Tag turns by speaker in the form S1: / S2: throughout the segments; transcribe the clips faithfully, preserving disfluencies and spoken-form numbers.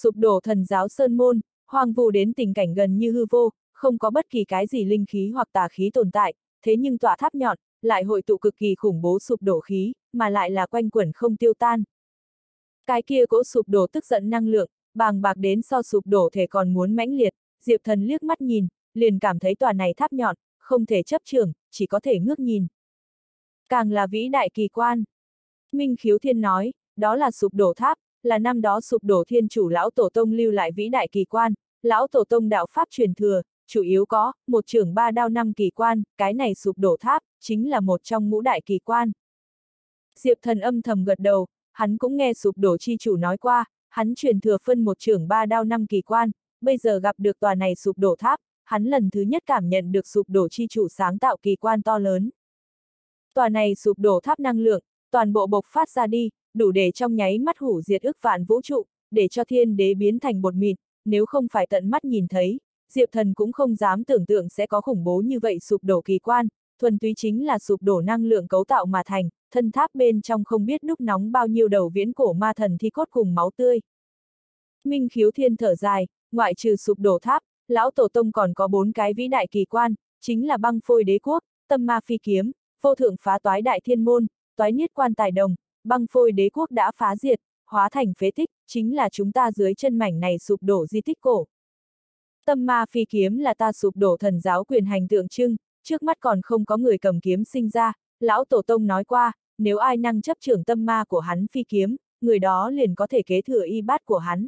S1: Sụp đổ thần giáo Sơn Môn, hoang vu đến tình cảnh gần như hư vô, không có bất kỳ cái gì linh khí hoặc tà khí tồn tại, thế nhưng tọa tháp nhọn, lại hội tụ cực kỳ khủng bố sụp đổ khí, mà lại là quanh quẩn không tiêu tan. Cái kia cỗ sụp đổ tức giận năng lượng, bàng bạc đến so sụp đổ thể còn muốn mãnh liệt, Diệp Thần liếc mắt nhìn, liền cảm thấy tòa này tháp nhọn, không thể chấp chưởng, chỉ có thể ngước nhìn. Càng là vĩ đại kỳ quan. Minh Khiếu Thiên nói, đó là sụp đổ tháp, là năm đó sụp đổ thiên chủ lão tổ tông lưu lại vĩ đại kỳ quan, lão tổ tông đạo pháp truyền thừa, chủ yếu có, một trưởng ba đao năm kỳ quan, cái này sụp đổ tháp, chính là một trong ngũ đại kỳ quan. Diệp Thần âm thầm gật đầu, hắn cũng nghe sụp đổ chi chủ nói qua, hắn truyền thừa phân một trưởng ba đao năm kỳ quan, bây giờ gặp được tòa này sụp đổ tháp, hắn lần thứ nhất cảm nhận được sụp đổ chi chủ sáng tạo kỳ quan to lớn. Tòa này sụp đổ tháp năng lượng, toàn bộ bộc phát ra đi, đủ để trong nháy mắt hủ diệt ức vạn vũ trụ, để cho thiên đế biến thành bột mịn, nếu không phải tận mắt nhìn thấy, Diệp Thần cũng không dám tưởng tượng sẽ có khủng bố như vậy sụp đổ kỳ quan, thuần túy chính là sụp đổ năng lượng cấu tạo mà thành, thân tháp bên trong không biết đúc nóng bao nhiêu đầu viễn cổ ma thần thi cốt cùng máu tươi. Minh Khiếu Thiên thở dài, ngoại trừ sụp đổ tháp, lão tổ tông còn có bốn cái vĩ đại kỳ quan, chính là băng phôi đế quốc, tâm ma phi kiếm, vô thượng phá toái đại thiên môn, toái niết quan tài đồng, băng phôi đế quốc đã phá diệt, hóa thành phế tích, chính là chúng ta dưới chân mảnh này sụp đổ di tích cổ. Tâm ma phi kiếm là ta sụp đổ thần giáo quyền hành tượng trưng, trước mắt còn không có người cầm kiếm sinh ra, lão tổ tông nói qua, nếu ai năng chấp trưởng tâm ma của hắn phi kiếm, người đó liền có thể kế thừa y bát của hắn.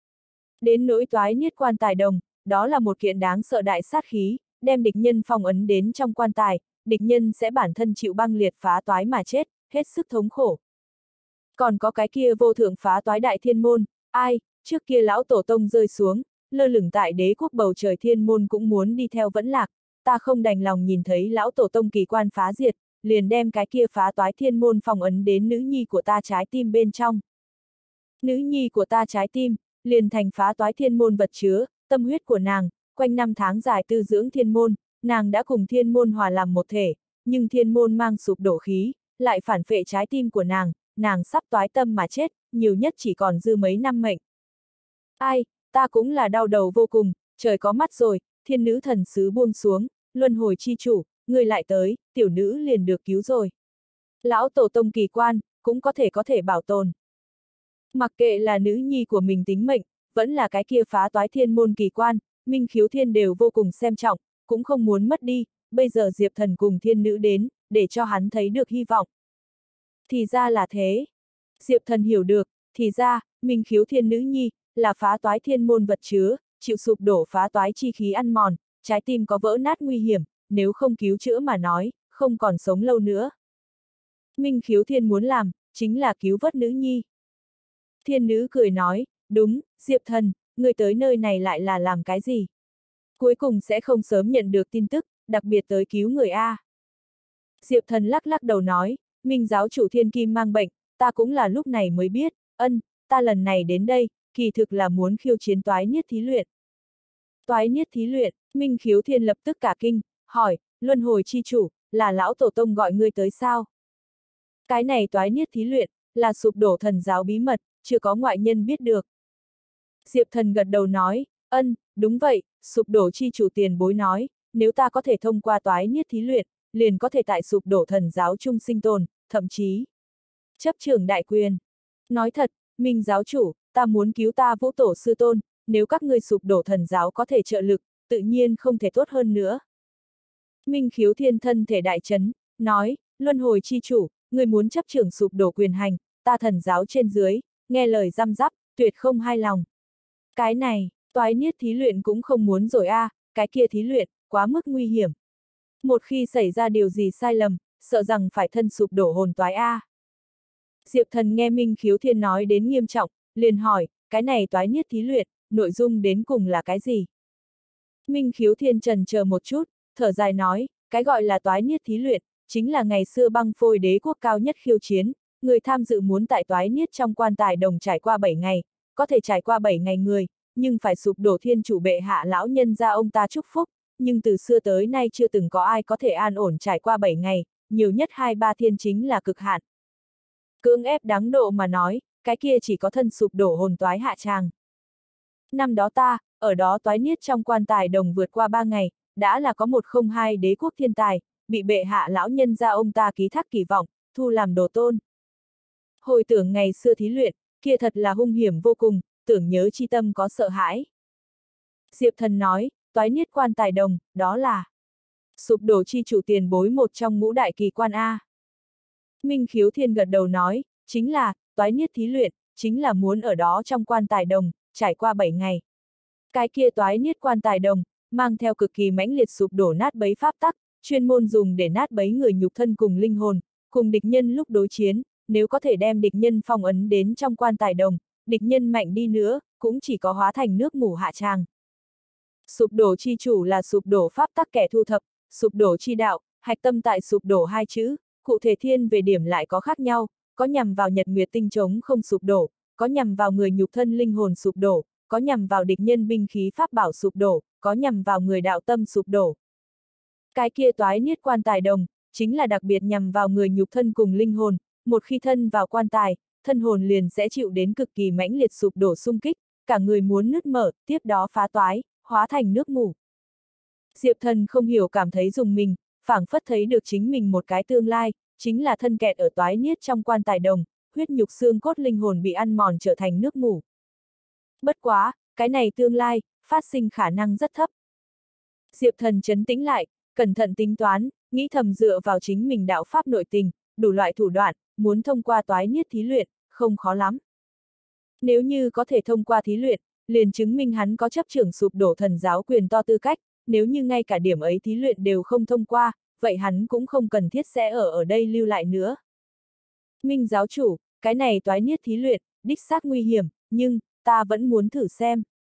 S1: Đến nỗi toái niết quan tài đồng, đó là một kiện đáng sợ đại sát khí, đem địch nhân phong ấn đến trong quan tài, địch nhân sẽ bản thân chịu băng liệt phá toái mà chết, hết sức thống khổ. Còn có cái kia vô thượng phá toái đại thiên môn, ai, trước kia lão tổ tông rơi xuống, lơ lửng tại đế quốc bầu trời thiên môn cũng muốn đi theo vẫn lạc, ta không đành lòng nhìn thấy lão tổ tông kỳ quan phá diệt, liền đem cái kia phá toái thiên môn phong ấn đến nữ nhi của ta trái tim bên trong. Nữ nhi của ta trái tim, liền thành phá toái thiên môn vật chứa, tâm huyết của nàng, quanh năm tháng dài tư dưỡng thiên môn, nàng đã cùng thiên môn hòa làm một thể, nhưng thiên môn mang sụp đổ khí, lại phản phệ trái tim của nàng, nàng sắp toái tâm mà chết, nhiều nhất chỉ còn dư mấy năm mệnh. Ai, ta cũng là đau đầu vô cùng, trời có mắt rồi, thiên nữ thần sứ buông xuống, luân hồi chi chủ, người lại tới, tiểu nữ liền được cứu rồi. Lão tổ tông kỳ quan, cũng có thể có thể bảo tồn. Mặc kệ là nữ nhi của mình tính mệnh, vẫn là cái kia phá toái thiên môn kỳ quan, Minh Khiếu Thiên đều vô cùng xem trọng, cũng không muốn mất đi, bây giờ Diệp Thần cùng thiên nữ đến, để cho hắn thấy được hy vọng. Thì ra là thế. Diệp Thần hiểu được, thì ra, Minh Khiếu Thiên nữ nhi, là phá toái thiên môn vật chứa, chịu sụp đổ phá toái chi khí ăn mòn, trái tim có vỡ nát nguy hiểm, nếu không cứu chữa mà nói, không còn sống lâu nữa. Minh Khiếu Thiên muốn làm, chính là cứu vớt nữ nhi. Thiên nữ cười nói, đúng, Diệp Thần, người tới nơi này lại là làm cái gì? Cuối cùng sẽ không sớm nhận được tin tức, đặc biệt tới cứu người A. Diệp Thần lắc lắc đầu nói, Minh giáo chủ Thiên Kim mang bệnh, ta cũng là lúc này mới biết, ân, ta lần này đến đây, kỳ thực là muốn khiêu chiến toái niết thí luyện. Toái niết thí luyện, Minh Khiếu Thiên lập tức cả kinh, hỏi, luân hồi chi chủ, là lão tổ tông gọi ngươi tới sao? Cái này toái niết thí luyện, là sụp đổ thần giáo bí mật, chưa có ngoại nhân biết được. Diệp Thần gật đầu nói, ân, đúng vậy, sụp đổ chi chủ tiền bối nói, nếu ta có thể thông qua toái niết thí luyện, liền có thể tại sụp đổ thần giáo chung sinh tồn, thậm chí chấp trưởng đại quyền. Nói thật, Minh giáo chủ, ta muốn cứu ta vũ tổ sư tôn, nếu các ngươi sụp đổ thần giáo có thể trợ lực, tự nhiên không thể tốt hơn nữa. Minh Khiếu Thiên thân thể đại chấn, nói, luân hồi chi chủ, người muốn chấp trưởng sụp đổ quyền hành, ta thần giáo trên dưới, nghe lời răm rắp, tuyệt không hai lòng. Cái này, toái niết thí luyện cũng không muốn rồi a, à, cái kia thí luyện, quá mức nguy hiểm. Một khi xảy ra điều gì sai lầm, sợ rằng phải thân sụp đổ hồn toái a. À. Diệp Thần nghe Minh Khiếu Thiên nói đến nghiêm trọng, liền hỏi, cái này toái niết thí luyện, nội dung đến cùng là cái gì? Minh Khiếu Thiên trần chờ một chút, thở dài nói, cái gọi là toái niết thí luyện, chính là ngày xưa băng phôi đế quốc cao nhất khiêu chiến, người tham dự muốn tại toái niết trong quan tài đồng trải qua bảy ngày, có thể trải qua bảy ngày người, nhưng phải sụp đổ thiên chủ bệ hạ lão nhân ra ông ta chúc phúc, nhưng từ xưa tới nay chưa từng có ai có thể an ổn trải qua bảy ngày, nhiều nhất hai ba thiên chính là cực hạn. Cưỡng ép đáng độ mà nói, cái kia chỉ có thân sụp đổ hồn toái hạ tràng. Năm đó ta, ở đó toái niết trong quan tài đồng vượt qua ba ngày, đã là có một không hai đế quốc thiên tài, bị bệ hạ lão nhân gia ông ta ký thác kỳ vọng, thu làm đồ tôn. Hồi tưởng ngày xưa thí luyện, kia thật là hung hiểm vô cùng, tưởng nhớ chi tâm có sợ hãi. Diệp Thần nói, toái niết quan tài đồng, đó là sụp đổ chi chủ tiền bối một trong ngũ đại kỳ quan A. Minh Khiếu Thiên gật đầu nói, chính là, toái niết thí luyện, chính là muốn ở đó trong quan tài đồng, trải qua bảy ngày. Cái kia toái niết quan tài đồng, mang theo cực kỳ mãnh liệt sụp đổ nát bấy pháp tắc, chuyên môn dùng để nát bấy người nhục thân cùng linh hồn, cùng địch nhân lúc đối chiến, nếu có thể đem địch nhân phong ấn đến trong quan tài đồng, địch nhân mạnh đi nữa, cũng chỉ có hóa thành nước mủ hạ tràng. Sụp đổ chi chủ là sụp đổ pháp tắc kẻ thu thập, sụp đổ chi đạo, hạch tâm tại sụp đổ hai chữ, cụ thể thiên về điểm lại có khác nhau, có nhằm vào nhật nguyệt tinh trống không sụp đổ, có nhằm vào người nhục thân linh hồn sụp đổ, có nhằm vào địch nhân binh khí pháp bảo sụp đổ, có nhằm vào người đạo tâm sụp đổ. Cái kia toái niết quan tài đồng, chính là đặc biệt nhằm vào người nhục thân cùng linh hồn, một khi thân vào quan tài, thân hồn liền sẽ chịu đến cực kỳ mãnh liệt sụp đổ xung kích, cả người muốn nứt mở, tiếp đó phá toái, hóa thành nước mủ. Diệp Thần không hiểu cảm thấy dùng mình, phảng phất thấy được chính mình một cái tương lai, chính là thân kẹt ở toái niết trong quan tài đồng, huyết nhục xương cốt linh hồn bị ăn mòn trở thành nước mủ. Bất quá, cái này tương lai, phát sinh khả năng rất thấp. Diệp Thần trấn tĩnh lại, cẩn thận tính toán, nghĩ thầm dựa vào chính mình đạo pháp nội tình, đủ loại thủ đoạn, muốn thông qua toái niết thí luyện, không khó lắm. Nếu như có thể thông qua thí luyện, liền chứng minh hắn có chấp trưởng sụp đổ thần giáo quyền to tư cách, nếu như ngay cả điểm ấy thí luyện đều không thông qua, vậy hắn cũng không cần thiết sẽ ở ở đây lưu lại nữa. Minh giáo chủ, cái này toái niết thí luyện, đích xác nguy hiểm, nhưng, ta vẫn muốn thử xem.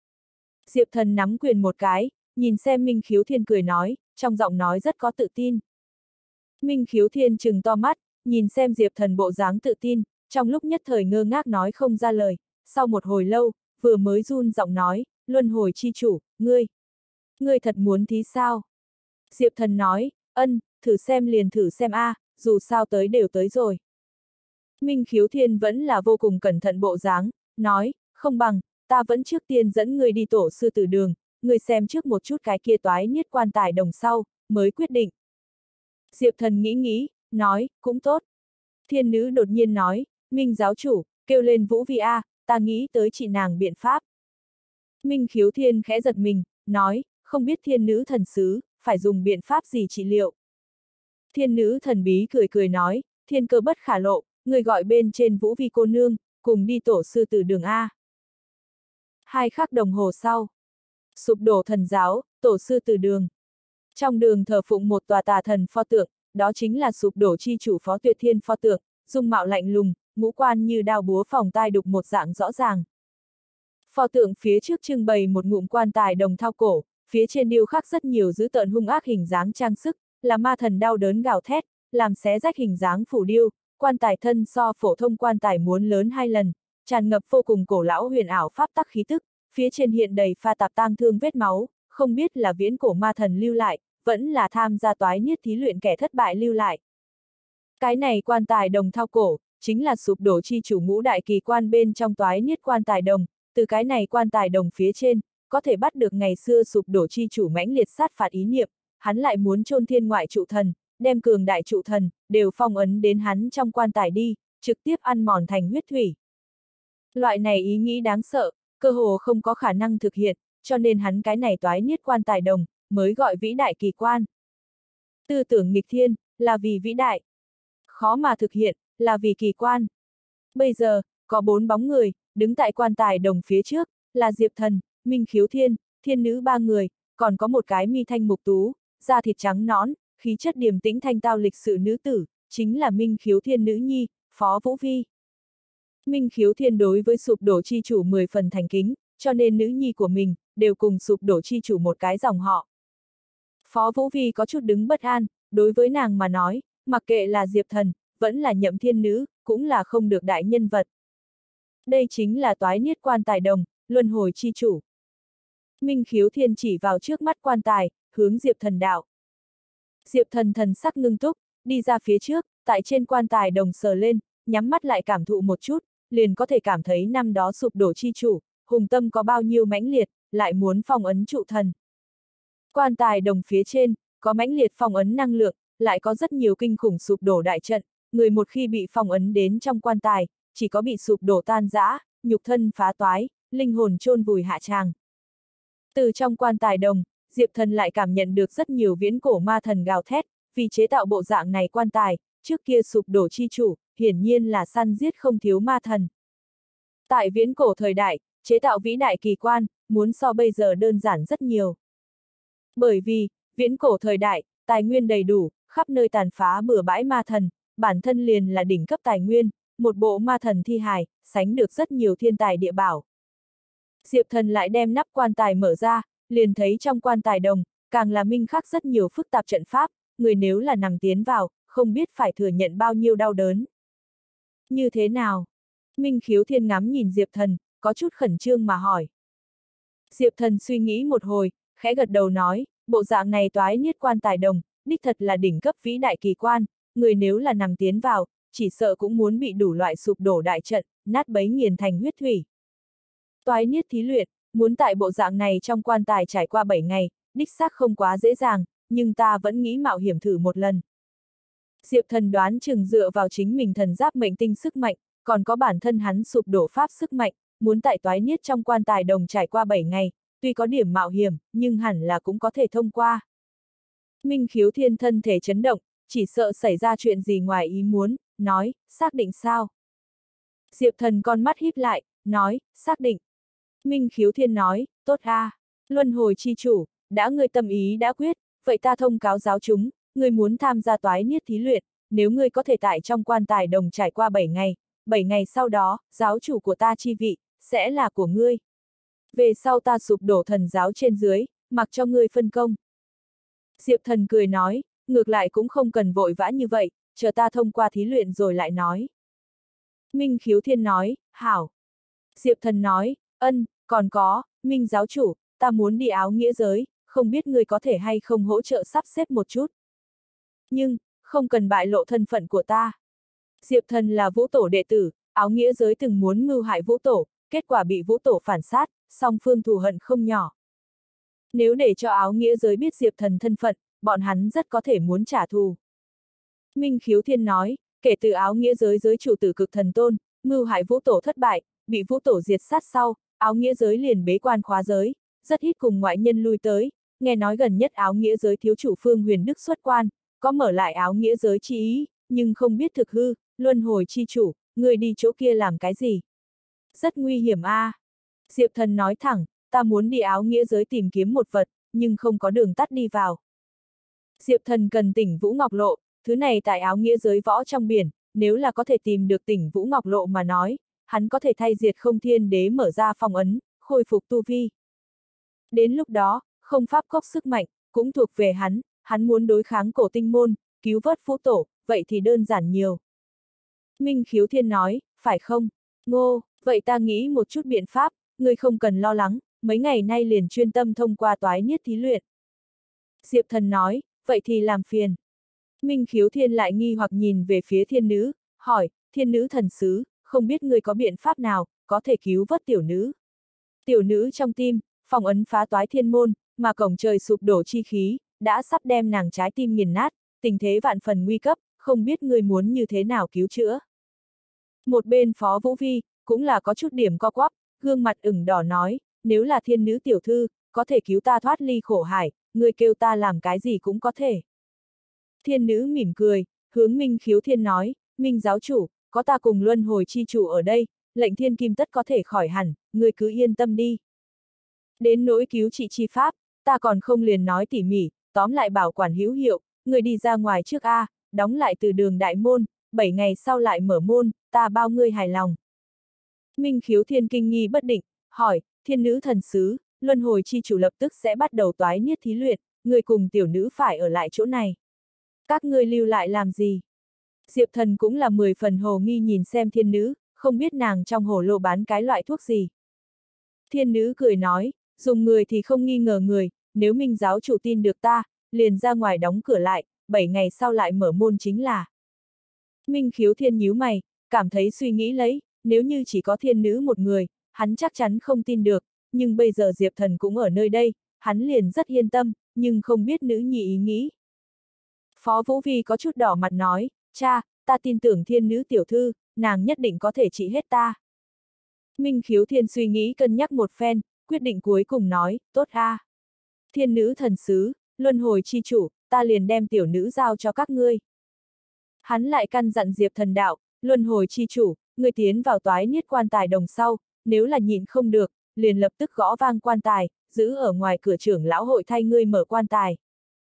S1: Diệp Thần nắm quyền một cái, nhìn xem Minh Khiếu Thiên cười nói, trong giọng nói rất có tự tin. Minh Khiếu Thiên trừng to mắt, nhìn xem Diệp Thần bộ dáng tự tin, trong lúc nhất thời ngơ ngác nói không ra lời, sau một hồi lâu, vừa mới run giọng nói, luân hồi chi chủ, ngươi. Ngươi thật muốn thí sao? Diệp Thần nói, ân, thử xem liền thử xem a, à, dù sao tới đều tới rồi. Minh Khiếu Thiên vẫn là vô cùng cẩn thận bộ dáng, nói, không bằng, ta vẫn trước tiên dẫn ngươi đi tổ sư tử đường, ngươi xem trước một chút cái kia toái niết quan tài đồng sau, mới quyết định. Diệp Thần nghĩ nghĩ, nói, cũng tốt. Thiên nữ đột nhiên nói, Minh giáo chủ, kêu lên Vũ Vi A, ta nghĩ tới chị nàng biện pháp. Minh Khiếu Thiên khẽ giật mình, nói, không biết thiên nữ thần sứ, phải dùng biện pháp gì trị liệu. Thiên nữ thần bí cười cười nói, thiên cơ bất khả lộ, người gọi bên trên Vũ Vi cô nương, cùng đi tổ sư tử đường A. Hai khắc đồng hồ sau, sụp đổ thần giáo, tổ sư tử đường. Trong đường thờ phụng một tòa tà thần pho tượng, đó chính là sụp đổ chi chủ Phó Tuyệt Thiên pho tượng, dung mạo lạnh lùng, ngũ quan như đao búa phòng tai đục một dạng rõ ràng. Pho tượng phía trước trưng bày một ngụm quan tài đồng thao cổ, phía trên điêu khắc rất nhiều dữ tợn hung ác hình dáng trang sức, là ma thần đau đớn gào thét, làm xé rách hình dáng phủ điêu, quan tài thân so phổ thông quan tài muốn lớn hai lần, tràn ngập vô cùng cổ lão huyền ảo pháp tắc khí tức, phía trên hiện đầy pha tạp tang thương vết máu, không biết là viễn cổ ma thần lưu lại, vẫn là tham gia toái niết thí luyện kẻ thất bại lưu lại. Cái này quan tài đồng thao cổ, chính là sụp đổ chi chủ ngũ đại kỳ quan bên trong toái niết quan tài đồng, từ cái này quan tài đồng phía trên, có thể bắt được ngày xưa sụp đổ chi chủ mãnh liệt sát phạt ý niệm, hắn lại muốn chôn thiên ngoại trụ thần, đem cường đại trụ thần, đều phong ấn đến hắn trong quan tài đi, trực tiếp ăn mòn thành huyết thủy. Loại này ý nghĩ đáng sợ, cơ hồ không có khả năng thực hiện, cho nên hắn cái này toái niết quan tài đồng, mới gọi vĩ đại kỳ quan. Tư tưởng nghịch thiên, là vì vĩ đại. Khó mà thực hiện, là vì kỳ quan. Bây giờ, có bốn bóng người, đứng tại quan tài đồng phía trước, là Diệp Thần, Minh Khiếu Thiên, thiên nữ ba người, còn có một cái mi thanh mục tú, da thịt trắng nõn, khí chất điềm tĩnh thanh tao lịch sự nữ tử, chính là Minh Khiếu Thiên nữ nhi, Phó Vũ Vi. Minh Khiếu Thiên đối với sụp đổ chi chủ mười phần thành kính, cho nên nữ nhi của mình, đều cùng sụp đổ chi chủ một cái dòng họ. Phó Vũ Vi có chút đứng bất an, đối với nàng mà nói, mặc kệ là Diệp Thần, vẫn là Nhậm Thiên Nữ, cũng là không được đại nhân vật. Đây chính là toái niết quan tài đồng, luân hồi chi chủ. Minh Khiếu Thiên chỉ vào trước mắt quan tài, hướng Diệp Thần đạo. Diệp Thần thần sắc ngưng túc, đi ra phía trước, tại trên quan tài đồng sờ lên, nhắm mắt lại cảm thụ một chút, liền có thể cảm thấy năm đó sụp đổ chi chủ, hùng tâm có bao nhiêu mãnh liệt, lại muốn phong ấn trụ thần. Quan tài đồng phía trên, có mãnh liệt phong ấn năng lượng, lại có rất nhiều kinh khủng sụp đổ đại trận, người một khi bị phong ấn đến trong quan tài, chỉ có bị sụp đổ tan rã, nhục thân phá toái, linh hồn chôn vùi hạ tràng. Từ trong quan tài đồng, Diệp Thần lại cảm nhận được rất nhiều viễn cổ ma thần gào thét, vì chế tạo bộ dạng này quan tài, trước kia sụp đổ chi chủ, hiển nhiên là săn giết không thiếu ma thần. Tại viễn cổ thời đại, chế tạo vĩ đại kỳ quan, muốn so bây giờ đơn giản rất nhiều. Bởi vì, viễn cổ thời đại, tài nguyên đầy đủ, khắp nơi tàn phá bừa bãi ma thần, bản thân liền là đỉnh cấp tài nguyên, một bộ ma thần thi hài, sánh được rất nhiều thiên tài địa bảo. Diệp Thần lại đem nắp quan tài mở ra, liền thấy trong quan tài đồng, càng là minh khắc rất nhiều phức tạp trận pháp, người nếu là nằm tiến vào, không biết phải thừa nhận bao nhiêu đau đớn. Như thế nào? Minh Khiếu Thiên ngắm nhìn Diệp Thần, có chút khẩn trương mà hỏi. Diệp Thần suy nghĩ một hồi, khẽ gật đầu nói, bộ dạng này toái niết quan tài đồng, đích thật là đỉnh cấp vĩ đại kỳ quan, người nếu là nằm tiến vào, chỉ sợ cũng muốn bị đủ loại sụp đổ đại trận, nát bấy nghiền thành huyết thủy. Toái niết thí luyện, muốn tại bộ dạng này trong quan tài trải qua bảy ngày, đích xác không quá dễ dàng, nhưng ta vẫn nghĩ mạo hiểm thử một lần. Diệp Thần đoán chừng dựa vào chính mình thần giáp mệnh tinh sức mạnh, còn có bản thân hắn sụp đổ pháp sức mạnh, muốn tại toái niết trong quan tài đồng trải qua bảy ngày, tuy có điểm mạo hiểm, nhưng hẳn là cũng có thể thông qua. Minh Khiếu Thiên thân thể chấn động, chỉ sợ xảy ra chuyện gì ngoài ý muốn, nói, xác định sao? Diệp Thần con mắt híp lại, nói, xác định. Minh Khiếu Thiên nói, tốt a, luân hồi chi chủ, đã ngươi tâm ý đã quyết, vậy ta thông cáo giáo chúng, ngươi muốn tham gia toái niết thí luyện, nếu ngươi có thể tại trong quan tài đồng trải qua bảy ngày, bảy ngày sau đó, giáo chủ của ta chi vị, sẽ là của ngươi. Về sau ta sụp đổ thần giáo trên dưới, mặc cho ngươi phân công. Diệp Thần cười nói, ngược lại cũng không cần vội vã như vậy, chờ ta thông qua thí luyện rồi lại nói. Minh Khiếu Thiên nói, hảo. Diệp Thần nói, ân, còn có, Minh giáo chủ, ta muốn đi áo nghĩa giới, không biết ngươi có thể hay không hỗ trợ sắp xếp một chút. Nhưng, không cần bại lộ thân phận của ta. Diệp Thần là Vũ Tổ đệ tử, áo nghĩa giới từng muốn mưu hại Vũ Tổ, kết quả bị Vũ Tổ phản sát, song phương thù hận không nhỏ. Nếu để cho áo nghĩa giới biết Diệp Thần thân phận, bọn hắn rất có thể muốn trả thù. Minh Khiếu Thiên nói, kể từ áo nghĩa giới giới chủ tử Cực Thần Tôn, mưu hại Vũ Tổ thất bại, bị Vũ Tổ diệt sát sau, áo nghĩa giới liền bế quan khóa giới, rất ít cùng ngoại nhân lui tới, nghe nói gần nhất áo nghĩa giới thiếu chủ Phương Huyền Đức xuất quan, có mở lại áo nghĩa giới chi ý, nhưng không biết thực hư, luân hồi chi chủ, người đi chỗ kia làm cái gì? Rất nguy hiểm a. À. Diệp Thần nói thẳng, ta muốn đi áo nghĩa giới tìm kiếm một vật, nhưng không có đường tắt đi vào. Diệp Thần cần tỉnh Vũ Ngọc Lộ, thứ này tại áo nghĩa giới võ trong biển, nếu là có thể tìm được tỉnh Vũ Ngọc Lộ mà nói, hắn có thể thay diệt không thiên đế mở ra phong ấn, khôi phục tu vi. Đến lúc đó, không pháp cốc sức mạnh, cũng thuộc về hắn, hắn muốn đối kháng cổ tinh môn, cứu vớt Vũ Tổ, vậy thì đơn giản nhiều. Minh Khiếu Thiên nói, phải không? Ngô, vậy ta nghĩ một chút biện pháp, ngươi không cần lo lắng, mấy ngày nay liền chuyên tâm thông qua toái niết thí luyện. Diệp Thần nói, vậy thì làm phiền. Minh Khiếu Thiên lại nghi hoặc nhìn về phía thiên nữ, hỏi, thiên nữ thần sứ, không biết ngươi có biện pháp nào, có thể cứu vớt tiểu nữ. Tiểu nữ trong tim, phong ấn phá toái thiên môn, mà cổng trời sụp đổ chi khí, đã sắp đem nàng trái tim nghiền nát, tình thế vạn phần nguy cấp, không biết ngươi muốn như thế nào cứu chữa. Một bên Phó Vũ Vi, cũng là có chút điểm co quắp, gương mặt ửng đỏ nói, nếu là thiên nữ tiểu thư, có thể cứu ta thoát ly khổ hải, ngươi kêu ta làm cái gì cũng có thể. Thiên nữ mỉm cười, hướng Minh Khiếu Thiên nói, Minh giáo chủ, có ta cùng luân hồi chi chủ ở đây, lệnh thiên kim tất có thể khỏi hẳn, ngươi cứ yên tâm đi. Đến nỗi cứu trị chi pháp, ta còn không liền nói tỉ mỉ, tóm lại bảo quản hữu hiệu, người đi ra ngoài trước a, đóng lại từ đường đại môn, bảy ngày sau lại mở môn, ta bao ngươi hài lòng. Minh Khiếu Thiên kinh nghi bất định, hỏi, thiên nữ thần sứ, luân hồi chi chủ lập tức sẽ bắt đầu toái niết thí luyện, người cùng tiểu nữ phải ở lại chỗ này. Các ngươi lưu lại làm gì? Diệp Thần cũng là mười phần hồ nghi nhìn xem thiên nữ, không biết nàng trong hồ lô bán cái loại thuốc gì. Thiên nữ cười nói, dùng người thì không nghi ngờ người, nếu Minh giáo chủ tin được ta, liền ra ngoài đóng cửa lại, bảy ngày sau lại mở môn chính là. Minh Khiếu Thiên nhíu mày, cảm thấy suy nghĩ lấy, nếu như chỉ có thiên nữ một người, hắn chắc chắn không tin được, nhưng bây giờ Diệp Thần cũng ở nơi đây, hắn liền rất yên tâm, nhưng không biết nữ nhi ý nghĩ. Phó Vũ Vi có chút đỏ mặt nói, cha, ta tin tưởng Thiên nữ tiểu thư, nàng nhất định có thể trị hết ta. Minh Khiếu Thiên suy nghĩ cân nhắc một phen, quyết định cuối cùng nói, tốt a. Thiên nữ thần sứ, luân hồi chi chủ, ta liền đem tiểu nữ giao cho các ngươi. Hắn lại căn dặn Diệp Thần đạo, luân hồi chi chủ, ngươi tiến vào toái niết quan tài đồng sau, nếu là nhịn không được, liền lập tức gõ vang quan tài, giữ ở ngoài cửa trưởng lão hội thay ngươi mở quan tài.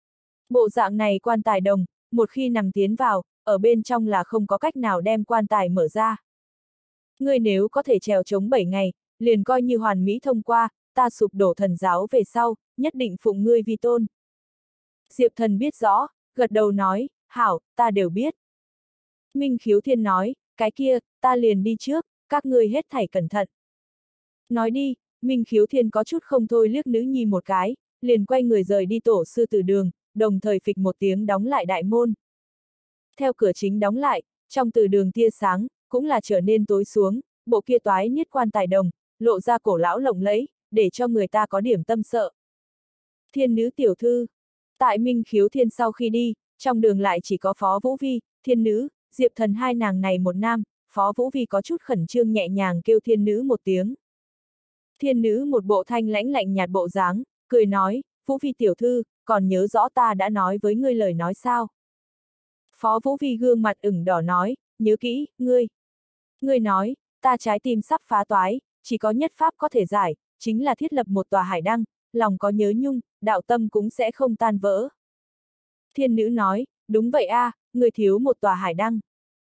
S1: Bộ dạng này quan tài đồng, một khi nằm tiến vào, ở bên trong là không có cách nào đem quan tài mở ra. Ngươi nếu có thể trèo chống bảy ngày, liền coi như hoàn mỹ thông qua, ta sụp đổ thần giáo về sau, nhất định phụng ngươi vi tôn. Diệp Thần biết rõ, gật đầu nói, hảo, ta đều biết. Minh Khiếu Thiên nói, cái kia, ta liền đi trước, các ngươi hết thảy cẩn thận. Nói đi, Minh Khiếu Thiên có chút không thôi liếc nữ nhi một cái, liền quay người rời đi tổ sư tử đường, đồng thời phịch một tiếng đóng lại đại môn. Theo cửa chính đóng lại, trong tử đường tia sáng, cũng là trở nên tối xuống, bộ kia toái niết quan tài đồng, lộ ra cổ lão lộng lẫy, để cho người ta có điểm tâm sợ. Thiên nữ tiểu thư. Tại Minh Khiếu Thiên sau khi đi, trong đường lại chỉ có Phó Vũ Vi, Thiên nữ, Diệp Thần hai nàng này một nam, Phó Vũ Vi có chút khẩn trương nhẹ nhàng kêu Thiên nữ một tiếng. Thiên nữ một bộ thanh lãnh lạnh nhạt bộ dáng, cười nói, Vũ Vi tiểu thư, còn nhớ rõ ta đã nói với ngươi lời nói sao? Phó Vũ Vi gương mặt ửng đỏ nói, nhớ kỹ, ngươi. Ngươi nói, ta trái tim sắp phá toái, chỉ có nhất pháp có thể giải, chính là thiết lập một tòa hải đăng, lòng có nhớ nhung, đạo tâm cũng sẽ không tan vỡ. Thiên nữ nói, đúng vậy a, à, ngươi thiếu một tòa hải đăng.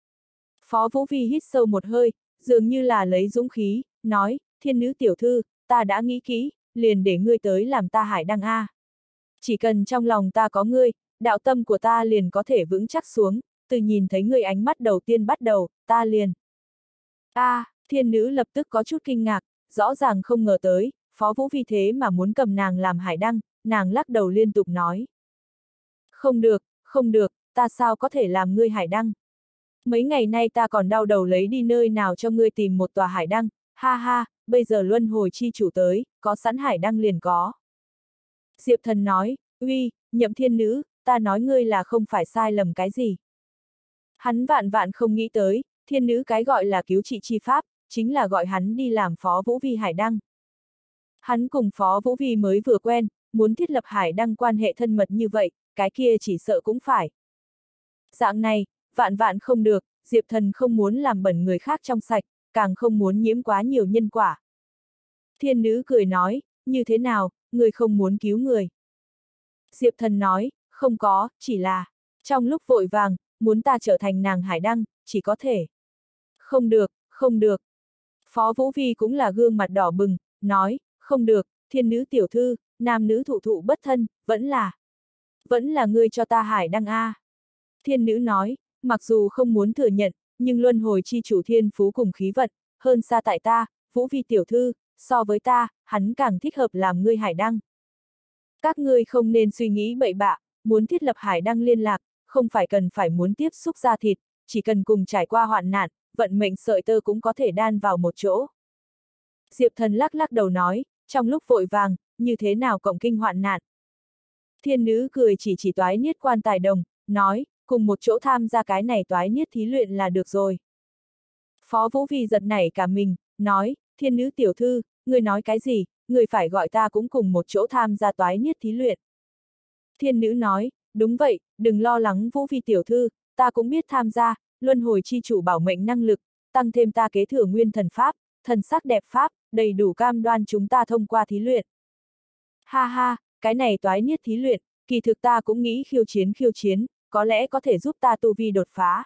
S1: Phó Vũ Vi hít sâu một hơi, dường như là lấy dũng khí, nói, thiên nữ tiểu thư, ta đã nghĩ kỹ, liền để ngươi tới làm ta hải đăng a. Chỉ cần trong lòng ta có ngươi, đạo tâm của ta liền có thể vững chắc xuống, từ nhìn thấy ngươi ánh mắt đầu tiên bắt đầu, ta liền. A, à, thiên nữ lập tức có chút kinh ngạc, rõ ràng không ngờ tới, Phó Vũ Vi thế mà muốn cầm nàng làm hải đăng, nàng lắc đầu liên tục nói. Không được, không được, ta sao có thể làm ngươi hải đăng? Mấy ngày nay ta còn đau đầu lấy đi nơi nào cho ngươi tìm một tòa hải đăng, ha ha, bây giờ luân hồi chi chủ tới, có sẵn hải đăng liền có. Diệp Thần nói, uy, Nhậm thiên nữ, ta nói ngươi là không phải sai lầm cái gì. Hắn vạn vạn không nghĩ tới, thiên nữ cái gọi là cứu trị chi pháp, chính là gọi hắn đi làm Phó Vũ Vi hải đăng. Hắn cùng Phó Vũ Vi mới vừa quen, muốn thiết lập hải đăng quan hệ thân mật như vậy, cái kia chỉ sợ cũng phải. Dạng này, vạn vạn không được, Diệp Thần không muốn làm bẩn người khác trong sạch, càng không muốn nhiễm quá nhiều nhân quả. Thiên nữ cười nói, như thế nào, người không muốn cứu người. Diệp Thần nói, không có, chỉ là, trong lúc vội vàng, muốn ta trở thành nàng hải đăng, chỉ có thể. Không được, không được. Phó Vũ Vi cũng là gương mặt đỏ bừng, nói, không được, thiên nữ tiểu thư, nam nữ thụ thụ bất thân, vẫn là. Vẫn là ngươi cho ta hải đăng a. Thiên nữ nói, mặc dù không muốn thừa nhận, nhưng luân hồi chi chủ thiên phú cùng khí vận, hơn xa tại ta, Vũ Vi tiểu thư, so với ta, hắn càng thích hợp làm ngươi hải đăng. Các ngươi không nên suy nghĩ bậy bạ, muốn thiết lập hải đăng liên lạc, không phải cần phải muốn tiếp xúc da thịt, chỉ cần cùng trải qua hoạn nạn, vận mệnh sợi tơ cũng có thể đan vào một chỗ. Diệp Thần lắc lắc đầu nói, trong lúc vội vàng, như thế nào cộng kinh hoạn nạn. Thiên nữ cười chỉ chỉ toái niết quan tài đồng, nói, cùng một chỗ tham gia cái này toái niết thí luyện là được rồi. Phó Vũ Vi giật nảy cả mình, nói, thiên nữ tiểu thư, người nói cái gì, người phải gọi ta cũng cùng một chỗ tham gia toái niết thí luyện. Thiên nữ nói, đúng vậy, đừng lo lắng Vũ Vi tiểu thư, ta cũng biết tham gia, luân hồi chi chủ bảo mệnh năng lực, tăng thêm ta kế thừa nguyên thần pháp, thần sắc đẹp pháp, đầy đủ cam đoan chúng ta thông qua thí luyện. Ha ha, cái này toái niết thí luyện, kỳ thực ta cũng nghĩ khiêu chiến khiêu chiến, có lẽ có thể giúp ta tu vi đột phá.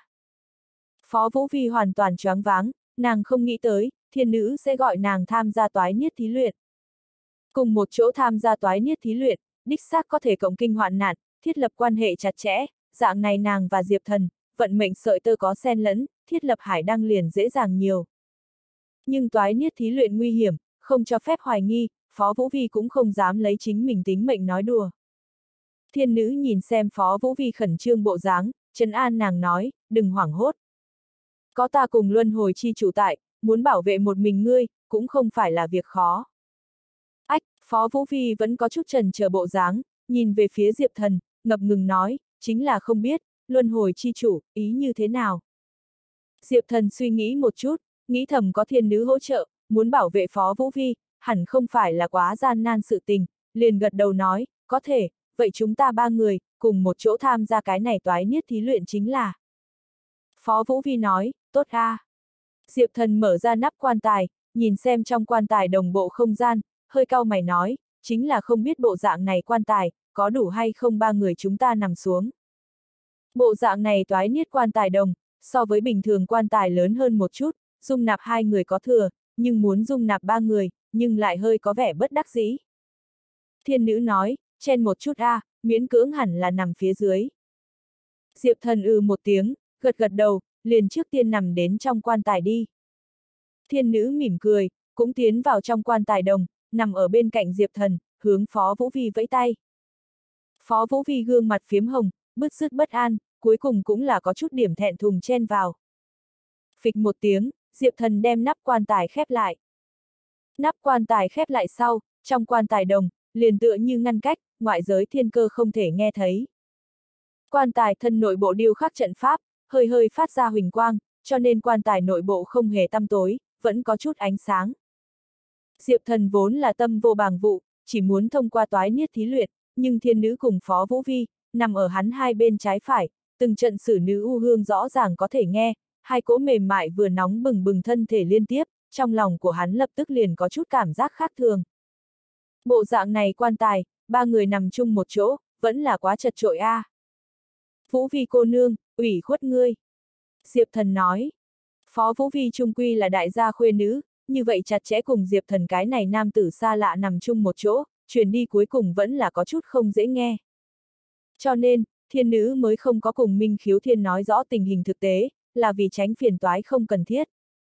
S1: Phó Vũ Vi hoàn toàn choáng váng, nàng không nghĩ tới, thiên nữ sẽ gọi nàng tham gia toái niết thí luyện. Cùng một chỗ tham gia toái niết thí luyện, đích xác có thể cộng kinh hoạn nạn, thiết lập quan hệ chặt chẽ, dạng này nàng và Diệp Thần, vận mệnh sợi tơ có xen lẫn, thiết lập hải đăng liền dễ dàng nhiều. Nhưng toái niết thí luyện nguy hiểm, không cho phép hoài nghi, Phó Vũ Vi cũng không dám lấy chính mình tính mệnh nói đùa. Thiên nữ nhìn xem Phó Vũ Vi khẩn trương bộ dáng, trấn an nàng nói, đừng hoảng hốt. Có ta cùng luân hồi chi chủ tại, muốn bảo vệ một mình ngươi, cũng không phải là việc khó. Ách, Phó Vũ Phi vẫn có chút chần chờ bộ dáng, nhìn về phía Diệp Thần, ngập ngừng nói, chính là không biết, luân hồi chi chủ, ý như thế nào. Diệp Thần suy nghĩ một chút, nghĩ thầm có thiên nữ hỗ trợ, muốn bảo vệ Phó Vũ Phi, hẳn không phải là quá gian nan sự tình, liền gật đầu nói, có thể, vậy chúng ta ba người, cùng một chỗ tham gia cái này toái niết thí luyện chính là. Phó Vũ Phi nói, tốt a. Diệp Thần mở ra nắp quan tài, nhìn xem trong quan tài đồng bộ không gian, hơi cau mày nói, chính là không biết bộ dạng này quan tài, có đủ hay không ba người chúng ta nằm xuống. Bộ dạng này toái niết quan tài đồng, so với bình thường quan tài lớn hơn một chút, dung nạp hai người có thừa, nhưng muốn dung nạp ba người, nhưng lại hơi có vẻ bất đắc dĩ. Thiên nữ nói, chen một chút a, à, miễn cưỡng hẳn là nằm phía dưới. Diệp Thần ư một tiếng, gật gật đầu, liền trước tiên nằm đến trong quan tài đi. Thiên nữ mỉm cười, cũng tiến vào trong quan tài đồng, nằm ở bên cạnh Diệp Thần, hướng Phó Vũ Phi vẫy tay. Phó Vũ Phi gương mặt phiếm hồng, bứt rứt bất an, cuối cùng cũng là có chút điểm thẹn thùng chen vào. Phịch một tiếng, Diệp Thần đem nắp quan tài khép lại. Nắp quan tài khép lại sau, trong quan tài đồng, liền tựa như ngăn cách, ngoại giới thiên cơ không thể nghe thấy. Quan tài thân nội bộ điêu khắc trận pháp, hơi hơi phát ra huỳnh quang, cho nên quan tài nội bộ không hề tăm tối, vẫn có chút ánh sáng. Diệp Thần vốn là tâm vô bàng vụ, chỉ muốn thông qua toái niết thí luyện, nhưng thiên nữ cùng Phó Vũ Phi, nằm ở hắn hai bên trái phải, từng trận sử nữ u hương rõ ràng có thể nghe, hai cỗ mềm mại vừa nóng bừng bừng thân thể liên tiếp, trong lòng của hắn lập tức liền có chút cảm giác khác thường. Bộ dạng này quan tài, ba người nằm chung một chỗ, vẫn là quá chật chội a. À. Vũ Phi cô nương, ủy khuất ngươi. Diệp Thần nói. Phó Vũ Phi trung quy là đại gia khuê nữ, như vậy chặt chẽ cùng Diệp Thần cái này nam tử xa lạ nằm chung một chỗ, truyền đi cuối cùng vẫn là có chút không dễ nghe. Cho nên, thiên nữ mới không có cùng Minh Khiếu Thiên nói rõ tình hình thực tế, là vì tránh phiền toái không cần thiết.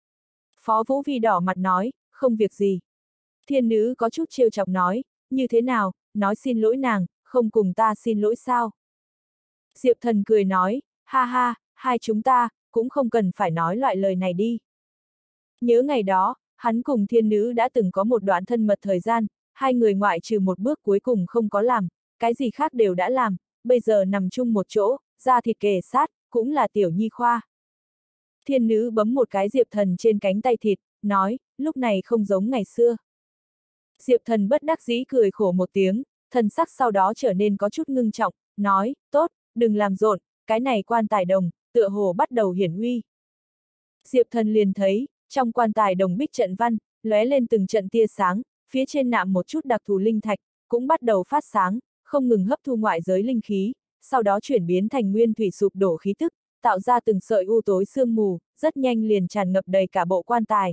S1: Phó Vũ Phi đỏ mặt nói, không việc gì. Thiên nữ có chút trêu chọc nói, như thế nào, nói xin lỗi nàng, không cùng ta xin lỗi sao? Diệp Thần cười nói, ha ha, hai chúng ta, cũng không cần phải nói loại lời này đi. Nhớ ngày đó, hắn cùng thiên nữ đã từng có một đoạn thân mật thời gian, hai người ngoại trừ một bước cuối cùng không có làm, cái gì khác đều đã làm, bây giờ nằm chung một chỗ, da thịt kề sát, cũng là tiểu nhi khoa. Thiên nữ bấm một cái Diệp Thần trên cánh tay thịt, nói, lúc này không giống ngày xưa. Diệp Thần bất đắc dĩ cười khổ một tiếng, thần sắc sau đó trở nên có chút ngưng trọng, nói, tốt, đừng làm rộn, cái này quan tài đồng, tựa hồ bắt đầu hiển uy. Diệp Thần liền thấy, trong quan tài đồng bích trận văn, lóe lên từng trận tia sáng, phía trên nạm một chút đặc thù linh thạch, cũng bắt đầu phát sáng, không ngừng hấp thu ngoại giới linh khí, sau đó chuyển biến thành nguyên thủy sụp đổ khí tức, tạo ra từng sợi u tối sương mù, rất nhanh liền tràn ngập đầy cả bộ quan tài.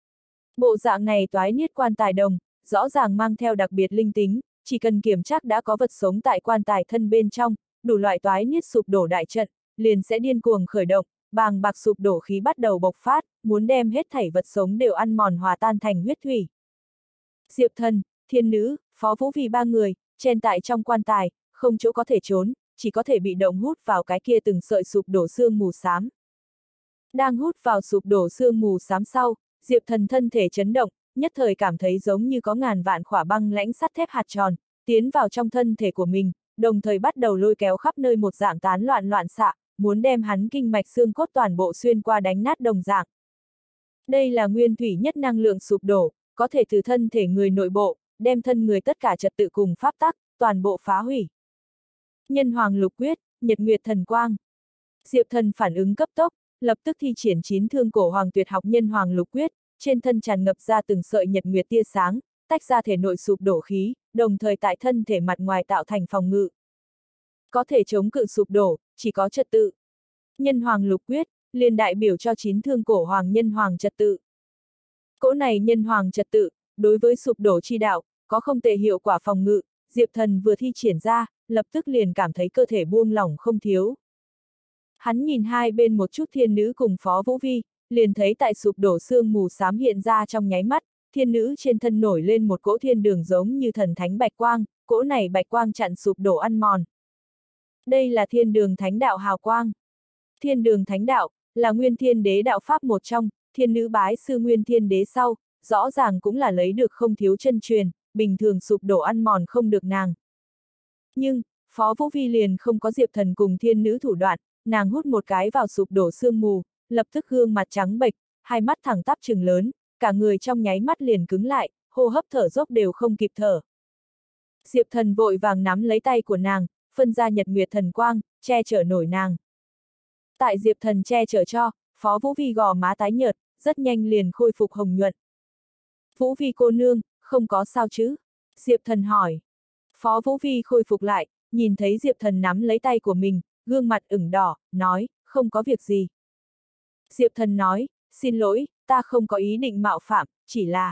S1: Bộ dạng này toái niết quan tài đồng, rõ ràng mang theo đặc biệt linh tính, chỉ cần kiểm tra đã có vật sống tại quan tài thân bên trong, đủ loại toái niết sụp đổ đại trận, liền sẽ điên cuồng khởi động, bàng bạc sụp đổ khí bắt đầu bộc phát, muốn đem hết thảy vật sống đều ăn mòn hòa tan thành huyết thủy. Diệp Thần, thiên nữ, Phó Vũ Phi ba người, chen tại trong quan tài, không chỗ có thể trốn, chỉ có thể bị động hút vào cái kia từng sợi sụp đổ sương mù xám. Đang hút vào sụp đổ sương mù xám sau, Diệp Thần thân thể chấn động, nhất thời cảm thấy giống như có ngàn vạn khỏa băng lãnh sắt thép hạt tròn, tiến vào trong thân thể của mình, đồng thời bắt đầu lôi kéo khắp nơi một dạng tán loạn loạn xạ, muốn đem hắn kinh mạch xương cốt toàn bộ xuyên qua đánh nát đồng dạng. Đây là nguyên thủy nhất năng lượng sụp đổ, có thể từ thân thể người nội bộ, đem thân người tất cả trật tự cùng pháp tắc, toàn bộ phá hủy. Nhân hoàng lục quyết, nhật nguyệt thần quang. Diệp Thần phản ứng cấp tốc, lập tức thi triển chín thương cổ hoàng tuyệt học nhân hoàng lục quyết, trên thân tràn ngập ra từng sợi nhật nguyệt tia sáng, tách ra thể nội sụp đổ khí, đồng thời tại thân thể mặt ngoài tạo thành phòng ngự. Có thể chống cự sụp đổ, chỉ có trật tự. Nhân hoàng lục quyết, liền đại biểu cho chín thương cổ hoàng nhân hoàng trật tự. Cỗ này nhân hoàng trật tự, đối với sụp đổ chi đạo, có không tệ hiệu quả phòng ngự, Diệp Thần vừa thi triển ra, lập tức liền cảm thấy cơ thể buông lỏng không thiếu. Hắn nhìn hai bên một chút thiên nữ cùng Phó Vũ Vi, liền thấy tại sụp đổ sương mù xám hiện ra trong nháy mắt, thiên nữ trên thân nổi lên một cỗ thiên đường giống như thần thánh bạch quang, cỗ này bạch quang chặn sụp đổ ăn mòn. Đây là thiên đường thánh đạo hào quang. Thiên đường thánh đạo, là nguyên thiên đế đạo pháp một trong, thiên nữ bái sư nguyên thiên đế sau, rõ ràng cũng là lấy được không thiếu chân truyền, bình thường sụp đổ ăn mòn không được nàng. Nhưng, Phó Vũ Vi liền không có Diệp Thần cùng thiên nữ thủ đoạn, nàng hút một cái vào sụp đổ sương mù, lập tức gương mặt trắng bệch, hai mắt thẳng tắp trừng lớn, cả người trong nháy mắt liền cứng lại, hô hấp thở dốc đều không kịp thở. Diệp Thần vội vàng nắm lấy tay của nàng, phân ra nhật nguyệt thần quang, che chở nổi nàng. Tại Diệp Thần che chở cho, Phó Vũ Vi gò má tái nhợt, rất nhanh liền khôi phục hồng nhuận. Vũ Vi cô nương, không có sao chứ? Diệp Thần hỏi. Phó Vũ Vi khôi phục lại, nhìn thấy Diệp Thần nắm lấy tay của mình, gương mặt ửng đỏ, nói, không có việc gì. Diệp Thần nói, xin lỗi, ta không có ý định mạo phạm, chỉ là...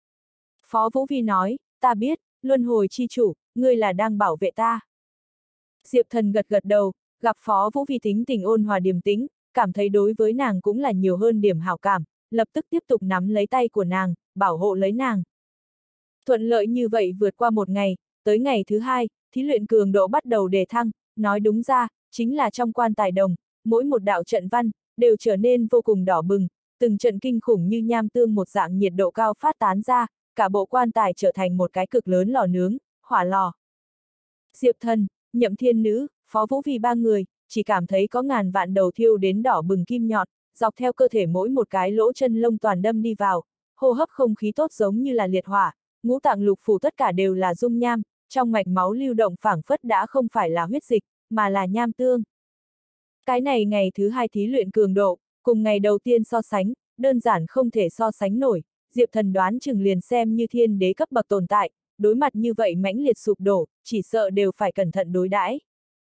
S1: Phó Vũ Vi nói, ta biết, luân hồi chi chủ, ngươi là đang bảo vệ ta. Diệp Thần gật gật đầu, gặp Phó Vũ Vi tính tình ôn hòa điềm tĩnh, cảm thấy đối với nàng cũng là nhiều hơn điểm hảo cảm, lập tức tiếp tục nắm lấy tay của nàng, bảo hộ lấy nàng. Thuận lợi như vậy vượt qua một ngày, tới ngày thứ hai, thí luyện cường độ bắt đầu đề thăng, nói đúng ra, chính là trong quan tài đồng, mỗi một đạo trận văn, đều trở nên vô cùng đỏ bừng, từng trận kinh khủng như nham tương một dạng nhiệt độ cao phát tán ra, cả bộ quan tài trở thành một cái cực lớn lò nướng, hỏa lò. Diệp Thần, Nhậm Thiên Nữ, Phó Vũ Vi ba người, chỉ cảm thấy có ngàn vạn đầu thiêu đến đỏ bừng kim nhọn, dọc theo cơ thể mỗi một cái lỗ chân lông toàn đâm đi vào, hô hấp không khí tốt giống như là liệt hỏa, ngũ tạng lục phủ tất cả đều là dung nham, trong mạch máu lưu động phảng phất đã không phải là huyết dịch, mà là nham tương. Cái này ngày thứ hai thí luyện cường độ, cùng ngày đầu tiên so sánh, đơn giản không thể so sánh nổi, Diệp Thần đoán chừng liền xem như thiên đế cấp bậc tồn tại, đối mặt như vậy mãnh liệt sụp đổ, chỉ sợ đều phải cẩn thận đối đãi.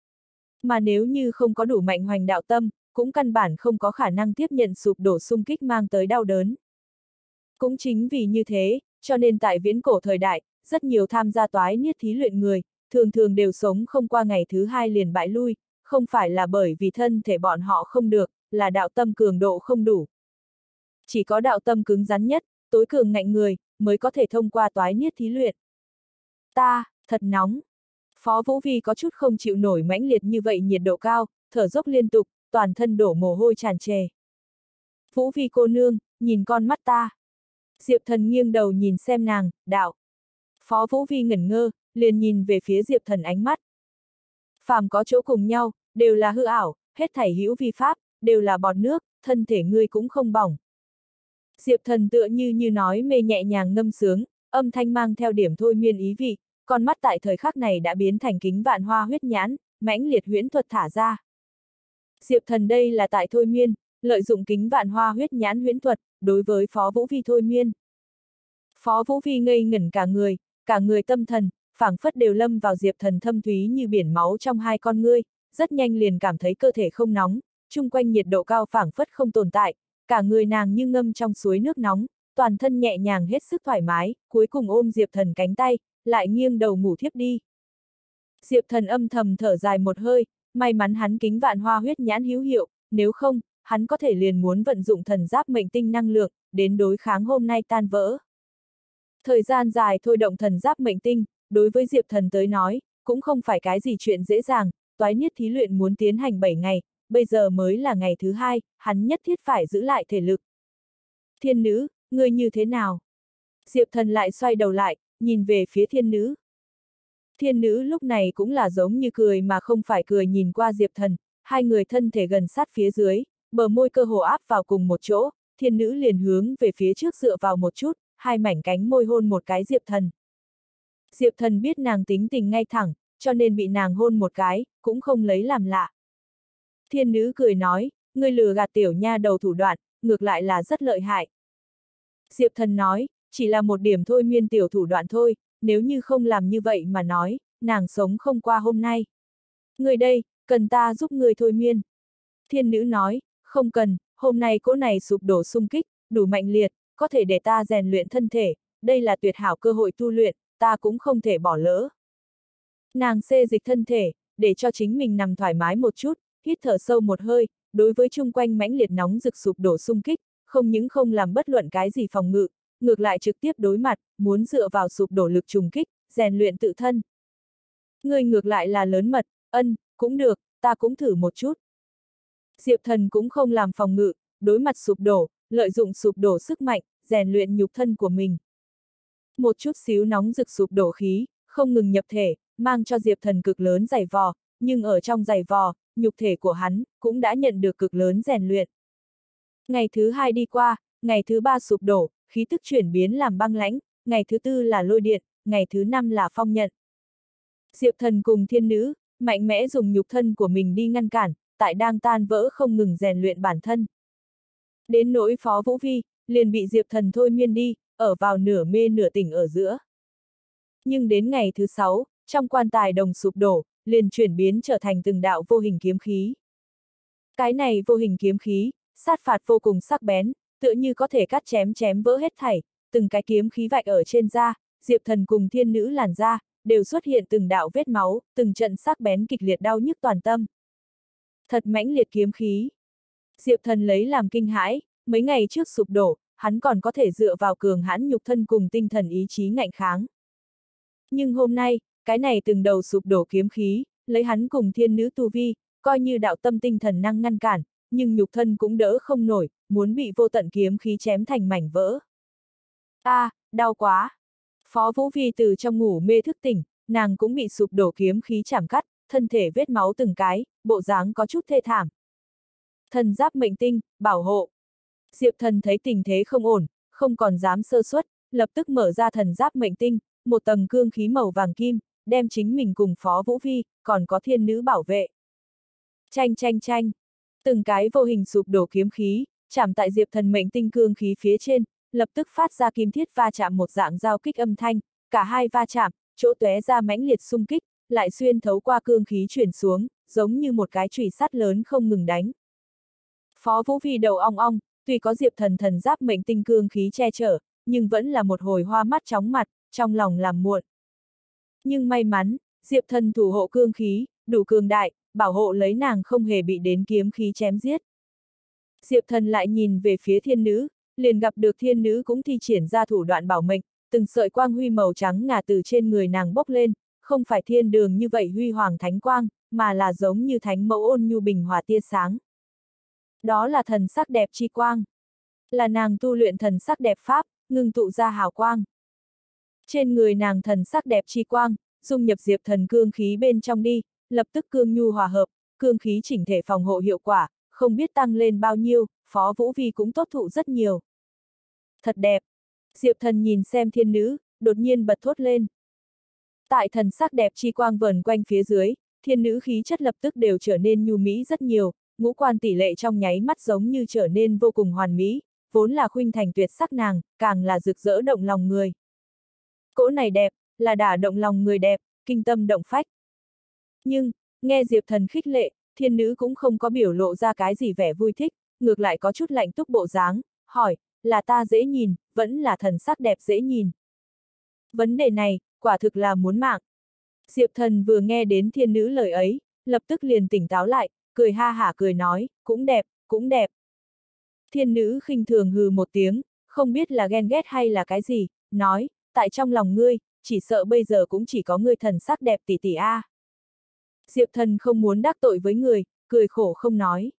S1: Mà nếu như không có đủ mạnh hoành đạo tâm, cũng căn bản không có khả năng tiếp nhận sụp đổ xung kích mang tới đau đớn. Cũng chính vì như thế, cho nên tại viễn cổ thời đại, rất nhiều tham gia toái niết thí luyện người, thường thường đều sống không qua ngày thứ hai liền bại lui, không phải là bởi vì thân thể bọn họ không được, là đạo tâm cường độ không đủ. Chỉ có đạo tâm cứng rắn nhất, tối cường ngạnh người, mới có thể thông qua toái niết thí luyện. Ta, thật nóng. Phó Vũ Vi có chút không chịu nổi mãnh liệt như vậy nhiệt độ cao, thở dốc liên tục, toàn thân đổ mồ hôi tràn trề. Vũ Vi cô nương, nhìn con mắt ta. Diệp Thần nghiêng đầu nhìn xem nàng, đạo. Phó Vũ Vi ngẩn ngơ, liền nhìn về phía Diệp Thần ánh mắt. Phàm có chỗ cùng nhau, đều là hư ảo, hết thảy hữu vi pháp, đều là bọt nước, thân thể ngươi cũng không bỏng. Diệp Thần tựa như như nói mê nhẹ nhàng ngâm sướng, âm thanh mang theo điểm thôi miên ý vị, con mắt tại thời khắc này đã biến thành kính vạn hoa huyết nhãn, mãnh liệt huyễn thuật thả ra. Diệp Thần đây là tại thôi miên, lợi dụng kính vạn hoa huyết nhãn huyễn thuật, đối với Phó Vũ Vi thôi miên. Phó Vũ Vi ngây ngẩn cả người, cả người tâm thần, phảng phất đều lâm vào Diệp Thần thâm thúy như biển máu trong hai con ngươi, rất nhanh liền cảm thấy cơ thể không nóng, chung quanh nhiệt độ cao phảng phất không tồn tại, cả người nàng như ngâm trong suối nước nóng, toàn thân nhẹ nhàng hết sức thoải mái, cuối cùng ôm Diệp Thần cánh tay, lại nghiêng đầu ngủ thiếp đi. Diệp Thần âm thầm thở dài một hơi, may mắn hắn kính vạn hoa huyết nhãn hữu hiệu, nếu không, hắn có thể liền muốn vận dụng thần giáp mệnh tinh năng lượng, đến đối kháng hôm nay tan vỡ. Thời gian dài thôi động thần giáp mệnh tinh, đối với Diệp Thần tới nói, cũng không phải cái gì chuyện dễ dàng, toái niết thí luyện muốn tiến hành bảy ngày, bây giờ mới là ngày thứ hai, hắn nhất thiết phải giữ lại thể lực. Thiên nữ, ngươi như thế nào? Diệp Thần lại xoay đầu lại, nhìn về phía thiên nữ. Thiên nữ lúc này cũng là giống như cười mà không phải cười nhìn qua Diệp Thần, hai người thân thể gần sát phía dưới, bờ môi cơ hồ áp vào cùng một chỗ, thiên nữ liền hướng về phía trước dựa vào một chút, hai mảnh cánh môi hôn một cái Diệp Thần. Diệp Thần biết nàng tính tình ngay thẳng, cho nên bị nàng hôn một cái, cũng không lấy làm lạ. Thiên nữ cười nói, ngươi lừa gạt tiểu nha đầu thủ đoạn, ngược lại là rất lợi hại. Diệp Thần nói, chỉ là một điểm thôi miên tiểu thủ đoạn thôi, nếu như không làm như vậy mà nói, nàng sống không qua hôm nay. Ngươi đây, cần ta giúp ngươi thôi miên. Thiên nữ nói, không cần, hôm nay cỗ này sụp đổ xung kích, đủ mạnh liệt, có thể để ta rèn luyện thân thể, đây là tuyệt hảo cơ hội tu luyện, ta cũng không thể bỏ lỡ. Nàng xê dịch thân thể, để cho chính mình nằm thoải mái một chút, hít thở sâu một hơi, đối với chung quanh mãnh liệt nóng rực sụp đổ xung kích, không những không làm bất luận cái gì phòng ngự, ngược lại trực tiếp đối mặt, muốn dựa vào sụp đổ lực trùng kích, rèn luyện tự thân. Người ngược lại là lớn mật, ân, cũng được, ta cũng thử một chút. Diệp Thần cũng không làm phòng ngự, đối mặt sụp đổ, lợi dụng sụp đổ sức mạnh, rèn luyện nhục thân của mình. Một chút xíu nóng rực sụp đổ khí, không ngừng nhập thể, mang cho Diệp Thần cực lớn giày vò, nhưng ở trong giày vò, nhục thể của hắn cũng đã nhận được cực lớn rèn luyện. Ngày thứ hai đi qua, ngày thứ ba sụp đổ, khí tức chuyển biến làm băng lãnh, ngày thứ tư là lôi điện, ngày thứ năm là phong nhận. Diệp Thần cùng thiên nữ, mạnh mẽ dùng nhục thân của mình đi ngăn cản, tại đang tan vỡ không ngừng rèn luyện bản thân. Đến nỗi Phó Vũ Vi, liền bị Diệp Thần thôi miên đi, ở vào nửa mê nửa tỉnh ở giữa. Nhưng đến ngày thứ sáu, trong quan tài đồng sụp đổ, liền chuyển biến trở thành từng đạo vô hình kiếm khí. Cái này vô hình kiếm khí, sát phạt vô cùng sắc bén, tựa như có thể cắt chém chém vỡ hết thảy, từng cái kiếm khí vạch ở trên da, Diệp Thần cùng thiên nữ làn da, đều xuất hiện từng đạo vết máu, từng trận sắc bén kịch liệt đau nhức toàn tâm. Thật mãnh liệt kiếm khí. Diệp Thần lấy làm kinh hãi, mấy ngày trước sụp đổ, hắn còn có thể dựa vào cường hãn nhục thân cùng tinh thần ý chí ngạnh kháng. Nhưng hôm nay, cái này từng đầu sụp đổ kiếm khí, lấy hắn cùng thiên nữ tu vi, coi như đạo tâm tinh thần năng ngăn cản, nhưng nhục thân cũng đỡ không nổi, muốn bị vô tận kiếm khí chém thành mảnh vỡ. A, à, đau quá! Phó Vũ Vi từ trong ngủ mê thức tỉnh, nàng cũng bị sụp đổ kiếm khí chảm cắt, thân thể vết máu từng cái, bộ dáng có chút thê thảm. Thần giáp mệnh tinh, bảo hộ. Diệp Thần thấy tình thế không ổn, không còn dám sơ suất, lập tức mở ra thần giáp mệnh tinh, một tầng cương khí màu vàng kim, đem chính mình cùng Phó Vũ Vi, còn có thiên nữ bảo vệ. Chanh chanh chanh. Từng cái vô hình sụp đổ kiếm khí, chạm tại Diệp Thần mệnh tinh cương khí phía trên, lập tức phát ra kim thiết va chạm một dạng giao kích âm thanh, cả hai va chạm, chỗ tóe ra mãnh liệt xung kích, lại xuyên thấu qua cương khí chuyển xuống, giống như một cái chùy sắt lớn không ngừng đánh. Phó Vũ Vi đầu ong ong, tuy có Diệp Thần thần giáp mệnh tinh cương khí che chở, nhưng vẫn là một hồi hoa mắt chóng mặt, trong lòng làm muộn. Nhưng may mắn, Diệp Thần thủ hộ cương khí, đủ cường đại, bảo hộ lấy nàng không hề bị đến kiếm khí chém giết. Diệp Thần lại nhìn về phía thiên nữ, liền gặp được thiên nữ cũng thi triển ra thủ đoạn bảo mệnh, từng sợi quang huy màu trắng ngà từ trên người nàng bốc lên, không phải thiên đường như vậy huy hoàng thánh quang, mà là giống như thánh mẫu ôn nhu bình hòa tia sáng. Đó là thần sắc đẹp chi quang. Là nàng tu luyện thần sắc đẹp pháp, ngưng tụ ra hào quang. Trên người nàng thần sắc đẹp chi quang, dung nhập Diệp Thần cương khí bên trong đi, lập tức cương nhu hòa hợp, cương khí chỉnh thể phòng hộ hiệu quả, không biết tăng lên bao nhiêu, Phó Vũ Vi cũng tốt thụ rất nhiều. Thật đẹp! Diệp Thần nhìn xem thiên nữ, đột nhiên bật thốt lên. Tại thần sắc đẹp chi quang vờn quanh phía dưới, thiên nữ khí chất lập tức đều trở nên nhu mỹ rất nhiều, ngũ quan tỷ lệ trong nháy mắt giống như trở nên vô cùng hoàn mỹ, vốn là khuynh thành tuyệt sắc nàng, càng là rực rỡ động lòng người. Cỗ này đẹp, là đả động lòng người đẹp, kinh tâm động phách. Nhưng, nghe Diệp Thần khích lệ, thiên nữ cũng không có biểu lộ ra cái gì vẻ vui thích, ngược lại có chút lạnh túc bộ dáng, hỏi, là ta dễ nhìn, vẫn là thần sắc đẹp dễ nhìn. Vấn đề này, quả thực là muốn mạng. Diệp Thần vừa nghe đến thiên nữ lời ấy, lập tức liền tỉnh táo lại, cười ha hả cười nói, cũng đẹp, cũng đẹp. Thiên nữ khinh thường hừ một tiếng, không biết là ghen ghét hay là cái gì, nói, tại trong lòng ngươi, chỉ sợ bây giờ cũng chỉ có ngươi thần sắc đẹp tỷ tỷ a. Diệp Thần không muốn đắc tội với người, cười khổ không nói.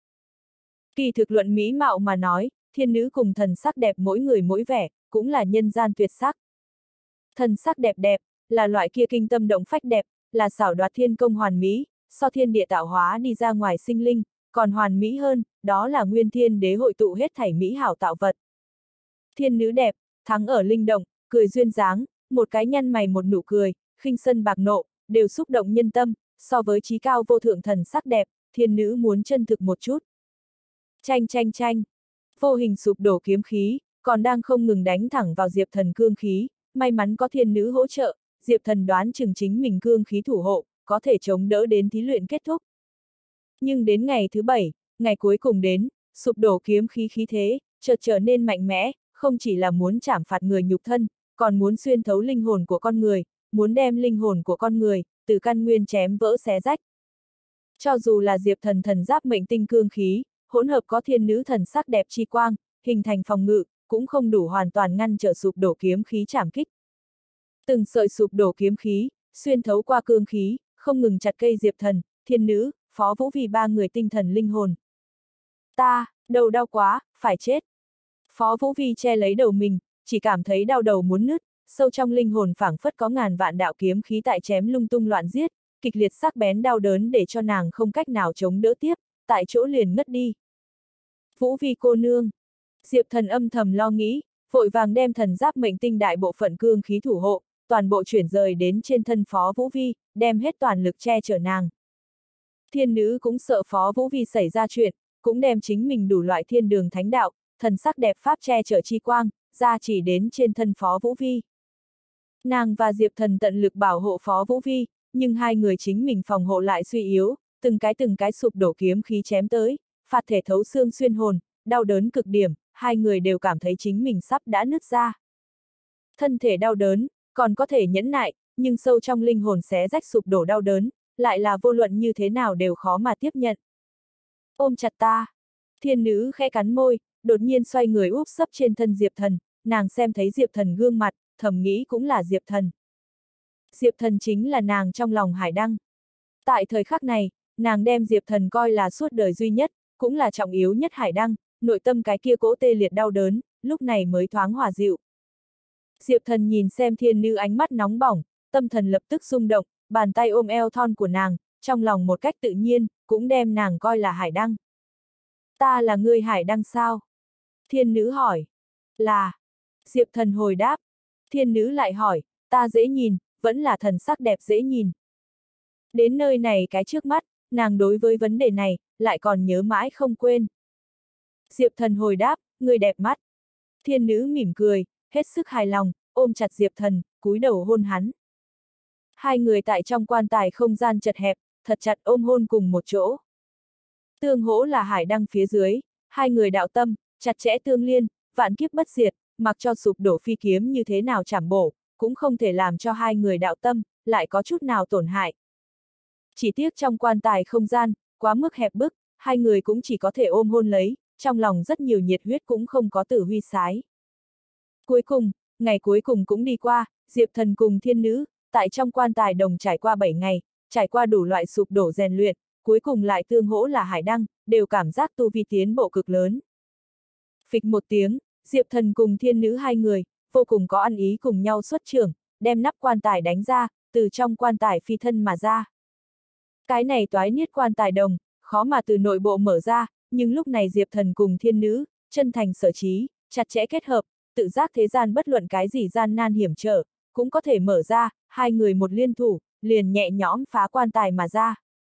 S1: Kỳ thực luận mỹ mạo mà nói, thiên nữ cùng thần sắc đẹp mỗi người mỗi vẻ, cũng là nhân gian tuyệt sắc. Thần sắc đẹp đẹp, là loại kia kinh tâm động phách đẹp, là xảo đoạt thiên công hoàn mỹ, so thiên địa tạo hóa đi ra ngoài sinh linh, còn hoàn mỹ hơn, đó là nguyên thiên đế hội tụ hết thảy mỹ hảo tạo vật. Thiên nữ đẹp, thắng ở linh động, cười duyên dáng, một cái nhăn mày một nụ cười, khinh sân bạc nộ, đều xúc động nhân tâm, so với chí cao vô thượng thần sắc đẹp, thiên nữ muốn chân thực một chút. Chanh chanh chanh, vô hình sụp đổ kiếm khí, còn đang không ngừng đánh thẳng vào Diệp Thần cương khí, may mắn có thiên nữ hỗ trợ, Diệp Thần đoán chừng chính mình cương khí thủ hộ, có thể chống đỡ đến thí luyện kết thúc. Nhưng đến ngày thứ bảy, ngày cuối cùng đến, sụp đổ kiếm khí khí thế, chợt trở nên mạnh mẽ, không chỉ là muốn trảm phạt người nhục thân, còn muốn xuyên thấu linh hồn của con người, muốn đem linh hồn của con người, từ căn nguyên chém vỡ xé rách. Cho dù là Diệp Thần thần giáp mệnh tinh cương khí, hỗn hợp có thiên nữ thần sắc đẹp chi quang, hình thành phòng ngự, cũng không đủ hoàn toàn ngăn trở sụp đổ kiếm khí trảm kích. Từng sợi sụp đổ kiếm khí, xuyên thấu qua cương khí, không ngừng chặt cây Diệp Thần, thiên nữ, Phó Vũ Vi ba người tinh thần linh hồn. Ta, đầu đau quá, phải chết. Phó Vũ Vi che lấy đầu mình, chỉ cảm thấy đau đầu muốn nứt, sâu trong linh hồn phảng phất có ngàn vạn đạo kiếm khí tại chém lung tung loạn giết, kịch liệt sắc bén đau đớn để cho nàng không cách nào chống đỡ tiếp, tại chỗ liền ngất đi. Vũ Vi cô nương. Diệp Thần âm thầm lo nghĩ, vội vàng đem thần giáp mệnh tinh đại bộ phận cương khí thủ hộ, toàn bộ chuyển rời đến trên thân Phó Vũ Vi, đem hết toàn lực che chở nàng. Thiên nữ cũng sợ Phó Vũ Vi xảy ra chuyện, cũng đem chính mình đủ loại thiên đường thánh đạo, thần sắc đẹp pháp che chở chi quang, ra chỉ đến trên thân Phó Vũ Vi. Nàng và Diệp Thần tận lực bảo hộ Phó Vũ Vi, nhưng hai người chính mình phòng hộ lại suy yếu, từng cái từng cái sụp đổ kiếm khí chém tới, phạt thể thấu xương xuyên hồn, đau đớn cực điểm, hai người đều cảm thấy chính mình sắp đã nứt ra. Thân thể đau đớn, còn có thể nhẫn nại, nhưng sâu trong linh hồn xé rách sụp đổ đau đớn, lại là vô luận như thế nào đều khó mà tiếp nhận. Ôm chặt ta. Thiên nữ khẽ cắn môi, đột nhiên xoay người úp sấp trên thân Diệp Thần, nàng xem thấy Diệp Thần gương mặt, thầm nghĩ cũng là Diệp Thần. Diệp Thần chính là nàng trong lòng Hải Đăng. Tại thời khắc này, nàng đem Diệp Thần coi là suốt đời duy nhất, cũng là trọng yếu nhất Hải Đăng, nội tâm cái kia cỗ tê liệt đau đớn, lúc này mới thoáng hòa dịu. Diệp Thần nhìn xem thiên nữ ánh mắt nóng bỏng, tâm thần lập tức rung động, bàn tay ôm eo thon của nàng, trong lòng một cách tự nhiên, cũng đem nàng coi là Hải Đăng. Ta là người Hải Đăng sao? Thiên nữ hỏi. Là. Diệp Thần hồi đáp. Thiên nữ lại hỏi, ta dễ nhìn, vẫn là thần sắc đẹp dễ nhìn. Đến nơi này cái trước mắt, nàng đối với vấn đề này, lại còn nhớ mãi không quên. Diệp Thần hồi đáp, người đẹp mắt. Thiên nữ mỉm cười, hết sức hài lòng, ôm chặt Diệp Thần, cúi đầu hôn hắn. Hai người tại trong quan tài không gian chật hẹp, thật chặt ôm hôn cùng một chỗ. Tương hỗ là Hải Đăng phía dưới, hai người đạo tâm, chặt chẽ tương liên, vạn kiếp bất diệt, mặc cho sụp đổ phi kiếm như thế nào chảm bổ, cũng không thể làm cho hai người đạo tâm, lại có chút nào tổn hại. Chỉ tiếc trong quan tài không gian, quá mức hẹp bức, hai người cũng chỉ có thể ôm hôn lấy, trong lòng rất nhiều nhiệt huyết cũng không có tử huy sái. Cuối cùng, ngày cuối cùng cũng đi qua, Diệp Thần cùng thiên nữ, tại trong quan tài đồng trải qua bảy ngày, trải qua đủ loại sụp đổ rèn luyện, cuối cùng lại tương hỗ là Hải Đăng, đều cảm giác tu vi tiến bộ cực lớn. Phịch một tiếng, Diệp Thần cùng thiên nữ hai người, vô cùng có ăn ý cùng nhau xuất trưởng, đem nắp quan tài đánh ra, từ trong quan tài phi thân mà ra. Cái này toái niết quan tài đồng, khó mà từ nội bộ mở ra, nhưng lúc này Diệp Thần cùng thiên nữ, chân thành sở trí, chặt chẽ kết hợp, tự giác thế gian bất luận cái gì gian nan hiểm trở, cũng có thể mở ra, hai người một liên thủ, liền nhẹ nhõm phá quan tài mà ra.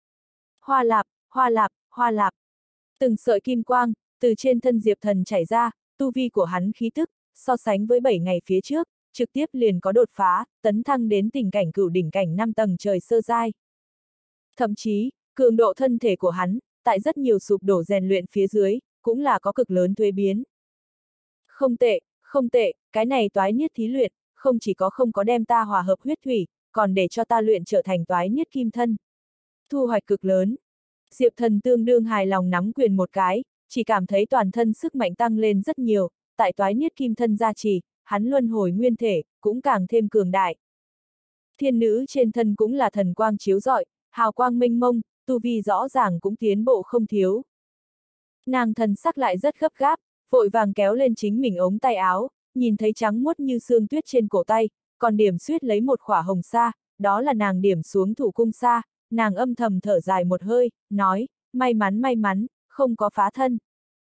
S1: Hoa lạp, hoa lạp, hoa lạp. Từng sợi kim quang, từ trên thân Diệp Thần chảy ra, tu vi của hắn khí tức, so sánh với bảy ngày phía trước, trực tiếp liền có đột phá, tấn thăng đến tình cảnh cửu đỉnh cảnh năm tầng trời sơ giai. Thậm chí, cường độ thân thể của hắn, tại rất nhiều sụp đổ rèn luyện phía dưới, cũng là có cực lớn thuế biến. Không tệ, không tệ, cái này toái niết thí luyện, không chỉ có không có đem ta hòa hợp huyết thủy, còn để cho ta luyện trở thành toái niết kim thân. Thu hoạch cực lớn. Diệp Thần tương đương hài lòng nắm quyền một cái, chỉ cảm thấy toàn thân sức mạnh tăng lên rất nhiều, tại toái niết kim thân gia trì, hắn luân hồi nguyên thể, cũng càng thêm cường đại. Thiên nữ trên thân cũng là thần quang chiếu rọi, hào quang mênh mông, tu vi rõ ràng cũng tiến bộ không thiếu. Nàng thần sắc lại rất gấp gáp, vội vàng kéo lên chính mình ống tay áo, nhìn thấy trắng muốt như sương tuyết trên cổ tay, còn điểm xuyết lấy một khỏa hồng sa, đó là nàng điểm xuống thủ cung sa, nàng âm thầm thở dài một hơi, nói, may mắn may mắn, không có phá thân.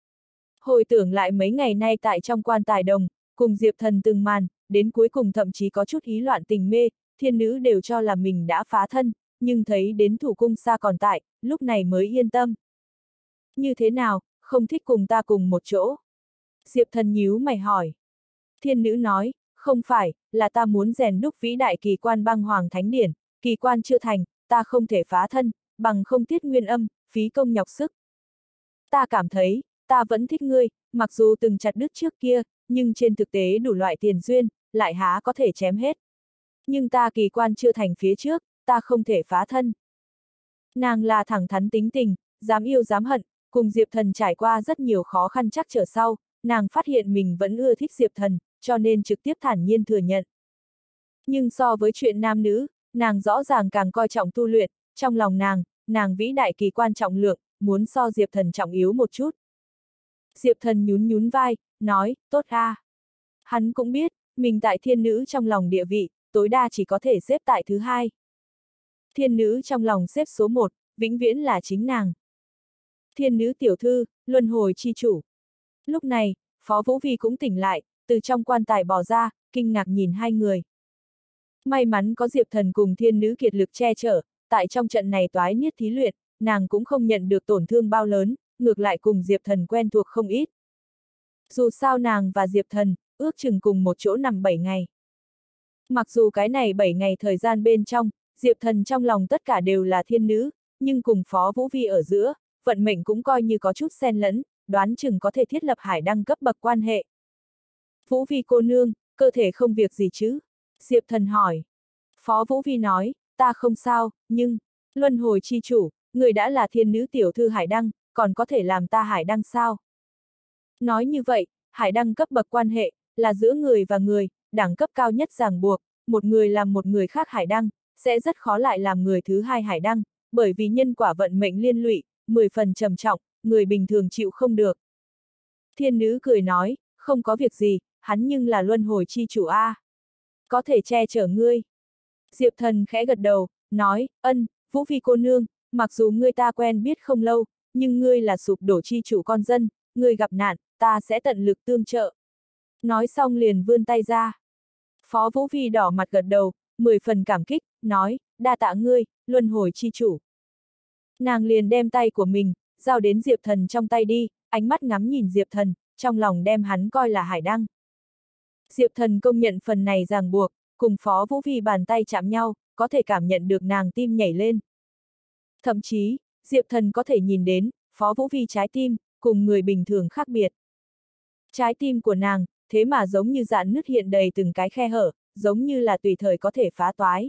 S1: Hồi tưởng lại mấy ngày nay tại trong quan tài đồng, cùng Diệp Thần từng màn, đến cuối cùng thậm chí có chút ý loạn tình mê, thiên nữ đều cho là mình đã phá thân, nhưng thấy đến thủ cung sa còn tại, lúc này mới yên tâm. Như thế nào, không thích cùng ta cùng một chỗ? Diệp Thần nhíu mày hỏi. Thiên nữ nói, không phải, là ta muốn rèn đúc vĩ đại kỳ quan băng hoàng thánh điển, kỳ quan chưa thành, ta không thể phá thân, bằng không tiết nguyên âm, phí công nhọc sức. Ta cảm thấy, ta vẫn thích ngươi, mặc dù từng chặt đứt trước kia, nhưng trên thực tế đủ loại tiền duyên, lại há có thể chém hết. Nhưng ta kỳ quan chưa thành phía trước, ta không thể phá thân. Nàng là thẳng thắn tính tình, dám yêu dám hận, cùng Diệp Thần trải qua rất nhiều khó khăn chắc trở sau, nàng phát hiện mình vẫn ưa thích Diệp Thần, cho nên trực tiếp thản nhiên thừa nhận. Nhưng so với chuyện nam nữ, nàng rõ ràng càng coi trọng tu luyện, trong lòng nàng, nàng vĩ đại kỳ quan trọng lượng, muốn so Diệp Thần trọng yếu một chút. Diệp Thần nhún nhún vai, nói, tốt a. Hắn cũng biết, mình tại thiên nữ trong lòng địa vị, tối đa chỉ có thể xếp tại thứ hai. Thiên nữ trong lòng xếp số một, vĩnh viễn là chính nàng. Thiên nữ tiểu thư, luân hồi chi chủ. Lúc này, Phó Vũ Vi cũng tỉnh lại, từ trong quan tài bò ra, kinh ngạc nhìn hai người. May mắn có Diệp Thần cùng thiên nữ kiệt lực che chở, tại trong trận này toái niết thí luyện, nàng cũng không nhận được tổn thương bao lớn, ngược lại cùng Diệp Thần quen thuộc không ít. Dù sao nàng và Diệp Thần, ước chừng cùng một chỗ nằm bảy ngày. Mặc dù cái này bảy ngày thời gian bên trong, Diệp Thần trong lòng tất cả đều là thiên nữ, nhưng cùng Phó Vũ Vi ở giữa, vận mệnh cũng coi như có chút xen lẫn, đoán chừng có thể thiết lập hải đăng cấp bậc quan hệ. Vũ Vi cô nương, cơ thể không việc gì chứ? Diệp Thần hỏi. Phó Vũ Vi nói, ta không sao, nhưng, luân hồi chi chủ, người đã là thiên nữ tiểu thư hải đăng, còn có thể làm ta hải đăng sao? Nói như vậy, hải đăng cấp bậc quan hệ, là giữa người và người, đẳng cấp cao nhất ràng buộc, một người làm một người khác hải đăng, sẽ rất khó lại làm người thứ hai hải đăng, bởi vì nhân quả vận mệnh liên lụy, mười phần trầm trọng, người bình thường chịu không được. Thiên nữ cười nói, không có việc gì, hắn nhưng là luân hồi chi chủ a, có thể che chở ngươi. Diệp Thần khẽ gật đầu, nói, ân, Vũ Vi cô nương, mặc dù ngươi ta quen biết không lâu, nhưng ngươi là sụp đổ chi chủ con dân, ngươi gặp nạn, ta sẽ tận lực tương trợ. Nói xong liền vươn tay ra. Phó Vũ Vi đỏ mặt gật đầu, mười phần cảm kích, nói, đa tạ ngươi, luân hồi chi chủ. Nàng liền đem tay của mình, giao đến Diệp Thần trong tay đi, ánh mắt ngắm nhìn Diệp Thần, trong lòng đem hắn coi là hải đăng. Diệp Thần công nhận phần này ràng buộc, cùng Phó Vũ Vi bàn tay chạm nhau, có thể cảm nhận được nàng tim nhảy lên. Thậm chí, Diệp Thần có thể nhìn đến, Phó Vũ Vi trái tim, cùng người bình thường khác biệt. Trái tim của nàng, thế mà giống như dạn nứt hiện đầy từng cái khe hở, giống như là tùy thời có thể phá toái.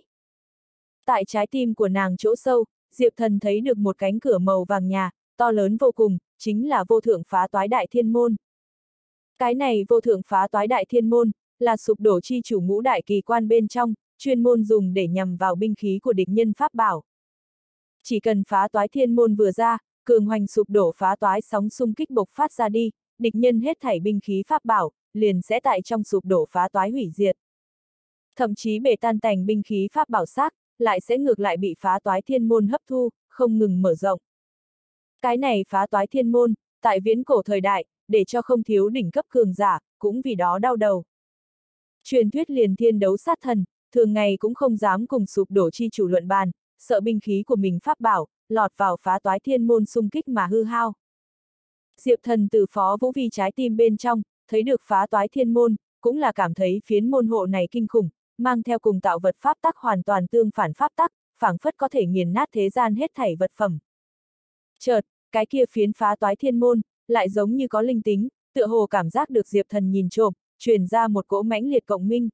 S1: Tại trái tim của nàng chỗ sâu, Diệp Thần thấy được một cánh cửa màu vàng nhà, to lớn vô cùng, chính là vô thượng phá toái đại thiên môn. Cái này vô thượng phá toái đại thiên môn, là sụp đổ chi chủ ngũ đại kỳ quan bên trong, chuyên môn dùng để nhằm vào binh khí của địch nhân pháp bảo. Chỉ cần phá toái thiên môn vừa ra, cường hoành sụp đổ phá toái sóng xung kích bộc phát ra đi, địch nhân hết thảy binh khí pháp bảo, liền sẽ tại trong sụp đổ phá toái hủy diệt. Thậm chí bể tan tành binh khí pháp bảo xác, lại sẽ ngược lại bị phá toái thiên môn hấp thu, không ngừng mở rộng. Cái này phá toái thiên môn, tại viễn cổ thời đại, để cho không thiếu đỉnh cấp cường giả, cũng vì đó đau đầu. Truyền thuyết liền thiên đấu sát thần, thường ngày cũng không dám cùng sụp đổ chi chủ luận bàn, sợ binh khí của mình pháp bảo, lọt vào phá toái thiên môn xung kích mà hư hao. Diệp Thần từ Phó Vũ Vi trái tim bên trong, thấy được phá toái thiên môn, cũng là cảm thấy phiến môn hộ này kinh khủng, mang theo cùng tạo vật pháp tắc hoàn toàn tương phản pháp tắc, phảng phất có thể nghiền nát thế gian hết thảy vật phẩm. Chợt, cái kia phiến phá toái thiên môn, lại giống như có linh tính, tựa hồ cảm giác được Diệp Thần nhìn trộm, truyền ra một cỗ mãnh liệt cộng minh.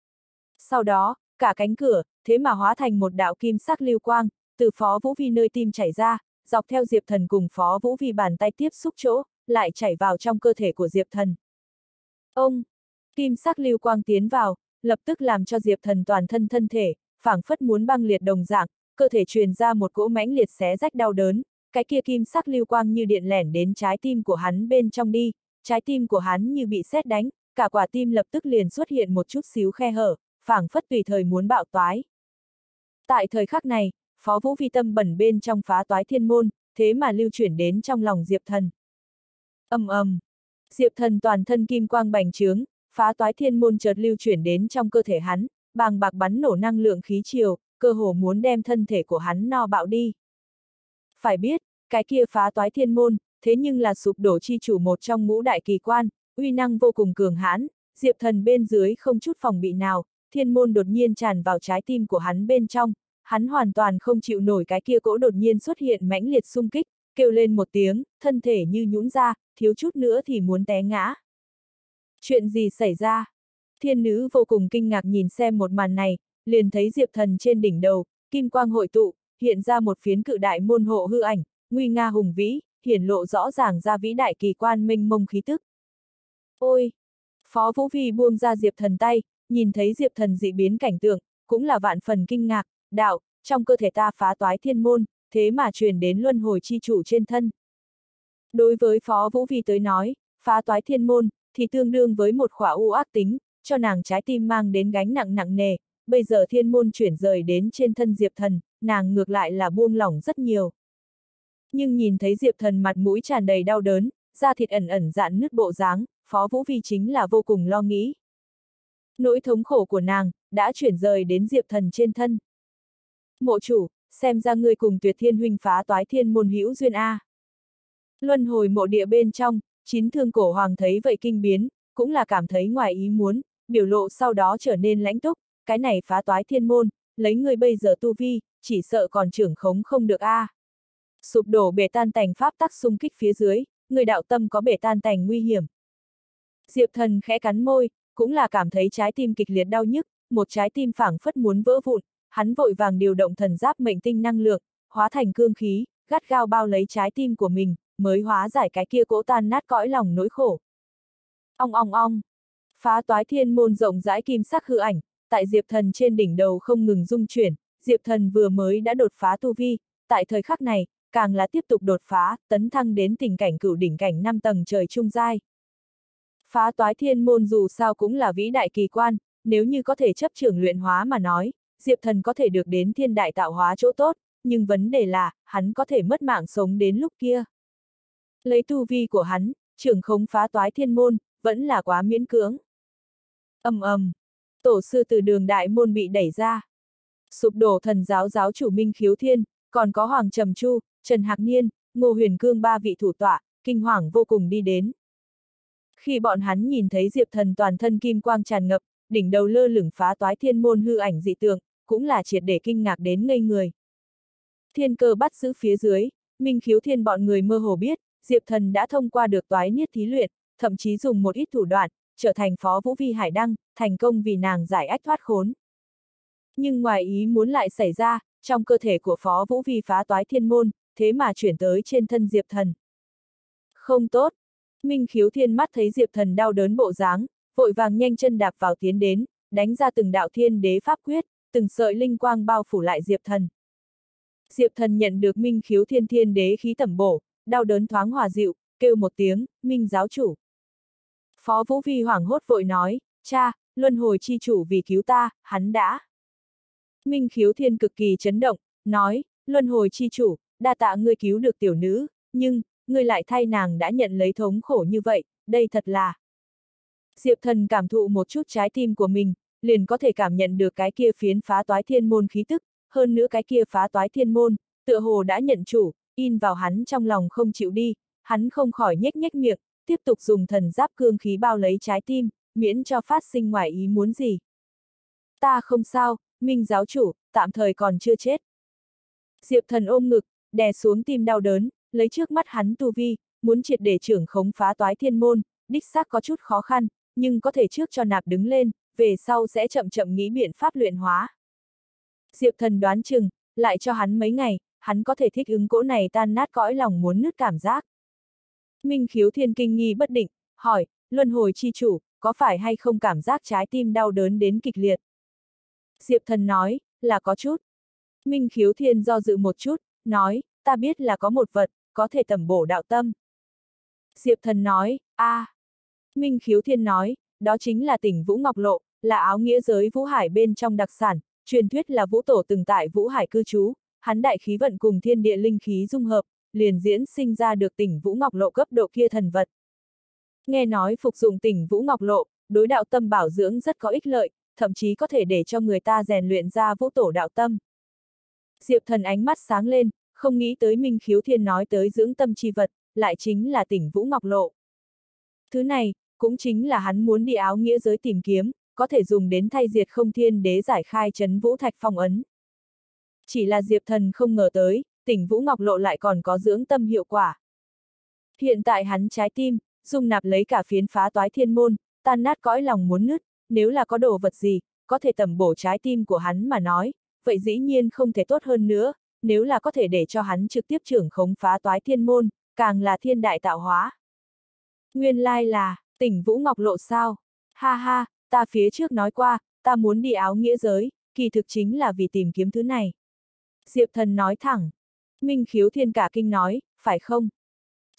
S1: Sau đó, cả cánh cửa, thế mà hóa thành một đạo kim sắc lưu quang, từ Phó Vũ Vi nơi tim chảy ra, dọc theo Diệp Thần cùng Phó Vũ Vi bàn tay tiếp xúc chỗ, lại chảy vào trong cơ thể của Diệp Thần. Ông, kim sắc lưu quang tiến vào, lập tức làm cho Diệp Thần toàn thân thân thể, phảng phất muốn băng liệt đồng dạng, cơ thể truyền ra một cỗ mãnh liệt xé rách đau đớn, cái kia kim sắc lưu quang như điện lẻn đến trái tim của hắn bên trong đi, trái tim của hắn như bị sét đánh, cả quả tim lập tức liền xuất hiện một chút xíu khe hở, phảng phất tùy thời muốn bạo toái. Tại thời khắc này, Phó Vũ Vi tâm bẩn bên trong phá toái thiên môn, thế mà lưu chuyển đến trong lòng Diệp Thần. Ầm ầm, Diệp Thần toàn thân kim quang bành trướng, phá toái thiên môn chợt lưu chuyển đến trong cơ thể hắn, bàng bạc bắn nổ năng lượng khí triều, cơ hồ muốn đem thân thể của hắn no bạo đi. Phải biết, cái kia phá toái thiên môn, thế nhưng là sụp đổ chi chủ một trong ngũ đại kỳ quan, uy năng vô cùng cường hãn, Diệp Thần bên dưới không chút phòng bị nào, thiên môn đột nhiên tràn vào trái tim của hắn bên trong, hắn hoàn toàn không chịu nổi cái kia cỗ đột nhiên xuất hiện mãnh liệt xung kích, kêu lên một tiếng, thân thể như nhũn ra, thiếu chút nữa thì muốn té ngã. Chuyện gì xảy ra? Thiên nữ vô cùng kinh ngạc nhìn xem một màn này, liền thấy Diệp Thần trên đỉnh đầu, kim quang hội tụ, hiện ra một phiến cự đại môn hộ hư ảnh, nguy nga hùng vĩ, hiển lộ rõ ràng ra vĩ đại kỳ quan mênh mông khí tức. Ôi! Phó Vũ Vi buông ra Diệp Thần tay, nhìn thấy Diệp Thần dị biến cảnh tượng, cũng là vạn phần kinh ngạc, đạo, trong cơ thể ta phá toái thiên môn, thế mà truyền đến luân hồi chi chủ trên thân. Đối với Phó Vũ Vi tới nói, phá toái thiên môn, thì tương đương với một khỏa u ác tính, cho nàng trái tim mang đến gánh nặng nặng nề, bây giờ thiên môn chuyển rời đến trên thân Diệp Thần, nàng ngược lại là buông lỏng rất nhiều. Nhưng nhìn thấy Diệp Thần mặt mũi tràn đầy đau đớn, da thịt ẩn ẩn dạn nứt bộ dáng, Phó Vũ Vi chính là vô cùng lo nghĩ. Nỗi thống khổ của nàng, đã chuyển rời đến Diệp Thần trên thân. Mộ chủ, xem ra ngươi cùng Tuyệt Thiên huynh phá toái thiên môn hữu duyên a. Luân hồi mộ địa bên trong, chín thương cổ hoàng thấy vậy kinh biến, cũng là cảm thấy ngoài ý muốn, biểu lộ sau đó trở nên lãnh túc, cái này phá toái thiên môn, lấy ngươi bây giờ tu vi, chỉ sợ còn trưởng khống không được a. Sụp đổ bể tan tành pháp tắc xung kích phía dưới, người đạo tâm có bể tan tành nguy hiểm. Diệp Thần khẽ cắn môi, cũng là cảm thấy trái tim kịch liệt đau nhức, một trái tim phảng phất muốn vỡ vụn, hắn vội vàng điều động thần giáp mệnh tinh năng lượng, hóa thành cương khí, gắt gao bao lấy trái tim của mình, mới hóa giải cái kia cỗ tan nát cõi lòng nỗi khổ. Ong ong ong, phá toái thiên môn rộng rãi kim sắc hư ảnh, tại Diệp Thần trên đỉnh đầu không ngừng rung chuyển, Diệp Thần vừa mới đã đột phá tu vi, tại thời khắc này, càng là tiếp tục đột phá, tấn thăng đến tình cảnh cửu đỉnh cảnh năm tầng trời trung giai. Phá toái thiên môn dù sao cũng là vĩ đại kỳ quan, nếu như có thể chấp trưởng luyện hóa mà nói, Diệp Thần có thể được đến thiên đại tạo hóa chỗ tốt, nhưng vấn đề là, hắn có thể mất mạng sống đến lúc kia. Lấy tu vi của hắn, trưởng khống phá toái thiên môn, vẫn là quá miễn cưỡng. Ầm ầm, tổ sư từ đường đại môn bị đẩy ra. Sụp đổ thần giáo giáo chủ Minh Khiếu Thiên, còn có Hoàng Trầm Chu, Trần Hạc Niên, Ngô Huyền Cương ba vị thủ tọa, kinh hoàng vô cùng đi đến. Khi bọn hắn nhìn thấy Diệp Thần toàn thân kim quang tràn ngập, đỉnh đầu lơ lửng phá toái thiên môn hư ảnh dị tượng, cũng là triệt để kinh ngạc đến ngây người. Thiên cơ bắt giữ phía dưới, Minh Khiếu Thiên bọn người mơ hồ biết, Diệp Thần đã thông qua được toái niết thí luyện, thậm chí dùng một ít thủ đoạn, trở thành Phó Vũ Vi Hải Đăng, thành công vì nàng giải ách thoát khốn. Nhưng ngoài ý muốn lại xảy ra, trong cơ thể của Phó Vũ Vi phá toái thiên môn, thế mà chuyển tới trên thân Diệp Thần. Không tốt! Minh Khiếu Thiên mắt thấy Diệp Thần đau đớn bộ dáng, vội vàng nhanh chân đạp vào tiến đến, đánh ra từng đạo thiên đế pháp quyết, từng sợi linh quang bao phủ lại Diệp Thần. Diệp Thần nhận được Minh Khiếu Thiên thiên đế khí tẩm bổ, đau đớn thoáng hòa dịu, kêu một tiếng, Minh giáo chủ. Phó Vũ Vi hoảng hốt vội nói, cha, luân hồi chi chủ vì cứu ta, hắn đã. Minh Khiếu Thiên cực kỳ chấn động, nói, luân hồi chi chủ, đa tạ ngươi cứu được tiểu nữ, nhưng, ngươi lại thay nàng đã nhận lấy thống khổ như vậy, đây thật là. Diệp Thần cảm thụ một chút trái tim của mình, liền có thể cảm nhận được cái kia phiến phá toái thiên môn khí tức, hơn nữa cái kia phá toái thiên môn, tựa hồ đã nhận chủ, in vào hắn trong lòng không chịu đi, hắn không khỏi nhếch nhếch miệng, tiếp tục dùng thần giáp cương khí bao lấy trái tim, miễn cho phát sinh ngoài ý muốn gì. Ta không sao, Minh giáo chủ, tạm thời còn chưa chết. Diệp Thần ôm ngực, đè xuống tim đau đớn, lấy trước mắt hắn tu vi, muốn triệt để trưởng khống phá toái thiên môn, đích xác có chút khó khăn, nhưng có thể trước cho nạp đứng lên, về sau sẽ chậm chậm nghĩ biện pháp luyện hóa. Diệp Thần đoán chừng, lại cho hắn mấy ngày, hắn có thể thích ứng cỗ này tan nát cõi lòng muốn nứt cảm giác. Minh Khiếu Thiên kinh nghi bất định, hỏi, luân hồi chi chủ, có phải hay không cảm giác trái tim đau đớn đến kịch liệt? Diệp Thần nói, là có chút. Minh Khiếu Thiên do dự một chút, nói, ta biết là có một vật, có thể tẩm bổ đạo tâm. Diệp Thần nói, a. À. Minh Khiếu Thiên nói, đó chính là tỉnh Vũ Ngọc Lộ, là áo nghĩa giới Vũ Hải bên trong đặc sản, truyền thuyết là Vũ Tổ từng tại Vũ Hải cư trú, hắn đại khí vận cùng thiên địa linh khí dung hợp, liền diễn sinh ra được tỉnh Vũ Ngọc Lộ cấp độ kia thần vật. Nghe nói phục dụng tỉnh Vũ Ngọc Lộ, đối đạo tâm bảo dưỡng rất có ích lợi, thậm chí có thể để cho người ta rèn luyện ra Vũ Tổ đạo tâm. Diệp Thần ánh mắt sáng lên, không nghĩ tới Minh Khiếu Thiên nói tới dưỡng tâm chi vật, lại chính là tỉnh Vũ Ngọc Lộ. Thứ này, cũng chính là hắn muốn đi áo nghĩa giới tìm kiếm, có thể dùng đến thay diệt không thiên đế giải khai trấn Vũ Thạch phong ấn. Chỉ là Diệp Thần không ngờ tới, tỉnh Vũ Ngọc Lộ lại còn có dưỡng tâm hiệu quả. Hiện tại hắn trái tim, dung nạp lấy cả phiến phá toái thiên môn, tan nát cõi lòng muốn nứt, nếu là có đồ vật gì, có thể tẩm bổ trái tim của hắn mà nói, vậy dĩ nhiên không thể tốt hơn nữa, nếu là có thể để cho hắn trực tiếp trưởng khống phá toái thiên môn, càng là thiên đại tạo hóa. Nguyên lai là, tỉnh Vũ Ngọc Lộ sao? Ha ha, ta phía trước nói qua, ta muốn đi áo nghĩa giới, kỳ thực chính là vì tìm kiếm thứ này. Diệp Thần nói thẳng. Minh Khiếu Thiên cả kinh nói, phải không? Chợt,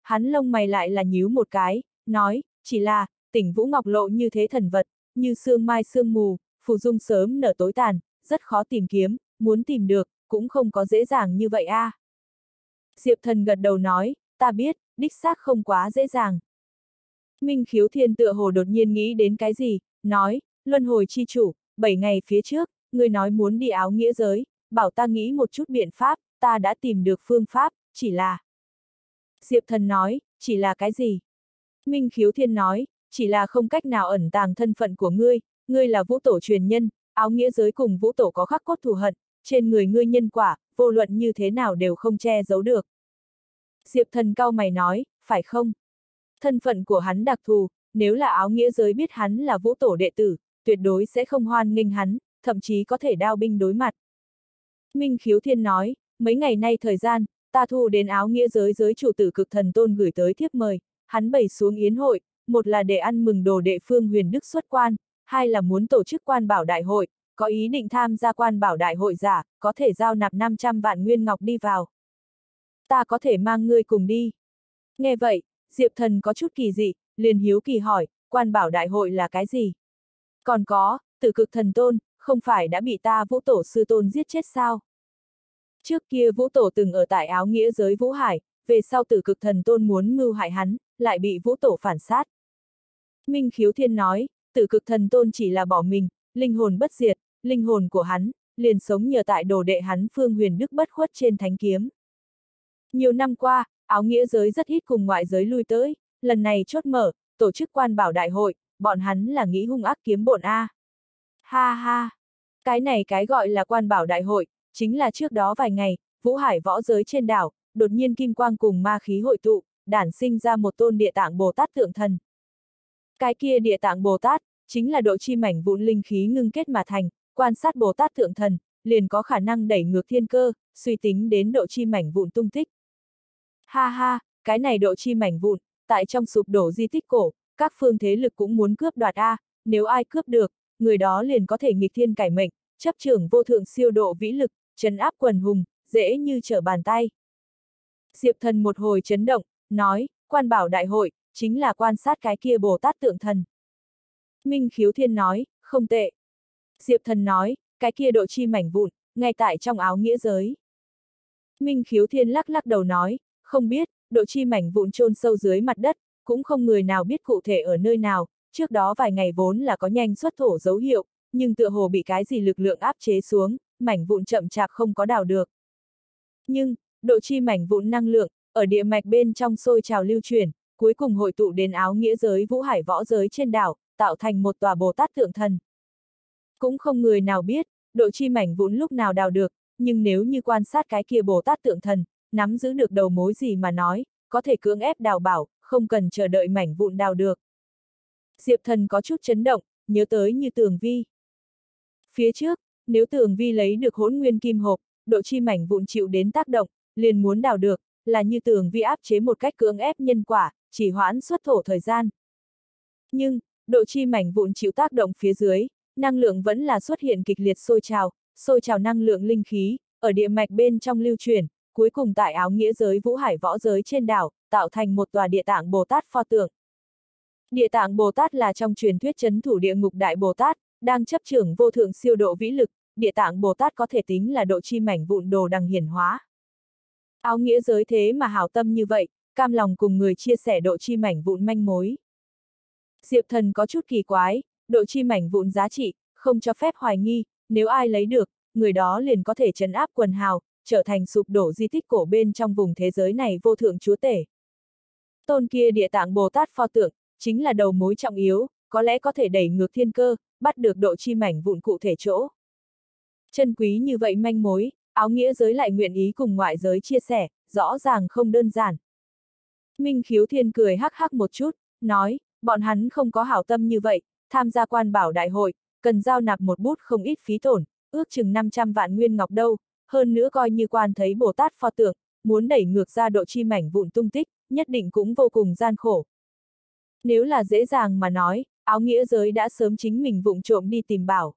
S1: Hắn lông mày lại là nhíu một cái, nói, chỉ là, Tỉnh Vũ Ngọc Lộ như thế thần vật, như sương mai sương mù, phù dung sớm nở tối tàn, rất khó tìm kiếm, muốn tìm được, cũng không có dễ dàng như vậy a. À. Diệp Thần gật đầu nói, ta biết, đích xác không quá dễ dàng. Minh Khiếu Thiên tựa hồ đột nhiên nghĩ đến cái gì, nói, luân hồi chi chủ, bảy ngày phía trước, người nói muốn đi áo nghĩa giới, bảo ta nghĩ một chút biện pháp, ta đã tìm được phương pháp, chỉ là... Diệp Thần nói, chỉ là cái gì? Minh Khiếu Thiên nói, chỉ là không cách nào ẩn tàng thân phận của ngươi, ngươi là vũ tổ truyền nhân, áo nghĩa giới cùng vũ tổ có khắc cốt thù hận, trên người ngươi nhân quả, vô luận như thế nào đều không che giấu được. Diệp Thần cau mày nói, phải không? Thân phận của hắn đặc thù, nếu là áo nghĩa giới biết hắn là vũ tổ đệ tử, tuyệt đối sẽ không hoan nghênh hắn, thậm chí có thể đao binh đối mặt. Minh Khiếu Thiên nói, mấy ngày nay thời gian, ta thu đến áo nghĩa giới giới chủ tử Cực Thần Tôn gửi tới thiếp mời, hắn bày xuống yến hội, một là để ăn mừng đồ đệ Phương Huyền Đức xuất quan, hai là muốn tổ chức quan bảo đại hội, có ý định tham gia quan bảo đại hội giả, có thể giao nạp năm trăm vạn nguyên ngọc đi vào. Ta có thể mang ngươi cùng đi. Nghe vậy, Diệp Thần có chút kỳ dị, liền hiếu kỳ hỏi, quan bảo đại hội là cái gì? Còn có, Tử Cực Thần Tôn, không phải đã bị ta vũ tổ sư tôn giết chết sao? Trước kia vũ tổ từng ở tại áo nghĩa giới Vũ Hải, về sau Tử Cực Thần Tôn muốn mưu hại hắn, lại bị vũ tổ phản sát. Minh Khiếu Thiên nói, Tử Cực Thần Tôn chỉ là bỏ mình, linh hồn bất diệt, linh hồn của hắn, liền sống nhờ tại đồ đệ hắn Phương Huyền Đức bất khuất trên thánh kiếm. Nhiều năm qua, áo nghĩa giới rất ít cùng ngoại giới lui tới, lần này chốt mở, tổ chức quan bảo đại hội, bọn hắn là nghĩ hung ác kiếm bộn a. Ha ha, cái này cái gọi là quan bảo đại hội, chính là trước đó vài ngày, Vũ Hải võ giới trên đảo, đột nhiên kim quang cùng ma khí hội tụ, đản sinh ra một tôn địa tạng Bồ Tát tượng thần. Cái kia địa tạng Bồ Tát, chính là độ chi mảnh vụn linh khí ngưng kết mà thành, quan sát Bồ Tát tượng thần, liền có khả năng đẩy ngược thiên cơ, suy tính đến độ chi mảnh vụn tung tích. Ha ha, cái này độ chi mảnh vụn, tại trong sụp đổ di tích cổ, các phương thế lực cũng muốn cướp đoạt a, nếu ai cướp được, người đó liền có thể nghịch thiên cải mệnh, chấp trưởng vô thượng siêu độ vĩ lực, trấn áp quần hùng, dễ như trở bàn tay. Diệp Thần một hồi chấn động, nói, quan bảo đại hội, chính là quan sát cái kia Bồ Tát tượng thần. Minh Khiếu Thiên nói, không tệ. Diệp Thần nói, cái kia độ chi mảnh vụn, ngay tại trong áo nghĩa giới. Minh Khiếu Thiên lắc lắc đầu nói, không biết, độ chi mảnh vụn chôn sâu dưới mặt đất, cũng không người nào biết cụ thể ở nơi nào, trước đó vài ngày vốn là có nhanh xuất thổ dấu hiệu, nhưng tựa hồ bị cái gì lực lượng áp chế xuống, mảnh vụn chậm chạp không có đào được. Nhưng, độ chi mảnh vụn năng lượng, ở địa mạch bên trong sôi trào lưu chuyển, cuối cùng hội tụ đến áo nghĩa giới Vũ Hải võ giới trên đảo, tạo thành một tòa Bồ Tát tượng thần. Cũng không người nào biết, độ chi mảnh vụn lúc nào đào được, nhưng nếu như quan sát cái kia Bồ Tát tượng thần, nắm giữ được đầu mối gì mà nói, có thể cưỡng ép đào bảo, không cần chờ đợi mảnh vụn đào được. Diệp Thần có chút chấn động, nhớ tới Như Tường Vi. Phía trước, nếu Tường Vi lấy được hỗn nguyên kim hộp, độ chi mảnh vụn chịu đến tác động, liền muốn đào được, là Như Tường Vi áp chế một cách cưỡng ép nhân quả, chỉ hoãn xuất thổ thời gian. Nhưng, độ chi mảnh vụn chịu tác động phía dưới, năng lượng vẫn là xuất hiện kịch liệt sôi trào, sôi trào năng lượng linh khí, ở địa mạch bên trong lưu chuyển, cuối cùng tại áo nghĩa giới Vũ Hải võ giới trên đảo, tạo thành một tòa địa tạng Bồ Tát pho tượng. Địa tạng Bồ Tát là trong truyền thuyết trấn thủ địa ngục đại Bồ Tát, đang chấp trưởng vô thượng siêu độ vĩ lực, địa tạng Bồ Tát có thể tính là độ chi mảnh vụn đồ đằng hiển hóa. Áo nghĩa giới thế mà hảo tâm như vậy, cam lòng cùng người chia sẻ độ chi mảnh vụn manh mối. Diệp Thần có chút kỳ quái, độ chi mảnh vụn giá trị, không cho phép hoài nghi, nếu ai lấy được, người đó liền có thể trấn áp quần hào, trở thành sụp đổ di tích cổ bên trong vùng thế giới này vô thượng chúa tể. Tôn kia địa tạng Bồ Tát pho tượng, chính là đầu mối trọng yếu, có lẽ có thể đẩy ngược thiên cơ, bắt được độ chi mảnh vụn cụ thể chỗ. Chân quý như vậy manh mối, áo nghĩa giới lại nguyện ý cùng ngoại giới chia sẻ, rõ ràng không đơn giản. Minh Khiếu Thiên cười hắc hắc một chút, nói, bọn hắn không có hảo tâm như vậy, tham gia quan bảo đại hội, cần giao nạp một bút không ít phí tổn, ước chừng năm trăm vạn nguyên ngọc đâu, hơn nữa coi như quan thấy Bồ Tát pho tượng, muốn đẩy ngược ra độ chi mảnh vụn tung tích, nhất định cũng vô cùng gian khổ. Nếu là dễ dàng mà nói, áo nghĩa giới đã sớm chính mình vụng trộm đi tìm bảo.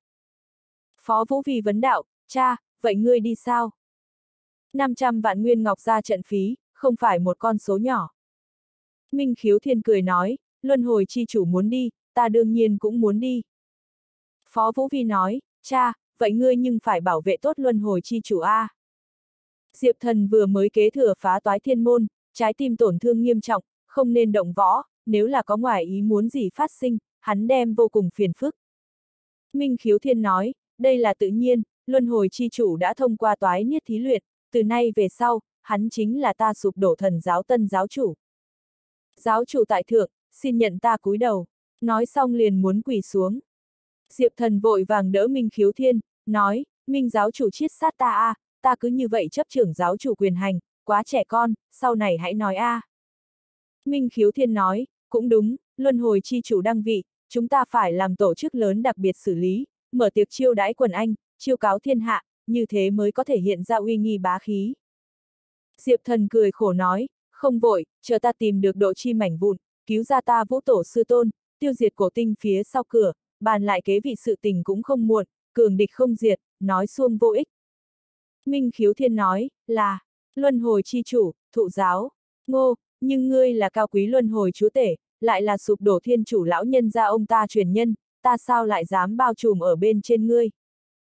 S1: Phó Vũ Vì vấn đạo, cha, vậy ngươi đi sao? năm trăm vạn nguyên ngọc ra trận phí, không phải một con số nhỏ. Minh Khiếu Thiên cười nói, luân hồi chi chủ muốn đi, ta đương nhiên cũng muốn đi. Phó Vũ Vi nói, cha, vậy ngươi nhưng phải bảo vệ tốt luân hồi chi chủ a. À. Diệp Thần vừa mới kế thừa phá toái thiên môn, trái tim tổn thương nghiêm trọng, không nên động võ, nếu là có ngoài ý muốn gì phát sinh, hắn đem vô cùng phiền phức. Minh Khiếu Thiên nói, đây là tự nhiên, luân hồi chi chủ đã thông qua toái niết thí luyện, từ nay về sau, hắn chính là ta sụp đổ thần giáo tân giáo chủ. Giáo chủ tại thượng, xin nhận ta cúi đầu, nói xong liền muốn quỳ xuống. Diệp Thần vội vàng đỡ Minh Khiếu Thiên, nói, Minh giáo chủ chiết sát ta a, à, ta cứ như vậy chấp trưởng giáo chủ quyền hành, quá trẻ con, sau này hãy nói a. À. Minh Khiếu Thiên nói, cũng đúng, luân hồi chi chủ đăng vị, chúng ta phải làm tổ chức lớn đặc biệt xử lý, mở tiệc chiêu đãi quần anh, chiêu cáo thiên hạ, như thế mới có thể hiện ra uy nghi bá khí. Diệp Thần cười khổ nói, không vội, chờ ta tìm được độ chi mảnh vụn, cứu ra ta vũ tổ sư tôn, tiêu diệt cổ tinh phía sau cửa, bàn lại kế vị sự tình cũng không muộn, cường địch không diệt, nói suông vô ích. Minh Khiếu Thiên nói, là, luân hồi chi chủ, thụ giáo, ngô, nhưng ngươi là cao quý luân hồi chúa tể, lại là sụp đổ thiên chủ lão nhân gia ông ta truyền nhân, ta sao lại dám bao trùm ở bên trên ngươi.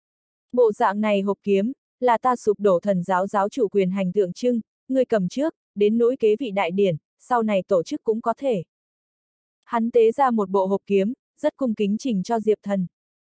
S1: Bộ dạng này hộp kiếm, là ta sụp đổ thần giáo giáo chủ quyền hành tượng trưng, ngươi cầm trước, đến nỗi kế vị đại điển, sau này tổ chức cũng có thể. Hắn tế ra một bộ hộp kiếm, rất cung kính trình cho Diệp Thần.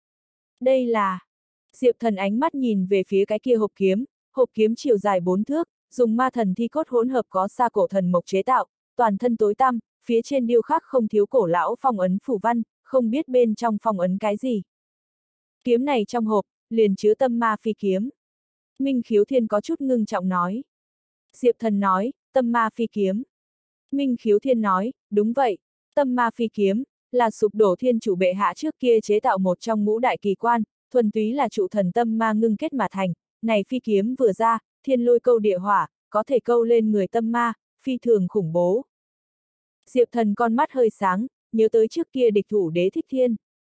S1: Đây là... Diệp Thần ánh mắt nhìn về phía cái kia hộp kiếm, hộp kiếm chiều dài bốn thước, dùng ma thần thi cốt hỗn hợp có sa cổ thần mộc chế tạo, toàn thân tối tăm, phía trên điêu khắc không thiếu cổ lão phong ấn phù văn, không biết bên trong phong ấn cái gì. Kiếm này trong hộp, liền chứa tâm ma phi kiếm. Minh Khiếu Thiên có chút ngưng trọng nói. Diệp Thần nói, tâm ma phi kiếm. Minh Khiếu Thiên nói, đúng vậy, tâm ma phi kiếm, là sụp đổ thiên chủ bệ hạ trước kia chế tạo một trong ngũ đại kỳ quan, thuần túy là trụ thần tâm ma ngưng kết mà thành, này phi kiếm vừa ra, thiên lôi câu địa hỏa, có thể câu lên người tâm ma, phi thường khủng bố. Diệp Thần con mắt hơi sáng, nhớ tới trước kia địch thủ Đế Thích Thiên.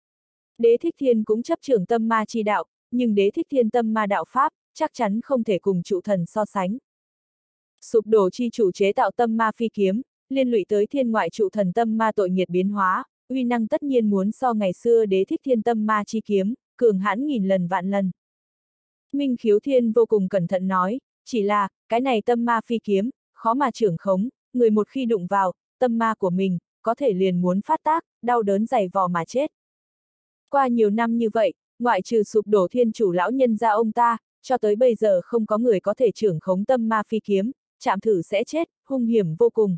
S1: Đế Thích Thiên cũng chấp trưởng tâm ma chi đạo, nhưng Đế Thích Thiên tâm ma đạo pháp, chắc chắn không thể cùng trụ thần so sánh. Sụp đổ chi chủ chế tạo tâm ma phi kiếm, liên lụy tới thiên ngoại trụ thần tâm ma tội nghiệt biến hóa, uy năng tất nhiên muốn so ngày xưa Đế Thích Thiên tâm ma chi kiếm, cường hãn nghìn lần vạn lần. Minh Khiếu Thiên vô cùng cẩn thận nói, chỉ là, cái này tâm ma phi kiếm, khó mà trưởng khống, người một khi đụng vào, tâm ma của mình, có thể liền muốn phát tác, đau đớn dày vò mà chết. Qua nhiều năm như vậy, ngoại trừ sụp đổ thiên chủ lão nhân gia ông ta, cho tới bây giờ không có người có thể trưởng khống tâm ma phi kiếm, chạm thử sẽ chết, hung hiểm vô cùng.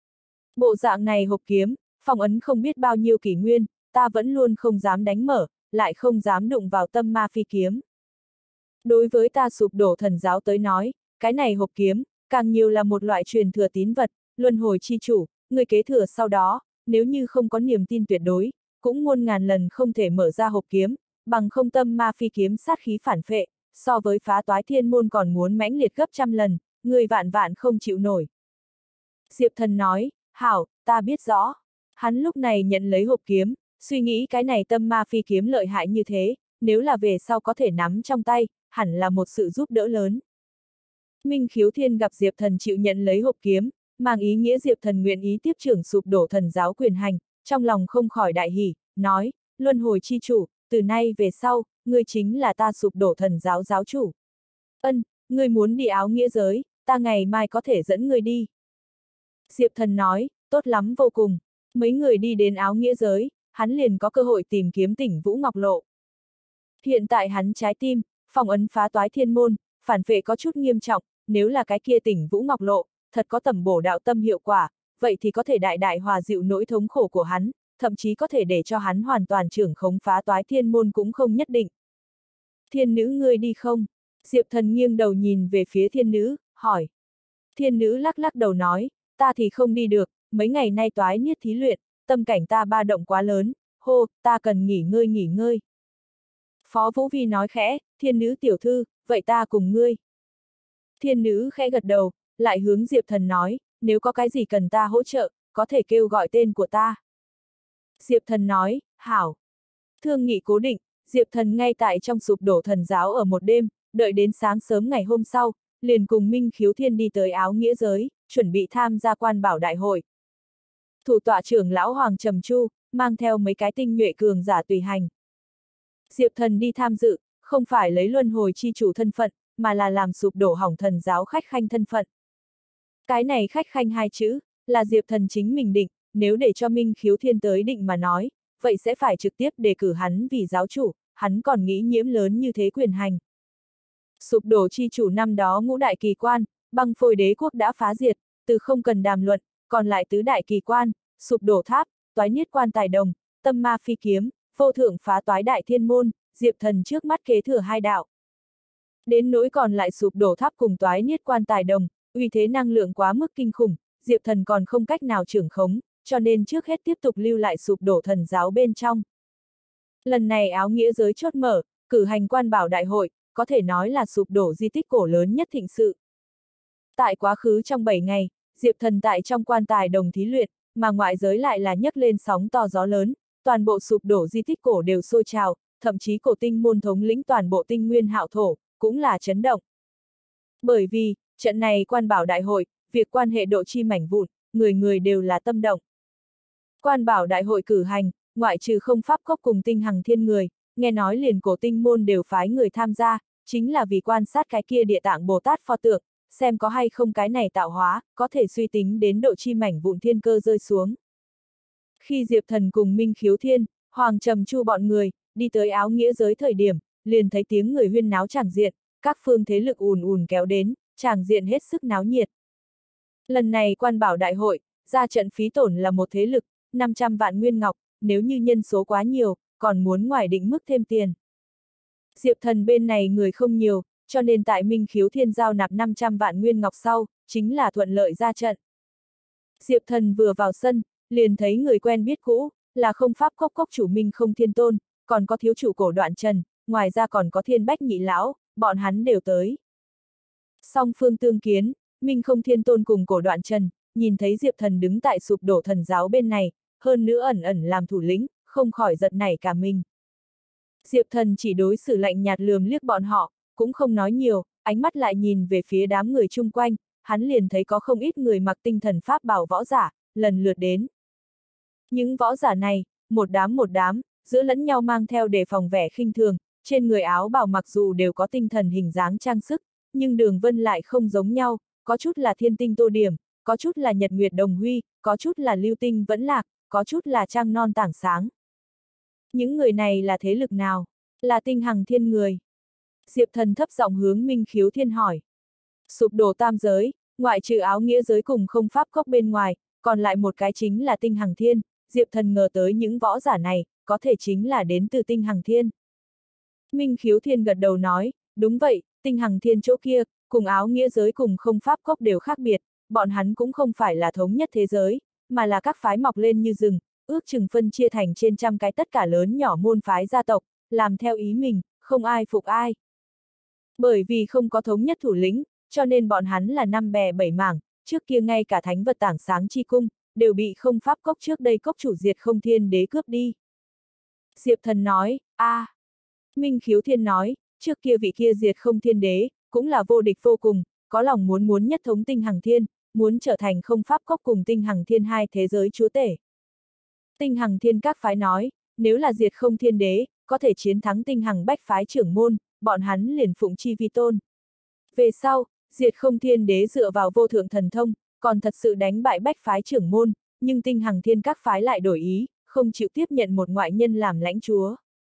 S1: Bộ dạng này hộp kiếm, phong ấn không biết bao nhiêu kỷ nguyên, ta vẫn luôn không dám đánh mở, lại không dám đụng vào tâm ma phi kiếm. Đối với ta sụp đổ thần giáo tới nói, cái này hộp kiếm, càng nhiều là một loại truyền thừa tín vật, luân hồi chi chủ, người kế thừa sau đó, nếu như không có niềm tin tuyệt đối, cũng muôn ngàn lần không thể mở ra hộp kiếm, bằng không tâm ma phi kiếm sát khí phản phệ, so với phá toái thiên môn còn muốn mãnh liệt gấp trăm lần, người vạn vạn không chịu nổi. Diệp Thần nói, hảo, ta biết rõ. Hắn lúc này nhận lấy hộp kiếm, suy nghĩ cái này tâm ma phi kiếm lợi hại như thế, nếu là về sau có thể nắm trong tay, hẳn là một sự giúp đỡ lớn. Minh Khiếu Thiên gặp Diệp Thần chịu nhận lấy hộp kiếm, mang ý nghĩa Diệp Thần nguyện ý tiếp trưởng sụp đổ thần giáo quyền hành, trong lòng không khỏi đại hỉ, nói, luân hồi chi chủ, từ nay về sau, ngươi chính là ta sụp đổ thần giáo giáo chủ. Ân, ngươi muốn đi áo nghĩa giới, ta ngày mai có thể dẫn ngươi đi. Diệp Thần nói, tốt lắm vô cùng, mấy người đi đến áo nghĩa giới, hắn liền có cơ hội tìm kiếm tỉnh Vũ Ngọc Lộ. Hiện tại hắn trái tim, phong ấn phá toái thiên môn, phản vệ có chút nghiêm trọng, nếu là cái kia tỉnh Vũ Ngọc Lộ, thật có tầm bổ đạo tâm hiệu quả, vậy thì có thể đại đại hòa dịu nỗi thống khổ của hắn, thậm chí có thể để cho hắn hoàn toàn trưởng khống phá toái thiên môn cũng không nhất định. Thiên nữ ngươi đi không? Diệp Thần nghiêng đầu nhìn về phía thiên nữ, hỏi. Thiên nữ lắc lắc đầu nói, ta thì không đi được, mấy ngày nay toái niết thí luyện, tâm cảnh ta ba động quá lớn, hô, ta cần nghỉ ngơi nghỉ ngơi. Phó Vũ Vi nói khẽ, thiên nữ tiểu thư, vậy ta cùng ngươi. Thiên nữ khẽ gật đầu, lại hướng Diệp Thần nói, nếu có cái gì cần ta hỗ trợ, có thể kêu gọi tên của ta. Diệp Thần nói, hảo. Thương nghị cố định, Diệp Thần ngay tại trong sụp đổ thần giáo ở một đêm, đợi đến sáng sớm ngày hôm sau, liền cùng Minh Khiếu Thiên đi tới áo nghĩa giới, chuẩn bị tham gia quan bảo đại hội. Thủ tọa trưởng lão Hoàng Trầm Chu, mang theo mấy cái tinh nhuệ cường giả tùy hành. Diệp Thần đi tham dự, không phải lấy luân hồi chi chủ thân phận, mà là làm sụp đổ hỏng thần giáo khách khanh thân phận. Cái này khách khanh hai chữ, là Diệp Thần chính mình định, nếu để cho Minh Khiếu Thiên tới định mà nói, vậy sẽ phải trực tiếp đề cử hắn vì giáo chủ, hắn còn nghĩ nhiễm lớn như thế quyền hành. Sụp đổ chi chủ năm đó ngũ đại kỳ quan, băng phôi đế quốc đã phá diệt, từ không cần đàm luận, còn lại tứ đại kỳ quan, sụp đổ tháp, toái niết quan tài đồng, tâm ma phi kiếm, vô thượng phá toái đại thiên môn, Diệp Thần trước mắt kế thừa hai đạo. Đến nỗi còn lại sụp đổ tháp cùng toái niết quan tài đồng, uy thế năng lượng quá mức kinh khủng, Diệp Thần còn không cách nào trưởng khống, cho nên trước hết tiếp tục lưu lại sụp đổ thần giáo bên trong. Lần này áo nghĩa giới chốt mở, cử hành quan bảo đại hội, có thể nói là sụp đổ di tích cổ lớn nhất thịnh sự. Tại quá khứ trong bảy ngày, Diệp Thần tại trong quan tài đồng thí luyện, mà ngoại giới lại là nhấc lên sóng to gió lớn, toàn bộ sụp đổ di tích cổ đều sôi trào, thậm chí cổ tinh môn thống lĩnh toàn bộ tinh nguyên hạo thổ, cũng là chấn động. Bởi vì, trận này quan bảo đại hội, việc quan hệ độ chi mảnh vụn, người người đều là tâm động. Quan bảo đại hội cử hành, ngoại trừ không pháp cốc cùng tinh hằng thiên người, nghe nói liền cổ tinh môn đều phái người tham gia, chính là vì quan sát cái kia địa tạng Bồ Tát pho tượng, xem có hay không cái này tạo hóa, có thể suy tính đến độ chi mảnh vụn thiên cơ rơi xuống. Khi Diệp Thần cùng Minh Khiếu Thiên, Hoàng Trầm Chu bọn người, đi tới áo nghĩa giới thời điểm, liền thấy tiếng người huyên náo tràng diện, các phương thế lực ùn ùn kéo đến, tràng diện hết sức náo nhiệt. Lần này quan bảo đại hội, ra trận phí tổn là một thế lực, năm trăm vạn nguyên ngọc, nếu như nhân số quá nhiều, còn muốn ngoài định mức thêm tiền. Diệp Thần bên này người không nhiều, cho nên tại Minh Khiếu Thiên giao nạp năm trăm vạn nguyên ngọc sau, chính là thuận lợi ra trận. Diệp Thần vừa vào sân, liền thấy người quen biết cũ, là không pháp cốc cốc chủ Minh Không Thiên Tôn, còn có thiếu chủ cổ Đoạn Trần, ngoài ra còn có Thiên Bách Nhị Lão, bọn hắn đều tới. Song phương tương kiến, Minh Không Thiên Tôn cùng cổ Đoạn Trần, nhìn thấy Diệp Thần đứng tại sụp đổ thần giáo bên này, hơn nữa ẩn ẩn làm thủ lĩnh, không khỏi giật nảy cả mình. Diệp Thần chỉ đối xử lạnh nhạt lườm liếc bọn họ, cũng không nói nhiều, ánh mắt lại nhìn về phía đám người chung quanh, hắn liền thấy có không ít người mặc tinh thần pháp bảo võ giả, lần lượt đến. Những võ giả này, một đám một đám, giữa lẫn nhau mang theo đề phòng vẻ khinh thường, trên người áo bào mặc dù đều có tinh thần hình dáng trang sức, nhưng đường vân lại không giống nhau, có chút là thiên tinh tô điểm, có chút là nhật nguyệt đồng huy, có chút là lưu tinh vẫn lạc, có chút là trăng non tảng sáng. Những người này là thế lực nào? Là tinh hằng thiên người. Diệp Thần thấp giọng hướng Minh Khiếu Thiên hỏi. Sụp đổ tam giới, ngoại trừ áo nghĩa giới cùng không pháp cốc bên ngoài, còn lại một cái chính là tinh hằng thiên. Diệp Thần ngờ tới những võ giả này, có thể chính là đến từ tinh hằng thiên. Minh Khiếu Thiên gật đầu nói, đúng vậy, tinh hằng thiên chỗ kia, cùng áo nghĩa giới cùng không pháp cốc đều khác biệt, bọn hắn cũng không phải là thống nhất thế giới, mà là các phái mọc lên như rừng, ước chừng phân chia thành trên trăm cái tất cả lớn nhỏ môn phái gia tộc, làm theo ý mình, không ai phục ai. Bởi vì không có thống nhất thủ lĩnh, cho nên bọn hắn là năm bè bảy mảng, trước kia ngay cả thánh vật tảng sáng chi cung, đều bị không pháp cốc trước đây cốc chủ diệt không thiên đế cướp đi. Diệp Thần nói, a à. Minh Khiếu Thiên nói, trước kia vị kia diệt không thiên đế, cũng là vô địch vô cùng, có lòng muốn muốn nhất thống tinh hằng thiên, muốn trở thành không pháp cốc cùng tinh hằng thiên hai thế giới chúa tể. Tinh hằng thiên các phái nói, nếu là diệt không thiên đế, có thể chiến thắng tinh hằng bách phái trưởng môn, bọn hắn liền phụng chi vi tôn. Về sau, diệt không thiên đế dựa vào vô thượng thần thông, còn thật sự đánh bại bách phái trưởng môn, nhưng tinh hằng thiên các phái lại đổi ý, không chịu tiếp nhận một ngoại nhân làm lãnh chúa.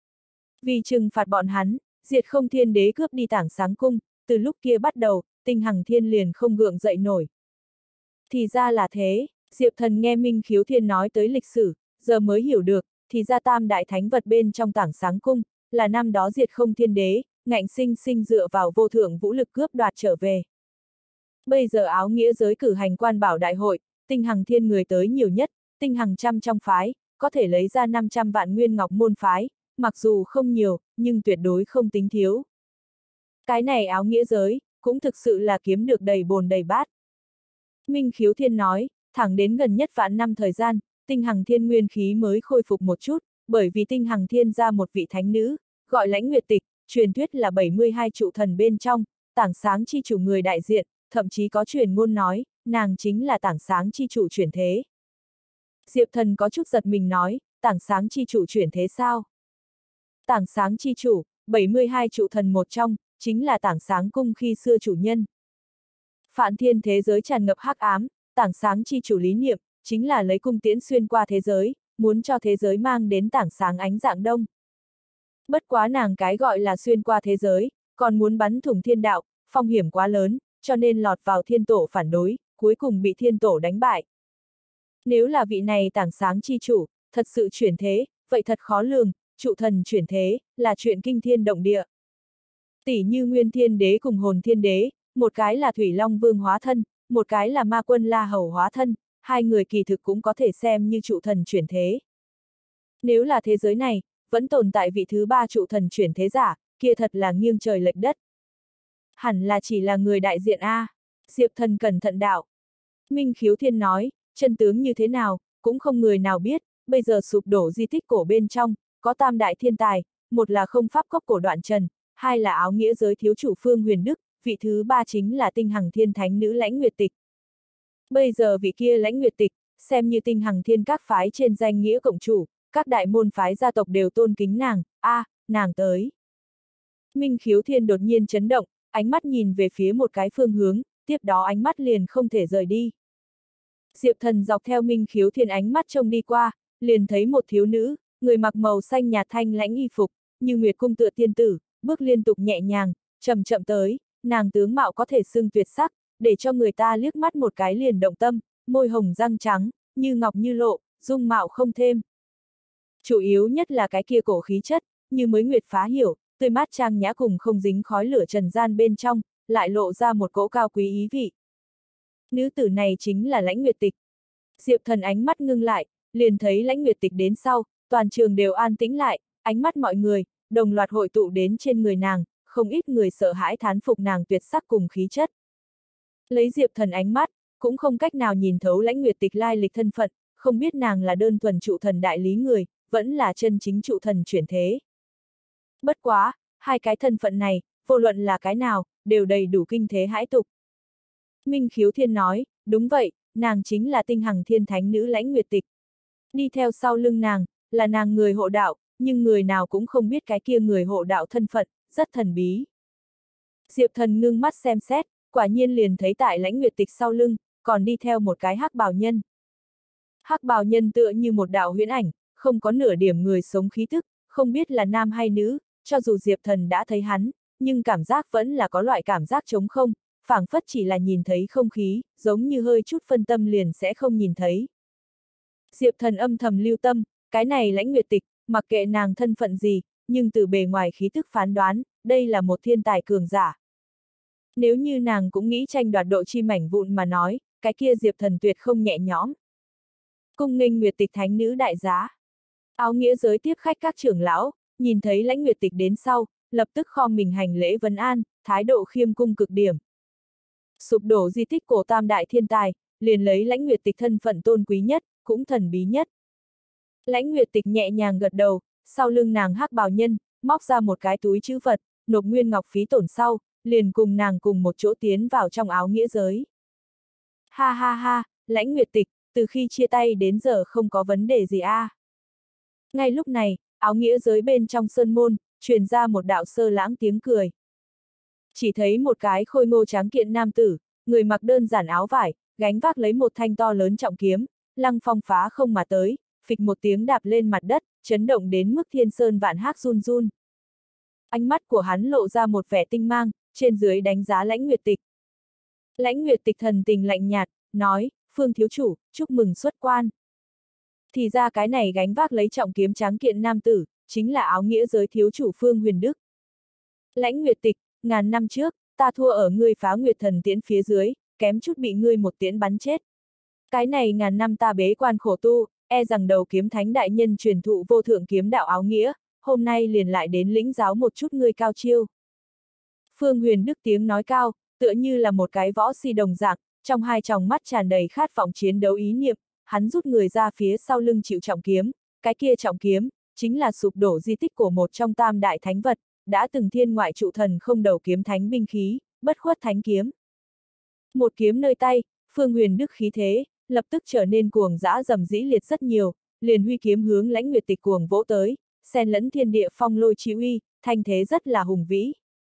S1: Vì trừng phạt bọn hắn, diệt không thiên đế cướp đi tảng sáng cung, từ lúc kia bắt đầu, tinh hằng thiên liền không gượng dậy nổi. Thì ra là thế, Diệp Thần nghe Minh Khiếu Thiên nói tới lịch sử, giờ mới hiểu được, thì ra tam đại thánh vật bên trong tảng sáng cung, là năm đó diệt không thiên đế, ngạnh sinh sinh dựa vào vô thượng vũ lực cướp đoạt trở về. Bây giờ áo nghĩa giới cử hành quan bảo đại hội, tinh hằng thiên người tới nhiều nhất, tinh hằng trăm trong phái, có thể lấy ra năm trăm vạn nguyên ngọc môn phái, mặc dù không nhiều, nhưng tuyệt đối không tính thiếu. Cái này áo nghĩa giới, cũng thực sự là kiếm được đầy bồn đầy bát. Minh Khiếu Thiên nói, thẳng đến gần nhất vạn năm thời gian, tinh hằng thiên nguyên khí mới khôi phục một chút, bởi vì tinh hằng thiên ra một vị thánh nữ, gọi Lãnh Nguyệt Tịch, truyền thuyết là bảy mươi hai trụ thần bên trong, tảng sáng chi chủ người đại diện, thậm chí có truyền ngôn nói, nàng chính là tảng sáng chi chủ chuyển thế. Diệp Thần có chút giật mình nói, tảng sáng chi chủ chuyển thế sao? Tảng sáng chi chủ, bảy mươi hai trụ thần một trong, chính là tảng sáng cung khi xưa chủ nhân. Phạn thiên thế giới tràn ngập hắc ám, tảng sáng chi chủ lý niệm, chính là lấy cung tiễn xuyên qua thế giới, muốn cho thế giới mang đến tảng sáng ánh dạng đông. Bất quá nàng cái gọi là xuyên qua thế giới, còn muốn bắn thủng thiên đạo, phong hiểm quá lớn, cho nên lọt vào thiên tổ phản đối, cuối cùng bị thiên tổ đánh bại. Nếu là vị này tảng sáng chi chủ, thật sự chuyển thế, vậy thật khó lường, trụ thần chuyển thế, là chuyện kinh thiên động địa. Tỷ như Nguyên Thiên Đế cùng Hồn Thiên Đế, một cái là Thủy Long Vương hóa thân, một cái là Ma Quân La Hầu hóa thân, hai người kỳ thực cũng có thể xem như trụ thần chuyển thế. Nếu là thế giới này, vẫn tồn tại vị thứ ba trụ thần chuyển thế giả, kia thật là nghiêng trời lệch đất. Hẳn là chỉ là người đại diện A. Diệp Thần cẩn thận đạo. Minh Khiếu Thiên nói, chân tướng như thế nào, cũng không người nào biết, bây giờ sụp đổ di tích cổ bên trong, có tam đại thiên tài, một là không pháp cốc cổ Đoạn Trần, hai là áo nghĩa giới thiếu chủ Phương Huyền Đức, vị thứ ba chính là tinh hằng thiên thánh nữ Lãnh Nguyệt Tịch. Bây giờ vị kia Lãnh Nguyệt Tịch, xem như tinh hằng thiên các phái trên danh nghĩa cộng chủ, các đại môn phái gia tộc đều tôn kính nàng, a, à, nàng tới. Minh Khiếu Thiên đột nhiên chấn động, ánh mắt nhìn về phía một cái phương hướng, tiếp đó ánh mắt liền không thể rời đi. Diệp Thần dọc theo Minh Khiếu Thiên ánh mắt trông đi qua, liền thấy một thiếu nữ, người mặc màu xanh nhạt thanh lãnh y phục, như nguyệt cung tựa tiên tử, bước liên tục nhẹ nhàng, chậm chậm tới, nàng tướng mạo có thể xưng tuyệt sắc, để cho người ta liếc mắt một cái liền động tâm, môi hồng răng trắng, như ngọc như lộ, dung mạo không thêm. Chủ yếu nhất là cái kia cổ khí chất, như mới nguyệt phá hiểu, tươi mát trang nhã cùng không dính khói lửa trần gian bên trong, lại lộ ra một cỗ cao quý ý vị. Nữ tử này chính là Lãnh Nguyệt Tịch. Diệp Thần ánh mắt ngưng lại, liền thấy Lãnh Nguyệt Tịch đến sau, toàn trường đều an tĩnh lại, ánh mắt mọi người, đồng loạt hội tụ đến trên người nàng, không ít người sợ hãi thán phục nàng tuyệt sắc cùng khí chất. Lấy Diệp Thần ánh mắt, cũng không cách nào nhìn thấu Lãnh Nguyệt Tịch lai lịch thân phận, không biết nàng là đơn thuần trụ thần đại lý người, vẫn là chân chính trụ thần chuyển thế. Bất quá, hai cái thân phận này, vô luận là cái nào, đều đầy đủ kinh thế hãi tục. Minh Khiếu Thiên nói, đúng vậy, nàng chính là tinh hằng thiên thánh nữ Lãnh Nguyệt Tịch. Đi theo sau lưng nàng, là nàng người hộ đạo, nhưng người nào cũng không biết cái kia người hộ đạo thân phận, rất thần bí. Diệp Thần ngưng mắt xem xét, quả nhiên liền thấy tại Lãnh Nguyệt Tịch sau lưng, còn đi theo một cái hắc bào nhân. Hắc bào nhân tựa như một đạo huyễn ảnh, không có nửa điểm người sống khí thức, không biết là nam hay nữ, cho dù Diệp Thần đã thấy hắn, nhưng cảm giác vẫn là có loại cảm giác trống không, phảng phất chỉ là nhìn thấy không khí, giống như hơi chút phân tâm liền sẽ không nhìn thấy. Diệp Thần âm thầm lưu tâm, cái này Lãnh Nguyệt Tịch, mặc kệ nàng thân phận gì, nhưng từ bề ngoài khí thức phán đoán, đây là một thiên tài cường giả. Nếu như nàng cũng nghĩ tranh đoạt độ chi mảnh vụn mà nói, cái kia Diệp Thần tuyệt không nhẹ nhõm. Cung nghênh Nguyệt Tịch thánh nữ đại giá. Áo nghĩa giới tiếp khách các trưởng lão, nhìn thấy Lãnh Nguyệt Tịch đến sau, lập tức khom mình hành lễ vấn an, thái độ khiêm cung cực điểm. Sụp đổ di tích cổ tam đại thiên tài, liền lấy Lãnh Nguyệt Tịch thân phận tôn quý nhất, cũng thần bí nhất. Lãnh Nguyệt Tịch nhẹ nhàng gật đầu, sau lưng nàng hắc bào nhân, móc ra một cái túi chữ vật, nộp nguyên ngọc phí tổn sau, liền cùng nàng cùng một chỗ tiến vào trong áo nghĩa giới. Ha ha ha, Lãnh Nguyệt Tịch, từ khi chia tay đến giờ không có vấn đề gì a. À. Ngay lúc này, áo nghĩa giới bên trong sơn môn, truyền ra một đạo sơ lãng tiếng cười. Chỉ thấy một cái khôi ngô tráng kiện nam tử, người mặc đơn giản áo vải, gánh vác lấy một thanh to lớn trọng kiếm, lăng phong phá không mà tới, phịch một tiếng đạp lên mặt đất, chấn động đến mức thiên sơn vạn hác run run. Ánh mắt của hắn lộ ra một vẻ tinh mang, trên dưới đánh giá Lãnh Nguyệt Tịch. Lãnh Nguyệt Tịch thần tình lạnh nhạt, nói, Phương thiếu chủ, chúc mừng xuất quan. Thì ra cái này gánh vác lấy trọng kiếm tráng kiện nam tử, chính là áo nghĩa giới thiếu chủ Phương Huyền Đức. Lãnh Nguyệt Tịch, ngàn năm trước, ta thua ở ngươi phá nguyệt thần tiễn phía dưới, kém chút bị ngươi một tiễn bắn chết. Cái này ngàn năm ta bế quan khổ tu, e rằng đầu kiếm thánh đại nhân truyền thụ vô thượng kiếm đạo áo nghĩa, hôm nay liền lại đến lĩnh giáo một chút ngươi cao chiêu. Phương Huyền Đức tiếng nói cao, tựa như là một cái võ si đồng dạng, trong hai tròng mắt tràn đầy khát vọng chiến đấu ý niệm, hắn rút người ra phía sau lưng chịu trọng kiếm, cái kia trọng kiếm, chính là sụp đổ di tích của một trong tam đại thánh vật, đã từng thiên ngoại trụ thần không đầu kiếm thánh binh khí, bất khuất thánh kiếm. Một kiếm nơi tay, Phương Huyền Đức khí thế, lập tức trở nên cuồng dã dầm dĩ liệt rất nhiều, liền huy kiếm hướng Lãnh Nguyệt Tịch cuồng vỗ tới, xen lẫn thiên địa phong lôi chi uy, thanh thế rất là hùng vĩ.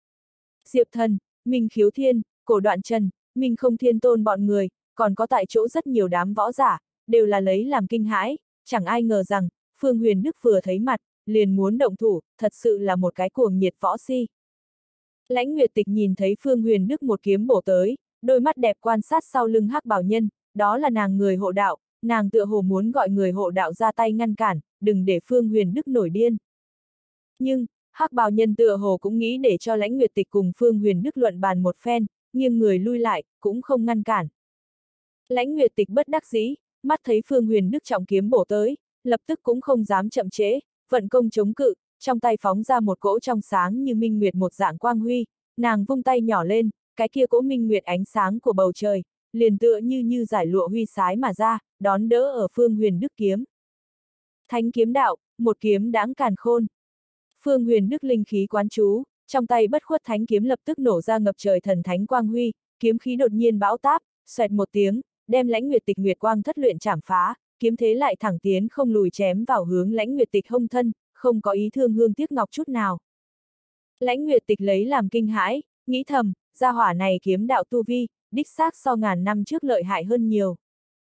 S1: Diệp Thần, Minh Khiếu Thiên, Cổ Đoạn Trần, Minh Không Thiên Tôn bọn người, còn có tại chỗ rất nhiều đám võ giả, đều là lấy làm kinh hãi, chẳng ai ngờ rằng, Phương Huyền Đức vừa thấy mặt, liền muốn động thủ, thật sự là một cái cuồng nhiệt võ si. Lãnh Nguyệt Tịch nhìn thấy Phương Huyền Đức một kiếm bổ tới, đôi mắt đẹp quan sát sau lưng Hắc Bào Nhân, đó là nàng người hộ đạo, nàng tựa hồ muốn gọi người hộ đạo ra tay ngăn cản, đừng để Phương Huyền Đức nổi điên. Nhưng, Hắc Bào Nhân tựa hồ cũng nghĩ để cho Lãnh Nguyệt Tịch cùng Phương Huyền Đức luận bàn một phen, nghiêng người lui lại, cũng không ngăn cản. Lãnh Nguyệt Tịch bất đắc dĩ, mắt thấy Phương Huyền Đức trọng kiếm bổ tới, lập tức cũng không dám chậm trễ, vận công chống cự, trong tay phóng ra một cỗ trong sáng như minh nguyệt một dạng quang huy, nàng vung tay nhỏ lên, cái kia cỗ minh nguyệt ánh sáng của bầu trời, liền tựa như như giải lụa huy sái mà ra, đón đỡ ở Phương Huyền Đức kiếm. Thánh kiếm đạo, một kiếm đãng càn khôn. Phương Huyền Đức linh khí quán chú, trong tay bất khuất thánh kiếm lập tức nổ ra ngập trời thần thánh quang huy, kiếm khí đột nhiên bão táp, xoẹt một tiếng, đem Lãnh Nguyệt Tịch nguyệt quang thất luyện chảm phá, kiếm thế lại thẳng tiến không lùi chém vào hướng Lãnh Nguyệt Tịch hông thân, không có ý thương hương tiếc ngọc chút nào. Lãnh Nguyệt Tịch lấy làm kinh hãi, nghĩ thầm, gia hỏa này kiếm đạo tu vi, đích xác so ngàn năm trước lợi hại hơn nhiều.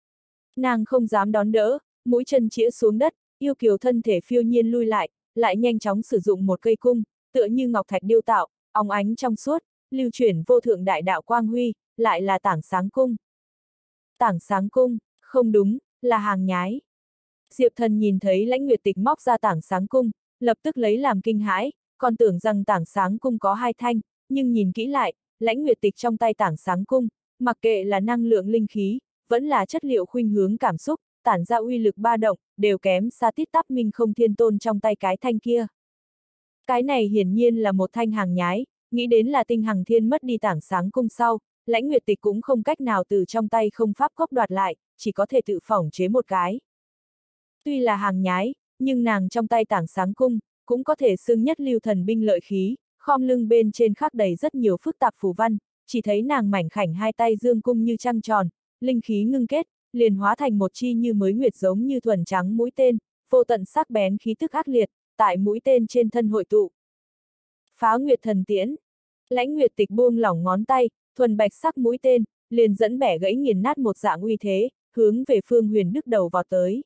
S1: Nàng không dám đón đỡ, mũi chân chĩa xuống đất, yêu kiều thân thể phiêu nhiên lui lại, lại nhanh chóng sử dụng một cây cung, tựa như ngọc thạch điêu tạo, óng ánh trong suốt, lưu chuyển vô thượng đại đạo quang huy, lại là Tảng Sáng Cung. Tảng Sáng Cung, không đúng, là hàng nhái. Diệp Thần nhìn thấy Lãnh Nguyệt Tịch móc ra Tảng Sáng Cung, lập tức lấy làm kinh hãi, còn tưởng rằng Tảng Sáng Cung có hai thanh, nhưng nhìn kỹ lại, Lãnh Nguyệt Tịch trong tay Tảng Sáng Cung, mặc kệ là năng lượng linh khí, vẫn là chất liệu khuynh hướng cảm xúc, tản ra uy lực ba động, đều kém xa tít tắp Minh Không Thiên Tôn trong tay cái thanh kia. Cái này hiển nhiên là một thanh hàng nhái, nghĩ đến là Tinh Hằng Thiên mất đi Tảng Sáng Cung sau, Lãnh Nguyệt Tịch cũng không cách nào từ trong tay không pháp cốc đoạt lại, chỉ có thể tự phỏng chế một cái. Tuy là hàng nhái, nhưng nàng trong tay Tảng Sáng Cung, cũng có thể xưng nhất lưu thần binh lợi khí, khom lưng bên trên khắc đầy rất nhiều phức tạp phù văn, chỉ thấy nàng mảnh khảnh hai tay dương cung như trăng tròn, linh khí ngưng kết, liền hóa thành một chi như mới nguyệt giống như thuần trắng mũi tên, vô tận sắc bén khí tức ác liệt, tại mũi tên trên thân hội tụ. Phá Nguyệt Thần Tiễn. Lãnh Nguyệt Tịch buông lỏng ngón tay, thuần bạch sắc mũi tên, liền dẫn bẻ gãy nghiền nát một dạng uy thế, hướng về Phương Huyền Đức đầu vào tới.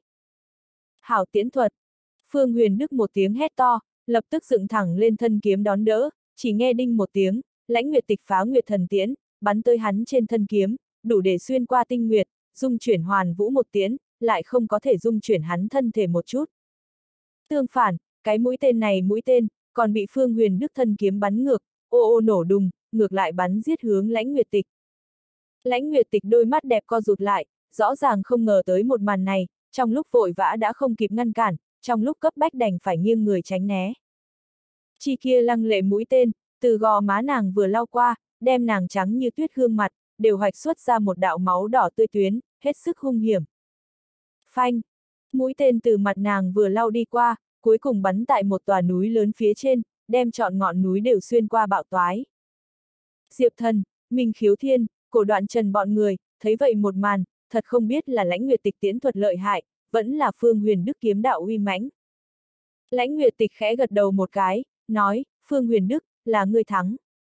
S1: Hảo tiễn thuật. Phương Huyền Đức một tiếng hét to, lập tức dựng thẳng lên thân kiếm đón đỡ, chỉ nghe đinh một tiếng, Lãnh Nguyệt Tịch phá Nguyệt Thần Tiễn, bắn tới hắn trên thân kiếm, đủ để xuyên qua tinh nguyệt, dung chuyển hoàn vũ một tiễn, lại không có thể dung chuyển hắn thân thể một chút. Tương phản, cái mũi tên này mũi tên, còn bị Phương Huyền Đức thân kiếm bắn ngược, ô ô nổ đùng, ngược lại bắn giết hướng Lãnh Nguyệt Tịch. Lãnh Nguyệt Tịch đôi mắt đẹp co rụt lại, rõ ràng không ngờ tới một màn này, trong lúc vội vã đã không kịp ngăn cản, trong lúc cấp bách đành phải nghiêng người tránh né. Chi kia lăng lệ mũi tên, từ gò má nàng vừa lao qua, đem nàng trắng như tuyết gương mặt, đều hoạch xuất ra một đạo máu đỏ tươi tuyến, hết sức hung hiểm. Phanh! Mũi tên từ mặt nàng vừa lao đi qua, cuối cùng bắn tại một tòa núi lớn phía trên, đem trọn ngọn núi đều xuyên qua bạo toái. Diệp Thần, Minh Khiếu Thiên, Cổ Đoạn Trần bọn người, thấy vậy một màn, thật không biết là Lãnh Nguyệt Tịch tiễn thuật lợi hại, vẫn là Phương Huyền Đức kiếm đạo uy mãnh. Lãnh Nguyệt Tịch khẽ gật đầu một cái, nói, Phương Huyền Đức, là ngươi thắng.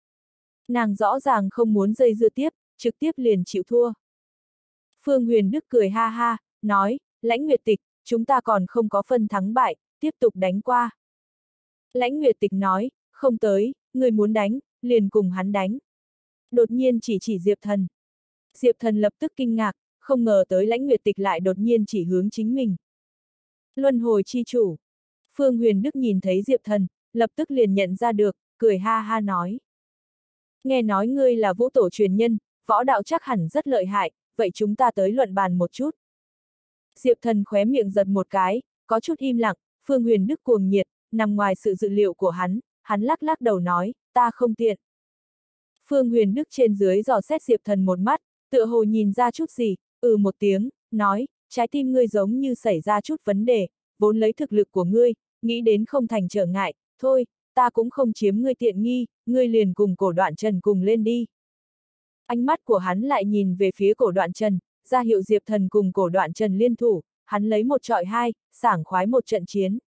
S1: Nàng rõ ràng không muốn dây dưa tiếp, trực tiếp liền chịu thua. Phương Huyền Đức cười ha ha, nói, Lãnh Nguyệt Tịch, chúng ta còn không có phân thắng bại, tiếp tục đánh qua. Lãnh Nguyệt Tịch nói, không tới, người muốn đánh, liền cùng hắn đánh. Đột nhiên chỉ chỉ Diệp Thần. Diệp Thần lập tức kinh ngạc, không ngờ tới Lãnh Nguyệt Tịch lại đột nhiên chỉ hướng chính mình. Luân hồi chi chủ. Phương Huyền Đức nhìn thấy Diệp Thần, lập tức liền nhận ra được, cười ha ha nói. Nghe nói ngươi là vũ tổ truyền nhân, võ đạo chắc hẳn rất lợi hại, vậy chúng ta tới luận bàn một chút. Diệp Thần khóe miệng giật một cái, có chút im lặng, Phương Huyền Đức cuồng nhiệt, nằm ngoài sự dự liệu của hắn, hắn lắc lắc đầu nói, ta không tiện. Phương Huyền Đức trên dưới dò xét Diệp Thần một mắt, tựa hồ nhìn ra chút gì, ừ một tiếng, nói, trái tim ngươi giống như xảy ra chút vấn đề, vốn lấy thực lực của ngươi, nghĩ đến không thành trở ngại, thôi, ta cũng không chiếm ngươi tiện nghi, ngươi liền cùng Cổ Đoạn Trần cùng lên đi. Ánh mắt của hắn lại nhìn về phía Cổ Đoạn Trần, ra hiệu Diệp Thần cùng Cổ Đoạn Trần liên thủ, hắn lấy một trọi hai, sảng khoái một trận chiến.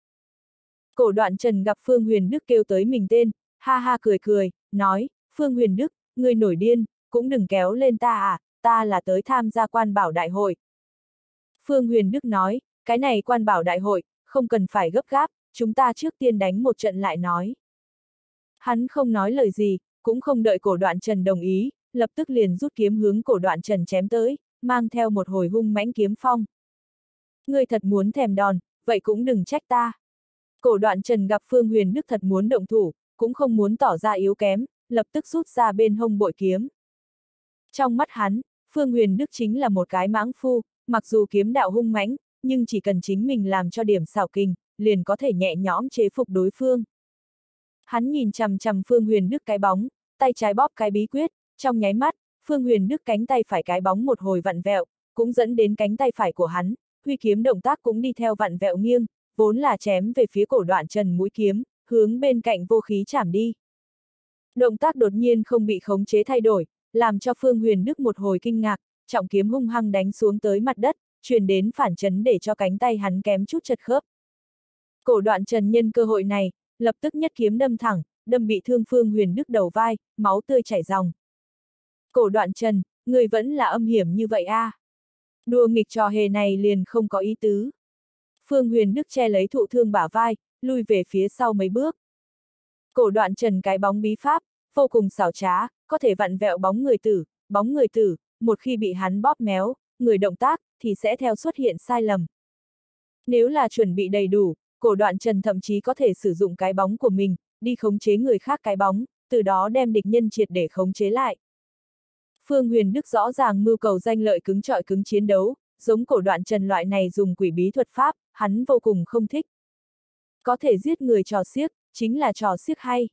S1: Cổ Đoạn Trần gặp Phương Huyền Đức kêu tới mình tên, ha ha cười cười, nói, Phương Huyền Đức, ngươi nổi điên, cũng đừng kéo lên ta à, ta là tới tham gia quan bảo đại hội. Phương Huyền Đức nói, cái này quan bảo đại hội, không cần phải gấp gáp, chúng ta trước tiên đánh một trận lại nói. Hắn không nói lời gì, cũng không đợi Cổ Đoạn Trần đồng ý, lập tức liền rút kiếm hướng Cổ Đoạn Trần chém tới, mang theo một hồi hung mãnh kiếm phong. Ngươi thật muốn thèm đòn, vậy cũng đừng trách ta. Cổ Đoạn Trần gặp Phương Huyền Đức thật muốn động thủ, cũng không muốn tỏ ra yếu kém, lập tức rút ra bên hông bội kiếm. Trong mắt hắn, Phương Huyền Đức chính là một cái mãng phu, mặc dù kiếm đạo hung mãnh, nhưng chỉ cần chính mình làm cho điểm xảo kình, liền có thể nhẹ nhõm chế phục đối phương. Hắn nhìn chằm chằm Phương Huyền Đức cái bóng, tay trái bóp cái bí quyết, trong nháy mắt, Phương Huyền Đức cánh tay phải cái bóng một hồi vặn vẹo, cũng dẫn đến cánh tay phải của hắn, huy kiếm động tác cũng đi theo vặn vẹo nghiêng, vốn là chém về phía Cổ Đoạn Trần mũi kiếm, hướng bên cạnh vô khí chảm đi. Động tác đột nhiên không bị khống chế thay đổi, làm cho Phương Huyền Đức một hồi kinh ngạc, trọng kiếm hung hăng đánh xuống tới mặt đất, truyền đến phản chấn để cho cánh tay hắn kém chút chật khớp. Cổ Đoạn Trần nhân cơ hội này, lập tức nhất kiếm đâm thẳng, đâm bị thương Phương Huyền Đức đầu vai, máu tươi chảy ròng. Cổ Đoạn Trần, người vẫn là âm hiểm như vậy a? À? Đùa nghịch trò hề này liền không có ý tứ. Phương Huyền Đức che lấy thụ thương bả vai, lui về phía sau mấy bước. Cổ Đoạn Trần cái bóng bí pháp, vô cùng xảo trá, có thể vặn vẹo bóng người tử, bóng người tử, một khi bị hắn bóp méo, người động tác, thì sẽ theo xuất hiện sai lầm. Nếu là chuẩn bị đầy đủ, Cổ Đoạn Trần thậm chí có thể sử dụng cái bóng của mình, đi khống chế người khác cái bóng, từ đó đem địch nhân triệt để khống chế lại. Phương Huyền Đức rõ ràng mưu cầu danh lợi cứng trọi cứng chiến đấu, giống Cổ Đoạn Trần loại này dùng quỷ bí thuật pháp, hắn vô cùng không thích. Có thể giết người trò xiếc, chính là trò xiếc hay.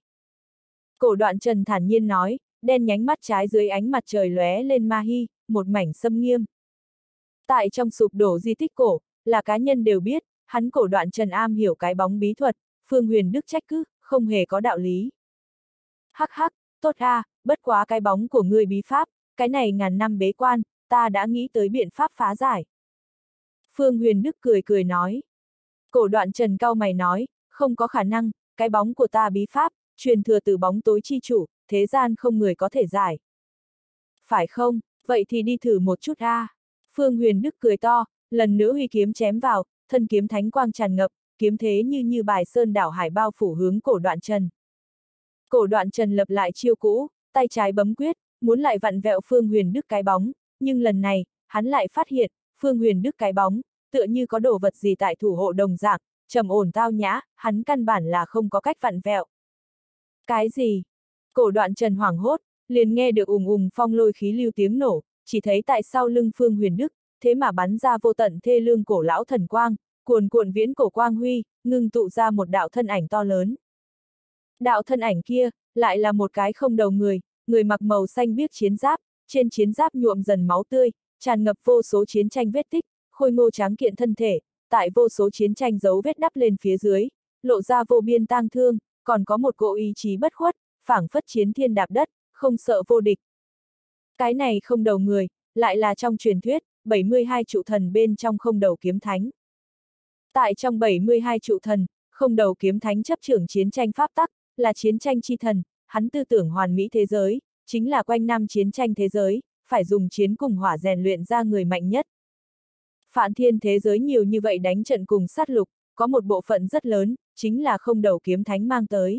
S1: Cổ Đoạn Trần thản nhiên nói, đen nhánh mắt trái dưới ánh mặt trời lóe lên ma hi, một mảnh xâm nghiêm. Tại trong sụp đổ di tích cổ, là cá nhân đều biết, hắn Cổ Đoạn Trần am hiểu cái bóng bí thuật, Phương Huyền Đức trách cứ, không hề có đạo lý. Hắc hắc, tốt a, à, bất quá cái bóng của ngươi bí pháp, cái này ngàn năm bế quan, ta đã nghĩ tới biện pháp phá giải. Phương Huyền Đức cười cười nói. Cổ Đoạn Trần cau mày nói, không có khả năng, cái bóng của ta bí pháp, truyền thừa từ bóng tối chi chủ, thế gian không người có thể giải. Phải không, vậy thì đi thử một chút a. À. Phương Huyền Đức cười to, lần nữa huy kiếm chém vào, thân kiếm thánh quang tràn ngập, kiếm thế như như bài sơn đảo hải bao phủ hướng Cổ Đoạn Trần. Cổ Đoạn Trần lập lại chiêu cũ, tay trái bấm quyết, muốn lại vặn vẹo Phương Huyền Đức cái bóng, nhưng lần này, hắn lại phát hiện, Phương Huyền Đức cái bóng, tựa như có đồ vật gì tại thủ hộ đồng dạng, trầm ổn tao nhã, hắn căn bản là không có cách vặn vẹo. Cái gì? Cổ Đoạn Trần hoảng hốt, liền nghe được ùng ùng phong lôi khí lưu tiếng nổ, chỉ thấy tại sau lưng Phương Huyền Đức, thế mà bắn ra vô tận thê lương cổ lão thần quang, cuồn cuộn viễn cổ quang huy, ngưng tụ ra một đạo thân ảnh to lớn. Đạo thân ảnh kia, lại là một cái không đầu người, người mặc màu xanh biếc chiến giáp, trên chiến giáp nhuộm dần máu tươi, tràn ngập vô số chiến tranh vết tích, khôi ngô tráng kiện thân thể, tại vô số chiến tranh dấu vết đắp lên phía dưới, lộ ra vô biên tang thương, còn có một cỗ ý chí bất khuất, phảng phất chiến thiên đạp đất, không sợ vô địch. Cái này không đầu người, lại là trong truyền thuyết, bảy mươi hai trụ thần bên trong không đầu kiếm thánh. Tại trong bảy mươi hai trụ thần, không đầu kiếm thánh chấp trưởng chiến tranh pháp tắc, là chiến tranh chi thần, hắn tư tưởng hoàn mỹ thế giới, chính là quanh năm chiến tranh thế giới, phải dùng chiến cùng hỏa rèn luyện ra người mạnh nhất. Phản thiên thế giới nhiều như vậy đánh trận cùng sát lục, có một bộ phận rất lớn, chính là không đầu kiếm thánh mang tới.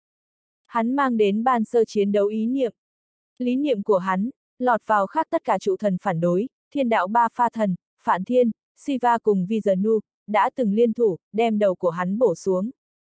S1: Hắn mang đến ban sơ chiến đấu ý niệm. Lý niệm của hắn, lọt vào khác tất cả trụ thần phản đối, thiên đạo ba pha thần, Phản Thiên, Siva cùng Vishnu, đã từng liên thủ, đem đầu của hắn bổ xuống.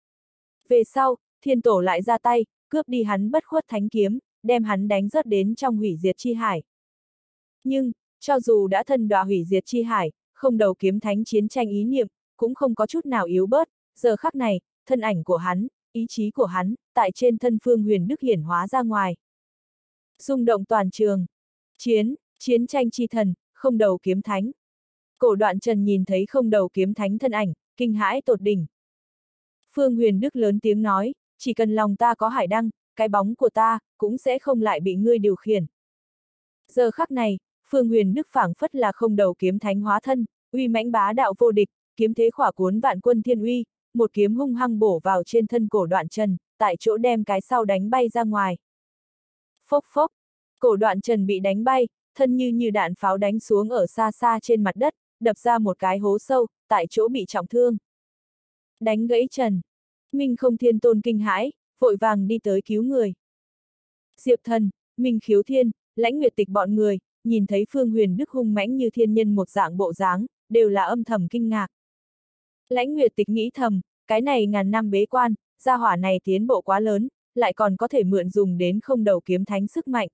S1: Về sau, thiên tổ lại ra tay, cướp đi hắn bất khuất thánh kiếm, đem hắn đánh rớt đến trong hủy diệt chi hải. Nhưng, cho dù đã thân đọa hủy diệt chi hải, không đầu kiếm thánh chiến tranh ý niệm, cũng không có chút nào yếu bớt, giờ khắc này, thân ảnh của hắn, ý chí của hắn, tại trên thân Phương Huyền Đức hiển hóa ra ngoài. Rung động toàn trường. Chiến, chiến tranh chi thần, không đầu kiếm thánh. Cổ Đoạn Trần nhìn thấy không đầu kiếm thánh thân ảnh, kinh hãi tột đỉnh. Phương Huyền Đức lớn tiếng nói, chỉ cần lòng ta có hải đăng, cái bóng của ta, cũng sẽ không lại bị ngươi điều khiển. Giờ khắc này, Phương Huyền Đức phảng phất là không đầu kiếm thánh hóa thân, uy mãnh bá đạo vô địch, kiếm thế khỏa cuốn vạn quân thiên uy, một kiếm hung hăng bổ vào trên thân cổ Đoạn Trần, tại chỗ đem cái sau đánh bay ra ngoài. Phốc phốc, cổ Đoạn Trần bị đánh bay, thân như như đạn pháo đánh xuống ở xa xa trên mặt đất, đập ra một cái hố sâu, tại chỗ bị trọng thương. Đánh gãy Trần. Minh Không Thiên Tôn kinh hãi, vội vàng đi tới cứu người. Diệp Thần, Minh Khiếu Thiên, Lãnh Nguyệt Tịch bọn người, nhìn thấy Phương Huyền Đức hung mãnh như thiên nhân một dạng bộ dáng, đều là âm thầm kinh ngạc. Lãnh Nguyệt Tịch nghĩ thầm, cái này ngàn năm bế quan, gia hỏa này tiến bộ quá lớn, lại còn có thể mượn dùng đến không đầu kiếm thánh sức mạnh.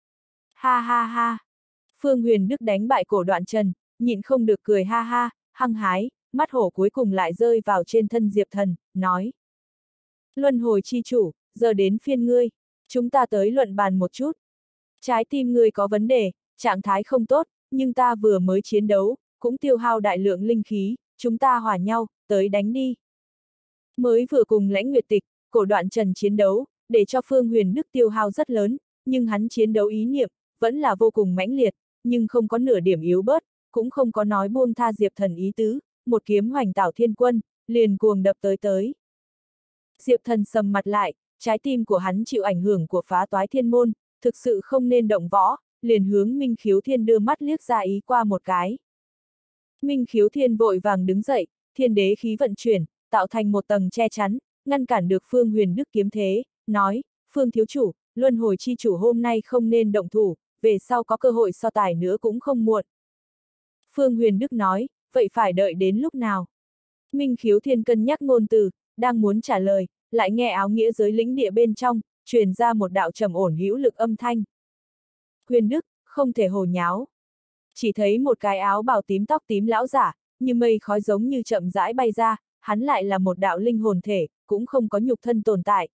S1: Ha ha ha! Phương Huyền Đức đánh bại cổ Đoạn Trần, nhịn không được cười ha ha, hăng hái, mắt hổ cuối cùng lại rơi vào trên thân Diệp Thần, nói. Luân hồi chi chủ, giờ đến phiên ngươi, chúng ta tới luận bàn một chút. Trái tim ngươi có vấn đề, trạng thái không tốt, nhưng ta vừa mới chiến đấu, cũng tiêu hao đại lượng linh khí, chúng ta hòa nhau, tới đánh đi. Mới vừa cùng Lãnh Nguyệt Tịch, cổ Đoạn Trần chiến đấu, để cho Phương Huyền Đức tiêu hao rất lớn, nhưng hắn chiến đấu ý niệm, vẫn là vô cùng mãnh liệt, nhưng không có nửa điểm yếu bớt, cũng không có nói buông tha Diệp Thần ý tứ, một kiếm hoành tảo thiên quân, liền cuồng đập tới tới. Diệp Thần sầm mặt lại, trái tim của hắn chịu ảnh hưởng của phá toái thiên môn, thực sự không nên động võ, liền hướng Minh Khiếu Thiên đưa mắt liếc ra ý qua một cái. Minh Khiếu Thiên vội vàng đứng dậy, thiên đế khí vận chuyển, tạo thành một tầng che chắn, ngăn cản được Phương Huyền Đức kiếm thế, nói, Phương thiếu chủ, luân hồi chi chủ hôm nay không nên động thủ, về sau có cơ hội so tài nữa cũng không muộn. Phương Huyền Đức nói, vậy phải đợi đến lúc nào? Minh Khiếu Thiên cân nhắc ngôn từ, đang muốn trả lời, lại nghe áo nghĩa giới lĩnh địa bên trong, truyền ra một đạo trầm ổn hữu lực âm thanh. Huyền Đức, không thể hồ nháo. Chỉ thấy một cái áo bào tím tóc tím lão giả, như mây khói giống như chậm rãi bay ra, hắn lại là một đạo linh hồn thể, cũng không có nhục thân tồn tại.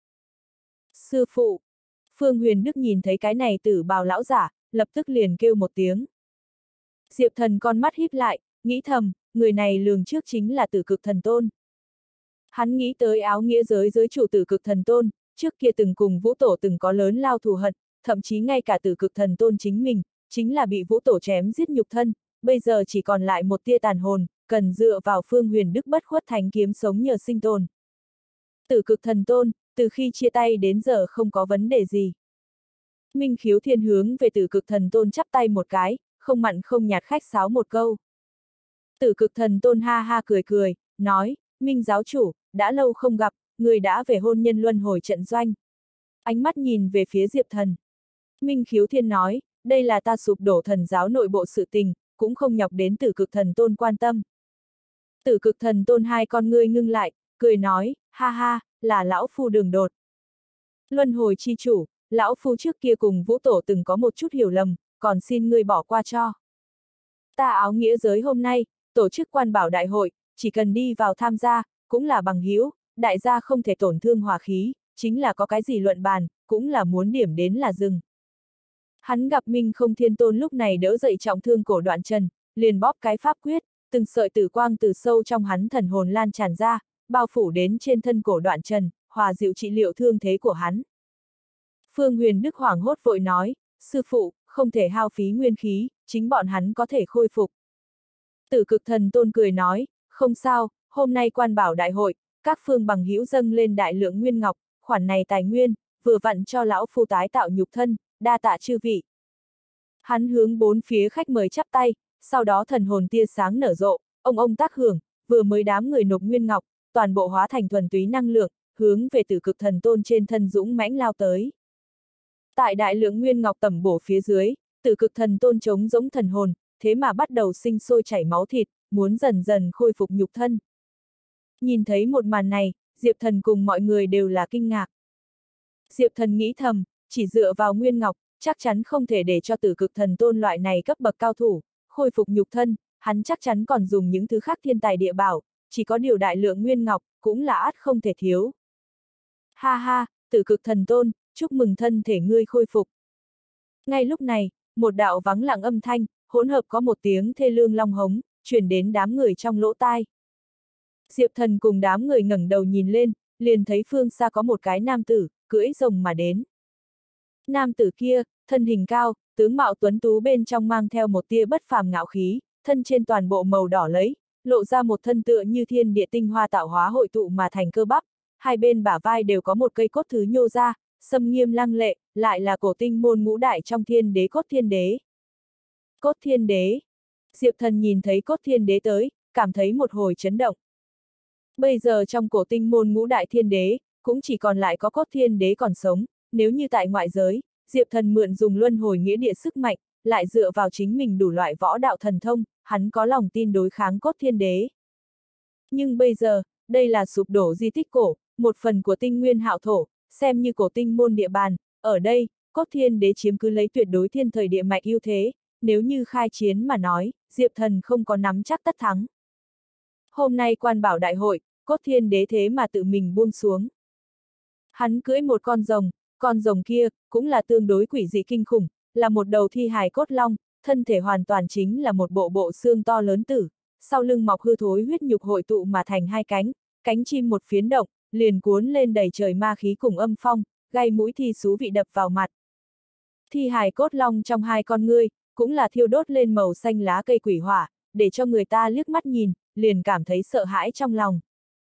S1: Sư phụ! Phương Huyền Đức nhìn thấy cái này tử bào lão giả, lập tức liền kêu một tiếng. Diệp Thần con mắt híp lại, nghĩ thầm, người này lường trước chính là Tử Cực Thần Tôn. Hắn nghĩ tới áo nghĩa giới giới chủ Tử Cực Thần Tôn, trước kia từng cùng Vũ Tổ từng có lớn lao thù hận, thậm chí ngay cả Tử Cực Thần Tôn chính mình, chính là bị Vũ Tổ chém giết nhục thân, bây giờ chỉ còn lại một tia tàn hồn, cần dựa vào Phương Huyền Đức bất khuất thánh kiếm sống nhờ sinh tồn. Tử Cực Thần Tôn, từ khi chia tay đến giờ không có vấn đề gì. Minh Khiếu Thiên hướng về Tử Cực Thần Tôn chắp tay một cái, không mặn không nhạt khách sáo một câu. Tử Cực Thần Tôn ha ha cười cười, nói, Minh giáo chủ, đã lâu không gặp, người đã về hôn nhân luân hồi trận doanh. Ánh mắt nhìn về phía Diệp Thần. Minh Khiếu Thiên nói, đây là ta sụp đổ thần giáo nội bộ sự tình, cũng không nhọc đến Tử Cực Thần Tôn quan tâm. Tử Cực Thần Tôn hai con ngươi ngưng lại, cười nói, ha ha, là lão phu đường đột. Luân hồi chi chủ, lão phu trước kia cùng Vũ Tổ từng có một chút hiểu lầm, còn xin ngươi bỏ qua cho. Ta áo nghĩa giới hôm nay, tổ chức quan bảo đại hội, chỉ cần đi vào tham gia, cũng là bằng hữu, đại gia không thể tổn thương hòa khí, chính là có cái gì luận bàn, cũng là muốn điểm đến là dừng. Hắn gặp Minh Không Thiên Tôn lúc này đỡ dậy trọng thương cổ Đoạn Trần, liền bóp cái pháp quyết, từng sợi tử quang từ sâu trong hắn thần hồn lan tràn ra, bao phủ đến trên thân cổ Đoạn Trần, hòa dịu trị liệu thương thế của hắn. Phương Huyền Đức hoảng hốt vội nói, sư phụ, không thể hao phí nguyên khí, chính bọn hắn có thể khôi phục. Tử Cực Thần Tôn cười nói, không sao, hôm nay quan bảo đại hội, các phương bằng hữu dâng lên đại lượng nguyên ngọc, khoản này tài nguyên, vừa vặn cho lão phu tái tạo nhục thân, đa tạ chư vị. Hắn hướng bốn phía khách mời chắp tay, sau đó thần hồn tia sáng nở rộ, ông ông tác hưởng, vừa mới đám người nộp nguyên ngọc, toàn bộ hóa thành thuần túy năng lượng, hướng về Tử Cực Thần Tôn trên thân dũng mãnh lao tới. Tại đại lượng nguyên ngọc tẩm bổ phía dưới, Tử Cực Thần Tôn chống giống thần hồn, thế mà bắt đầu sinh sôi chảy máu thịt, muốn dần dần khôi phục nhục thân. Nhìn thấy một màn này, Diệp Thần cùng mọi người đều là kinh ngạc. Diệp Thần nghĩ thầm, chỉ dựa vào nguyên ngọc, chắc chắn không thể để cho Tử Cực Thần Tôn loại này cấp bậc cao thủ khôi phục nhục thân, hắn chắc chắn còn dùng những thứ khác thiên tài địa bảo, chỉ có điều đại lượng nguyên ngọc, cũng là ắt không thể thiếu. Ha ha, Tử Cực Thần Tôn, chúc mừng thân thể ngươi khôi phục. Ngay lúc này, một đạo vắng lặng âm thanh, hỗn hợp có một tiếng thê lương long hống, truyền đến đám người trong lỗ tai. Diệp Thần cùng đám người ngẩng đầu nhìn lên, liền thấy phương xa có một cái nam tử, cưỡi rồng mà đến. Nam tử kia, thân hình cao, tướng mạo tuấn tú bên trong mang theo một tia bất phàm ngạo khí, thân trên toàn bộ màu đỏ lấy, lộ ra một thân tựa như thiên địa tinh hoa tạo hóa hội tụ mà thành cơ bắp, hai bên bả vai đều có một cây cốt thứ nhô ra, xâm nghiêm lăng lệ, lại là cổ tinh môn ngũ đại trong thiên đế Cốt Thiên Đế. Cốt Thiên Đế. Diệp Thần nhìn thấy Cốt Thiên Đế tới, cảm thấy một hồi chấn động. Bây giờ trong cổ tinh môn ngũ đại thiên đế, cũng chỉ còn lại có Cốt Thiên Đế còn sống, nếu như tại ngoại giới, Diệp Thần mượn dùng luân hồi nghĩa địa sức mạnh, lại dựa vào chính mình đủ loại võ đạo thần thông, hắn có lòng tin đối kháng Cốt Thiên Đế. Nhưng bây giờ, đây là sụp đổ di tích cổ, một phần của tinh nguyên hạo thổ, xem như cổ tinh môn địa bàn, ở đây, Cốt Thiên Đế chiếm cứ lấy tuyệt đối thiên thời địa mạch ưu thế, nếu như khai chiến mà nói, Diệp Thần không có nắm chắc tất thắng. Hôm nay quan bảo đại hội, Cốt Thiên Đế thế mà tự mình buông xuống. Hắn cưỡi một con rồng, con rồng kia, cũng là tương đối quỷ dị kinh khủng, là một đầu thi hài cốt long, thân thể hoàn toàn chính là một bộ bộ xương to lớn tử, sau lưng mọc hư thối huyết nhục hội tụ mà thành hai cánh, cánh chim một phiến động, liền cuốn lên đầy trời ma khí cùng âm phong, gây mũi thi xú vị đập vào mặt. Thi hài cốt long trong hai con ngươi, cũng là thiêu đốt lên màu xanh lá cây quỷ hỏa, để cho người ta liếc mắt nhìn, liền cảm thấy sợ hãi trong lòng.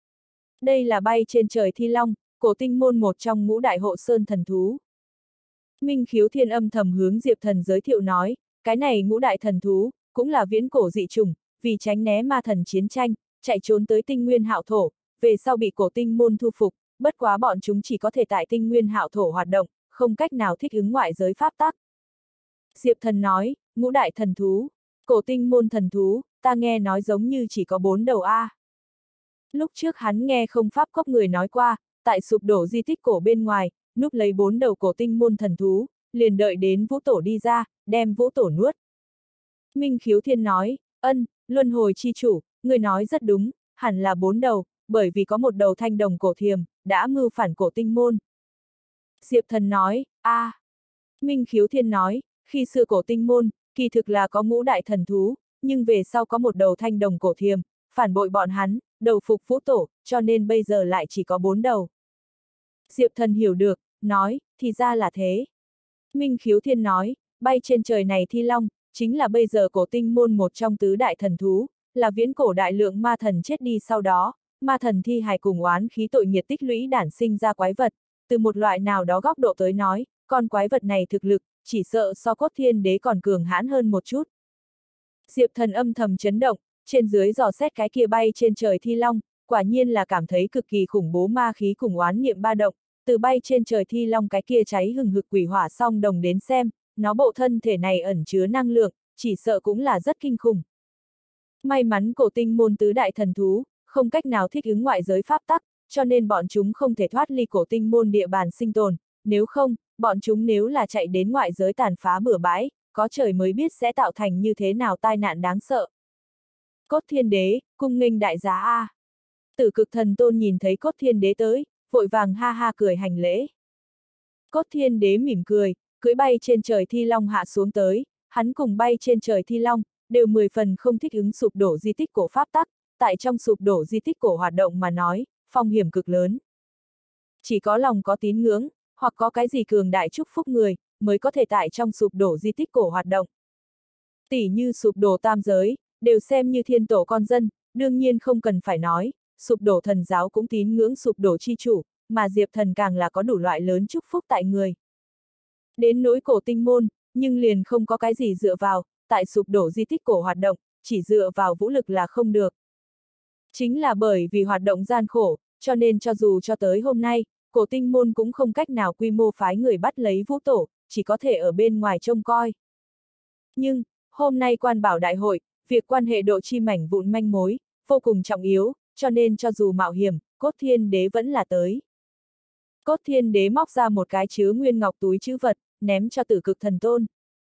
S1: Đây là bay trên trời thi long, cổ tinh môn một trong ngũ đại hộ sơn thần thú. Minh Khiếu Thiên âm thầm hướng Diệp Thần giới thiệu nói, cái này ngũ đại thần thú, cũng là viễn cổ dị chủng, vì tránh né ma thần chiến tranh, chạy trốn tới tinh nguyên hạo thổ, về sau bị cổ tinh môn thu phục, bất quá bọn chúng chỉ có thể tại tinh nguyên hạo thổ hoạt động, không cách nào thích ứng ngoại giới pháp tắc. Diệp Thần nói, ngũ đại thần thú, cổ tinh môn thần thú, ta nghe nói giống như chỉ có bốn đầu a. Lúc trước hắn nghe không pháp cốc người nói qua, tại sụp đổ di tích cổ bên ngoài, núp lấy bốn đầu cổ tinh môn thần thú, liền đợi đến Vũ Tổ đi ra, đem Vũ Tổ nuốt. Minh Khiếu Thiên nói, ân, luân hồi chi chủ, người nói rất đúng, hẳn là bốn đầu, bởi vì có một đầu thanh đồng cổ thiềm, đã mưu phản cổ tinh môn. Diệp Thần nói, a. À. Minh Khiếu Thiên nói, khi xưa cổ tinh môn, kỳ thực là có ngũ đại thần thú, nhưng về sau có một đầu thanh đồng cổ thiềm, phản bội bọn hắn, đầu phục Vũ Tổ, cho nên bây giờ lại chỉ có bốn đầu. Diệp Thần hiểu được, nói, thì ra là thế. Minh Khiếu Thiên nói, bay trên trời này thi long, chính là bây giờ cổ tinh môn một trong tứ đại thần thú, là viễn cổ đại lượng ma thần chết đi sau đó, ma thần thi hài cùng oán khí tội nghiệt tích lũy đản sinh ra quái vật, từ một loại nào đó góc độ tới nói, con quái vật này thực lực, chỉ sợ so Cốt Thiên Đế còn cường hãn hơn một chút. Diệp Thần âm thầm chấn động, trên dưới dò xét cái kia bay trên trời thi long, quả nhiên là cảm thấy cực kỳ khủng bố ma khí cùng oán niệm ba động, từ bay trên trời thi long cái kia cháy hừng hực quỷ hỏa song đồng đến xem, nó bộ thân thể này ẩn chứa năng lượng, chỉ sợ cũng là rất kinh khủng. May mắn cổ tinh môn tứ đại thần thú, không cách nào thích ứng ngoại giới pháp tắc, cho nên bọn chúng không thể thoát ly cổ tinh môn địa bàn sinh tồn, nếu không, bọn chúng nếu là chạy đến ngoại giới tàn phá bừa bãi, có trời mới biết sẽ tạo thành như thế nào tai nạn đáng sợ. Cốt Thiên Đế, cung nghênh đại giá a. Tử Cực Thần Tôn nhìn thấy Cốt Thiên Đế tới, vội vàng ha ha cười hành lễ. Cốt Thiên Đế mỉm cười, cưỡi bay trên trời thi long hạ xuống tới, hắn cùng bay trên trời thi long, đều mười phần không thích ứng sụp đổ di tích cổ pháp tắc, tại trong sụp đổ di tích cổ hoạt động mà nói, phong hiểm cực lớn. Chỉ có lòng có tín ngưỡng, hoặc có cái gì cường đại chúc phúc người, mới có thể tại trong sụp đổ di tích cổ hoạt động. Tỷ như sụp đổ tam giới, đều xem như thiên tổ con dân, đương nhiên không cần phải nói, sụp đổ thần giáo cũng tín ngưỡng sụp đổ chi chủ, mà Diệp Thần càng là có đủ loại lớn chúc phúc tại người. Đến nỗi cổ tinh môn, nhưng liền không có cái gì dựa vào, tại sụp đổ di tích cổ hoạt động, chỉ dựa vào vũ lực là không được. Chính là bởi vì hoạt động gian khổ, cho nên cho dù cho tới hôm nay, cổ tinh môn cũng không cách nào quy mô phái người bắt lấy Vũ Tổ, chỉ có thể ở bên ngoài trông coi. Nhưng, hôm nay quan bảo đại hội, việc quan hệ độ chi mảnh vụn manh mối, vô cùng trọng yếu, cho nên cho dù mạo hiểm, Cốt Thiên Đế vẫn là tới. Cốt Thiên Đế móc ra một cái chứa nguyên ngọc túi trữ vật, ném cho Tử Cực Thần Tôn.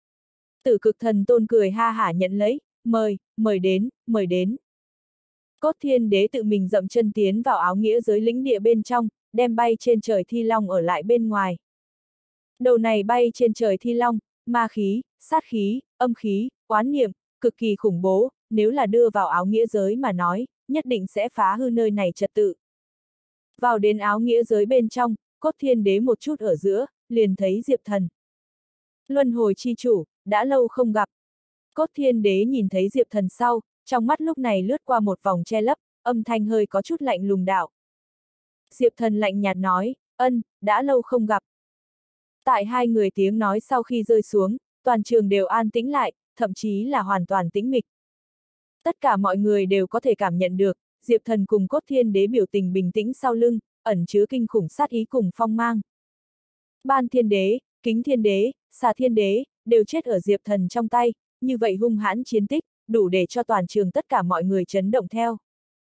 S1: Tử Cực Thần Tôn cười ha hả nhận lấy, mời, mời đến, mời đến. Cốt Thiên Đế tự mình dậm chân tiến vào áo nghĩa giới lĩnh địa bên trong, đem bay trên trời thi long ở lại bên ngoài. Đầu này bay trên trời thi long, ma khí, sát khí, âm khí, oán niệm, cực kỳ khủng bố, nếu là đưa vào áo nghĩa giới mà nói, nhất định sẽ phá hư nơi này trật tự. Vào đến áo nghĩa giới bên trong, Cốt Thiên Đế một chút ở giữa, liền thấy Diệp Thần. Luân hồi chi chủ, đã lâu không gặp. Cốt Thiên Đế nhìn thấy Diệp Thần sau, trong mắt lúc này lướt qua một vòng che lấp, âm thanh hơi có chút lạnh lùng đạo. Diệp Thần lạnh nhạt nói, ân, đã lâu không gặp. Tại hai người tiếng nói sau khi rơi xuống, toàn trường đều an tĩnh lại, thậm chí là hoàn toàn tĩnh mịch. Tất cả mọi người đều có thể cảm nhận được, Diệp Thần cùng Cốt Thiên Đế biểu tình bình tĩnh sau lưng, ẩn chứa kinh khủng sát ý cùng phong mang. Ban Thiên Đế, Kính Thiên Đế, Xà Thiên Đế, đều chết ở Diệp Thần trong tay, như vậy hung hãn chiến tích, đủ để cho toàn trường tất cả mọi người chấn động theo.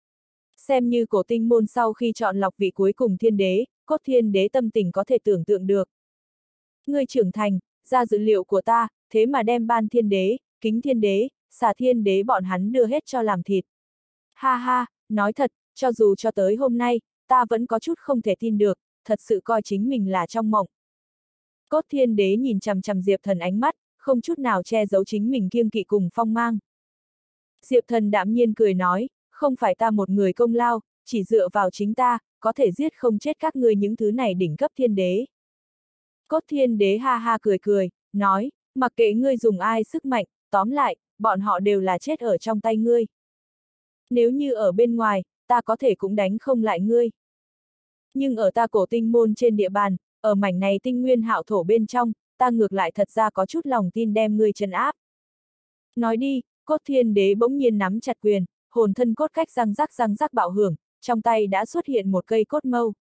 S1: Xem như cổ tinh môn sau khi chọn lọc vị cuối cùng Thiên Đế, Cốt Thiên Đế tâm tình có thể tưởng tượng được. Ngươi trưởng thành, ra dữ liệu của ta, thế mà đem Ban Thiên Đế, Kính Thiên Đế, Xà Thiên Đế bọn hắn đưa hết cho làm thịt. Ha ha, nói thật, cho dù cho tới hôm nay, ta vẫn có chút không thể tin được, thật sự coi chính mình là trong mộng. Cốt Thiên Đế nhìn chằm chằm Diệp Thần ánh mắt, không chút nào che giấu chính mình kiêng kỵ cùng phong mang. Diệp Thần đạm nhiên cười nói, không phải ta một người công lao, chỉ dựa vào chính ta, có thể giết không chết các ngươi những thứ này đỉnh cấp thiên đế. Cốt Thiên Đế ha ha cười cười, nói, mặc kệ ngươi dùng ai sức mạnh, tóm lại, bọn họ đều là chết ở trong tay ngươi. Nếu như ở bên ngoài, ta có thể cũng đánh không lại ngươi. Nhưng ở ta cổ tinh môn trên địa bàn, ở mảnh này tinh nguyên hạo thổ bên trong, ta ngược lại thật ra có chút lòng tin đem ngươi trấn áp. Nói đi, Cốt Thiên Đế bỗng nhiên nắm chặt quyền, hồn thân cốt cách răng rắc răng rắc bạo hưởng, trong tay đã xuất hiện một cây cốt mâu.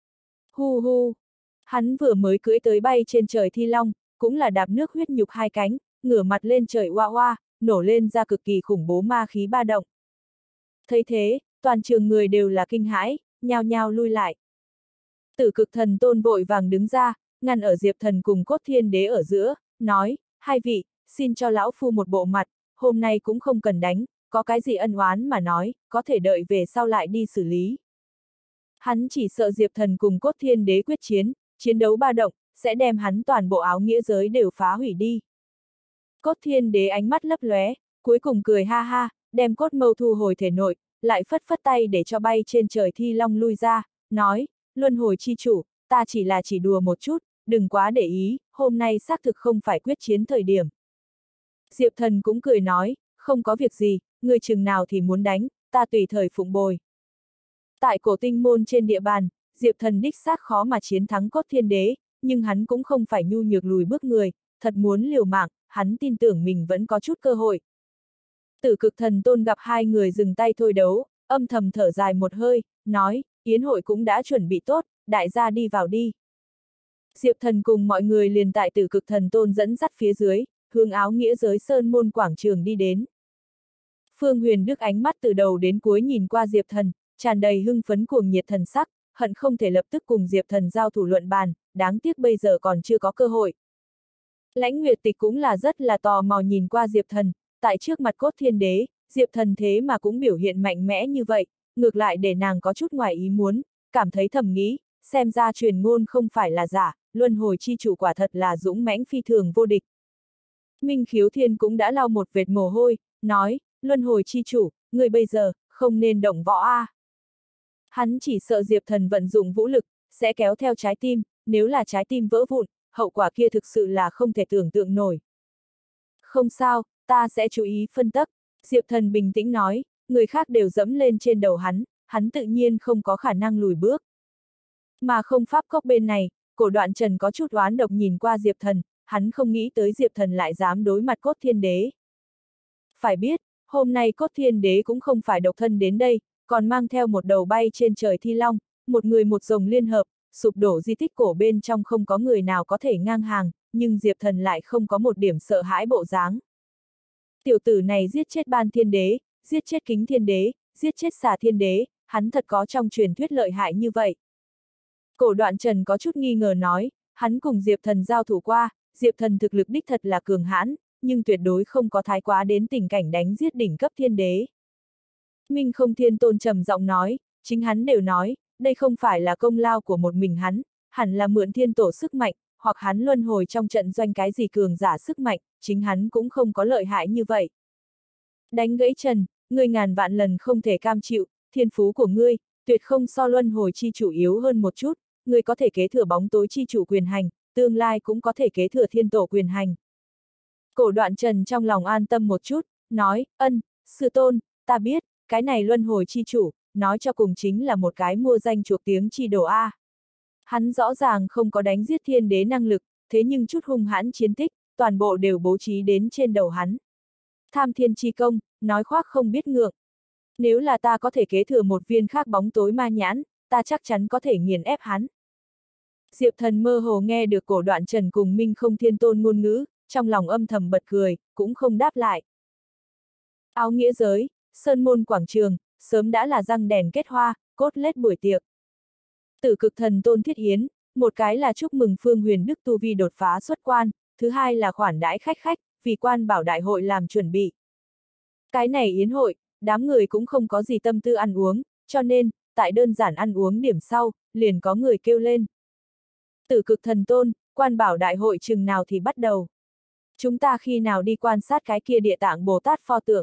S1: Hu hu! Hắn vừa mới cưỡi tới bay trên trời thi long, cũng là đạp nước huyết nhục hai cánh, ngửa mặt lên trời oa oa, nổ lên ra cực kỳ khủng bố ma khí ba động. Thấy thế, toàn trường người đều là kinh hãi, nhao nhao lui lại. Tử Cực Thần Tôn vội vàng đứng ra, ngăn ở Diệp Thần cùng Cốt Thiên Đế ở giữa, nói, hai vị, xin cho lão phu một bộ mặt, hôm nay cũng không cần đánh, có cái gì ân oán mà nói, có thể đợi về sau lại đi xử lý. Hắn chỉ sợ Diệp Thần cùng Cốt Thiên Đế quyết chiến, chiến đấu ba động, sẽ đem hắn toàn bộ áo nghĩa giới đều phá hủy đi. Cốt Thiên Đế ánh mắt lấp lóe, cuối cùng cười ha ha, đem cốt mâu thu hồi thể nội, lại phất phất tay để cho bay trên trời thi long lui ra, nói, luân hồi chi chủ, ta chỉ là chỉ đùa một chút, đừng quá để ý, hôm nay xác thực không phải quyết chiến thời điểm. Diệp Thần cũng cười nói, không có việc gì, người chừng nào thì muốn đánh, ta tùy thời phụng bồi. Tại cổ tinh môn trên địa bàn, Diệp Thần đích xác khó mà chiến thắng Cốt Thiên Đế, nhưng hắn cũng không phải nhu nhược lùi bước người, thật muốn liều mạng, hắn tin tưởng mình vẫn có chút cơ hội. Tử Cực Thần Tôn gặp hai người dừng tay thôi đấu, âm thầm thở dài một hơi, nói, yến hội cũng đã chuẩn bị tốt, đại gia đi vào đi. Diệp Thần cùng mọi người liền tại Tử Cực Thần Tôn dẫn dắt phía dưới, hướng áo nghĩa giới sơn môn quảng trường đi đến. Phương Huyền Đức ánh mắt từ đầu đến cuối nhìn qua Diệp Thần, tràn đầy hưng phấn cuồng nhiệt thần sắc, hận không thể lập tức cùng Diệp Thần giao thủ luận bàn, đáng tiếc bây giờ còn chưa có cơ hội. Lãnh Nguyệt Tịch cũng là rất là tò mò nhìn qua Diệp Thần, tại trước mặt Cốt Thiên Đế, Diệp Thần thế mà cũng biểu hiện mạnh mẽ như vậy, ngược lại để nàng có chút ngoài ý muốn, cảm thấy thầm nghĩ, xem ra truyền ngôn không phải là giả, luân hồi chi chủ quả thật là dũng mãnh phi thường vô địch. Minh Khiếu Thiên cũng đã lau một vệt mồ hôi, nói, luân hồi chi chủ, người bây giờ, không nên động võ a. Hắn chỉ sợ Diệp Thần vận dụng vũ lực, sẽ kéo theo trái tim, nếu là trái tim vỡ vụn, hậu quả kia thực sự là không thể tưởng tượng nổi. Không sao, ta sẽ chú ý phân tắc, Diệp Thần bình tĩnh nói, người khác đều dẫm lên trên đầu hắn, hắn tự nhiên không có khả năng lùi bước. Mà không pháp cốc bên này, Cổ Đoạn Trần có chút oán độc nhìn qua Diệp Thần, hắn không nghĩ tới Diệp Thần lại dám đối mặt Cốt Thiên Đế. Phải biết, hôm nay Cốt Thiên Đế cũng không phải độc thân đến đây, còn mang theo một đầu bay trên trời thi long, một người một rồng liên hợp, sụp đổ di tích cổ bên trong không có người nào có thể ngang hàng, nhưng Diệp Thần lại không có một điểm sợ hãi bộ dáng. Tiểu tử này giết chết Ban Thiên Đế, giết chết Kính Thiên Đế, giết chết Xà Thiên Đế, hắn thật có trong truyền thuyết lợi hại như vậy. Cổ Đoạn Trần có chút nghi ngờ nói, hắn cùng Diệp Thần giao thủ qua, Diệp Thần thực lực đích thật là cường hãn, nhưng tuyệt đối không có thái quá đến tình cảnh đánh giết đỉnh cấp thiên đế. Minh Không Thiên Tôn trầm giọng nói, chính hắn đều nói, đây không phải là công lao của một mình hắn, hẳn là mượn thiên tổ sức mạnh, hoặc hắn luân hồi trong trận doanh cái gì cường giả sức mạnh, chính hắn cũng không có lợi hại như vậy. Đánh gãy Trần, ngươi ngàn vạn lần không thể cam chịu, thiên phú của ngươi, tuyệt không so luân hồi chi chủ yếu hơn một chút, ngươi có thể kế thừa bóng tối chi chủ quyền hành, tương lai cũng có thể kế thừa thiên tổ quyền hành. Cổ Đoạn Trần trong lòng an tâm một chút, nói, ân, sư tôn, ta biết, cái này luân hồi chi chủ, nói cho cùng chính là một cái mua danh chuộc tiếng chi đồ A. Hắn rõ ràng không có đánh giết thiên đế năng lực, thế nhưng chút hung hãn chiến tích, toàn bộ đều bố trí đến trên đầu hắn. Tham thiên chi công, nói khoác không biết ngượng. Nếu là ta có thể kế thừa một viên khác bóng tối ma nhãn, ta chắc chắn có thể nghiền ép hắn. Diệp Thần mơ hồ nghe được Cổ Đoạn Trần cùng Minh Không Thiên Tôn ngôn ngữ, trong lòng âm thầm bật cười, cũng không đáp lại. Áo nghĩa giới, Sơn Môn Quảng Trường, sớm đã là răng đèn kết hoa, cốt lết buổi tiệc. Tử Cực Thần Tôn thiết yến, một cái là chúc mừng Phương Huyền Đức tu vi đột phá xuất quan, thứ hai là khoản đãi khách khách, vì quan bảo đại hội làm chuẩn bị. Cái này yến hội, đám người cũng không có gì tâm tư ăn uống, cho nên, tại đơn giản ăn uống điểm sau, liền có người kêu lên. Tử Cực Thần Tôn, quan bảo đại hội chừng nào thì bắt đầu. Chúng ta khi nào đi quan sát cái kia Địa Tạng Bồ Tát pho tượng?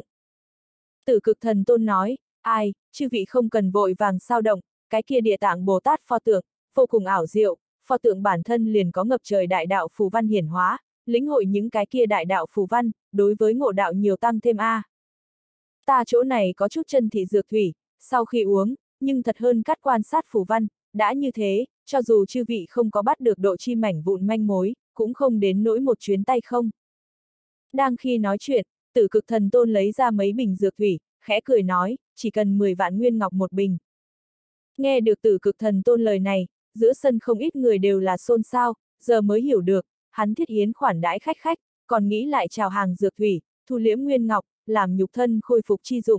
S1: Tử Cực Thần Tôn nói, ai, chư vị không cần vội vàng sao động, cái kia Địa Tạng Bồ Tát pho tượng, vô cùng ảo diệu, pho tượng bản thân liền có ngập trời đại đạo phù văn hiển hóa, lĩnh hội những cái kia đại đạo phù văn, đối với ngộ đạo nhiều tăng thêm a. Ta chỗ này có chút chân thị dược thủy, sau khi uống, nhưng thật hơn cắt quan sát phù văn, đã như thế, cho dù chư vị không có bắt được độ chi mảnh vụn manh mối, cũng không đến nỗi một chuyến tay không. Đang khi nói chuyện, Tử Cực Thần Tôn lấy ra mấy bình dược thủy, khẽ cười nói, chỉ cần mười vạn nguyên ngọc một bình. Nghe được Tử Cực Thần Tôn lời này, giữa sân không ít người đều là xôn xao, giờ mới hiểu được, hắn thiết yến khoản đãi khách khách, còn nghĩ lại chào hàng dược thủy, thu liễm nguyên ngọc, làm nhục thân khôi phục chi dụng.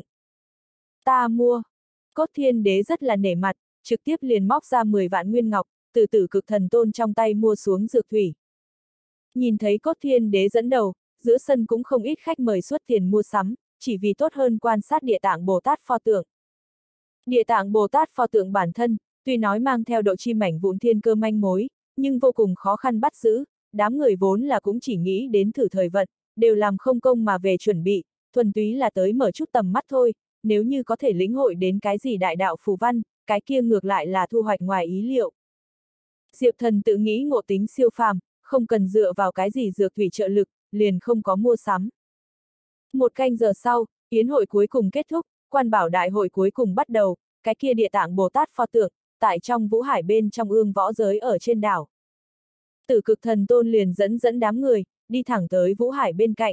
S1: Ta mua. Cốt Thiên Đế rất là nể mặt, trực tiếp liền móc ra mười vạn nguyên ngọc, từ Tử Cực Thần Tôn trong tay mua xuống dược thủy. Nhìn thấy Cốt Thiên Đế dẫn đầu, giữa sân cũng không ít khách mời xuất tiền mua sắm, chỉ vì tốt hơn quan sát Địa Tạng Bồ Tát pho tượng. Địa Tạng Bồ Tát pho tượng bản thân, tuy nói mang theo độ chi mảnh vụn thiên cơ manh mối, nhưng vô cùng khó khăn bắt giữ, đám người vốn là cũng chỉ nghĩ đến thử thời vận, đều làm không công mà về chuẩn bị, thuần túy là tới mở chút tầm mắt thôi, nếu như có thể lĩnh hội đến cái gì đại đạo phù văn, cái kia ngược lại là thu hoạch ngoài ý liệu. Diệp Thần tự nghĩ ngộ tính siêu phàm, không cần dựa vào cái gì dược thủy trợ lực, liền không có mua sắm. Một canh giờ sau, yến hội cuối cùng kết thúc, quan bảo đại hội cuối cùng bắt đầu, cái kia Địa Tạng Bồ Tát pho tượng, tại trong Vũ Hải bên trong ương võ giới ở trên đảo. Tử Cực Thần Tôn liền dẫn dẫn đám người, đi thẳng tới Vũ Hải bên cạnh.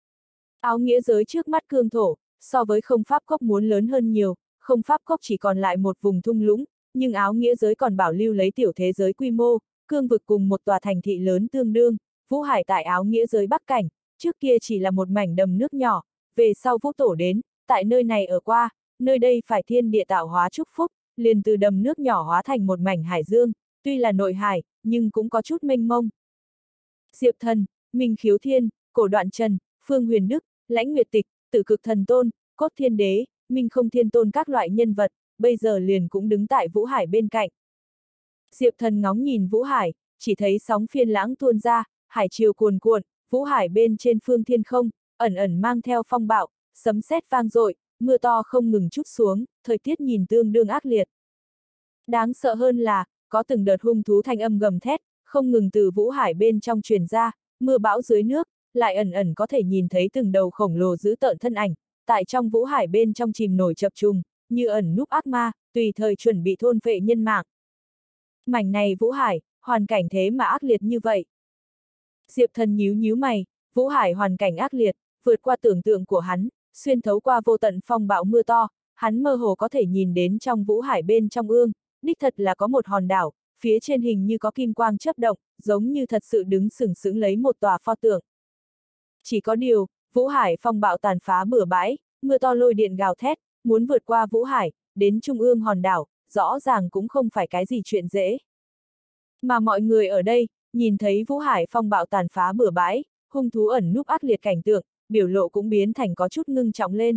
S1: Áo nghĩa giới trước mắt cương thổ, so với không pháp cốc muốn lớn hơn nhiều, không pháp cốc chỉ còn lại một vùng thung lũng, nhưng áo nghĩa giới còn bảo lưu lấy tiểu thế giới quy mô, cương vực cùng một tòa thành thị lớn tương đương. Vũ Hải tại áo nghĩa giới bắc cảnh, trước kia chỉ là một mảnh đầm nước nhỏ, về sau Vũ Tổ đến, tại nơi này ở qua, nơi đây phải thiên địa tạo hóa chúc phúc, liền từ đầm nước nhỏ hóa thành một mảnh hải dương, tuy là nội hải, nhưng cũng có chút mênh mông. Diệp Thần, Minh Khiếu Thiên, Cổ Đoạn Trần, Phương Huyền Đức, Lãnh Nguyệt Tịch, Tử Cực Thần Tôn, Cốt Thiên Đế, Minh Không Thiên Tôn các loại nhân vật, bây giờ liền cũng đứng tại Vũ Hải bên cạnh. Diệp Thần ngóng nhìn Vũ Hải, chỉ thấy sóng phiên lãng tuôn ra, hải triều cuồn cuộn, Vũ Hải bên trên phương thiên không, ẩn ẩn mang theo phong bạo, sấm sét vang dội, mưa to không ngừng trút xuống, thời tiết nhìn tương đương ác liệt. Đáng sợ hơn là, có từng đợt hung thú thanh âm gầm thét, không ngừng từ Vũ Hải bên trong truyền ra, mưa bão dưới nước, lại ẩn ẩn có thể nhìn thấy từng đầu khổng lồ dữ tợn thân ảnh, tại trong Vũ Hải bên trong chìm nổi chập trùng, như ẩn núp ác ma, tùy thời chuẩn bị thôn phệ nhân mạng. Mảnh này Vũ Hải, hoàn cảnh thế mà ác liệt như vậy. Diệp Thần nhíu nhíu mày, Vũ Hải hoàn cảnh ác liệt, vượt qua tưởng tượng của hắn, xuyên thấu qua vô tận phong bão mưa to, hắn mơ hồ có thể nhìn đến trong Vũ Hải bên trong ương, đích thật là có một hòn đảo, phía trên hình như có kim quang chớp động, giống như thật sự đứng sừng sững lấy một tòa pho tượng. Chỉ có điều, Vũ Hải phong bạo tàn phá bừa bãi, mưa to lôi điện gào thét, muốn vượt qua Vũ Hải, đến trung ương hòn đảo, rõ ràng cũng không phải cái gì chuyện dễ. Mà mọi người ở đây, nhìn thấy Vũ Hải phong bạo tàn phá bừa bãi, hung thú ẩn núp ác liệt cảnh tượng, biểu lộ cũng biến thành có chút ngưng trọng lên.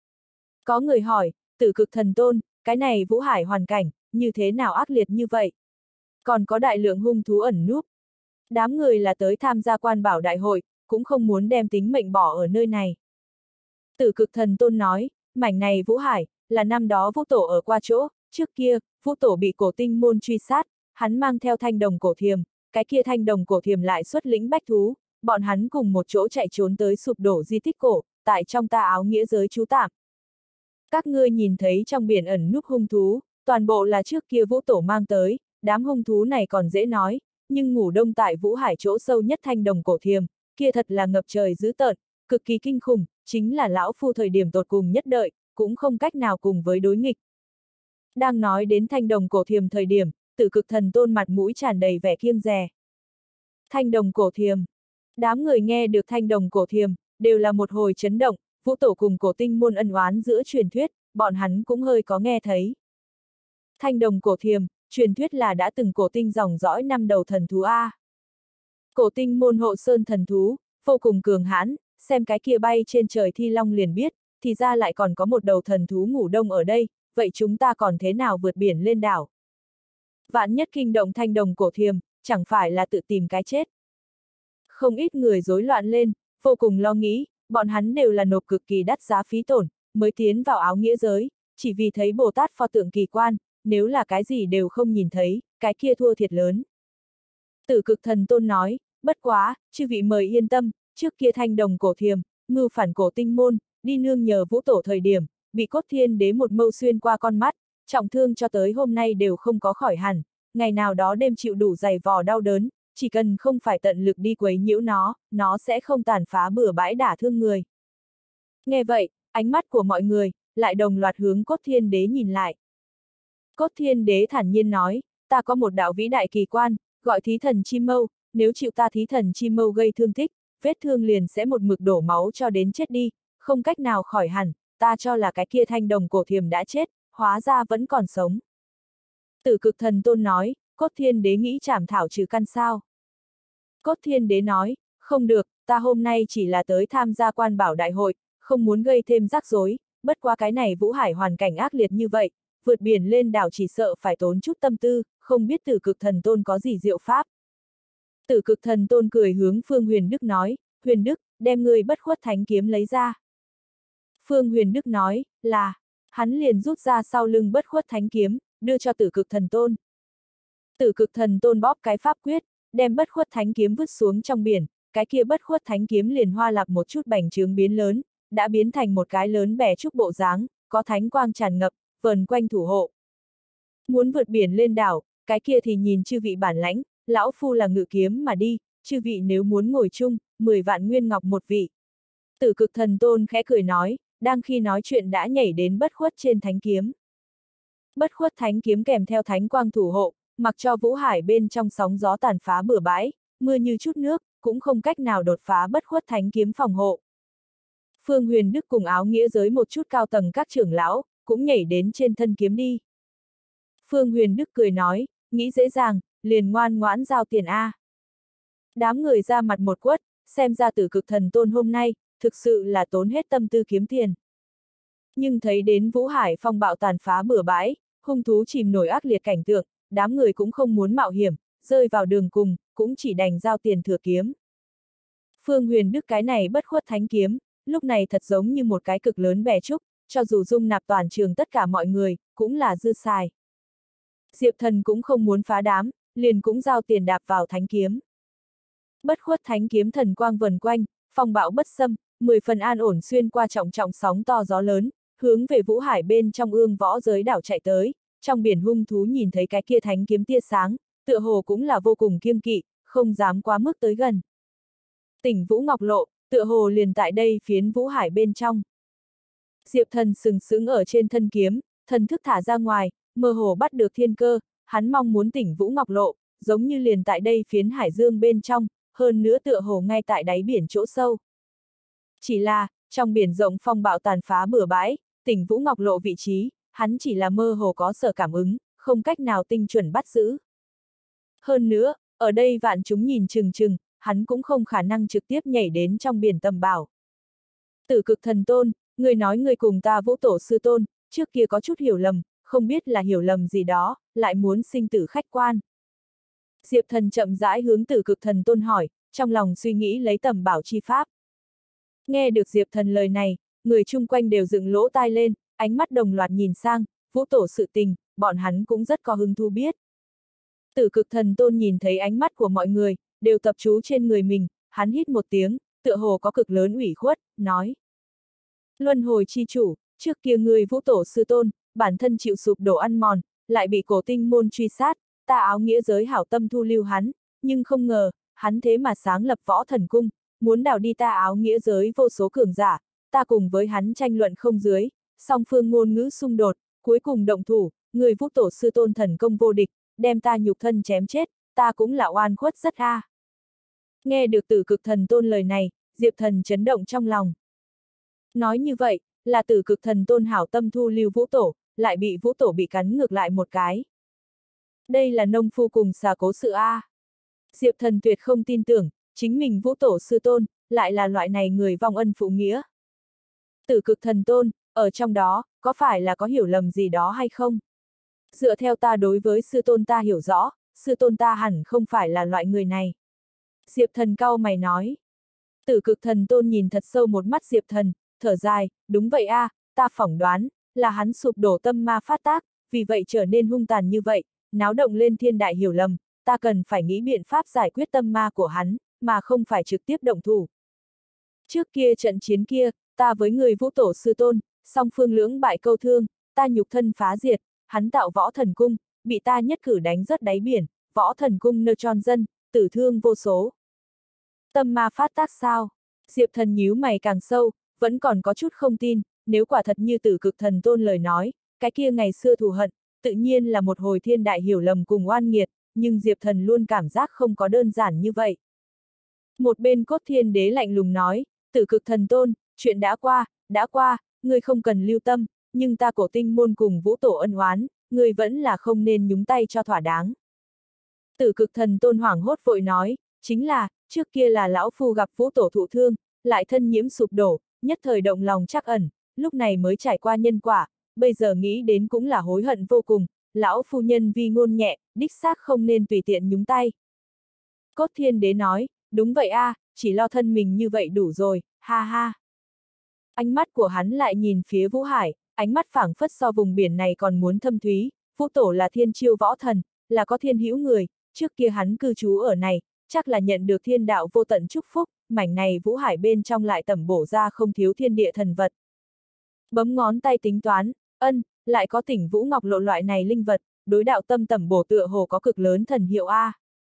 S1: Có người hỏi, Tử Cực Thần Tôn, cái này Vũ Hải hoàn cảnh, như thế nào ác liệt như vậy? Còn có đại lượng hung thú ẩn núp. Đám người là tới tham gia quan bảo đại hội, cũng không muốn đem tính mệnh bỏ ở nơi này. Tử Cực Thần Tôn nói, mảnh này Vũ Hải, là năm đó Vũ Tổ ở qua chỗ, trước kia, Vũ Tổ bị cổ tinh môn truy sát, hắn mang theo thanh đồng cổ thiềm, cái kia thanh đồng cổ thiềm lại xuất lĩnh bách thú, bọn hắn cùng một chỗ chạy trốn tới sụp đổ di tích cổ, tại trong ta áo nghĩa giới trú tạm. Các ngươi nhìn thấy trong biển ẩn núp hung thú, toàn bộ là trước kia Vũ Tổ mang tới, đám hung thú này còn dễ nói, nhưng ngủ đông tại Vũ Hải chỗ sâu nhất thanh đồng cổ thiềm, kia thật là ngập trời dữ tợn, cực kỳ kinh khủng, chính là lão phu thời điểm tột cùng nhất đợi, cũng không cách nào cùng với đối nghịch. Đang nói đến thanh đồng cổ thiềm thời điểm, Tử Cực Thần Tôn mặt mũi tràn đầy vẻ kiêng dè. Thanh đồng cổ thiềm. Đám người nghe được thanh đồng cổ thiềm, đều là một hồi chấn động, Vũ Tổ cùng cổ tinh môn ân oán giữa truyền thuyết, bọn hắn cũng hơi có nghe thấy. Thanh đồng cổ thiềm, truyền thuyết là đã từng cổ tinh dòng dõi năm đầu thần thú A. Cổ tinh môn hộ sơn thần thú, vô cùng cường hãn, xem cái kia bay trên trời thi long liền biết, thì ra lại còn có một đầu thần thú ngủ đông ở đây, vậy chúng ta còn thế nào vượt biển lên đảo? Vạn nhất kinh động thanh đồng cổ thiềm, chẳng phải là tự tìm cái chết. Không ít người rối loạn lên, vô cùng lo nghĩ, bọn hắn đều là nộp cực kỳ đắt giá phí tổn, mới tiến vào áo nghĩa giới, chỉ vì thấy Bồ Tát pho tượng kỳ quan, nếu là cái gì đều không nhìn thấy, cái kia thua thiệt lớn. Tử Cực Thần Tôn nói, bất quá, chư vị mời yên tâm, trước kia thanh đồng cổ thiềm, mưu phản cổ tinh môn, đi nương nhờ Vũ Tổ thời điểm, bị Cốt Thiên Đế một mâu xuyên qua con mắt, trọng thương cho tới hôm nay đều không có khỏi hẳn, ngày nào đó đêm chịu đủ dày vò đau đớn, chỉ cần không phải tận lực đi quấy nhiễu nó, nó sẽ không tàn phá bừa bãi đả thương người. Nghe vậy, ánh mắt của mọi người, lại đồng loạt hướng Cốt Thiên Đế nhìn lại. Cốt Thiên Đế thản nhiên nói, ta có một đạo vĩ đại kỳ quan, gọi thí thần chi mâu, nếu chịu ta thí thần chi mâu gây thương tích, vết thương liền sẽ một mực đổ máu cho đến chết đi, không cách nào khỏi hẳn, ta cho là cái kia thanh đồng cổ thiềm đã chết, hóa ra vẫn còn sống. Tử Cực Thần Tôn nói, Cốt Thiên Đế nghĩ trảm thảo trừ căn sao. Cốt Thiên Đế nói, không được, ta hôm nay chỉ là tới tham gia quan bảo đại hội, không muốn gây thêm rắc rối, bất quá cái này Vũ Hải hoàn cảnh ác liệt như vậy, vượt biển lên đảo chỉ sợ phải tốn chút tâm tư, không biết Tử Cực Thần Tôn có gì diệu pháp. Tử Cực Thần Tôn cười hướng Phương Huyền Đức nói, Huyền Đức, đem ngươi bất khuất thánh kiếm lấy ra. Phương Huyền Đức nói, là, hắn liền rút ra sau lưng bất khuất thánh kiếm, đưa cho Tử Cực Thần Tôn. Tử Cực Thần Tôn bóp cái pháp quyết, đem bất khuất thánh kiếm vứt xuống trong biển, cái kia bất khuất thánh kiếm liền hoa lạc một chút bành trướng biến lớn, đã biến thành một cái lớn bè trúc bộ dáng, có thánh quang tràn ngập, vờn quanh thủ hộ. Muốn vượt biển lên đảo, cái kia thì nhìn chư vị bản lãnh, lão phu là ngự kiếm mà đi, chư vị nếu muốn ngồi chung, mười vạn nguyên ngọc một vị. Tử Cực Thần Tôn khẽ cười nói, đang khi nói chuyện đã nhảy đến bất khuất trên thánh kiếm. Bất khuất thánh kiếm kèm theo thánh quang thủ hộ, mặc cho Vũ Hải bên trong sóng gió tàn phá bừa bãi, mưa như chút nước, cũng không cách nào đột phá bất khuất thánh kiếm phòng hộ. Phương Huyền Đức cùng áo nghĩa giới một chút cao tầng các trưởng lão, cũng nhảy đến trên thân kiếm đi. Phương Huyền Đức cười nói, nghĩ dễ dàng, liền ngoan ngoãn giao tiền A. Đám người ra mặt một quất, xem ra Tử Cực Thần Tôn hôm nay, thực sự là tốn hết tâm tư kiếm tiền. Nhưng thấy đến Vũ Hải phong bạo tàn phá bừa bãi, hung thú chìm nổi ác liệt cảnh tượng, đám người cũng không muốn mạo hiểm, rơi vào đường cùng, cũng chỉ đành giao tiền thừa kiếm. Phương Huyền Đức cái này bất khuất thánh kiếm, lúc này thật giống như một cái cực lớn bè trúc, cho dù dung nạp toàn trường tất cả mọi người, cũng là dư xài. Diệp Thần cũng không muốn phá đám, liền cũng giao tiền đạp vào thánh kiếm. Bất khuất thánh kiếm thần quang vần quanh, phong bão bất xâm, mười phần an ổn xuyên qua trọng trọng sóng to gió lớn, hướng về Vũ Hải bên trong ương võ giới đảo chạy tới, trong biển hung thú nhìn thấy cái kia thánh kiếm tia sáng, tựa hồ cũng là vô cùng kiêng kỵ, không dám quá mức tới gần. Tỉnh Vũ Ngọc Lộ, tựa hồ liền tại đây phiến Vũ Hải bên trong. Diệp Thần sừng sững ở trên thân kiếm, thần thức thả ra ngoài, mơ hồ bắt được thiên cơ, hắn mong muốn tỉnh Vũ Ngọc Lộ, giống như liền tại đây phiến hải dương bên trong, hơn nữa tựa hồ ngay tại đáy biển chỗ sâu. Chỉ là, trong biển rộng phong bạo tàn phá bừa bãi, tỉnh Vũ Ngọc Lộ vị trí, hắn chỉ là mơ hồ có sở cảm ứng, không cách nào tinh chuẩn bắt giữ. Hơn nữa, ở đây vạn chúng nhìn chừng chừng, hắn cũng không khả năng trực tiếp nhảy đến trong biển tầm bảo. Tử Cực Thần Tôn, người nói người cùng ta Vũ Tổ Sư Tôn, trước kia có chút hiểu lầm, không biết là hiểu lầm gì đó, lại muốn sinh tử khách quan. Diệp Thần chậm rãi hướng Tử Cực Thần Tôn hỏi, trong lòng suy nghĩ lấy tầm bảo chi pháp. Nghe được Diệp Thần lời này, người chung quanh đều dựng lỗ tai lên, ánh mắt đồng loạt nhìn sang, Vũ Tổ sự tình, bọn hắn cũng rất có hứng thú biết. Tử Cực Thần Tôn nhìn thấy ánh mắt của mọi người, đều tập chú trên người mình, hắn hít một tiếng, tựa hồ có cực lớn ủy khuất, nói. Luân hồi chi chủ, trước kia người Vũ Tổ Sư Tôn, bản thân chịu sụp đổ ăn mòn, lại bị cổ tinh môn truy sát, ta áo nghĩa giới hảo tâm thu lưu hắn, nhưng không ngờ, hắn thế mà sáng lập võ thần cung, muốn đào đi ta áo nghĩa giới vô số cường giả, ta cùng với hắn tranh luận không dưới, song phương ngôn ngữ xung đột, cuối cùng động thủ, người Vũ Tổ Sư Tôn thần công vô địch, đem ta nhục thân chém chết, ta cũng là oan khuất rất a. Nghe được Tử Cực Thần Tôn lời này, Diệp Thần chấn động trong lòng. Nói như vậy, là Tử Cực Thần Tôn hảo tâm thu lưu Vũ Tổ, lại bị Vũ Tổ bị cắn ngược lại một cái. Đây là nông phu cùng xà cố sự a. Diệp Thần tuyệt không tin tưởng, chính mình Vũ Tổ Sư Tôn, lại là loại này người vong ân phụ nghĩa. Tử Cực Thần Tôn, ở trong đó, có phải là có hiểu lầm gì đó hay không? Dựa theo ta đối với Sư Tôn ta hiểu rõ, Sư Tôn ta hẳn không phải là loại người này. Diệp Thần cau mày nói. Tử Cực Thần Tôn nhìn thật sâu một mắt Diệp Thần, thở dài, đúng vậy a, à, ta phỏng đoán, là hắn sụp đổ tâm ma phát tác, vì vậy trở nên hung tàn như vậy, náo động lên thiên đại hiểu lầm, ta cần phải nghĩ biện pháp giải quyết tâm ma của hắn, mà không phải trực tiếp động thủ. Trước kia trận chiến kia, ta với người Vũ Tổ Sư Tôn, song phương lưỡng bại câu thương, ta nhục thân phá diệt, hắn tạo võ thần cung, bị ta nhất cử đánh rớt đáy biển, võ thần cung nơ tròn dân, tử thương vô số. Tâm ma phát tác sao? Diệp Thần nhíu mày càng sâu, vẫn còn có chút không tin, nếu quả thật như Tử Cực Thần Tôn lời nói, cái kia ngày xưa thù hận, tự nhiên là một hồi thiên đại hiểu lầm cùng oan nghiệt, nhưng Diệp Thần luôn cảm giác không có đơn giản như vậy. Một bên Cốt Thiên Đế lạnh lùng nói, Tử Cực Thần Tôn, chuyện đã qua, đã qua, ngươi không cần lưu tâm, nhưng ta cổ tinh môn cùng Vũ Tổ ân oán, ngươi vẫn là không nên nhúng tay cho thỏa đáng. Tử Cực Thần Tôn hoảng hốt vội nói, chính là, trước kia là lão phu gặp Vũ Tổ thụ thương, lại thân nhiễm sụp đổ, nhất thời động lòng trắc ẩn, lúc này mới trải qua nhân quả, bây giờ nghĩ đến cũng là hối hận vô cùng, lão phu nhân vi ngôn nhẹ, đích xác không nên tùy tiện nhúng tay. Cốt Thiên Đế nói, đúng vậy a, à, chỉ lo thân mình như vậy đủ rồi, ha ha. Ánh mắt của hắn lại nhìn phía Vũ Hải, ánh mắt phảng phất so vùng biển này còn muốn thâm thúy, Vũ Tổ là thiên chiêu võ thần, là có thiên hữu người, trước kia hắn cư trú ở này, chắc là nhận được thiên đạo vô tận chúc phúc, mảnh này Vũ Hải bên trong lại tẩm bổ ra không thiếu thiên địa thần vật. Bấm ngón tay tính toán, ân, lại có Tỉnh Vũ Ngọc Lộ loại này linh vật, đối đạo tâm tẩm bổ tựa hồ có cực lớn thần hiệu a.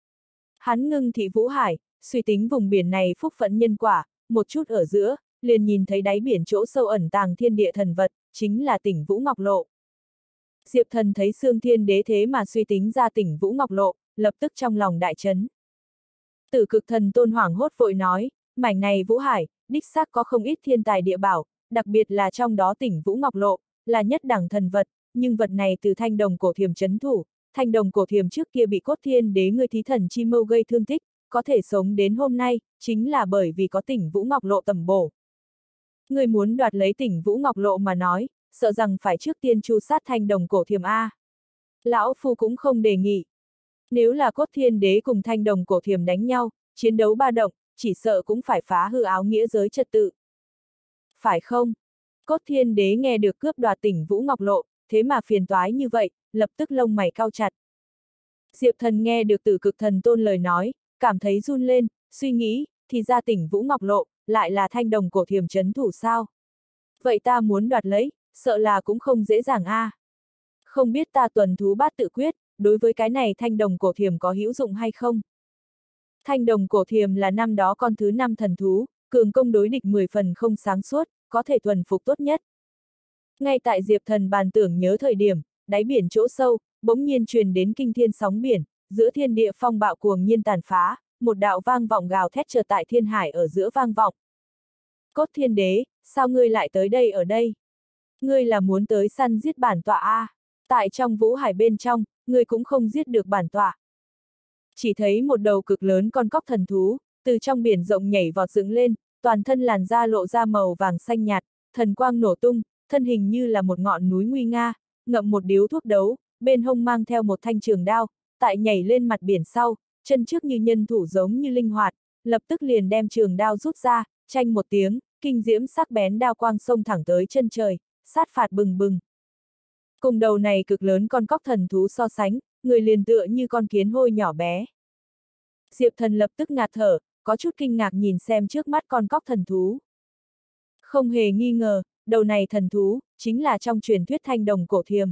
S1: Hắn ngưng thị Vũ Hải, suy tính vùng biển này phúc phận nhân quả, một chút ở giữa, liền nhìn thấy đáy biển chỗ sâu ẩn tàng thiên địa thần vật, chính là Tỉnh Vũ Ngọc Lộ. Diệp Thần thấy Xương Thiên Đế thế mà suy tính ra Tỉnh Vũ Ngọc Lộ, lập tức trong lòng đại chấn. Tử Cực Thần Tôn hoảng hốt vội nói, mảnh này Vũ Hải, đích xác có không ít thiên tài địa bảo, đặc biệt là trong đó Tỉnh Vũ Ngọc Lộ, là nhất đẳng thần vật, nhưng vật này từ Thanh Đồng Cổ Thiềm trấn thủ, Thanh Đồng Cổ Thiềm trước kia bị Cốt Thiên Đế ngươi thí thần chi mâu gây thương tích, có thể sống đến hôm nay, chính là bởi vì có Tỉnh Vũ Ngọc Lộ tầm bổ. Ngươi muốn đoạt lấy Tỉnh Vũ Ngọc Lộ mà nói, sợ rằng phải trước tiên tru sát Thanh Đồng Cổ Thiềm a. Lão phu cũng không đề nghị. Nếu là Cốt Thiên Đế cùng Thanh Đồng Cổ Thiềm đánh nhau, chiến đấu ba động, chỉ sợ cũng phải phá hư áo nghĩa giới trật tự. Phải không? Cốt Thiên Đế nghe được cướp đoạt Tỉnh Vũ Ngọc Lộ, thế mà phiền toái như vậy, lập tức lông mày cau chặt. Diệp Thần nghe được Tử Cực Thần Tôn lời nói, cảm thấy run lên, suy nghĩ, thì ra Tỉnh Vũ Ngọc Lộ, lại là Thanh Đồng Cổ Thiềm trấn thủ sao? Vậy ta muốn đoạt lấy, sợ là cũng không dễ dàng a. À. Không biết ta tuần thú bát tự quyết, đối với cái này Thanh Đồng Cổ Thiềm có hữu dụng hay không? Thanh Đồng Cổ Thiềm là năm đó con thứ năm thần thú, cường công đối địch mười phần không sáng suốt, có thể thuần phục tốt nhất. Ngay tại Diệp Thần bàn tưởng nhớ thời điểm, đáy biển chỗ sâu, bỗng nhiên truyền đến kinh thiên sóng biển, giữa thiên địa phong bạo cuồng nhiên tàn phá, một đạo vang vọng gào thét chợt tại thiên hải ở giữa vang vọng. Cốt Thiên Đế, sao ngươi lại tới đây ở đây? Ngươi là muốn tới săn giết bản tọa a? À? Tại trong Vũ Hải bên trong, ngươi cũng không giết được bản tọa. Chỉ thấy một đầu cực lớn con cóc thần thú, từ trong biển rộng nhảy vọt dựng lên, toàn thân làn da lộ ra màu vàng xanh nhạt, thần quang nổ tung, thân hình như là một ngọn núi nguy nga, ngậm một điếu thuốc đấu, bên hông mang theo một thanh trường đao, tại nhảy lên mặt biển sau, chân trước như nhân thủ giống như linh hoạt, lập tức liền đem trường đao rút ra, chanh một tiếng, kinh diễm sắc bén đao quang xông thẳng tới chân trời, sát phạt bừng bừng. Cùng đầu này cực lớn con cóc thần thú so sánh, người liền tựa như con kiến hôi nhỏ bé. Diệp Thần lập tức ngạt thở, có chút kinh ngạc nhìn xem trước mắt con cóc thần thú. Không hề nghi ngờ, đầu này thần thú, chính là trong truyền thuyết thanh đồng cổ thiềm.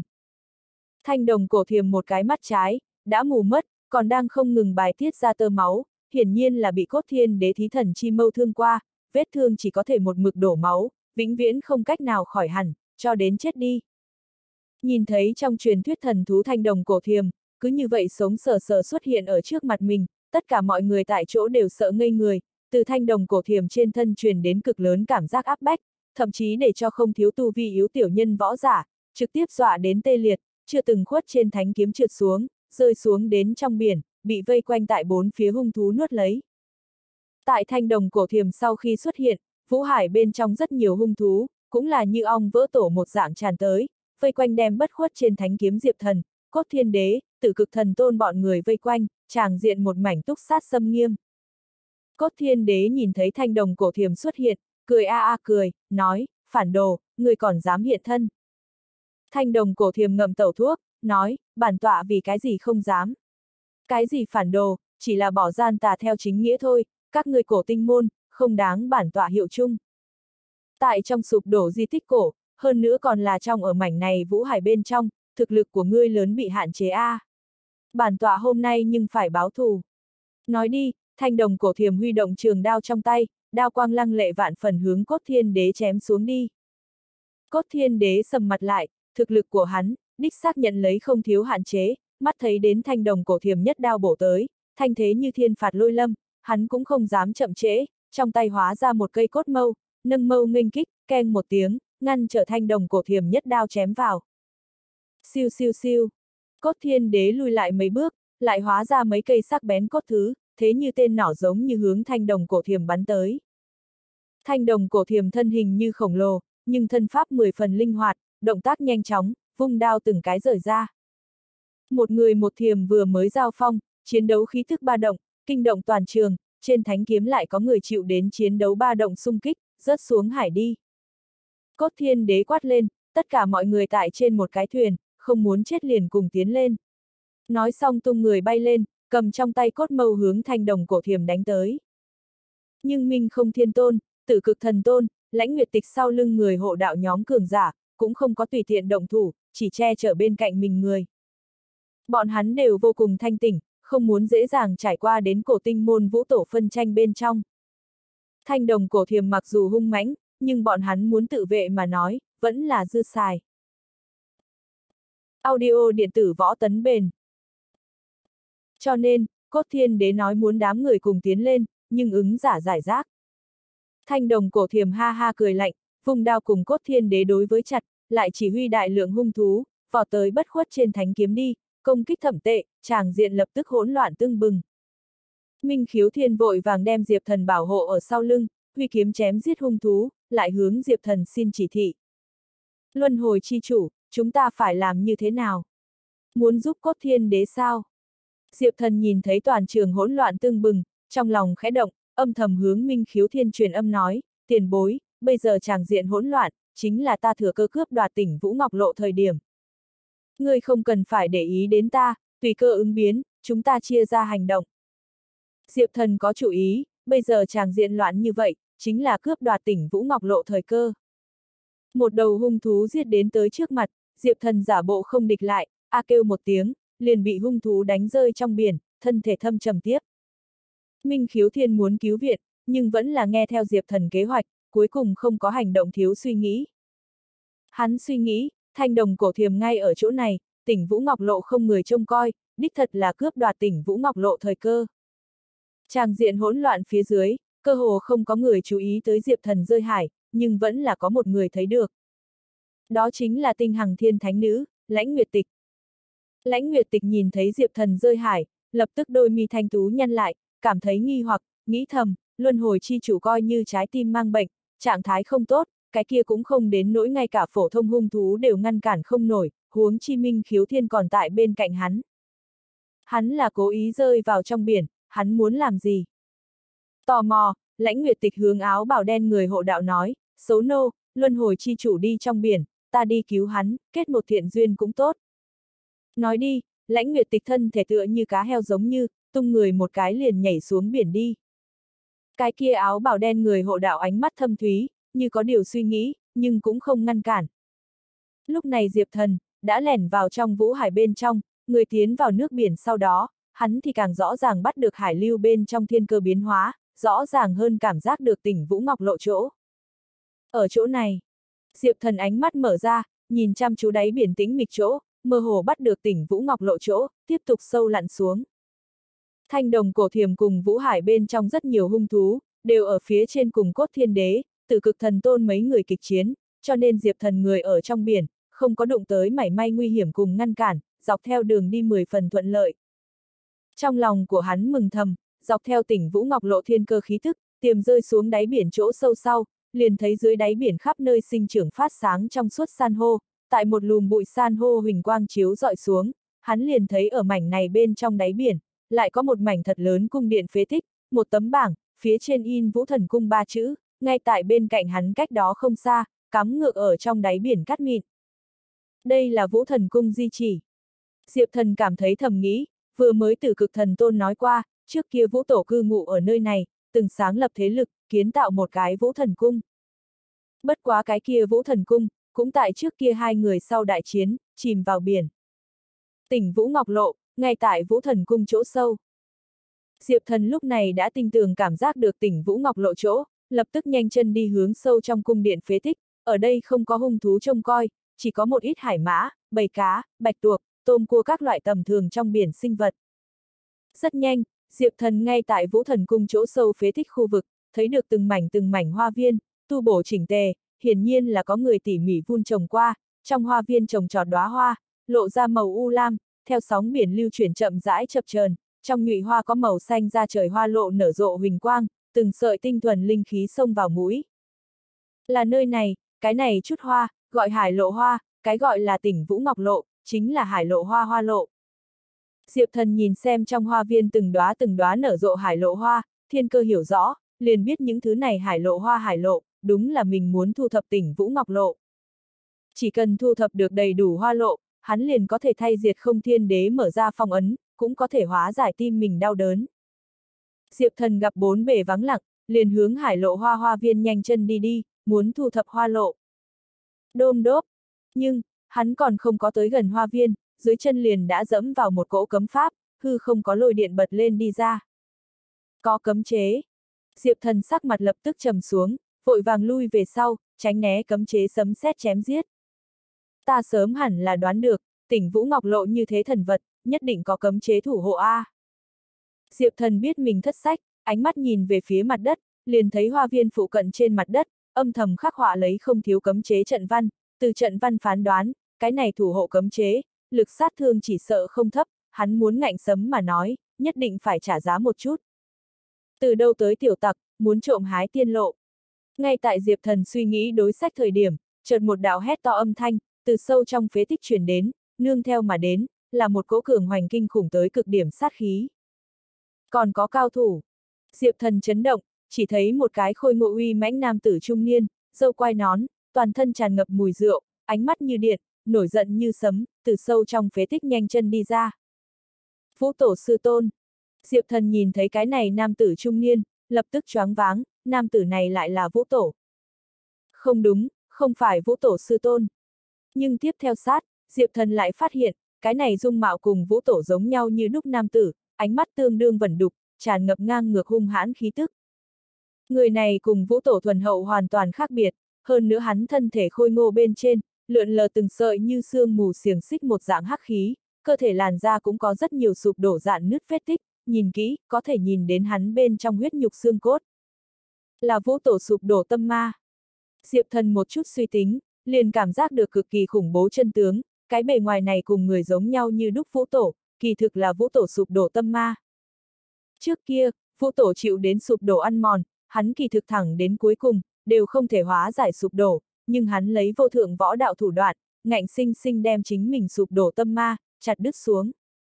S1: Thanh đồng cổ thiềm một cái mắt trái, đã mù mất, còn đang không ngừng bài tiết ra tơ máu, hiển nhiên là bị Cốt Thiên Đế thí thần chi mâu thương qua, vết thương chỉ có thể một mực đổ máu, vĩnh viễn không cách nào khỏi hẳn, cho đến chết đi. Nhìn thấy trong truyền thuyết thần thú thanh đồng cổ thiềm, cứ như vậy sống sờ sờ xuất hiện ở trước mặt mình, tất cả mọi người tại chỗ đều sợ ngây người, từ thanh đồng cổ thiềm trên thân truyền đến cực lớn cảm giác áp bách, thậm chí để cho không thiếu tu vi yếu tiểu nhân võ giả, trực tiếp dọa đến tê liệt, chưa từng khuất trên thánh kiếm trượt xuống, rơi xuống đến trong biển, bị vây quanh tại bốn phía hung thú nuốt lấy. Tại thanh đồng cổ thiềm sau khi xuất hiện, Vũ Hải bên trong rất nhiều hung thú, cũng là như ong vỡ tổ một dạng tràn tới, vây quanh đem bất khuất trên thánh kiếm Diệp Thần, Cốt Thiên Đế, Tử Cực Thần Tôn bọn người vây quanh, tràng diện một mảnh túc sát xâm nghiêm. Cốt Thiên Đế nhìn thấy thanh đồng cổ thiềm xuất hiện, cười a a cười, nói, phản đồ, người còn dám hiện thân. Thanh đồng cổ thiềm ngậm tẩu thuốc, nói, bản tọa vì cái gì không dám. Cái gì phản đồ, chỉ là bỏ gian tà theo chính nghĩa thôi, các người cổ tinh môn, không đáng bản tọa hiệu chung. Tại trong sụp đổ di tích cổ, hơn nữa còn là trong ở mảnh này Vũ Hải bên trong, thực lực của ngươi lớn bị hạn chế a. À. Bản tọa hôm nay nhưng phải báo thù. Nói đi, thanh đồng cổ thiềm huy động trường đao trong tay, đao quang lăng lệ vạn phần hướng Cốt Thiên Đế chém xuống đi. Cốt Thiên Đế sầm mặt lại, thực lực của hắn, đích xác nhận lấy không thiếu hạn chế, mắt thấy đến thanh đồng cổ thiềm nhất đao bổ tới, thanh thế như thiên phạt lôi lâm, hắn cũng không dám chậm trễ, trong tay hóa ra một cây cốt mâu, nâng mâu nghênh kích, keng một tiếng, ngăn trở thanh đồng cổ thiềm nhất đao chém vào. Siêu siêu siêu, Cốt Thiên Đế lùi lại mấy bước, lại hóa ra mấy cây sắc bén cốt thứ, thế như tên nỏ giống như hướng thanh đồng cổ thiềm bắn tới. Thanh đồng cổ thiềm thân hình như khổng lồ, nhưng thân pháp mười phần linh hoạt, động tác nhanh chóng, vung đao từng cái rời ra. Một người một thiềm vừa mới giao phong, chiến đấu khí thức ba động, kinh động toàn trường, trên thánh kiếm lại có người chịu đến chiến đấu ba động xung kích, rớt xuống hải đi. Cốt Thiên Đế quát lên, tất cả mọi người tại trên một cái thuyền, không muốn chết liền cùng tiến lên. Nói xong tung người bay lên, cầm trong tay cốt mâu hướng thanh đồng cổ thiềm đánh tới. Nhưng Minh Không Thiên Tôn, Tử Cực Thần Tôn, Lãnh Nguyệt Tịch sau lưng người hộ đạo nhóm cường giả, cũng không có tùy tiện động thủ, chỉ che chở bên cạnh mình người. Bọn hắn đều vô cùng thanh tỉnh, không muốn dễ dàng trải qua đến cổ tinh môn vũ tổ phân tranh bên trong. Thanh đồng cổ thiềm mặc dù hung mãnh, nhưng bọn hắn muốn tự vệ mà nói, vẫn là dư xài. Audio điện tử võ tấn bền. Cho nên, Cốt Thiên Đế nói muốn đám người cùng tiến lên, nhưng ứng giả giải rác. Thanh đồng cổ thiềm ha ha cười lạnh, vùng đao cùng Cốt Thiên Đế đối với chặt, lại chỉ huy đại lượng hung thú, vọt tới bất khuất trên thánh kiếm đi, công kích thẩm tệ, tràng diện lập tức hỗn loạn tưng bừng. Minh Khiếu Thiên vội vàng đem Diệp Thần bảo hộ ở sau lưng, huy kiếm chém giết hung thú, lại hướng Diệp Thần xin chỉ thị. Luân hồi chi chủ, chúng ta phải làm như thế nào? Muốn giúp Cốt Thiên Đế sao? Diệp Thần nhìn thấy toàn trường hỗn loạn tương bừng, trong lòng khẽ động, âm thầm hướng Minh Khiếu Thiên truyền âm nói, tiền bối, bây giờ tràng diện hỗn loạn, chính là ta thừa cơ cướp đoạt tỉnh Vũ Ngọc Lộ thời điểm. Ngươi không cần phải để ý đến ta, tùy cơ ứng biến, chúng ta chia ra hành động. Diệp Thần có chủ ý, bây giờ tràng diện loạn như vậy, chính là cướp đoạt tỉnh Vũ Ngọc Lộ thời cơ. Một đầu hung thú giết đến tới trước mặt, Diệp Thần giả bộ không địch lại, a kêu một tiếng, liền bị hung thú đánh rơi trong biển, thân thể thâm trầm tiếp. Minh Khiếu Thiên muốn cứu viện, nhưng vẫn là nghe theo Diệp Thần kế hoạch, cuối cùng không có hành động thiếu suy nghĩ. Hắn suy nghĩ, thanh đồng cổ thiềm ngay ở chỗ này, tỉnh Vũ Ngọc Lộ không người trông coi, đích thật là cướp đoạt tỉnh Vũ Ngọc Lộ thời cơ. Tràng diện hỗn loạn phía dưới, cơ hồ không có người chú ý tới Diệp Thần rơi hải, nhưng vẫn là có một người thấy được. Đó chính là Tinh Hằng Thiên Thánh Nữ, Lãnh Nguyệt Tịch. Lãnh Nguyệt Tịch nhìn thấy Diệp Thần rơi hải, lập tức đôi mi thanh tú nhăn lại, cảm thấy nghi hoặc, nghĩ thầm, luân hồi chi chủ coi như trái tim mang bệnh, trạng thái không tốt, cái kia cũng không đến nỗi ngay cả phổ thông hung thú đều ngăn cản không nổi, huống chi Minh Khiếu Thiên còn tại bên cạnh hắn. Hắn là cố ý rơi vào trong biển, hắn muốn làm gì? Tò mò, Lãnh Nguyệt Tịch hướng áo bào đen người hộ đạo nói, xấu nô, luân hồi chi chủ đi trong biển, ta đi cứu hắn, kết một thiện duyên cũng tốt. Nói đi, Lãnh Nguyệt Tịch thân thể tựa như cá heo giống như, tung người một cái liền nhảy xuống biển đi. Cái kia áo bào đen người hộ đạo ánh mắt thâm thúy, như có điều suy nghĩ, nhưng cũng không ngăn cản. Lúc này Diệp Thần, đã lẻn vào trong vũ hải bên trong, người tiến vào nước biển sau đó, hắn thì càng rõ ràng bắt được hải lưu bên trong thiên cơ biến hóa, rõ ràng hơn cảm giác được tỉnh Vũ Ngọc Lộ chỗ. Ở chỗ này, Diệp Thần ánh mắt mở ra, nhìn chăm chú đáy biển tĩnh mịch chỗ, mơ hồ bắt được tỉnh Vũ Ngọc Lộ chỗ, tiếp tục sâu lặn xuống. Thanh đồng cổ thiềm cùng vũ hải bên trong rất nhiều hung thú, đều ở phía trên cùng cốt thiên đế, Tử Cực Thần Tôn mấy người kịch chiến, cho nên Diệp Thần người ở trong biển, không có đụng tới mảy may nguy hiểm cùng ngăn cản, dọc theo đường đi mười phần thuận lợi. Trong lòng của hắn mừng thầm, dọc theo tỉnh Vũ Ngọc Lộ thiên cơ khí thức, tiềm rơi xuống đáy biển chỗ sâu sau, liền thấy dưới đáy biển khắp nơi sinh trưởng phát sáng trong suốt san hô, tại một lùm bụi san hô huỳnh quang chiếu dọi xuống, hắn liền thấy ở mảnh này bên trong đáy biển, lại có một mảnh thật lớn cung điện phế tích, một tấm bảng, phía trên in Vũ Thần Cung ba chữ, ngay tại bên cạnh hắn cách đó không xa, cắm ngược ở trong đáy biển cát mịn. Đây là Vũ Thần Cung di chỉ. Diệp Thần cảm thấy thầm nghĩ, vừa mới Tử Cực Thần Tôn nói qua, trước kia Vũ Tổ cư ngụ ở nơi này, từng sáng lập thế lực, kiến tạo một cái Vũ Thần Cung. Bất quá cái kia Vũ Thần Cung, cũng tại trước kia hai người sau đại chiến, chìm vào biển. Tỉnh Vũ Ngọc Lộ, ngay tại Vũ Thần Cung chỗ sâu. Diệp Thần lúc này đã tinh tường cảm giác được tỉnh Vũ Ngọc Lộ chỗ, lập tức nhanh chân đi hướng sâu trong cung điện phế tích, ở đây không có hung thú trông coi, chỉ có một ít hải mã, bầy cá, bạch tuộc, tôm cua các loại tầm thường trong biển sinh vật. Rất nhanh, Diệp Thần ngay tại Vũ Thần Cung chỗ sâu phế tích khu vực, thấy được từng mảnh từng mảnh hoa viên, tu bổ chỉnh tề, hiển nhiên là có người tỉ mỉ vun trồng qua, trong hoa viên trồng trọt đóa hoa, lộ ra màu u lam, theo sóng biển lưu chuyển chậm rãi chập chờn, trong nhụy hoa có màu xanh ra trời hoa lộ nở rộ huỳnh quang, từng sợi tinh thuần linh khí xông vào mũi. Là nơi này, cái này chút hoa, gọi hải lộ hoa, cái gọi là tỉnh Vũ Ngọc Lộ, chính là hải lộ hoa hoa lộ. Diệp Thần nhìn xem trong hoa viên từng đóa từng đóa nở rộ hải lộ hoa, thiên cơ hiểu rõ, liền biết những thứ này hải lộ hoa hải lộ, đúng là mình muốn thu thập tỉnh Vũ Ngọc Lộ. Chỉ cần thu thập được đầy đủ hoa lộ, hắn liền có thể thay diệt không thiên đế mở ra phong ấn, cũng có thể hóa giải tim mình đau đớn. Diệp Thần gặp bốn bề vắng lặng, liền hướng hải lộ hoa hoa viên nhanh chân đi đi, muốn thu thập hoa lộ. Đôm đốp, nhưng, hắn còn không có tới gần hoa viên, dưới chân liền đã dẫm vào một cỗ cấm pháp, hư không có lôi điện bật lên đi ra. Có cấm chế. Diệp Thần sắc mặt lập tức trầm xuống, vội vàng lui về sau, tránh né cấm chế sấm sét chém giết. Ta sớm hẳn là đoán được, tỉnh Vũ Ngọc Lộ như thế thần vật, nhất định có cấm chế thủ hộ A. Diệp Thần biết mình thất sách, ánh mắt nhìn về phía mặt đất, liền thấy hoa viên phụ cận trên mặt đất, âm thầm khắc họa lấy không thiếu cấm chế trận văn, từ trận văn phán đoán, cái này thủ hộ cấm chế, lực sát thương chỉ sợ không thấp, hắn muốn ngạnh sấm mà nói, nhất định phải trả giá một chút. Từ đâu tới tiểu tặc, muốn trộm hái tiên lộ. Ngay tại Diệp Thần suy nghĩ đối sách thời điểm, chợt một đạo hét to âm thanh, từ sâu trong phế tích truyền đến, nương theo mà đến, là một cỗ cường hoành kinh khủng tới cực điểm sát khí. Còn có cao thủ. Diệp Thần chấn động, chỉ thấy một cái khôi ngộ uy mãnh nam tử trung niên, râu quai nón, toàn thân tràn ngập mùi rượu, ánh mắt như điện, nổi giận như sấm, từ sâu trong phế tích nhanh chân đi ra. Vũ Tổ sư tôn. Diệp Thần nhìn thấy cái này nam tử trung niên, lập tức choáng váng, nam tử này lại là Vũ Tổ. Không đúng, không phải Vũ Tổ sư tôn. Nhưng tiếp theo sát, Diệp Thần lại phát hiện, cái này dung mạo cùng Vũ Tổ giống nhau như đúc nam tử, ánh mắt tương đương vẩn đục, tràn ngập ngang ngược hung hãn khí tức. Người này cùng Vũ Tổ thuần hậu hoàn toàn khác biệt, hơn nữa hắn thân thể khôi ngô bên trên, lượn lờ từng sợi như sương mù xiềng xích một dạng hắc khí, cơ thể làn da cũng có rất nhiều sụp đổ dạn nứt vết tích, nhìn kỹ, có thể nhìn đến hắn bên trong huyết nhục xương cốt. Là Vũ Tổ sụp đổ tâm ma. Diệp Thần một chút suy tính, liền cảm giác được cực kỳ khủng bố chân tướng, cái bề ngoài này cùng người giống nhau như đúc Vũ Tổ, kỳ thực là Vũ Tổ sụp đổ tâm ma. Trước kia, Vũ Tổ chịu đến sụp đổ ăn mòn, hắn kỳ thực thẳng đến cuối cùng, đều không thể hóa giải sụp đổ, nhưng hắn lấy vô thượng võ đạo thủ đoạn, ngạnh sinh sinh đem chính mình sụp đổ tâm ma, chặt đứt xuống.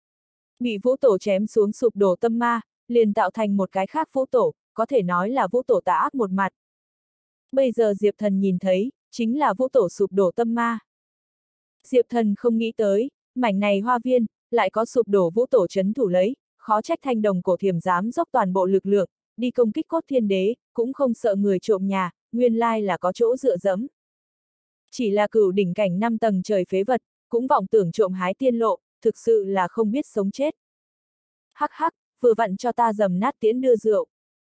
S1: Bị Vũ Tổ chém xuống sụp đổ tâm ma, liền tạo thành một cái khác Vũ Tổ, có thể nói là Vũ Tổ tà ác một mặt. Bây giờ Diệp Thần nhìn thấy, chính là Vũ Tổ sụp đổ tâm ma. Diệp Thần không nghĩ tới, mảnh này hoa viên, lại có sụp đổ vũ tổ chấn thủ lấy, khó trách thanh đồng cổ thiềm dám dốc toàn bộ lực lượng, đi công kích cốt thiên đế, cũng không sợ người trộm nhà, nguyên lai là có chỗ dựa dẫm. Chỉ là cửu đỉnh cảnh năm tầng trời phế vật, cũng vọng tưởng trộm hái tiên lộ, thực sự là không biết sống chết. Hắc hắc, vừa vặn cho ta dầm nát tiễn đưa rượu.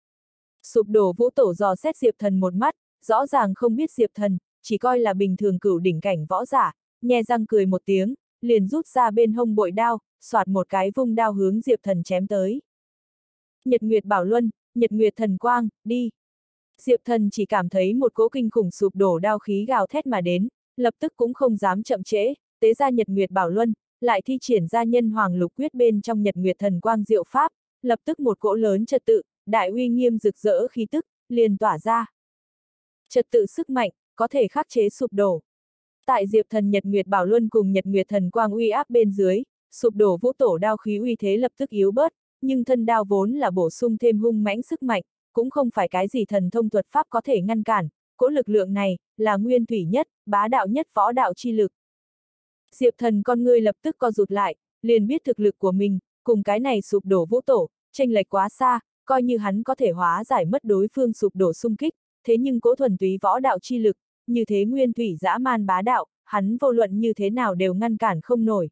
S1: Sụp đổ vũ tổ dò xét Diệp Thần một mắt, rõ ràng không biết Diệp Thần, chỉ coi là bình thường cửu đỉnh cảnh võ giả, nhe răng cười một tiếng, liền rút ra bên hông bội đao, soạt một cái vung đao hướng Diệp Thần chém tới. Nhật Nguyệt Bảo Luân, Nhật Nguyệt Thần Quang, đi. Diệp Thần chỉ cảm thấy một cỗ kinh khủng sụp đổ đao khí gào thét mà đến, lập tức cũng không dám chậm trễ, tế ra Nhật Nguyệt Bảo Luân, lại thi triển ra nhân hoàng lục quyết bên trong Nhật Nguyệt Thần Quang diệu pháp, lập tức một cỗ lớn trật tự, đại uy nghiêm rực rỡ khí tức, liền tỏa ra. Trật tự sức mạnh, có thể khắc chế sụp đổ. Tại Diệp Thần Nhật Nguyệt Bảo Luân cùng Nhật Nguyệt Thần Quang uy áp bên dưới, sụp đổ vũ tổ đao khí uy thế lập tức yếu bớt, nhưng thân đao vốn là bổ sung thêm hung mãnh sức mạnh, cũng không phải cái gì thần thông thuật pháp có thể ngăn cản, cỗ lực lượng này, là nguyên thủy nhất, bá đạo nhất võ đạo chi lực. Diệp Thần con ngươi lập tức co rụt lại, liền biết thực lực của mình, cùng cái này sụp đổ vũ tổ, chênh lệch quá xa, coi như hắn có thể hóa giải mất đối phương sụp đổ xung kích, thế nhưng cỗ thuần túy võ đạo chi lực, như thế nguyên thủy dã man bá đạo, hắn vô luận như thế nào đều ngăn cản không nổi.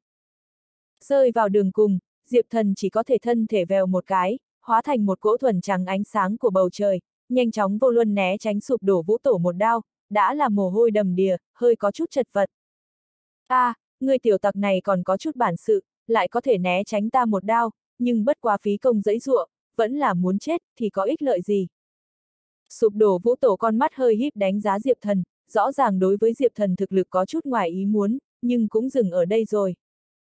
S1: Rơi vào đường cùng, Diệp Thần chỉ có thể thân thể vèo một cái, hóa thành một cỗ thuần trắng ánh sáng của bầu trời, nhanh chóng vô luân né tránh sụp đổ vũ tổ một đao, đã là mồ hôi đầm đìa, hơi có chút chật vật. A, à, người tiểu tặc này còn có chút bản sự, lại có thể né tránh ta một đao, nhưng bất quá phí công dẫy dụa, vẫn là muốn chết, thì có ích lợi gì. Sụp đổ vũ tổ con mắt hơi híp đánh giá Diệp Thần, rõ ràng đối với Diệp Thần thực lực có chút ngoài ý muốn, nhưng cũng dừng ở đây rồi.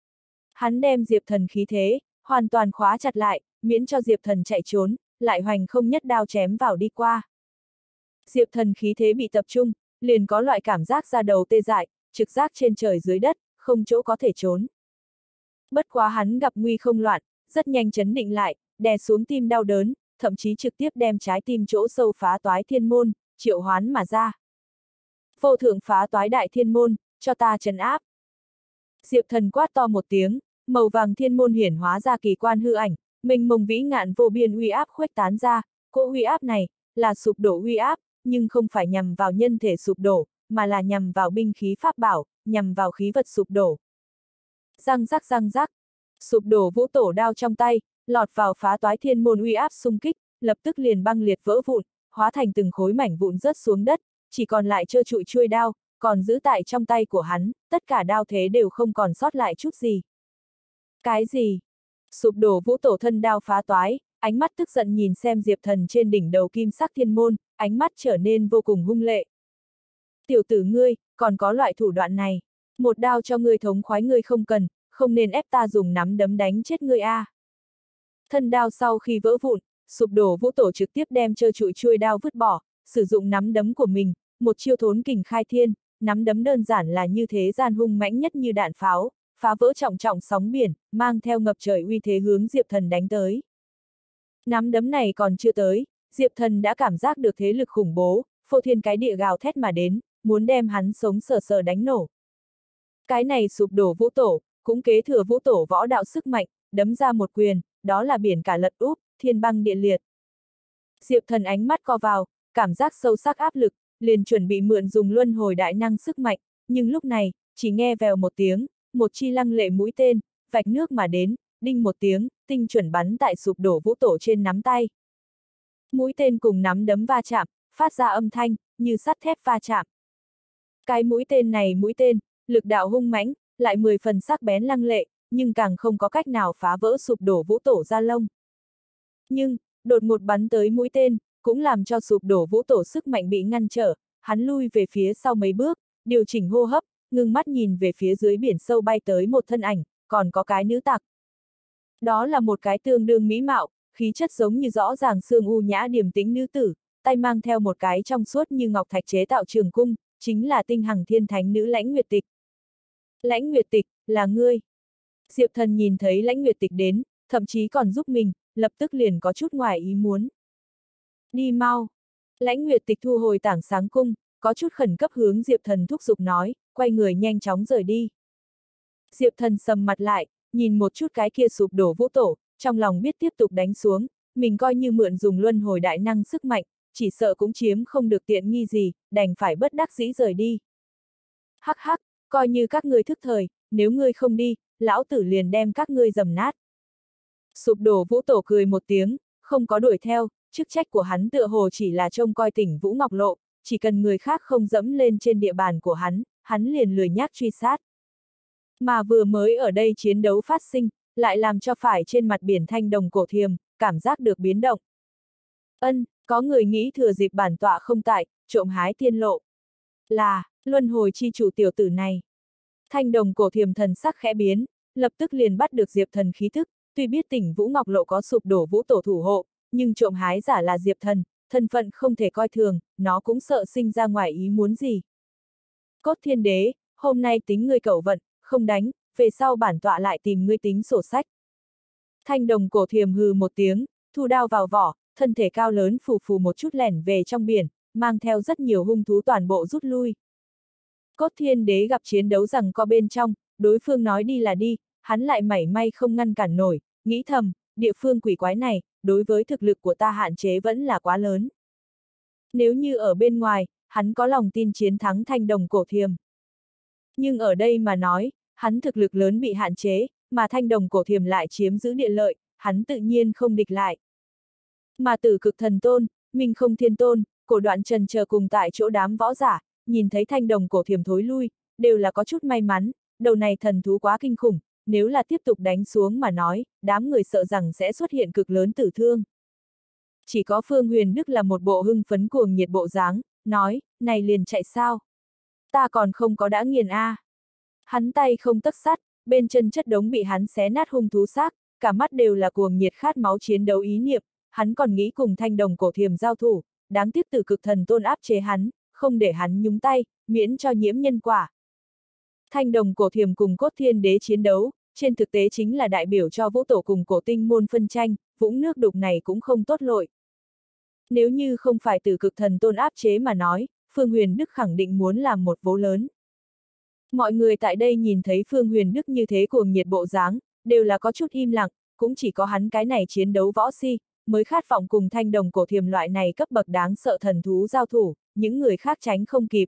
S1: Hắn đem Diệp Thần khí thế, hoàn toàn khóa chặt lại, miễn cho Diệp Thần chạy trốn, lại hoành không nhất đao chém vào đi qua. Diệp Thần khí thế bị tập trung, liền có loại cảm giác ra đầu tê dại, trực giác trên trời dưới đất, không chỗ có thể trốn. Bất quá hắn gặp nguy không loạn, rất nhanh chấn định lại, đè xuống tim đau đớn, thậm chí trực tiếp đem trái tim chỗ sâu phá toái thiên môn, triệu hoán mà ra. Vô thượng phá toái đại thiên môn, cho ta trấn áp. Diệp Thần quát to một tiếng, màu vàng thiên môn hiển hóa ra kỳ quan hư ảnh, mênh mông vĩ ngạn vô biên uy áp khuếch tán ra, cỗ uy áp này, là sụp đổ uy áp, nhưng không phải nhằm vào nhân thể sụp đổ, mà là nhằm vào binh khí pháp bảo, nhằm vào khí vật sụp đổ. Răng rắc răng rắc, sụp đổ vũ tổ đao trong tay, lọt vào phá toái thiên môn uy áp xung kích, lập tức liền băng liệt vỡ vụn, hóa thành từng khối mảnh vụn rớt xuống đất, chỉ còn lại trơ trụi chuôi đao, còn giữ tại trong tay của hắn, tất cả đao thế đều không còn sót lại chút gì. Cái gì? Sụp đổ vũ tổ thân đao phá toái, ánh mắt tức giận nhìn xem Diệp Thần trên đỉnh đầu kim sắc thiên môn, ánh mắt trở nên vô cùng hung lệ. Tiểu tử ngươi, còn có loại thủ đoạn này. Một đao cho ngươi thống khoái ngươi không cần, không nên ép ta dùng nắm đấm đánh chết ngươi a. À. Thân đao sau khi vỡ vụn, sụp đổ vũ tổ trực tiếp đem trơ trụi chuôi đao vứt bỏ, sử dụng nắm đấm của mình, một chiêu thốn kình khai thiên, nắm đấm đơn giản là như thế gian hung mãnh nhất như đạn pháo, phá vỡ trọng trọng sóng biển, mang theo ngập trời uy thế hướng Diệp Thần đánh tới. Nắm đấm này còn chưa tới, Diệp Thần đã cảm giác được thế lực khủng bố, phô thiên cái địa gào thét mà đến, muốn đem hắn sống sờ sờ đánh nổ. Cái này sụp đổ vũ tổ, cũng kế thừa vũ tổ võ đạo sức mạnh, đấm ra một quyền, đó là biển cả lật úp, thiên băng địa liệt. Diệp Thần ánh mắt co vào, cảm giác sâu sắc áp lực, liền chuẩn bị mượn dùng luân hồi đại năng sức mạnh, nhưng lúc này, chỉ nghe vèo một tiếng, một chi lăng lệ mũi tên, vạch nước mà đến, đinh một tiếng, tinh chuẩn bắn tại sụp đổ vũ tổ trên nắm tay. Mũi tên cùng nắm đấm va chạm, phát ra âm thanh, như sắt thép va chạm. Cái mũi tên này mũi tên, lực đạo hung mãnh, lại mười phần sắc bén lăng lệ, nhưng càng không có cách nào phá vỡ sụp đổ vũ tổ da lông. Nhưng, đột ngột bắn tới mũi tên, cũng làm cho sụp đổ vũ tổ sức mạnh bị ngăn trở, hắn lui về phía sau mấy bước, điều chỉnh hô hấp, ngưng mắt nhìn về phía dưới biển sâu bay tới một thân ảnh, còn có cái nữ tặc. Đó là một cái tương đương mỹ mạo, khí chất giống như rõ ràng xương u nhã điềm tĩnh nữ tử, tay mang theo một cái trong suốt như ngọc thạch chế tạo trường cung, chính là tinh hằng thiên thánh nữ Lãnh Nguyệt Tịch. Lãnh Nguyệt Tịch, là ngươi. Diệp Thần nhìn thấy Lãnh Nguyệt Tịch đến, thậm chí còn giúp mình, lập tức liền có chút ngoài ý muốn. Đi mau. Lãnh Nguyệt Tịch thu hồi tảng sáng cung, có chút khẩn cấp hướng Diệp Thần thúc giục nói, quay người nhanh chóng rời đi. Diệp Thần sầm mặt lại, nhìn một chút cái kia sụp đổ vũ tổ, trong lòng biết tiếp tục đánh xuống, mình coi như mượn dùng luân hồi đại năng sức mạnh, chỉ sợ cũng chiếm không được tiện nghi gì, đành phải bất đắc dĩ rời đi. Hắc hắc, coi như các ngươi thức thời, nếu ngươi không đi, lão tử liền đem các ngươi dầm nát. Sụp đổ vũ tổ cười một tiếng, không có đuổi theo, chức trách của hắn tựa hồ chỉ là trông coi tỉnh Vũ Ngọc Lộ, chỉ cần người khác không dẫm lên trên địa bàn của hắn, hắn liền lười nhác truy sát. Mà vừa mới ở đây chiến đấu phát sinh, lại làm cho phải trên mặt biển Thanh Đồng Cổ Thiềm, cảm giác được biến động. Ân, có người nghĩ thừa dịp bản tọa không tại, trộm hái tiên lộ. Là, luân hồi chi chủ tiểu tử này. Thanh Đồng Cổ Thiềm thần sắc khẽ biến, lập tức liền bắt được Diệp Thần khí thức, tuy biết tỉnh Vũ Ngọc Lộ có sụp đổ vũ tổ thủ hộ, nhưng trộm hái giả là Diệp Thần, thân phận không thể coi thường, nó cũng sợ sinh ra ngoài ý muốn gì. Cốt Thiên Đế, hôm nay tính ngươi cẩu vận, không đánh, về sau bản tọa lại tìm ngươi tính sổ sách. Thanh Đồng Cổ Thiềm hừ một tiếng, thu đao vào vỏ, thân thể cao lớn phù phù một chút lẻn về trong biển, mang theo rất nhiều hung thú toàn bộ rút lui. Cốt Thiên Đế gặp chiến đấu rằng co bên trong, đối phương nói đi là đi, hắn lại mảy may không ngăn cản nổi, nghĩ thầm, địa phương quỷ quái này, đối với thực lực của ta hạn chế vẫn là quá lớn. Nếu như ở bên ngoài, hắn có lòng tin chiến thắng Thanh Đồng Cổ Thiềm. Nhưng ở đây mà nói, hắn thực lực lớn bị hạn chế, mà Thanh Đồng Cổ Thiềm lại chiếm giữ địa lợi, hắn tự nhiên không địch lại. Mà Tử Cực Thần Tôn, Minh Không Thiên Tôn, Cổ Đoạn Trần chờ cùng tại chỗ đám võ giả, nhìn thấy Thanh Đồng Cổ Thiềm thối lui, đều là có chút may mắn, đầu này thần thú quá kinh khủng, nếu là tiếp tục đánh xuống mà nói, đám người sợ rằng sẽ xuất hiện cực lớn tử thương. Chỉ có Phương Huyền Đức là một bộ hưng phấn cuồng nhiệt bộ dáng, nói, này liền chạy sao? Ta còn không có đã nghiền a. À. Hắn tay không tấc sắt, bên chân chất đống bị hắn xé nát hung thú xác, cả mắt đều là cuồng nhiệt khát máu chiến đấu ý niệm, hắn còn nghĩ cùng Thanh Đồng Cổ Thiềm giao thủ, đáng tiếc Tử Cực Thần Tôn áp chế hắn, không để hắn nhúng tay, miễn cho nhiễm nhân quả. Thanh Đồng Cổ Thiềm cùng Cốt Thiên Đế chiến đấu, trên thực tế chính là đại biểu cho Vũ Tổ cùng Cổ Tinh môn phân tranh, vũng nước đục này cũng không tốt lội. Nếu như không phải Tử Cực Thần Tôn áp chế mà nói, Phương Huyền Đức khẳng định muốn làm một vố lớn. Mọi người tại đây nhìn thấy Phương Huyền Đức như thế cuồng nhiệt bộ dáng, đều là có chút im lặng, cũng chỉ có hắn cái này chiến đấu võ si, mới khát vọng cùng Thanh Đồng Cổ Thiềm loại này cấp bậc đáng sợ thần thú giao thủ, những người khác tránh không kịp.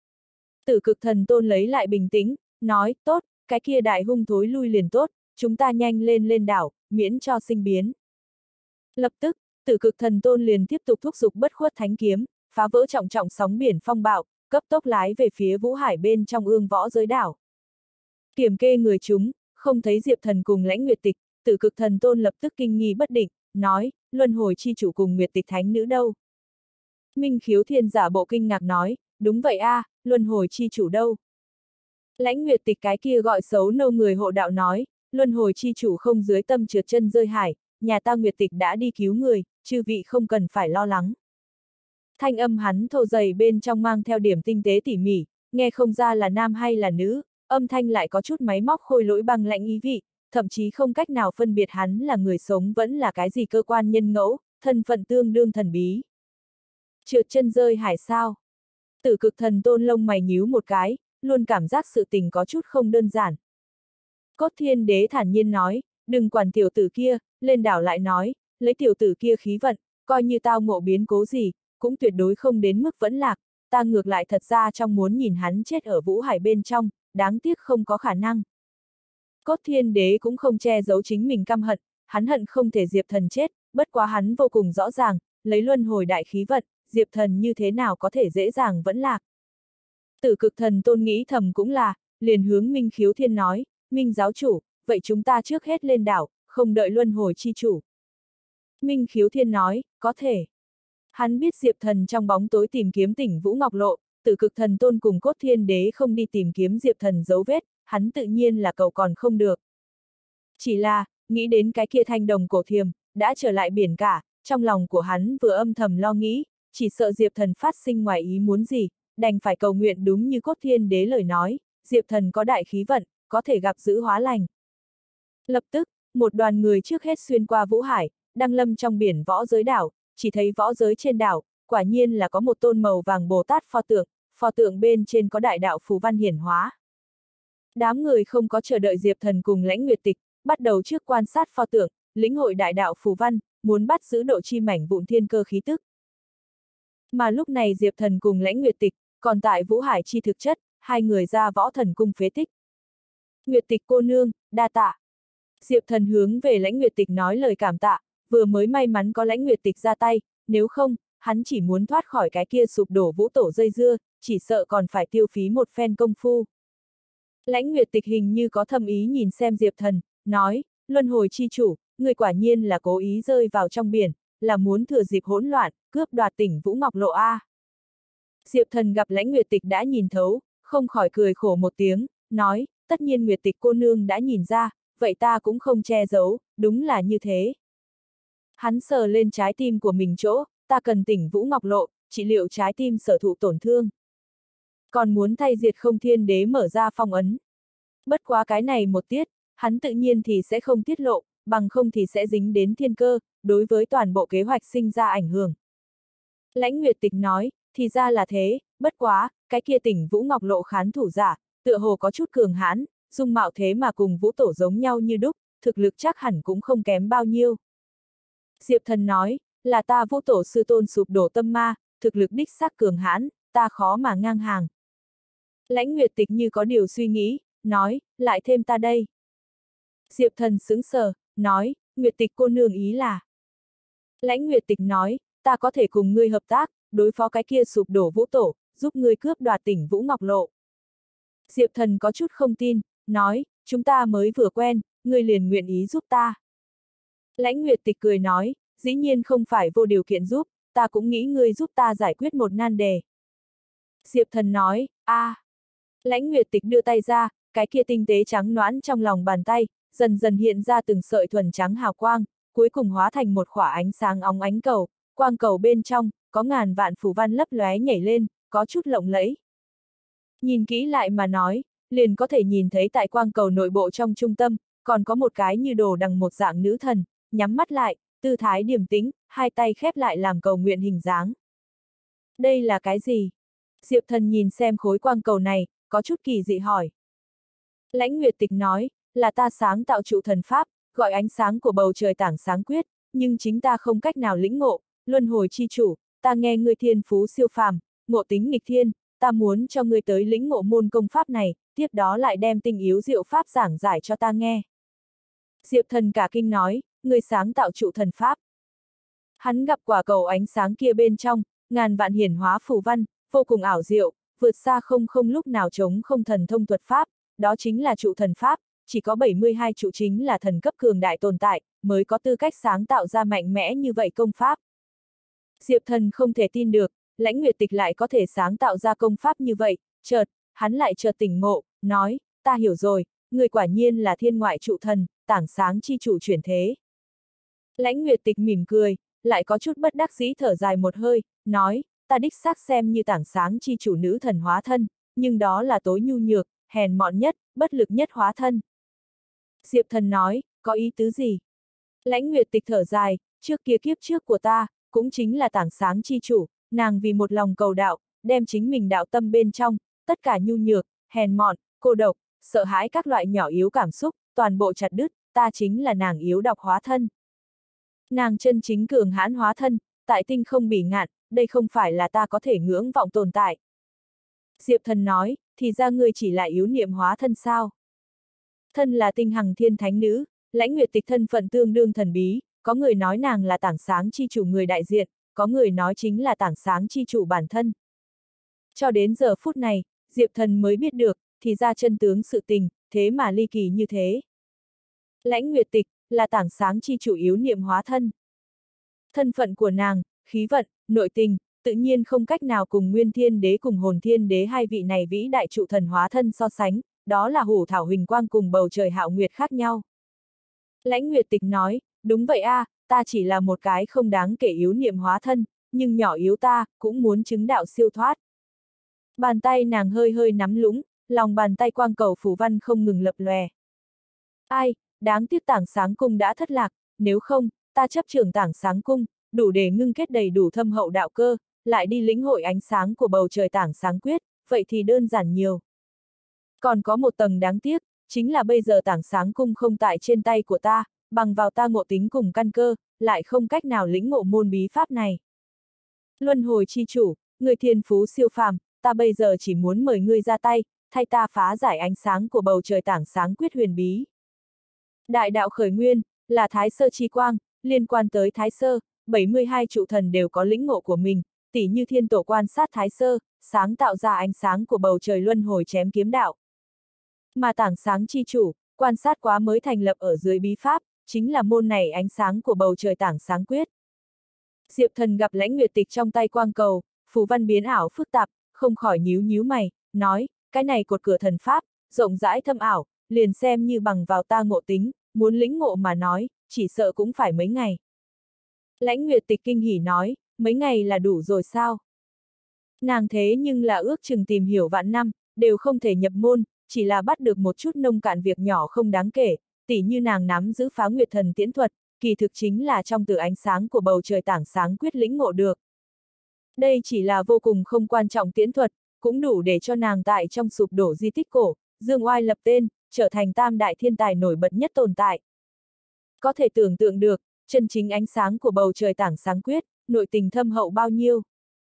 S1: Tử Cực Thần Tôn lấy lại bình tĩnh, nói, tốt, cái kia đại hung thối lui liền tốt, chúng ta nhanh lên lên đảo, miễn cho sinh biến. Lập tức, Tử Cực Thần Tôn liền tiếp tục thúc giục bất khuất thánh kiếm, phá vỡ trọng trọng sóng biển phong bạo, cấp tốc lái về phía Vũ Hải bên trong ương võ giới đảo. Kiểm kê người chúng, không thấy Diệp Thần cùng Lãnh Nguyệt Tịch, Tử Cực Thần Tôn lập tức kinh nghi bất định, nói, luân hồi chi chủ cùng Nguyệt Tịch thánh nữ đâu? Minh Khiếu Thiên giả bộ kinh ngạc nói, đúng vậy a, à, luân hồi chi chủ đâu? Lãnh Nguyệt Tịch cái kia gọi xấu nâu người hộ đạo nói, luân hồi chi chủ không dưới tâm trượt chân rơi hải, nhà ta Nguyệt Tịch đã đi cứu người, chư vị không cần phải lo lắng. Thanh âm hắn thô dày bên trong mang theo điểm tinh tế tỉ mỉ, nghe không ra là nam hay là nữ, âm thanh lại có chút máy móc khôi lỗi băng lãnh ý vị, thậm chí không cách nào phân biệt hắn là người sống vẫn là cái gì cơ quan nhân ngẫu, thân phận tương đương thần bí. Trượt chân rơi hải sao? Tử Cực Thần Tôn lông mày nhíu một cái, luôn cảm giác sự tình có chút không đơn giản. Cốt Thiên Đế thản nhiên nói, đừng quản tiểu tử kia, lên đảo lại nói, lấy tiểu tử kia khí vận, coi như tao ngộ biến cố gì, cũng tuyệt đối không đến mức vẫn lạc, ta ngược lại thật ra trong muốn nhìn hắn chết ở Vũ Hải bên trong, đáng tiếc không có khả năng. Cốt Thiên Đế cũng không che giấu chính mình căm hận, hắn hận không thể Diệp Thần chết, bất quá hắn vô cùng rõ ràng, lấy luân hồi đại khí vận, Diệp Thần như thế nào có thể dễ dàng vẫn lạc. Tử Cực Thần Tôn nghĩ thầm cũng là, liền hướng Minh Khiếu Thiên nói, Minh giáo chủ, vậy chúng ta trước hết lên đảo, không đợi luân hồi chi chủ. Minh Khiếu Thiên nói, có thể. Hắn biết Diệp Thần trong bóng tối tìm kiếm tỉnh Vũ Ngọc Lộ, Tử Cực Thần Tôn cùng Cốt Thiên Đế không đi tìm kiếm Diệp Thần dấu vết, hắn tự nhiên là cầu còn không được. Chỉ là, nghĩ đến cái kia Thanh Đồng Cổ Thiềm, đã trở lại biển cả, trong lòng của hắn vừa âm thầm lo nghĩ, chỉ sợ Diệp Thần phát sinh ngoài ý muốn gì, đành phải cầu nguyện đúng như Cốt Thiên Đế lời nói, Diệp Thần có đại khí vận, có thể gặp giữ hóa lành. Lập tức, một đoàn người trước hết xuyên qua Vũ Hải, đăng lâm trong biển võ giới đảo, chỉ thấy võ giới trên đảo, quả nhiên là có một tôn màu vàng Bồ Tát pho tượng, pho tượng bên trên có đại đạo phù văn hiển hóa. Đám người không có chờ đợi Diệp Thần cùng Lãnh Nguyệt Tịch, bắt đầu trước quan sát pho tượng, lĩnh hội đại đạo phù văn, muốn bắt giữ độ chi mảnh vụn thiên cơ khí tức. Mà lúc này Diệp Thần cùng Lãnh Nguyệt Tịch, còn tại Vũ Hải chi thực chất, hai người ra võ thần cung phế tích. Nguyệt Tịch cô nương, đa tạ. Diệp Thần hướng về Lãnh Nguyệt Tịch nói lời cảm tạ, vừa mới may mắn có Lãnh Nguyệt Tịch ra tay, nếu không, hắn chỉ muốn thoát khỏi cái kia sụp đổ vũ tổ dây dưa, chỉ sợ còn phải tiêu phí một phen công phu. Lãnh Nguyệt Tịch hình như có thâm ý nhìn xem Diệp Thần, nói, luân hồi chi chủ, người quả nhiên là cố ý rơi vào trong biển, là muốn thừa dịp hỗn loạn, cướp đoạt tỉnh Vũ Ngọc Lộ A. Diệp Thần gặp Lãnh Nguyệt Tịch đã nhìn thấu, không khỏi cười khổ một tiếng, nói, tất nhiên Nguyệt Tịch cô nương đã nhìn ra, vậy ta cũng không che giấu, đúng là như thế. Hắn sờ lên trái tim của mình chỗ, ta cần tỉnh Vũ Ngọc Lộ, trị liệu trái tim sở thụ tổn thương. Còn muốn thay diệt không thiên đế mở ra phong ấn. Bất quá cái này một tiết, hắn tự nhiên thì sẽ không tiết lộ, bằng không thì sẽ dính đến thiên cơ, đối với toàn bộ kế hoạch sinh ra ảnh hưởng. Lãnh Nguyệt Tịch nói, thì ra là thế, bất quá, cái kia tỉnh Vũ Ngọc Lộ khán thủ giả, tựa hồ có chút cường hãn, dung mạo thế mà cùng Vũ Tổ giống nhau như đúc, thực lực chắc hẳn cũng không kém bao nhiêu. Diệp Thần nói, là ta Vũ Tổ sư tôn sụp đổ tâm ma, thực lực đích xác cường hãn, ta khó mà ngang hàng. Lãnh Nguyệt Tịch như có điều suy nghĩ, nói, lại thêm ta đây. Diệp Thần sững sờ, nói, Nguyệt Tịch cô nương ý là. Lãnh Nguyệt Tịch nói, ta có thể cùng ngươi hợp tác, đối phó cái kia sụp đổ Vũ Tổ, giúp ngươi cướp đoạt tỉnh Vũ Ngọc Lộ. Diệp Thần có chút không tin, nói, chúng ta mới vừa quen, ngươi liền nguyện ý giúp ta. Lãnh Nguyệt Tịch cười nói, dĩ nhiên không phải vô điều kiện giúp, ta cũng nghĩ ngươi giúp ta giải quyết một nan đề. Diệp Thần nói, a. À. Lãnh Nguyệt Tịch đưa tay ra, cái kia tinh tế trắng nõn trong lòng bàn tay, dần dần hiện ra từng sợi thuần trắng hào quang, cuối cùng hóa thành một khỏa ánh sáng óng ánh cầu, quang cầu bên trong, có ngàn vạn phù văn lấp lóe nhảy lên, có chút lộng lẫy. Nhìn kỹ lại mà nói, liền có thể nhìn thấy tại quang cầu nội bộ trong trung tâm, còn có một cái như đồ đằng một dạng nữ thần, nhắm mắt lại, tư thái điềm tĩnh, hai tay khép lại làm cầu nguyện hình dáng. Đây là cái gì? Diệp Thần nhìn xem khối quang cầu này, có chút kỳ dị hỏi. Lãnh Nguyệt Tịch nói, là ta sáng tạo trụ thần pháp, gọi ánh sáng của bầu trời tảng sáng quyết, nhưng chính ta không cách nào lĩnh ngộ, luân hồi chi chủ, ta nghe ngươi thiên phú siêu phàm, ngộ tính nghịch thiên, ta muốn cho ngươi tới lĩnh ngộ môn công pháp này, tiếp đó lại đem tinh yếu diệu pháp giảng giải cho ta nghe. Diệp Thần cả kinh nói, ngươi sáng tạo trụ thần pháp. Hắn gặp quả cầu ánh sáng kia bên trong, ngàn vạn hiển hóa phù văn, vô cùng ảo diệu, vượt xa không không lúc nào chống không thần thông thuật pháp, đó chính là trụ thần pháp, chỉ có bảy mươi hai trụ chính là thần cấp cường đại tồn tại, mới có tư cách sáng tạo ra mạnh mẽ như vậy công pháp. Diệp Thần không thể tin được, Lãnh Nguyệt Tịch lại có thể sáng tạo ra công pháp như vậy, chợt, hắn lại chợt tỉnh ngộ, nói, ta hiểu rồi, người quả nhiên là thiên ngoại trụ thần, tảng sáng chi chủ chuyển thế. Lãnh Nguyệt Tịch mỉm cười, lại có chút bất đắc dĩ thở dài một hơi, nói, ta đích xác xem như tảng sáng chi chủ nữ thần hóa thân, nhưng đó là tối nhu nhược, hèn mọn nhất, bất lực nhất hóa thân. Diệp Thần nói, có ý tứ gì? Lãnh Nguyệt Tịch thở dài, trước kia kiếp trước của ta, cũng chính là tảng sáng chi chủ, nàng vì một lòng cầu đạo, đem chính mình đạo tâm bên trong, tất cả nhu nhược, hèn mọn, cô độc, sợ hãi các loại nhỏ yếu cảm xúc, toàn bộ chặt đứt, ta chính là nàng yếu độc hóa thân. Nàng chân chính cường hãn hóa thân, tại tinh không bỉ ngạn, đây không phải là ta có thể ngưỡng vọng tồn tại. Diệp Thần nói, thì ra ngươi chỉ là yếu niệm hóa thân sao? Thân là tinh hằng thiên thánh nữ, Lãnh Nguyệt Tịch thân phận tương đương thần bí, có người nói nàng là tảng sáng chi chủ người đại diện, có người nói chính là tảng sáng chi chủ bản thân. Cho đến giờ phút này, Diệp Thần mới biết được, thì ra chân tướng sự tình, thế mà ly kỳ như thế. Lãnh Nguyệt Tịch, là tảng sáng chi chủ yếu niệm hóa thân. Thân phận của nàng, khí vận, nội tình, tự nhiên không cách nào cùng Nguyên Thiên Đế cùng Hồn Thiên Đế hai vị này vĩ đại trụ thần hóa thân so sánh, đó là hủ thảo huỳnh quang cùng bầu trời hạo nguyệt khác nhau. Lãnh Nguyệt Tịch nói, đúng vậy a, à, ta chỉ là một cái không đáng kể yếu niệm hóa thân, nhưng nhỏ yếu ta, cũng muốn chứng đạo siêu thoát. Bàn tay nàng hơi hơi nắm lũng, lòng bàn tay quang cầu phù văn không ngừng lập lòe. Ai, đáng tiếc tảng sáng cung đã thất lạc, nếu không, ta chấp trưởng tảng sáng cung, đủ để ngưng kết đầy đủ thâm hậu đạo cơ, lại đi lĩnh hội ánh sáng của bầu trời tảng sáng quyết, vậy thì đơn giản nhiều. Còn có một tầng đáng tiếc, chính là bây giờ tảng sáng cung không tại trên tay của ta, bằng vào ta ngộ tính cùng căn cơ, lại không cách nào lĩnh ngộ môn bí pháp này. Luân hồi chi chủ, người thiên phú siêu phàm, ta bây giờ chỉ muốn mời ngươi ra tay, thay ta phá giải ánh sáng của bầu trời tảng sáng quyết huyền bí. Đại đạo khởi nguyên, là Thái Sơ chi quang, liên quan tới Thái Sơ, bảy mươi hai trụ thần đều có lĩnh ngộ của mình, tỉ như thiên tổ quan sát Thái Sơ, sáng tạo ra ánh sáng của bầu trời luân hồi chém kiếm đạo. Mà tảng sáng chi chủ, quan sát quá mới thành lập ở dưới bí pháp, chính là môn này ánh sáng của bầu trời tảng sáng quyết. Diệp Thần gặp Lãnh Nguyệt Tịch trong tay quang cầu, phù văn biến ảo phức tạp, không khỏi nhíu nhíu mày, nói, cái này cột cửa thần pháp, rộng rãi thâm ảo, liền xem như bằng vào ta ngộ tính, muốn lĩnh ngộ mà nói, chỉ sợ cũng phải mấy ngày. Lãnh Nguyệt Tịch kinh hỉ nói, mấy ngày là đủ rồi sao? Nàng thế nhưng là ước chừng tìm hiểu vạn năm, đều không thể nhập môn, chỉ là bắt được một chút nông cạn việc nhỏ không đáng kể, tỉ như nàng nắm giữ phá nguyệt thần tiễn thuật, kỳ thực chính là trong từ ánh sáng của bầu trời tảng sáng quyết lĩnh ngộ được. Đây chỉ là vô cùng không quan trọng tiễn thuật, cũng đủ để cho nàng tại trong sụp đổ di tích cổ, dương oai lập tên, trở thành tam đại thiên tài nổi bật nhất tồn tại. Có thể tưởng tượng được, chân chính ánh sáng của bầu trời tảng sáng quyết, nội tình thâm hậu bao nhiêu.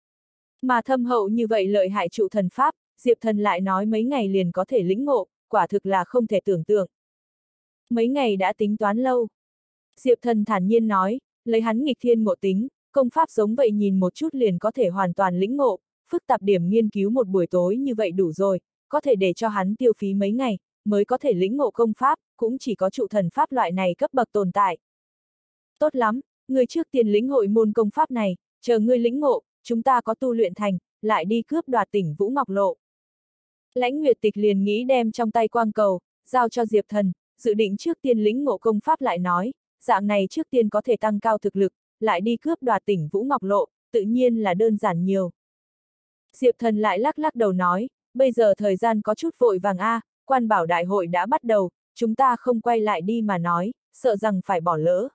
S1: Mà thâm hậu như vậy lợi hại trụ thần pháp, Diệp Thần lại nói mấy ngày liền có thể lĩnh ngộ, quả thực là không thể tưởng tượng. Mấy ngày đã tính toán lâu. Diệp Thần thản nhiên nói, lấy hắn nghịch thiên ngộ tính, công pháp giống vậy nhìn một chút liền có thể hoàn toàn lĩnh ngộ, phức tạp điểm nghiên cứu một buổi tối như vậy đủ rồi, có thể để cho hắn tiêu phí mấy ngày, mới có thể lĩnh ngộ công pháp, cũng chỉ có trụ thần pháp loại này cấp bậc tồn tại. Tốt lắm, ngươi trước tiên lĩnh hội môn công pháp này, chờ ngươi lĩnh ngộ, chúng ta có tu luyện thành, lại đi cướp đoạt tỉnh Vũ Ngọc Lộ. Lãnh Nguyệt Tịch liền nghĩ đem trong tay quang cầu, giao cho Diệp Thần, dự định trước tiên lĩnh ngộ công pháp lại nói, dạng này trước tiên có thể tăng cao thực lực, lại đi cướp đoạt tỉnh Vũ Ngọc Lộ, tự nhiên là đơn giản nhiều. Diệp Thần lại lắc lắc đầu nói, bây giờ thời gian có chút vội vàng a, à, quan bảo đại hội đã bắt đầu, chúng ta không quay lại đi mà nói, sợ rằng phải bỏ lỡ.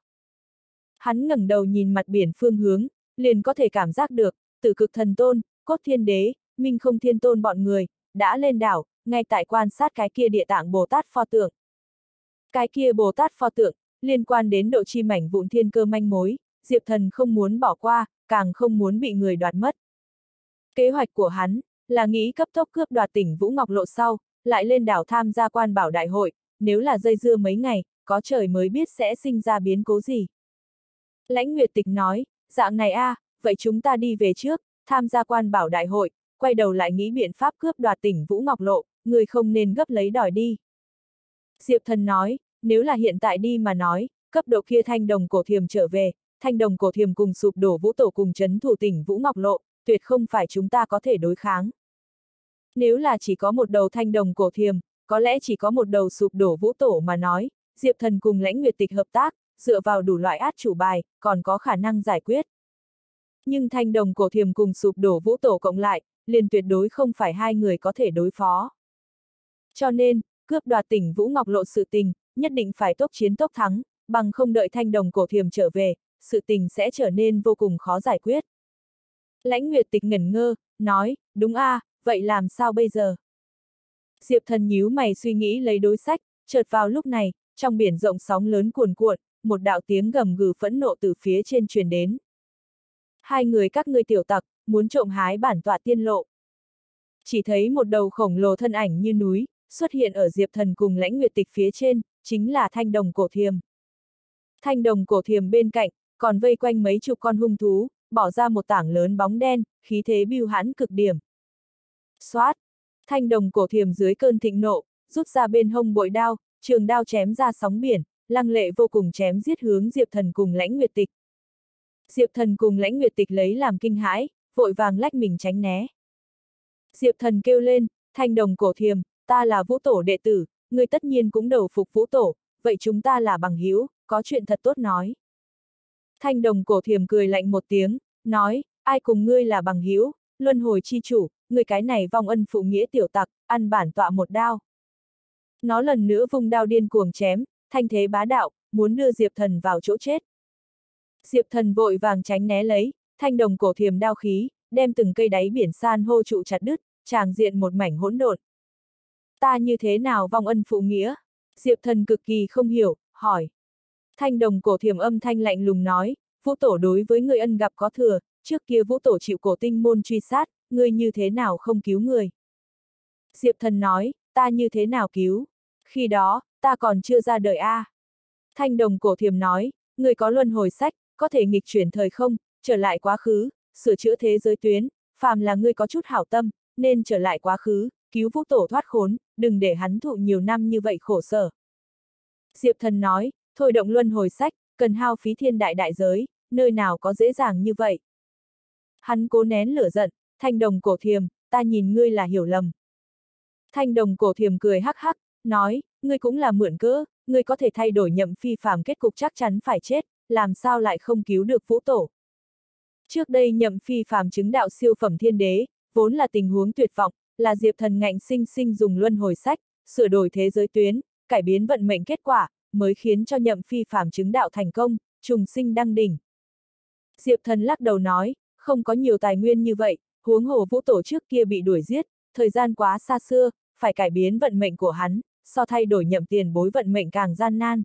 S1: Hắn ngẩng đầu nhìn mặt biển phương hướng, liền có thể cảm giác được, Tử Cực Thần Tôn, Cốt Thiên Đế, Minh Không Thiên Tôn bọn người, đã lên đảo, ngay tại quan sát cái kia Địa Tạng Bồ Tát pho tượng. Cái kia Bồ Tát pho tượng, liên quan đến độ chi mảnh vụn thiên cơ manh mối, Diệp Thần không muốn bỏ qua, càng không muốn bị người đoạt mất. Kế hoạch của hắn, là nghĩ cấp tốc cướp đoạt tỉnh Vũ Ngọc Lộ sau, lại lên đảo tham gia quan bảo đại hội, nếu là dây dưa mấy ngày, có trời mới biết sẽ sinh ra biến cố gì. Lãnh Nguyệt Tịch nói, dạng này a, à, vậy chúng ta đi về trước, tham gia quan bảo đại hội, quay đầu lại nghĩ biện pháp cướp đoạt tỉnh Vũ Ngọc Lộ, người không nên gấp lấy đòi đi. Diệp Thần nói, nếu là hiện tại đi mà nói, cấp độ kia thanh đồng cổ thiềm trở về, thanh đồng cổ thiềm cùng sụp đổ vũ tổ cùng chấn thủ tỉnh Vũ Ngọc Lộ, tuyệt không phải chúng ta có thể đối kháng. Nếu là chỉ có một đầu thanh đồng cổ thiềm, có lẽ chỉ có một đầu sụp đổ vũ tổ mà nói, Diệp Thần cùng Lãnh Nguyệt Tịch hợp tác, dựa vào đủ loại át chủ bài, còn có khả năng giải quyết. Nhưng thanh đồng cổ thiềm cùng sụp đổ vũ tổ cộng lại, liền tuyệt đối không phải hai người có thể đối phó. Cho nên, cướp đoạt tỉnh Vũ Ngọc Lộ sự tình, nhất định phải tốc chiến tốc thắng, bằng không đợi thanh đồng cổ thiềm trở về, sự tình sẽ trở nên vô cùng khó giải quyết. Lãnh Nguyệt Tịch ngẩn ngơ, nói, đúng a, à, vậy làm sao bây giờ? Diệp Thần nhíu mày suy nghĩ lấy đối sách, chợt vào lúc này, trong biển rộng sóng lớn cuồn cuộn, một đạo tiếng gầm gừ phẫn nộ từ phía trên truyền đến. Hai người các ngươi tiểu tặc, muốn trộm hái bản tọa tiên lộ. Chỉ thấy một đầu khổng lồ thân ảnh như núi, xuất hiện ở Diệp Thần cùng Lãnh Nguyệt Tịch phía trên, chính là thanh đồng cổ thiềm. Thanh đồng cổ thiềm bên cạnh, còn vây quanh mấy chục con hung thú, bỏ ra một tảng lớn bóng đen, khí thế bưu hãn cực điểm. Xoát! Thanh đồng cổ thiềm dưới cơn thịnh nộ, rút ra bên hông bội đao, trường đao chém ra sóng biển, lăng lệ vô cùng chém giết hướng Diệp Thần cùng Lãnh Nguyệt Tịch. Diệp Thần cùng Lãnh Nguyệt Tịch lấy làm kinh hãi, vội vàng lách mình tránh né. Diệp Thần kêu lên, thanh đồng cổ thiềm, ta là vũ tổ đệ tử, ngươi tất nhiên cũng đầu phục vũ tổ, vậy chúng ta là bằng hữu, có chuyện thật tốt nói. Thanh đồng cổ thiềm cười lạnh một tiếng, nói, ai cùng ngươi là bằng hữu, luân hồi chi chủ, ngươi cái này vong ân phụ nghĩa tiểu tặc, ăn bản tọa một đao. Nó lần nữa vung đao điên cuồng chém, thanh thế bá đạo, muốn đưa Diệp Thần vào chỗ chết. Diệp Thần vội vàng tránh né lấy, thanh đồng cổ thiềm đao khí, đem từng cây đáy biển san hô trụ chặt đứt, tràng diện một mảnh hỗn độn. Ta như thế nào vong ân phụ nghĩa? Diệp Thần cực kỳ không hiểu, hỏi. Thanh đồng cổ thiềm âm thanh lạnh lùng nói, Vũ Tổ đối với người ân gặp có thừa, trước kia Vũ Tổ chịu cổ tinh môn truy sát, ngươi như thế nào không cứu người? Diệp Thần nói, ta như thế nào cứu? Khi đó, ta còn chưa ra đời a. À. Thanh đồng cổ thiềm nói, người có luân hồi sách, có thể nghịch chuyển thời không, trở lại quá khứ, sửa chữa thế giới tuyến, phàm là ngươi có chút hảo tâm, nên trở lại quá khứ, cứu Vũ Tổ thoát khốn, đừng để hắn thụ nhiều năm như vậy khổ sở. Diệp Thần nói, thôi động luân hồi sách, cần hao phí thiên đại đại giới, nơi nào có dễ dàng như vậy. Hắn cố nén lửa giận, thanh đồng cổ thiềm, ta nhìn ngươi là hiểu lầm. Thanh đồng cổ thiềm cười hắc hắc, nói, ngươi cũng là mượn cớ, ngươi có thể thay đổi nhậm phi phàm kết cục chắc chắn phải chết, làm sao lại không cứu được Vũ Tổ. Trước đây nhậm phi phàm chứng đạo siêu phẩm thiên đế, vốn là tình huống tuyệt vọng, là Diệp Thần ngạnh sinh sinh dùng luân hồi sách, sửa đổi thế giới tuyến, cải biến vận mệnh kết quả, mới khiến cho nhậm phi phàm chứng đạo thành công, trùng sinh đăng đỉnh. Diệp Thần lắc đầu nói, không có nhiều tài nguyên như vậy, huống hồ Vũ Tổ trước kia bị đuổi giết, thời gian quá xa xưa, phải cải biến vận mệnh của hắn, so thay đổi nhậm tiền bối vận mệnh càng gian nan.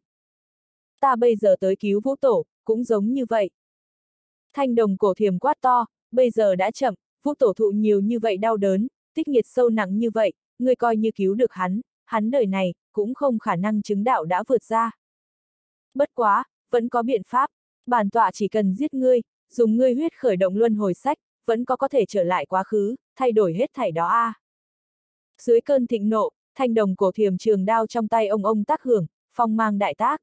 S1: Ta bây giờ tới cứu Vũ Tổ, cũng giống như vậy. Thanh đồng cổ thiềm quát to, bây giờ đã chậm, Vũ Tổ thụ nhiều như vậy đau đớn, tích nghiệt sâu nặng như vậy, ngươi coi như cứu được hắn, hắn đời này, cũng không khả năng chứng đạo đã vượt ra. Bất quá, vẫn có biện pháp, bản tọa chỉ cần giết ngươi, dùng ngươi huyết khởi động luân hồi sách, vẫn có có thể trở lại quá khứ, thay đổi hết thảy đó a. À. Dưới cơn thịnh nộ, thanh đồng cổ thiềm trường đao trong tay ông ông tác hưởng, phong mang đại tác.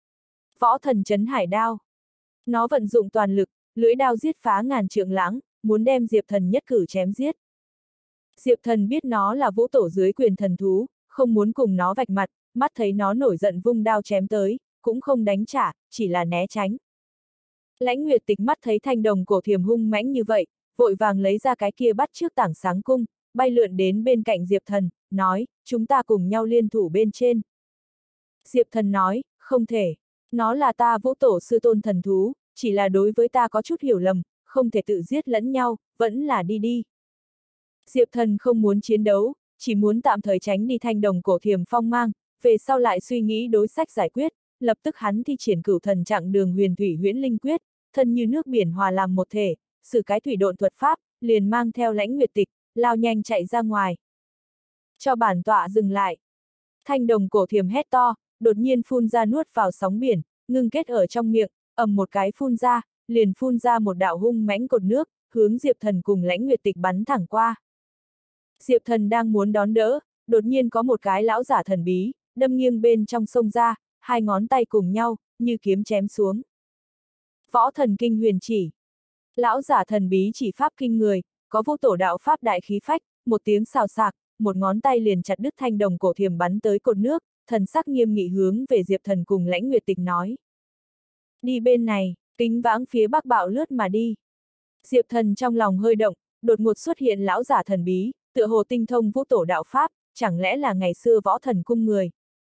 S1: Võ thần chấn hải đao. Nó vận dụng toàn lực, lưỡi đao giết phá ngàn trượng lãng, muốn đem Diệp Thần nhất cử chém giết. Diệp Thần biết nó là Vũ Tổ dưới quyền thần thú, không muốn cùng nó vạch mặt, mắt thấy nó nổi giận vung đao chém tới, cũng không đánh trả, chỉ là né tránh. Lãnh Nguyệt Tịch mắt thấy thanh đồng cổ thiềm hung mãnh như vậy, vội vàng lấy ra cái kia bắt trước tảng sáng cung, bay lượn đến bên cạnh Diệp Thần, nói, chúng ta cùng nhau liên thủ bên trên. Diệp Thần nói, không thể, nó là ta Vũ Tổ sư tôn thần thú, chỉ là đối với ta có chút hiểu lầm, không thể tự giết lẫn nhau, vẫn là đi đi. Diệp Thần không muốn chiến đấu, chỉ muốn tạm thời tránh đi thanh đồng cổ thiềm phong mang, về sau lại suy nghĩ đối sách giải quyết, lập tức hắn thi triển cửu thần chặng đường huyền thủy huyễn linh quyết, thân như nước biển hòa làm một thể, sử cái thủy độn thuật pháp, liền mang theo Lãnh Nguyệt Tịch, lao nhanh chạy ra ngoài. Cho bản tọa dừng lại. Thanh đồng cổ thiềm hét to, đột nhiên phun ra nuốt vào sóng biển, ngưng kết ở trong miệng, ầm một cái phun ra, liền phun ra một đạo hung mãnh cột nước, hướng Diệp Thần cùng Lãnh Nguyệt Tịch bắn thẳng qua. Diệp Thần đang muốn đón đỡ, đột nhiên có một cái lão giả thần bí, đâm nghiêng bên trong sông ra, hai ngón tay cùng nhau, như kiếm chém xuống. Võ thần kinh huyền chỉ. Lão giả thần bí chỉ pháp kinh người, có Vũ Tổ đạo pháp đại khí phách, một tiếng xào xạc, một ngón tay liền chặt đứt thanh đồng cổ thiềm bắn tới cột nước, thần sắc nghiêm nghị hướng về Diệp Thần cùng Lãnh Nguyệt Tịch nói. Đi bên này, kính vãng phía bắc bạo lướt mà đi. Diệp Thần trong lòng hơi động, đột ngột xuất hiện lão giả thần bí, tựa hồ tinh thông Vũ Tổ đạo pháp, chẳng lẽ là ngày xưa võ thần cung người.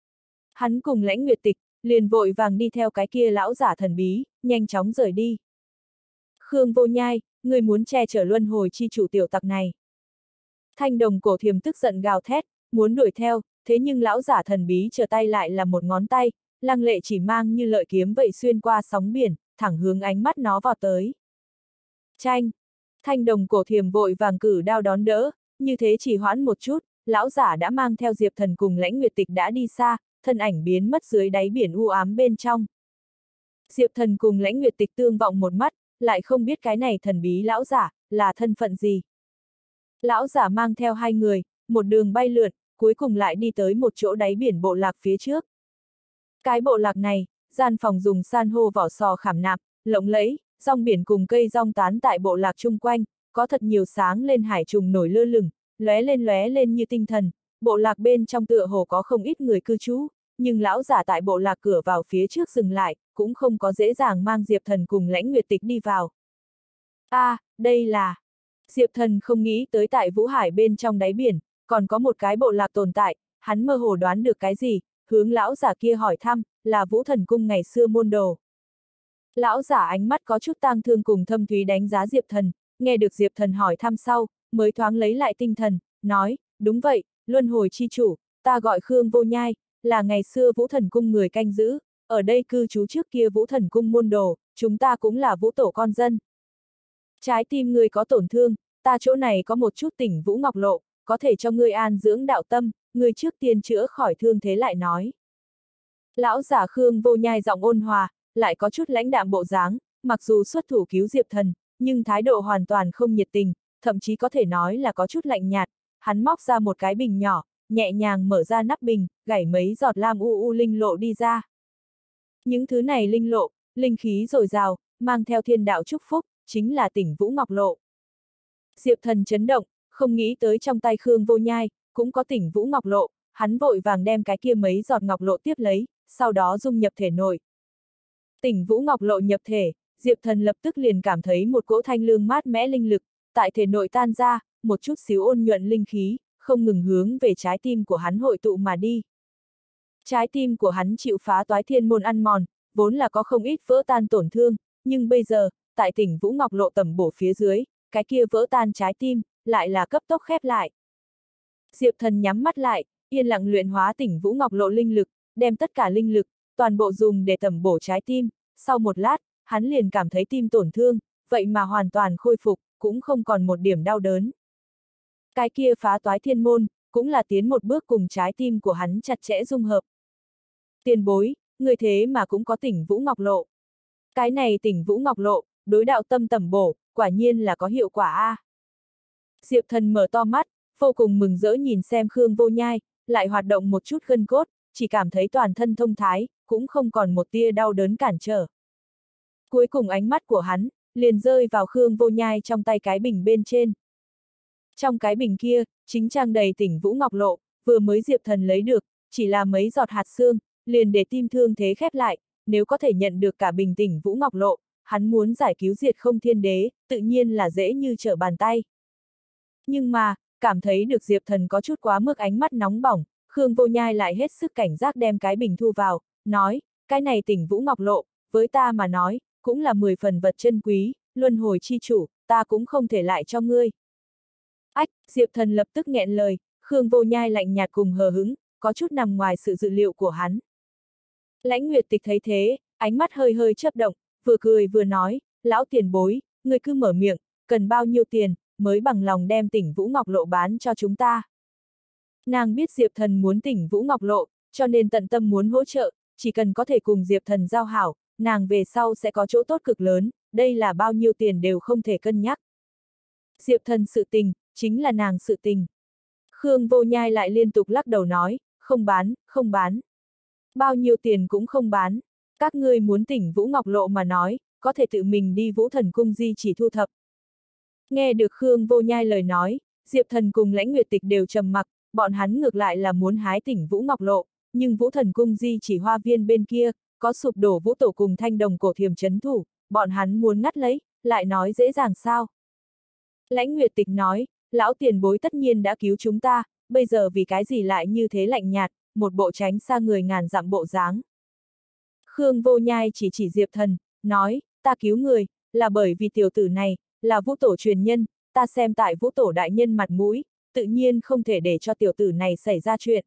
S1: Hắn cùng Lãnh Nguyệt Tịch, liền vội vàng đi theo cái kia lão giả thần bí, nhanh chóng rời đi. Khương Vô Nhai, người muốn che chở luân hồi chi chủ tiểu tặc này. Thanh đồng cổ thiềm tức giận gào thét, muốn đuổi theo, thế nhưng lão giả thần bí trở tay lại là một ngón tay, lăng lệ chỉ mang như lợi kiếm vậy xuyên qua sóng biển, thẳng hướng ánh mắt nó vào tới. Chanh! Thanh đồng cổ thiềm vội vàng cử đao đón đỡ, như thế chỉ hoãn một chút, lão giả đã mang theo Diệp Thần cùng Lãnh Nguyệt Tịch đã đi xa, thân ảnh biến mất dưới đáy biển u ám bên trong. Diệp Thần cùng Lãnh Nguyệt Tịch tương vọng một mắt, lại không biết cái này thần bí lão giả, là thân phận gì. Lão giả mang theo hai người, một đường bay lượn, cuối cùng lại đi tới một chỗ đáy biển bộ lạc phía trước. Cái bộ lạc này, gian phòng dùng san hô vỏ sò khảm nạm, lộng lẫy, rong biển cùng cây rong tán tại bộ lạc chung quanh, có thật nhiều sáng lên hải trùng nổi lơ lửng, lóe lên lóe lên như tinh thần. Bộ lạc bên trong tựa hồ có không ít người cư trú, nhưng lão giả tại bộ lạc cửa vào phía trước dừng lại, cũng không có dễ dàng mang Diệp Thần cùng Lãnh Nguyệt Tịch đi vào. A, à, đây là... Diệp Thần không nghĩ tới tại Vũ Hải bên trong đáy biển, còn có một cái bộ lạc tồn tại, hắn mơ hồ đoán được cái gì, hướng lão giả kia hỏi thăm, là Vũ Thần Cung ngày xưa môn đồ. Lão giả ánh mắt có chút tang thương cùng thâm thúy đánh giá Diệp Thần, nghe được Diệp Thần hỏi thăm sau, mới thoáng lấy lại tinh thần, nói, đúng vậy, luân hồi chi chủ, ta gọi Khương Vô Nhai, là ngày xưa Vũ Thần Cung người canh giữ, ở đây cư trú trước kia Vũ Thần Cung môn đồ, chúng ta cũng là Vũ Tổ con dân. Trái tim ngươi có tổn thương, ta chỗ này có một chút tỉnh Vũ Ngọc Lộ, có thể cho ngươi an dưỡng đạo tâm, ngươi trước tiên chữa khỏi thương thế lại nói. Lão giả Khương Vô Nhai giọng ôn hòa, lại có chút lãnh đạm bộ dáng, mặc dù xuất thủ cứu Diệp Thần, nhưng thái độ hoàn toàn không nhiệt tình, thậm chí có thể nói là có chút lạnh nhạt. Hắn móc ra một cái bình nhỏ, nhẹ nhàng mở ra nắp bình, gảy mấy giọt lam u u linh lộ đi ra. Những thứ này linh lộ, linh khí dồi dào, mang theo thiên đạo chúc phúc, chính là tỉnh Vũ Ngọc Lộ. Diệp Thần chấn động, không nghĩ tới trong tay Khương Vô Nhai, cũng có tỉnh Vũ Ngọc Lộ, hắn vội vàng đem cái kia mấy giọt ngọc lộ tiếp lấy, sau đó dung nhập thể nội. Tỉnh Vũ Ngọc Lộ nhập thể, Diệp Thần lập tức liền cảm thấy một cỗ thanh lương mát mẽ linh lực, tại thể nội tan ra, một chút xíu ôn nhuận linh khí, không ngừng hướng về trái tim của hắn hội tụ mà đi. Trái tim của hắn chịu phá toái thiên môn ăn mòn, vốn là có không ít vỡ tan tổn thương, nhưng bây giờ, tại tỉnh Vũ Ngọc Lộ tầm bổ phía dưới, cái kia vỡ tan trái tim, lại là cấp tốc khép lại. Diệp Thần nhắm mắt lại, yên lặng luyện hóa tỉnh Vũ Ngọc Lộ linh lực, đem tất cả linh lực, toàn bộ dùng để tầm bổ trái tim, sau một lát, hắn liền cảm thấy tim tổn thương, vậy mà hoàn toàn khôi phục, cũng không còn một điểm đau đớn. Cái kia phá toái thiên môn, cũng là tiến một bước cùng trái tim của hắn chặt chẽ dung hợp. Tiền bối, người thế mà cũng có tỉnh Vũ Ngọc Lộ. Cái này tỉnh Vũ Ngọc Lộ, đối đạo tâm tầm bổ, quả nhiên là có hiệu quả a. Diệp Thần mở to mắt, vô cùng mừng rỡ nhìn xem Khương Vô Nhai, lại hoạt động một chút gân cốt, chỉ cảm thấy toàn thân thông thái, cũng không còn một tia đau đớn cản trở. Cuối cùng ánh mắt của hắn, liền rơi vào Khương Vô Nhai trong tay cái bình bên trên. Trong cái bình kia, chính trang đầy tỉnh Vũ Ngọc Lộ, vừa mới Diệp Thần lấy được, chỉ là mấy giọt hạt xương, liền để tim thương thế khép lại, nếu có thể nhận được cả bình tỉnh Vũ Ngọc Lộ, hắn muốn giải cứu diệt không thiên đế, tự nhiên là dễ như trở bàn tay. Nhưng mà, cảm thấy được Diệp Thần có chút quá mức ánh mắt nóng bỏng, Khương Vô Nhai lại hết sức cảnh giác đem cái bình thu vào, nói, cái này tỉnh Vũ Ngọc Lộ, với ta mà nói, cũng là mười phần vật chân quý, luân hồi chi chủ, ta cũng không thể lại cho ngươi. Ách, Diệp Thần lập tức nghẹn lời, Khương Vô Nhai lạnh nhạt cùng hờ hững, có chút nằm ngoài sự dự liệu của hắn. Lãnh Nguyệt Tịch thấy thế, ánh mắt hơi hơi chớp động, vừa cười vừa nói, lão tiền bối, ngươi cứ mở miệng, cần bao nhiêu tiền, mới bằng lòng đem tỉnh Vũ Ngọc Lộ bán cho chúng ta. Nàng biết Diệp Thần muốn tỉnh Vũ Ngọc Lộ, cho nên tận tâm muốn hỗ trợ, chỉ cần có thể cùng Diệp Thần giao hảo, nàng về sau sẽ có chỗ tốt cực lớn, đây là bao nhiêu tiền đều không thể cân nhắc. Diệp Thần sự tình, chính là nàng sự tình. Khương Vô Nhai lại liên tục lắc đầu nói, không bán, không bán. Bao nhiêu tiền cũng không bán. Các ngươi muốn tỉnh Vũ Ngọc Lộ mà nói, có thể tự mình đi Vũ Thần Cung di chỉ thu thập. Nghe được Khương Vô Nhai lời nói, Diệp Thần cùng Lãnh Nguyệt Tịch đều trầm mặc, bọn hắn ngược lại là muốn hái tỉnh Vũ Ngọc Lộ, nhưng Vũ Thần Cung di chỉ hoa viên bên kia, có sụp đổ Vũ Tổ cùng Thanh Đồng cổ thiềm trấn thủ, bọn hắn muốn ngắt lấy, lại nói dễ dàng sao. Lãnh Nguyệt Tịch nói, lão tiền bối tất nhiên đã cứu chúng ta, bây giờ vì cái gì lại như thế lạnh nhạt, một bộ tránh xa người ngàn dặm bộ dáng. Khương Vô Nhai chỉ chỉ Diệp Thần, nói, ta cứu người, là bởi vì tiểu tử này, là Vũ Tổ truyền nhân, ta xem tại Vũ Tổ đại nhân mặt mũi, tự nhiên không thể để cho tiểu tử này xảy ra chuyện.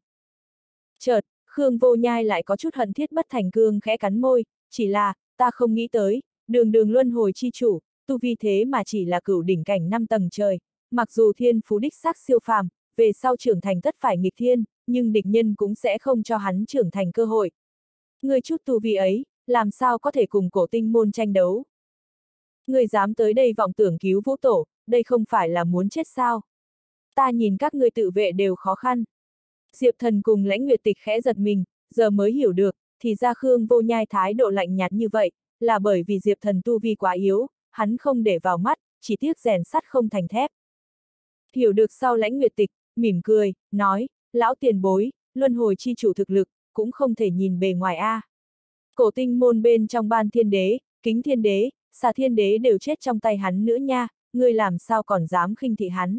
S1: Chợt, Khương Vô Nhai lại có chút hận thiết bất thành cương khẽ cắn môi, chỉ là, ta không nghĩ tới, đường đường luân hồi chi chủ, tu vi thế mà chỉ là cửu đỉnh cảnh năm tầng trời, mặc dù thiên phú đích xác siêu phàm, về sau trưởng thành tất phải nghịch thiên, nhưng địch nhân cũng sẽ không cho hắn trưởng thành cơ hội. Người chút tu vi ấy, làm sao có thể cùng cổ tinh môn tranh đấu? Người dám tới đây vọng tưởng cứu Vũ Tổ, đây không phải là muốn chết sao? Ta nhìn các ngươi tự vệ đều khó khăn. Diệp Thần cùng Lãnh Nguyệt Tịch khẽ giật mình, giờ mới hiểu được, thì ra Khương Vô Nhai thái độ lạnh nhạt như vậy, là bởi vì Diệp Thần tu vi quá yếu, hắn không để vào mắt, chỉ tiếc rèn sắt không thành thép. Hiểu được sau Lãnh Nguyệt Tịch, mỉm cười, nói, lão tiền bối, luân hồi chi chủ thực lực, cũng không thể nhìn bề ngoài a. Cổ tinh môn bên trong ban thiên đế, kính thiên đế, xà thiên đế đều chết trong tay hắn nữa nha, ngươi làm sao còn dám khinh thị hắn.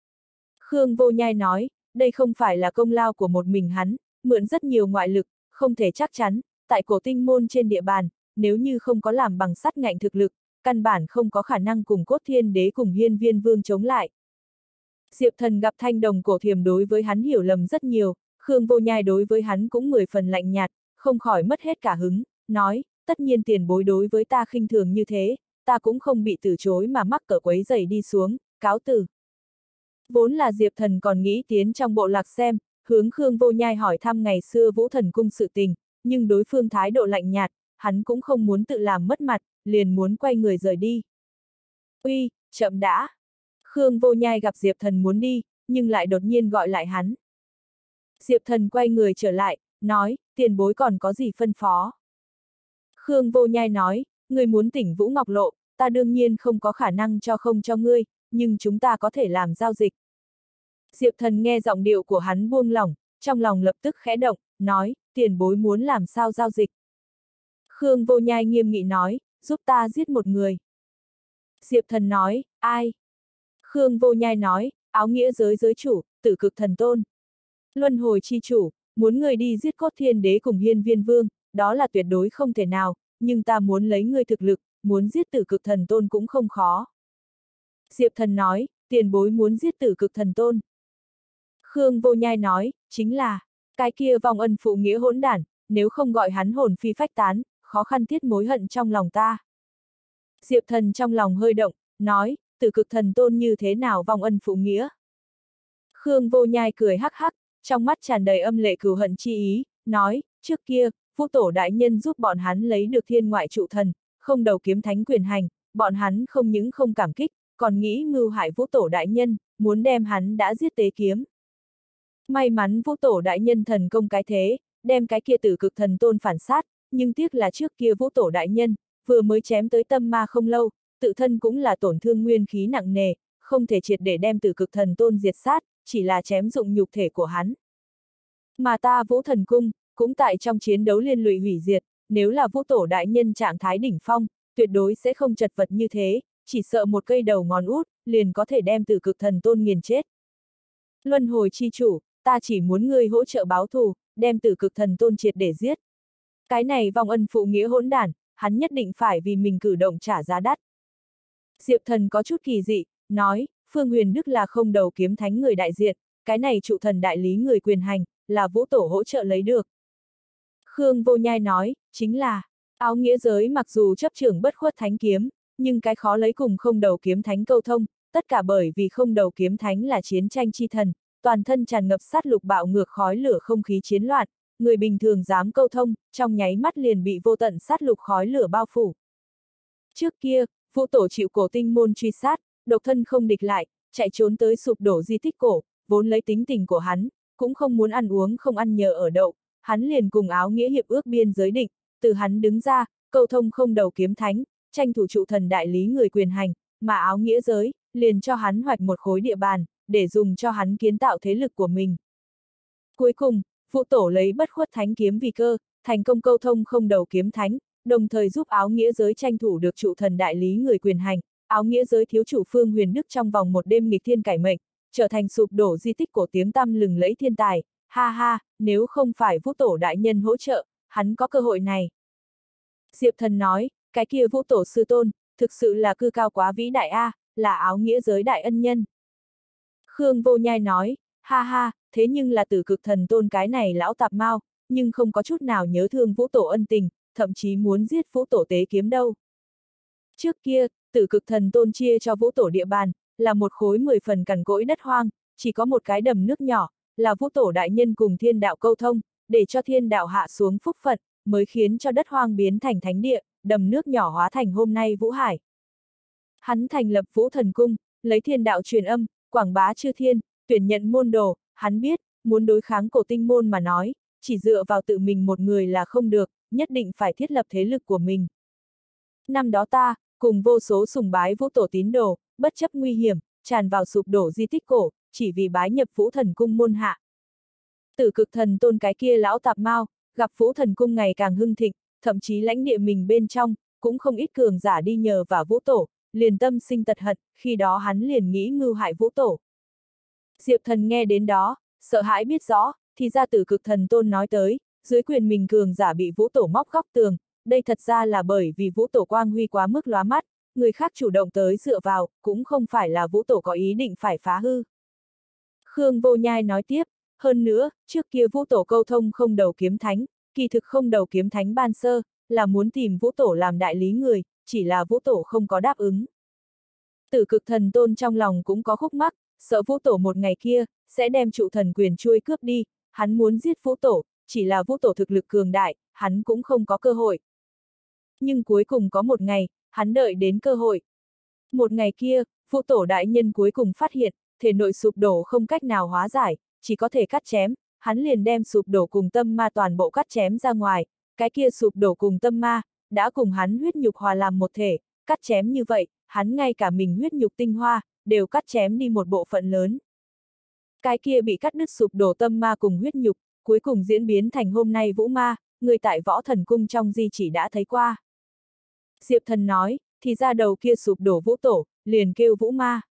S1: Khương Vô Nhai nói, đây không phải là công lao của một mình hắn, mượn rất nhiều ngoại lực, không thể chắc chắn, tại cổ tinh môn trên địa bàn, nếu như không có làm bằng sắt ngạnh thực lực, căn bản không có khả năng cùng cốt thiên đế cùng hiên viên vương chống lại. Diệp Thần gặp thanh đồng cổ thiềm đối với hắn hiểu lầm rất nhiều, Khương Vô Nhai đối với hắn cũng mười phần lạnh nhạt, không khỏi mất hết cả hứng, nói, tất nhiên tiền bối đối với ta khinh thường như thế, ta cũng không bị từ chối mà mắc cỡ quấy giày đi xuống, cáo từ. Vốn là Diệp Thần còn nghĩ tiến trong bộ lạc xem, hướng Khương Vô Nhai hỏi thăm ngày xưa Vũ Thần Cung sự tình, nhưng đối phương thái độ lạnh nhạt, hắn cũng không muốn tự làm mất mặt, liền muốn quay người rời đi. Uy, chậm đã. Khương Vô Nhai gặp Diệp Thần muốn đi, nhưng lại đột nhiên gọi lại hắn. Diệp Thần quay người trở lại, nói, tiền bối còn có gì phân phó. Khương Vô Nhai nói, người muốn tỉnh Vũ Ngọc Lộ, ta đương nhiên không có khả năng cho không cho ngươi, nhưng chúng ta có thể làm giao dịch. Diệp Thần nghe giọng điệu của hắn buông lỏng, trong lòng lập tức khẽ động, nói, tiền bối muốn làm sao giao dịch. Khương Vô Nhai nghiêm nghị nói, giúp ta giết một người. Diệp Thần nói, ai? Khương Vô Nhai nói, áo nghĩa giới giới chủ, Tử Cực Thần Tôn. Luân hồi chi chủ, muốn người đi giết Cốt Thiên Đế cùng Hiên Viên Vương, đó là tuyệt đối không thể nào, nhưng ta muốn lấy ngươi thực lực, muốn giết Tử Cực Thần Tôn cũng không khó. Diệp Thần nói, tiền bối muốn giết Tử Cực Thần Tôn. Khương Vô Nhai nói, chính là, cái kia vong ân phụ nghĩa hỗn đản, nếu không gọi hắn hồn phi phách tán, khó khăn tiết mối hận trong lòng ta. Diệp Thần trong lòng hơi động, nói, Tử Cực Thần Tôn như thế nào vong ân phụ nghĩa. Khương Vô Nhai cười hắc hắc, trong mắt tràn đầy âm lệ cừu hận chi ý, nói, trước kia, Vũ Tổ Đại Nhân giúp bọn hắn lấy được thiên ngoại trụ thần, không đầu kiếm thánh quyền hành, bọn hắn không những không cảm kích, còn nghĩ mưu hại Vũ Tổ Đại Nhân, muốn đem hắn đã giết tế kiếm. May mắn Vũ Tổ Đại Nhân thần công cái thế, đem cái kia Tử Cực Thần Tôn phản sát, nhưng tiếc là trước kia Vũ Tổ Đại Nhân, vừa mới chém tới tâm ma không lâu, tự thân cũng là tổn thương nguyên khí nặng nề, không thể triệt để đem Tử Cực Thần Tôn diệt sát, chỉ là chém dụng nhục thể của hắn. Mà ta Vũ Thần Cung, cũng tại trong chiến đấu liên lụy hủy diệt, nếu là Vũ Tổ Đại Nhân trạng thái đỉnh phong, tuyệt đối sẽ không chật vật như thế, chỉ sợ một cây đầu ngón út, liền có thể đem Tử Cực Thần Tôn nghiền chết. Luân hồi chi chủ, ta chỉ muốn ngươi hỗ trợ báo thù, đem Tử Cực Thần Tôn triệt để giết. Cái này vong ân phụ nghĩa hỗn đản, hắn nhất định phải vì mình cử động trả giá đắt. Diệp Thần có chút kỳ dị, nói, Phương Huyền Đức là không đầu kiếm thánh người đại diện, cái này trụ thần đại lý người quyền hành, là Vũ Tổ hỗ trợ lấy được. Khương Vô Nhai nói, chính là, áo nghĩa giới mặc dù chấp trưởng bất khuất thánh kiếm, nhưng cái khó lấy cùng không đầu kiếm thánh câu thông, tất cả bởi vì không đầu kiếm thánh là chiến tranh chi thần, toàn thân tràn ngập sát lục bạo ngược khói lửa không khí chiến loạn, người bình thường dám câu thông, trong nháy mắt liền bị vô tận sát lục khói lửa bao phủ. Trước kia, Vũ Tổ chịu cổ tinh môn truy sát, độc thân không địch lại, chạy trốn tới sụp đổ di tích cổ, vốn lấy tính tình của hắn, cũng không muốn ăn uống không ăn nhờ ở đậu, hắn liền cùng áo nghĩa hiệp ước biên giới định, từ hắn đứng ra, câu thông không đầu kiếm thánh, tranh thủ trụ thần đại lý người quyền hành, mà áo nghĩa giới, liền cho hắn hoạch một khối địa bàn, để dùng cho hắn kiến tạo thế lực của mình. Cuối cùng, Vũ Tổ lấy bất khuất thánh kiếm vì cơ, thành công câu thông không đầu kiếm thánh, đồng thời giúp áo nghĩa giới tranh thủ được trụ thần đại lý người quyền hành, áo nghĩa giới thiếu chủ Phương Huyền Đức trong vòng một đêm nghịch thiên cải mệnh, trở thành sụp đổ di tích cổ tiếng tăm lừng lẫy thiên tài, ha ha, nếu không phải Vũ Tổ Đại Nhân hỗ trợ, hắn có cơ hội này. Diệp Thần nói, cái kia Vũ Tổ sư tôn, thực sự là cư cao quá vĩ đại a, là áo nghĩa giới đại ân nhân. Khương Vô Nhai nói, ha ha, thế nhưng là Tử Cực Thần Tôn cái này lão tạp mau, nhưng không có chút nào nhớ thương Vũ Tổ ân tình, thậm chí muốn giết Vũ Tổ tế kiếm đâu. Trước kia, Tử Cực Thần Tôn chia cho Vũ Tổ địa bàn, là một khối mười phần cằn cỗi đất hoang, chỉ có một cái đầm nước nhỏ, là Vũ Tổ Đại Nhân cùng thiên đạo câu thông, để cho thiên đạo hạ xuống phúc phận, mới khiến cho đất hoang biến thành thánh địa, đầm nước nhỏ hóa thành hôm nay Vũ Hải. Hắn thành lập Vũ Thần Cung, lấy thiên đạo truyền âm, quảng bá chư thiên, tuyển nhận môn đồ, hắn biết, muốn đối kháng cổ tinh môn mà nói, chỉ dựa vào tự mình một người là không được, nhất định phải thiết lập thế lực của mình. Năm đó ta, cùng vô số sùng bái Vũ Tổ tín đồ, bất chấp nguy hiểm, tràn vào sụp đổ di tích cổ, chỉ vì bái nhập Vũ Thần Cung môn hạ. Tử Cực Thần Tôn cái kia lão tạp mau, gặp Vũ Thần Cung ngày càng hưng thịnh, thậm chí lãnh địa mình bên trong, cũng không ít cường giả đi nhờ vào Vũ Tổ, liền tâm sinh tật hận, khi đó hắn liền nghĩ mưu hại Vũ Tổ. Diệp Thần nghe đến đó, sợ hãi biết rõ, thì ra Tử Cực Thần Tôn nói tới, dưới quyền mình cường giả bị Vũ Tổ móc góc tường, đây thật ra là bởi vì Vũ Tổ quang huy quá mức lóa mắt, người khác chủ động tới dựa vào, cũng không phải là Vũ Tổ có ý định phải phá hư. Khương Vô Nhai nói tiếp, hơn nữa, trước kia Vũ Tổ câu thông không đầu kiếm thánh, kỳ thực không đầu kiếm thánh ban sơ, là muốn tìm Vũ Tổ làm đại lý người, chỉ là Vũ Tổ không có đáp ứng. Tử Cực Thần Tôn trong lòng cũng có khúc mắc, sợ Vũ Tổ một ngày kia, sẽ đem trụ thần quyền chuôi cướp đi, hắn muốn giết Vũ Tổ, chỉ là Vũ Tổ thực lực cường đại, hắn cũng không có cơ hội. Nhưng cuối cùng có một ngày, hắn đợi đến cơ hội. Một ngày kia, Vũ Tổ đại nhân cuối cùng phát hiện, thể nội sụp đổ không cách nào hóa giải, chỉ có thể cắt chém, hắn liền đem sụp đổ cùng tâm ma toàn bộ cắt chém ra ngoài, cái kia sụp đổ cùng tâm ma, đã cùng hắn huyết nhục hòa làm một thể, cắt chém như vậy, hắn ngay cả mình huyết nhục tinh hoa, đều cắt chém đi một bộ phận lớn. Cái kia bị cắt đứt sụp đổ tâm ma cùng huyết nhục, cuối cùng diễn biến thành hôm nay vũ ma, người tại Võ Thần Cung trong di chỉ đã thấy qua. Diệp Thần nói, thì ra đầu kia sụp đổ Vũ Tổ, liền kêu vũ ma.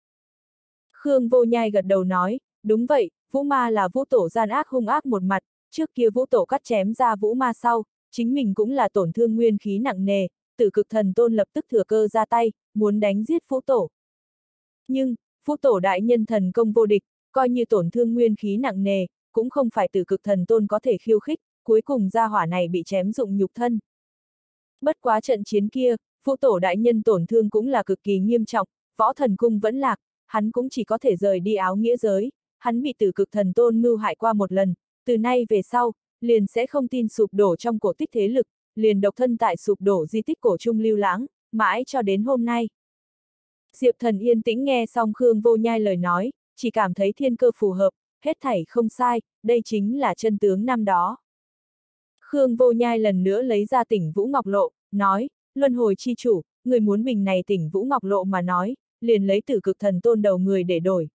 S1: Khương Vô Nhai gật đầu nói, đúng vậy, vũ ma là Vũ Tổ gian ác hung ác một mặt, trước kia Vũ Tổ cắt chém ra vũ ma sau, chính mình cũng là tổn thương nguyên khí nặng nề, Tử Cực Thần Tôn lập tức thừa cơ ra tay, muốn đánh giết Vũ Tổ. Nhưng, Vũ Tổ đại nhân thần công vô địch, coi như tổn thương nguyên khí nặng nề, cũng không phải Tử Cực Thần Tôn có thể khiêu khích, cuối cùng gia hỏa này bị chém dụng nhục thân. Bất quá trận chiến kia, Vũ Tổ đại nhân tổn thương cũng là cực kỳ nghiêm trọng, Võ Thần Cung vẫn lạc, hắn cũng chỉ có thể rời đi áo nghĩa giới, hắn bị Tử Cực Thần Tôn mưu hại qua một lần, từ nay về sau, liền sẽ không tin sụp đổ trong cổ tích thế lực, liền độc thân tại sụp đổ di tích cổ trung lưu lãng, mãi cho đến hôm nay. Diệp Thần yên tĩnh nghe xong Khương Vô Nhai lời nói, chỉ cảm thấy thiên cơ phù hợp, hết thảy không sai, đây chính là chân tướng năm đó. Khương Vô Nhai lần nữa lấy ra tỉnh Vũ Ngọc Lộ, nói, luân hồi chi chủ, người muốn bình này tỉnh Vũ Ngọc Lộ mà nói, liền lấy Tử Cực Thần Tôn đầu người để đổi.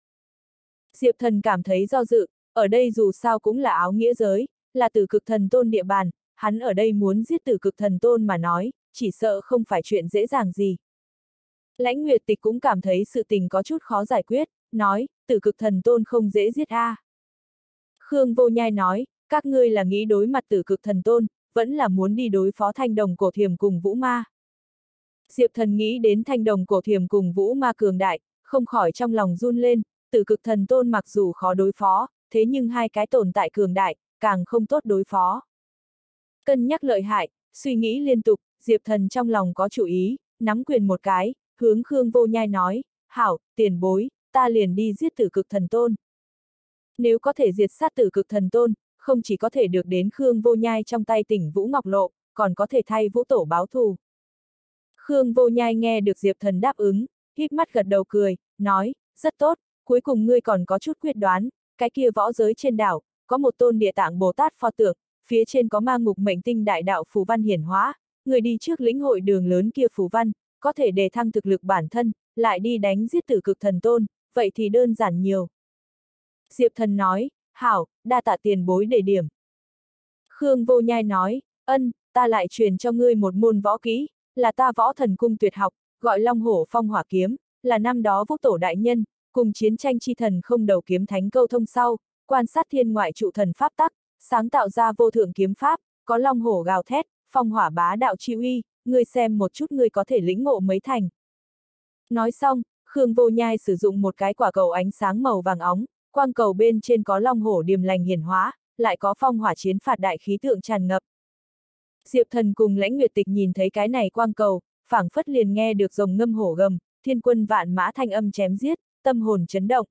S1: Diệp Thần cảm thấy do dự, ở đây dù sao cũng là áo nghĩa giới, là Tử Cực Thần Tôn địa bàn, hắn ở đây muốn giết Tử Cực Thần Tôn mà nói, chỉ sợ không phải chuyện dễ dàng gì. Lãnh Nguyệt Tịch cũng cảm thấy sự tình có chút khó giải quyết, nói, Tử Cực Thần Tôn không dễ giết a. À. Khương Vô Nhai nói, các ngươi là nghĩ đối mặt Tử Cực Thần Tôn, vẫn là muốn đi đối phó Thanh Đồng Cổ Thiềm cùng Vũ Ma. Diệp Thần nghĩ đến Thanh Đồng Cổ Thiềm cùng Vũ Ma cường đại, không khỏi trong lòng run lên, Tử Cực Thần Tôn mặc dù khó đối phó, thế nhưng hai cái tồn tại cường đại, càng không tốt đối phó. Cân nhắc lợi hại, suy nghĩ liên tục, Diệp Thần trong lòng có chủ ý, nắm quyền một cái, hướng Khương Vô Nhai nói, hảo, tiền bối, ta liền đi giết Tử Cực Thần Tôn. Nếu có thể diệt sát Tử Cực Thần Tôn, không chỉ có thể được đến Khương Vô Nhai trong tay tỉnh Vũ Ngọc Lộ, còn có thể thay Vũ Tổ báo thù. Khương Vô Nhai nghe được Diệp Thần đáp ứng, híp mắt gật đầu cười, nói, rất tốt, cuối cùng ngươi còn có chút quyết đoán, cái kia võ giới trên đảo, có một tôn Địa Tạng Bồ Tát pho tượng, phía trên có ma ngục mệnh tinh đại đạo phù văn hiển hóa, người đi trước lĩnh hội đường lớn kia phù văn, có thể đề thăng thực lực bản thân, lại đi đánh giết Tử Cực Thần Tôn, vậy thì đơn giản nhiều. Diệp Thần nói, hảo, đa tạ tiền bối đề điểm. Khương Vô Nhai nói, ân, ta lại truyền cho ngươi một môn võ kỹ, là ta Võ Thần Cung tuyệt học, gọi Long Hổ Phong Hỏa Kiếm, là năm đó Vũ Tổ đại nhân, cùng chiến tranh chi thần không đầu kiếm thánh câu thông sau, quan sát thiên ngoại trụ thần pháp tắc, sáng tạo ra vô thượng kiếm pháp, có long hổ gào thét, phong hỏa bá đạo chi uy, ngươi xem một chút ngươi có thể lĩnh ngộ mấy thành. Nói xong, Khương Vô Nhai sử dụng một cái quả cầu ánh sáng màu vàng óng, quang cầu bên trên có long hổ điềm lành hiển hóa, lại có phong hỏa chiến phạt đại khí tượng tràn ngập. Diệp Thần cùng Lãnh Nguyệt Tịch nhìn thấy cái này quang cầu, phảng phất liền nghe được rồng ngâm hổ gầm, thiên quân vạn mã thanh âm chém giết, tâm hồn chấn động.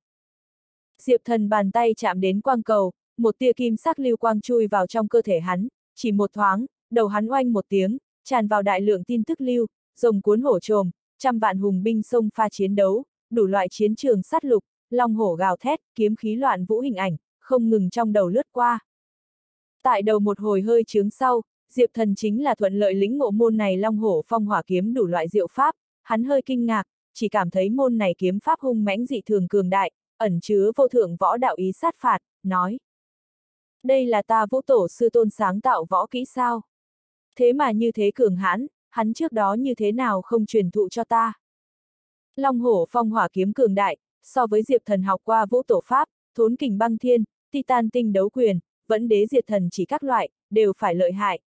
S1: Diệp Thần bàn tay chạm đến quang cầu, một tia kim sắc lưu quang chui vào trong cơ thể hắn, chỉ một thoáng, đầu hắn oanh một tiếng, tràn vào đại lượng tin tức lưu, rồng cuốn hổ trồm, trăm vạn hùng binh xông pha chiến đấu, đủ loại chiến trường sát lục, long hổ gào thét, kiếm khí loạn vũ hình ảnh, không ngừng trong đầu lướt qua. Tại đầu một hồi hơi chướng sau, Diệp Thần chính là thuận lợi lĩnh ngộ môn này long hổ phong hỏa kiếm đủ loại diệu pháp, hắn hơi kinh ngạc, chỉ cảm thấy môn này kiếm pháp hung mãnh dị thường cường đại, ẩn chứa vô thượng võ đạo ý sát phạt, nói. Đây là ta Vũ Tổ sư tôn sáng tạo võ kỹ sao? Thế mà như thế cường hãn, hắn trước đó như thế nào không truyền thụ cho ta? Long hổ phong hỏa kiếm cường đại, so với Diệp Thần học qua Vũ Tổ pháp, thốn kình băng thiên, titan tinh đấu quyền, vẫn đế diệt thần chỉ các loại, đều phải lợi hại.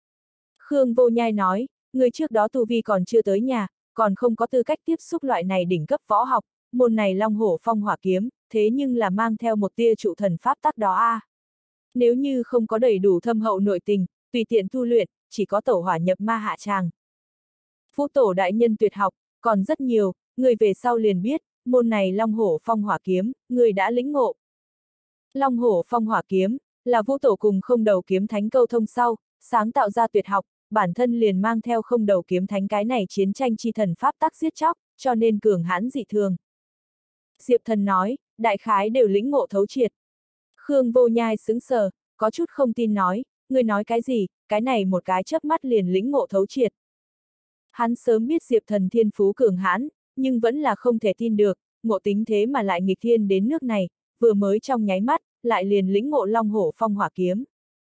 S1: Khương Vô Nhai nói, người trước đó tu vi còn chưa tới nhà, còn không có tư cách tiếp xúc loại này đỉnh cấp võ học, môn này Long Hổ Phong Hỏa Kiếm, thế nhưng là mang theo một tia trụ thần pháp tắc đó a. À. Nếu như không có đầy đủ thâm hậu nội tình, tùy tiện tu luyện, chỉ có tẩu hỏa nhập ma hạ tràng. Vũ tổ đại nhân tuyệt học, còn rất nhiều, người về sau liền biết, môn này Long Hổ Phong Hỏa Kiếm, người đã lĩnh ngộ. Long Hổ Phong Hỏa Kiếm, là Vũ tổ cùng không đầu kiếm thánh câu thông sau, sáng tạo ra tuyệt học, bản thân liền mang theo không đầu kiếm thánh cái này chiến tranh chi thần pháp tắc giết chóc, cho nên cường hãn dị thường. Diệp Thần nói, đại khái đều lĩnh ngộ thấu triệt. Khương Vô Nhai sững sờ, có chút không tin nói, người nói cái gì, cái này một cái chớp mắt liền lĩnh ngộ thấu triệt. Hắn sớm biết Diệp Thần thiên phú cường hãn, nhưng vẫn là không thể tin được, ngộ tính thế mà lại nghịch thiên đến nước này, vừa mới trong nháy mắt, lại liền lĩnh ngộ Long Hổ Phong Hỏa Kiếm.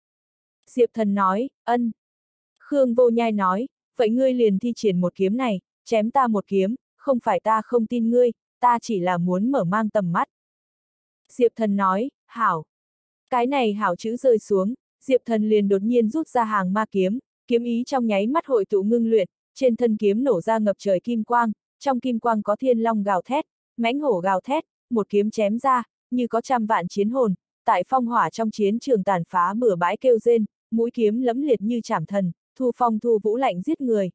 S1: Diệp Thần nói, ân. Khương Vô Nhai nói, vậy ngươi liền thi triển một kiếm này, chém ta một kiếm, không phải ta không tin ngươi, ta chỉ là muốn mở mang tầm mắt. Diệp Thần nói, hảo. Cái này hảo chữ rơi xuống, Diệp Thần liền đột nhiên rút ra hàng ma kiếm, kiếm ý trong nháy mắt hội tụ ngưng luyện, trên thân kiếm nổ ra ngập trời kim quang, trong kim quang có thiên long gào thét, mãnh hổ gào thét, một kiếm chém ra, như có trăm vạn chiến hồn, tại phong hỏa trong chiến trường tàn phá bừa bãi kêu rên, mũi kiếm lẫm liệt như chảm thần, thu phong thu vũ lạnh giết người.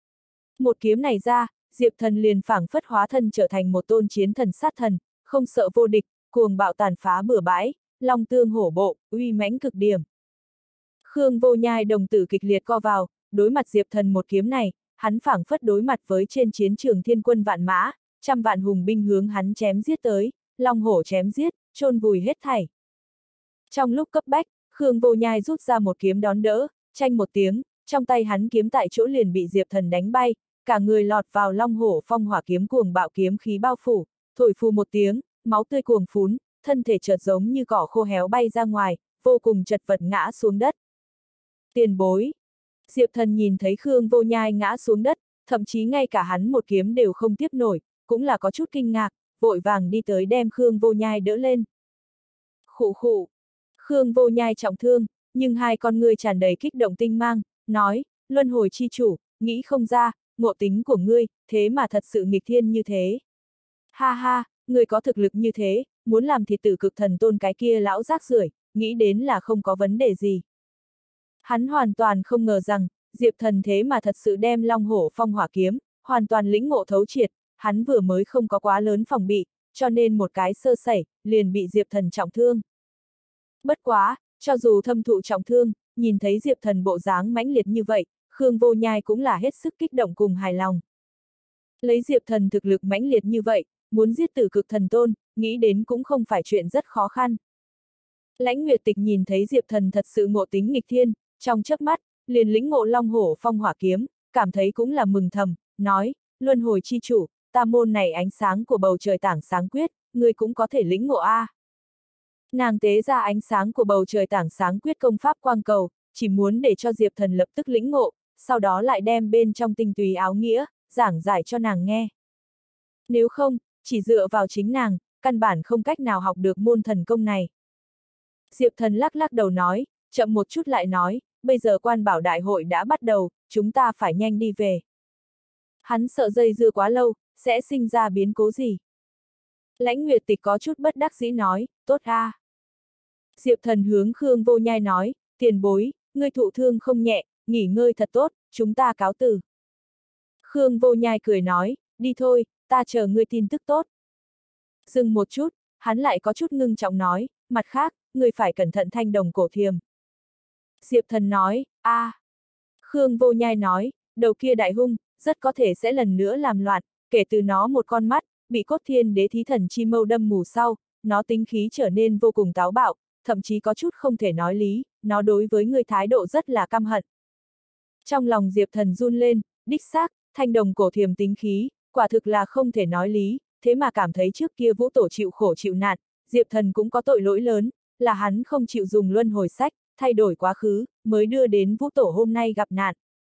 S1: Một kiếm này ra, Diệp Thần liền phảng phất hóa thân trở thành một tôn chiến thần sát thần, không sợ vô địch, cuồng bạo tàn phá bừa bãi, long tương hổ bộ, uy mãnh cực điểm. Khương Vô Nhai đồng tử kịch liệt co vào, đối mặt Diệp Thần một kiếm này, hắn phảng phất đối mặt với trên chiến trường thiên quân vạn mã, trăm vạn hùng binh hướng hắn chém giết tới, long hổ chém giết, chôn vùi hết thảy. Trong lúc cấp bách, Khương Vô Nhai rút ra một kiếm đón đỡ, chanh một tiếng, trong tay hắn kiếm tại chỗ liền bị Diệp Thần đánh bay, cả người lọt vào Long Hổ Phong Hỏa Kiếm cuồng bạo kiếm khí bao phủ, thổi phù một tiếng, máu tươi cuồng phún, thân thể chợt giống như cỏ khô héo bay ra ngoài, vô cùng chật vật ngã xuống đất. Tiền bối. Diệp Thần nhìn thấy Khương Vô Nhai ngã xuống đất, thậm chí ngay cả hắn một kiếm đều không tiếp nổi, cũng là có chút kinh ngạc, vội vàng đi tới đem Khương Vô Nhai đỡ lên. Khụ khụ. Khương Vô Nhai trọng thương, nhưng hai con ngươi tràn đầy kích động tinh mang, nói, luân hồi chi chủ, nghĩ không ra, ngộ tính của ngươi, thế mà thật sự nghịch thiên như thế. Ha ha, ngươi có thực lực như thế, muốn làm thịt tử cực thần tôn cái kia lão rác rưởi, nghĩ đến là không có vấn đề gì. Hắn hoàn toàn không ngờ rằng, Diệp Thần thế mà thật sự đem Long Hổ Phong Hỏa Kiếm, hoàn toàn lĩnh ngộ thấu triệt, hắn vừa mới không có quá lớn phòng bị, cho nên một cái sơ sẩy, liền bị Diệp Thần trọng thương. Bất quá, cho dù thâm thụ trọng thương, nhìn thấy Diệp Thần bộ dáng mãnh liệt như vậy, Khương Vô Nhai cũng là hết sức kích động cùng hài lòng. Lấy Diệp Thần thực lực mãnh liệt như vậy, muốn giết tử cực thần tôn, nghĩ đến cũng không phải chuyện rất khó khăn. Lãnh Nguyệt Tịch nhìn thấy Diệp Thần thật sự ngộ tính nghịch thiên, trong chớp mắt, liền lĩnh ngộ Long Hổ Phong Hỏa Kiếm, cảm thấy cũng là mừng thầm, nói, luân hồi chi chủ, ta môn này ánh sáng của bầu trời tảng sáng quyết, ngươi cũng có thể lĩnh ngộ a. À. Nàng tế ra ánh sáng của bầu trời tảng sáng quyết công pháp quang cầu, chỉ muốn để cho Diệp Thần lập tức lĩnh ngộ, sau đó lại đem bên trong tinh túy áo nghĩa, giảng giải cho nàng nghe. Nếu không, chỉ dựa vào chính nàng, căn bản không cách nào học được môn thần công này. Diệp Thần lắc lắc đầu nói, chậm một chút lại nói, bây giờ quan bảo đại hội đã bắt đầu, chúng ta phải nhanh đi về. Hắn sợ dây dưa quá lâu, sẽ sinh ra biến cố gì. Lãnh Nguyệt Tịch có chút bất đắc dĩ nói, tốt a. À. Diệp Thần hướng Khương Vô Nhai nói, tiền bối, ngươi thụ thương không nhẹ, nghỉ ngơi thật tốt, chúng ta cáo từ. Khương Vô Nhai cười nói, đi thôi, ta chờ ngươi tin tức tốt. Dừng một chút, hắn lại có chút ngưng trọng nói, mặt khác, ngươi phải cẩn thận thanh đồng cổ thiềm. Diệp Thần nói, a. À. Khương Vô Nhai nói, đầu kia đại hung, rất có thể sẽ lần nữa làm loạn, kể từ nó một con mắt, bị cốt thiên đế thí thần chi mâu đâm mù sau, nó tính khí trở nên vô cùng táo bạo, thậm chí có chút không thể nói lý, nó đối với người thái độ rất là căm hận. Trong lòng Diệp Thần run lên, đích xác, thanh đồng cổ thiềm tính khí, quả thực là không thể nói lý, thế mà cảm thấy trước kia Vũ Tổ chịu khổ chịu nạn, Diệp Thần cũng có tội lỗi lớn, là hắn không chịu dùng luân hồi sách, thay đổi quá khứ, mới đưa đến Vũ Tổ hôm nay gặp nạn.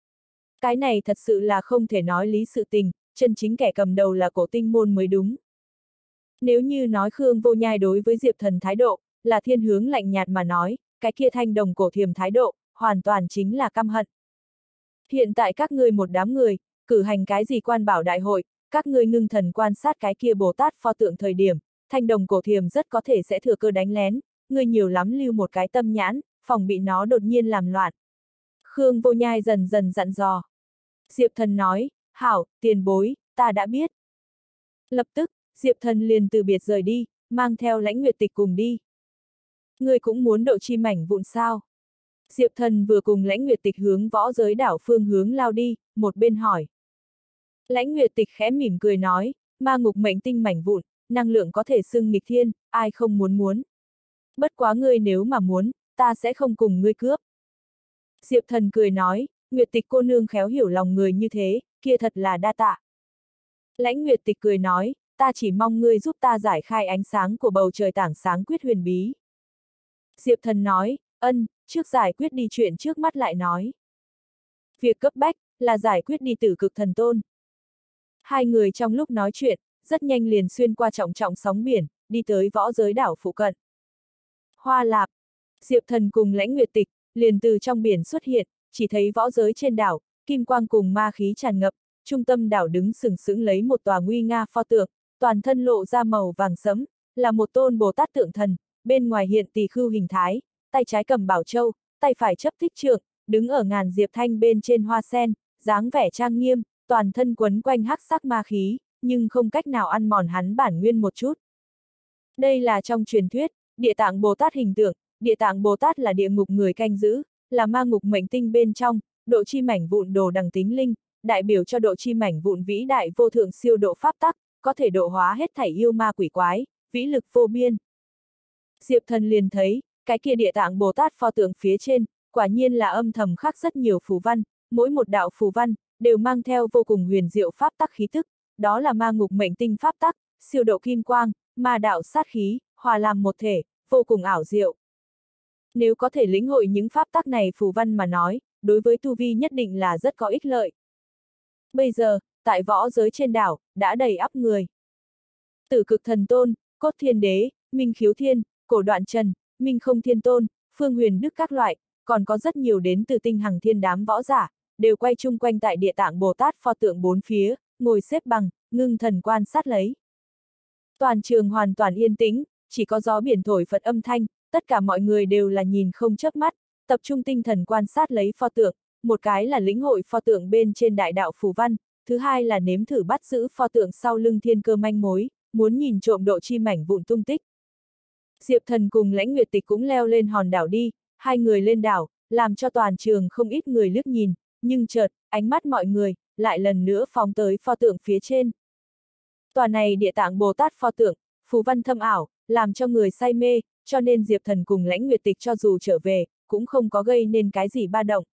S1: Cái này thật sự là không thể nói lý sự tình, chân chính kẻ cầm đầu là Cổ Tinh môn mới đúng. Nếu như nói Khương Vô Nhai đối với Diệp Thần thái độ, là thiên hướng lạnh nhạt mà nói, cái kia thanh đồng cổ thiềm thái độ, hoàn toàn chính là căm hận. Hiện tại các ngươi một đám người, cử hành cái gì quan bảo đại hội, các ngươi ngưng thần quan sát cái kia Bồ Tát pho tượng thời điểm, thanh đồng cổ thiềm rất có thể sẽ thừa cơ đánh lén, ngươi nhiều lắm lưu một cái tâm nhãn, phòng bị nó đột nhiên làm loạn. Khương Vô Nhai dần dần dặn dò. Diệp Thần nói, hảo, tiền bối, ta đã biết. Lập tức, Diệp Thần liền từ biệt rời đi, mang theo Lãnh Nguyệt Tịch cùng đi. Ngươi cũng muốn độ chi mảnh vụn sao? Diệp Thần vừa cùng Lãnh Nguyệt Tịch hướng võ giới đảo phương hướng lao đi, một bên hỏi. Lãnh Nguyệt Tịch khẽ mỉm cười nói, ma ngục mệnh tinh mảnh vụn, năng lượng có thể xưng nghịch thiên, ai không muốn muốn. Bất quá ngươi nếu mà muốn, ta sẽ không cùng ngươi cướp. Diệp Thần cười nói, Nguyệt Tịch cô nương khéo hiểu lòng người như thế, kia thật là đa tạ. Lãnh Nguyệt Tịch cười nói, ta chỉ mong ngươi giúp ta giải khai ánh sáng của bầu trời tảng sáng quyết huyền bí. Diệp Thần nói, ân, trước giải quyết đi chuyện trước mắt lại nói. Việc cấp bách, là giải quyết đi Tử Cực Thần Tôn. Hai người trong lúc nói chuyện, rất nhanh liền xuyên qua trọng trọng sóng biển, đi tới võ giới đảo phụ cận. Hoa Lạp, Diệp Thần cùng Lãnh Nguyệt Tịch, liền từ trong biển xuất hiện, chỉ thấy võ giới trên đảo, kim quang cùng ma khí tràn ngập, trung tâm đảo đứng sừng sững lấy một tòa nguy nga pho tượng, toàn thân lộ ra màu vàng sẫm, là một tôn Bồ Tát tượng thần, bên ngoài hiện tỳ khưu hình thái, tay trái cầm bảo châu, tay phải chấp thích trượng, đứng ở ngàn diệp thanh bên trên hoa sen, dáng vẻ trang nghiêm, toàn thân quấn quanh hắc sắc ma khí, nhưng không cách nào ăn mòn hắn bản nguyên một chút. Đây là trong truyền thuyết, Địa Tạng Bồ Tát hình tượng, Địa Tạng Bồ Tát là địa ngục người canh giữ, là ma ngục mệnh tinh bên trong, độ chi mảnh vụn đồ đằng tính linh, đại biểu cho độ chi mảnh vụn vĩ đại vô thượng siêu độ pháp tắc, có thể độ hóa hết thảy yêu ma quỷ quái, vĩ lực vô biên. Diệp Thần liền thấy, cái kia Địa Tạng Bồ Tát pho tượng phía trên, quả nhiên là âm thầm khắc rất nhiều phù văn, mỗi một đạo phù văn, đều mang theo vô cùng huyền diệu pháp tắc khí tức, đó là ma ngục mệnh tinh pháp tắc, siêu độ kim quang, ma đạo sát khí, hòa làm một thể, vô cùng ảo diệu. Nếu có thể lĩnh hội những pháp tắc này phù văn mà nói, đối với tu vi nhất định là rất có ích lợi. Bây giờ, tại võ giới trên đảo, đã đầy ắp người. Tử Cực Thần Tôn, Cốt Thiên Đế, Minh Khiếu Thiên, Cổ Đoạn Trần, Minh Không Thiên Tôn, Phương Huyền Đức các loại, còn có rất nhiều đến từ tinh hằng thiên đám võ giả, đều quay chung quanh tại Địa Tạng Bồ Tát pho tượng bốn phía, ngồi xếp bằng, ngưng thần quan sát lấy. Toàn trường hoàn toàn yên tĩnh, chỉ có gió biển thổi phật âm thanh, tất cả mọi người đều là nhìn không chớp mắt, tập trung tinh thần quan sát lấy pho tượng, một cái là lĩnh hội pho tượng bên trên đại đạo phù văn, thứ hai là nếm thử bắt giữ pho tượng sau lưng thiên cơ manh mối, muốn nhìn trộm độ chi mảnh vụn tung tích. Diệp Thần cùng Lãnh Nguyệt Tịch cũng leo lên hòn đảo đi, hai người lên đảo, làm cho toàn trường không ít người liếc nhìn, nhưng chợt, ánh mắt mọi người, lại lần nữa phóng tới pho tượng phía trên. Tòa này Địa Tạng Bồ Tát pho tượng, phù văn thâm ảo, làm cho người say mê, cho nên Diệp Thần cùng Lãnh Nguyệt Tịch cho dù trở về, cũng không có gây nên cái gì ba động.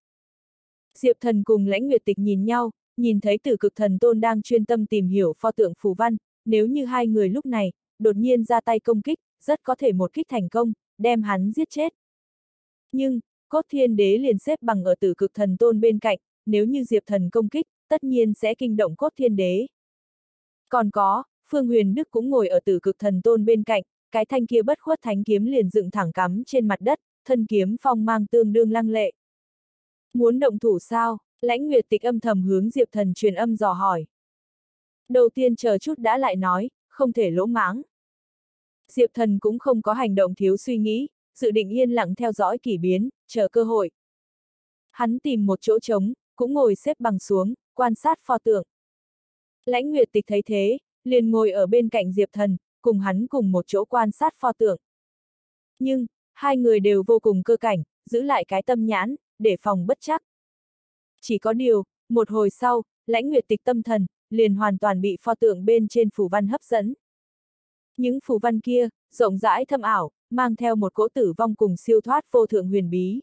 S1: Diệp Thần cùng Lãnh Nguyệt Tịch nhìn nhau, nhìn thấy Tử Cực Thần Tôn đang chuyên tâm tìm hiểu pho tượng phù văn, nếu như hai người lúc này, đột nhiên ra tay công kích, rất có thể một kích thành công, đem hắn giết chết. Nhưng, Cốt Thiên Đế liền xếp bằng ở Tử Cực Thần Tôn bên cạnh, nếu như Diệp Thần công kích, tất nhiên sẽ kinh động Cốt Thiên Đế. Còn có, Phương Huyền Đức cũng ngồi ở Tử Cực Thần Tôn bên cạnh, cái thanh kia bất khuất thánh kiếm liền dựng thẳng cắm trên mặt đất, thân kiếm phong mang tương đương lăng lệ. Muốn động thủ sao? Lãnh Nguyệt Tịch âm thầm hướng Diệp Thần truyền âm dò hỏi. Đầu tiên chờ chút đã lại nói, không thể lỗ mãng. Diệp Thần cũng không có hành động thiếu suy nghĩ, dự định yên lặng theo dõi kỳ biến, chờ cơ hội. Hắn tìm một chỗ trống, cũng ngồi xếp bằng xuống, quan sát pho tượng. Lãnh Nguyệt Tịch thấy thế, liền ngồi ở bên cạnh Diệp Thần, cùng hắn cùng một chỗ quan sát pho tượng. Nhưng, hai người đều vô cùng cơ cảnh, giữ lại cái tâm nhãn, để phòng bất trắc. Chỉ có điều, một hồi sau, Lãnh Nguyệt Tịch tâm thần, liền hoàn toàn bị pho tượng bên trên phù văn hấp dẫn. Những phù văn kia, rộng rãi thâm ảo, mang theo một cỗ tử vong cùng siêu thoát vô thượng huyền bí.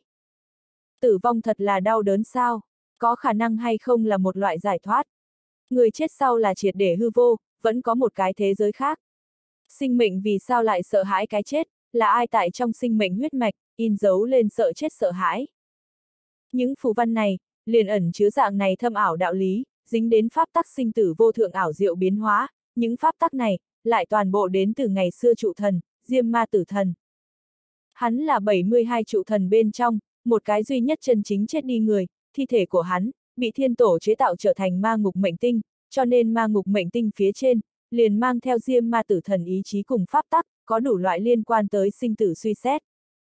S1: Tử vong thật là đau đớn sao? Có khả năng hay không là một loại giải thoát? Người chết sau là triệt để hư vô, vẫn có một cái thế giới khác. Sinh mệnh vì sao lại sợ hãi cái chết, là ai tại trong sinh mệnh huyết mạch, in dấu lên sợ chết sợ hãi. Những phù văn này, liền ẩn chứa dạng này thâm ảo đạo lý, dính đến pháp tắc sinh tử vô thượng ảo diệu biến hóa, những pháp tắc này, lại toàn bộ đến từ ngày xưa trụ thần, Diêm Ma Tử Thần. Hắn là bảy mươi hai trụ thần bên trong, một cái duy nhất chân chính chết đi người, thi thể của hắn, bị thiên tổ chế tạo trở thành ma ngục mệnh tinh, cho nên ma ngục mệnh tinh phía trên, liền mang theo diêm ma tử thần ý chí cùng pháp tắc, có đủ loại liên quan tới sinh tử suy xét.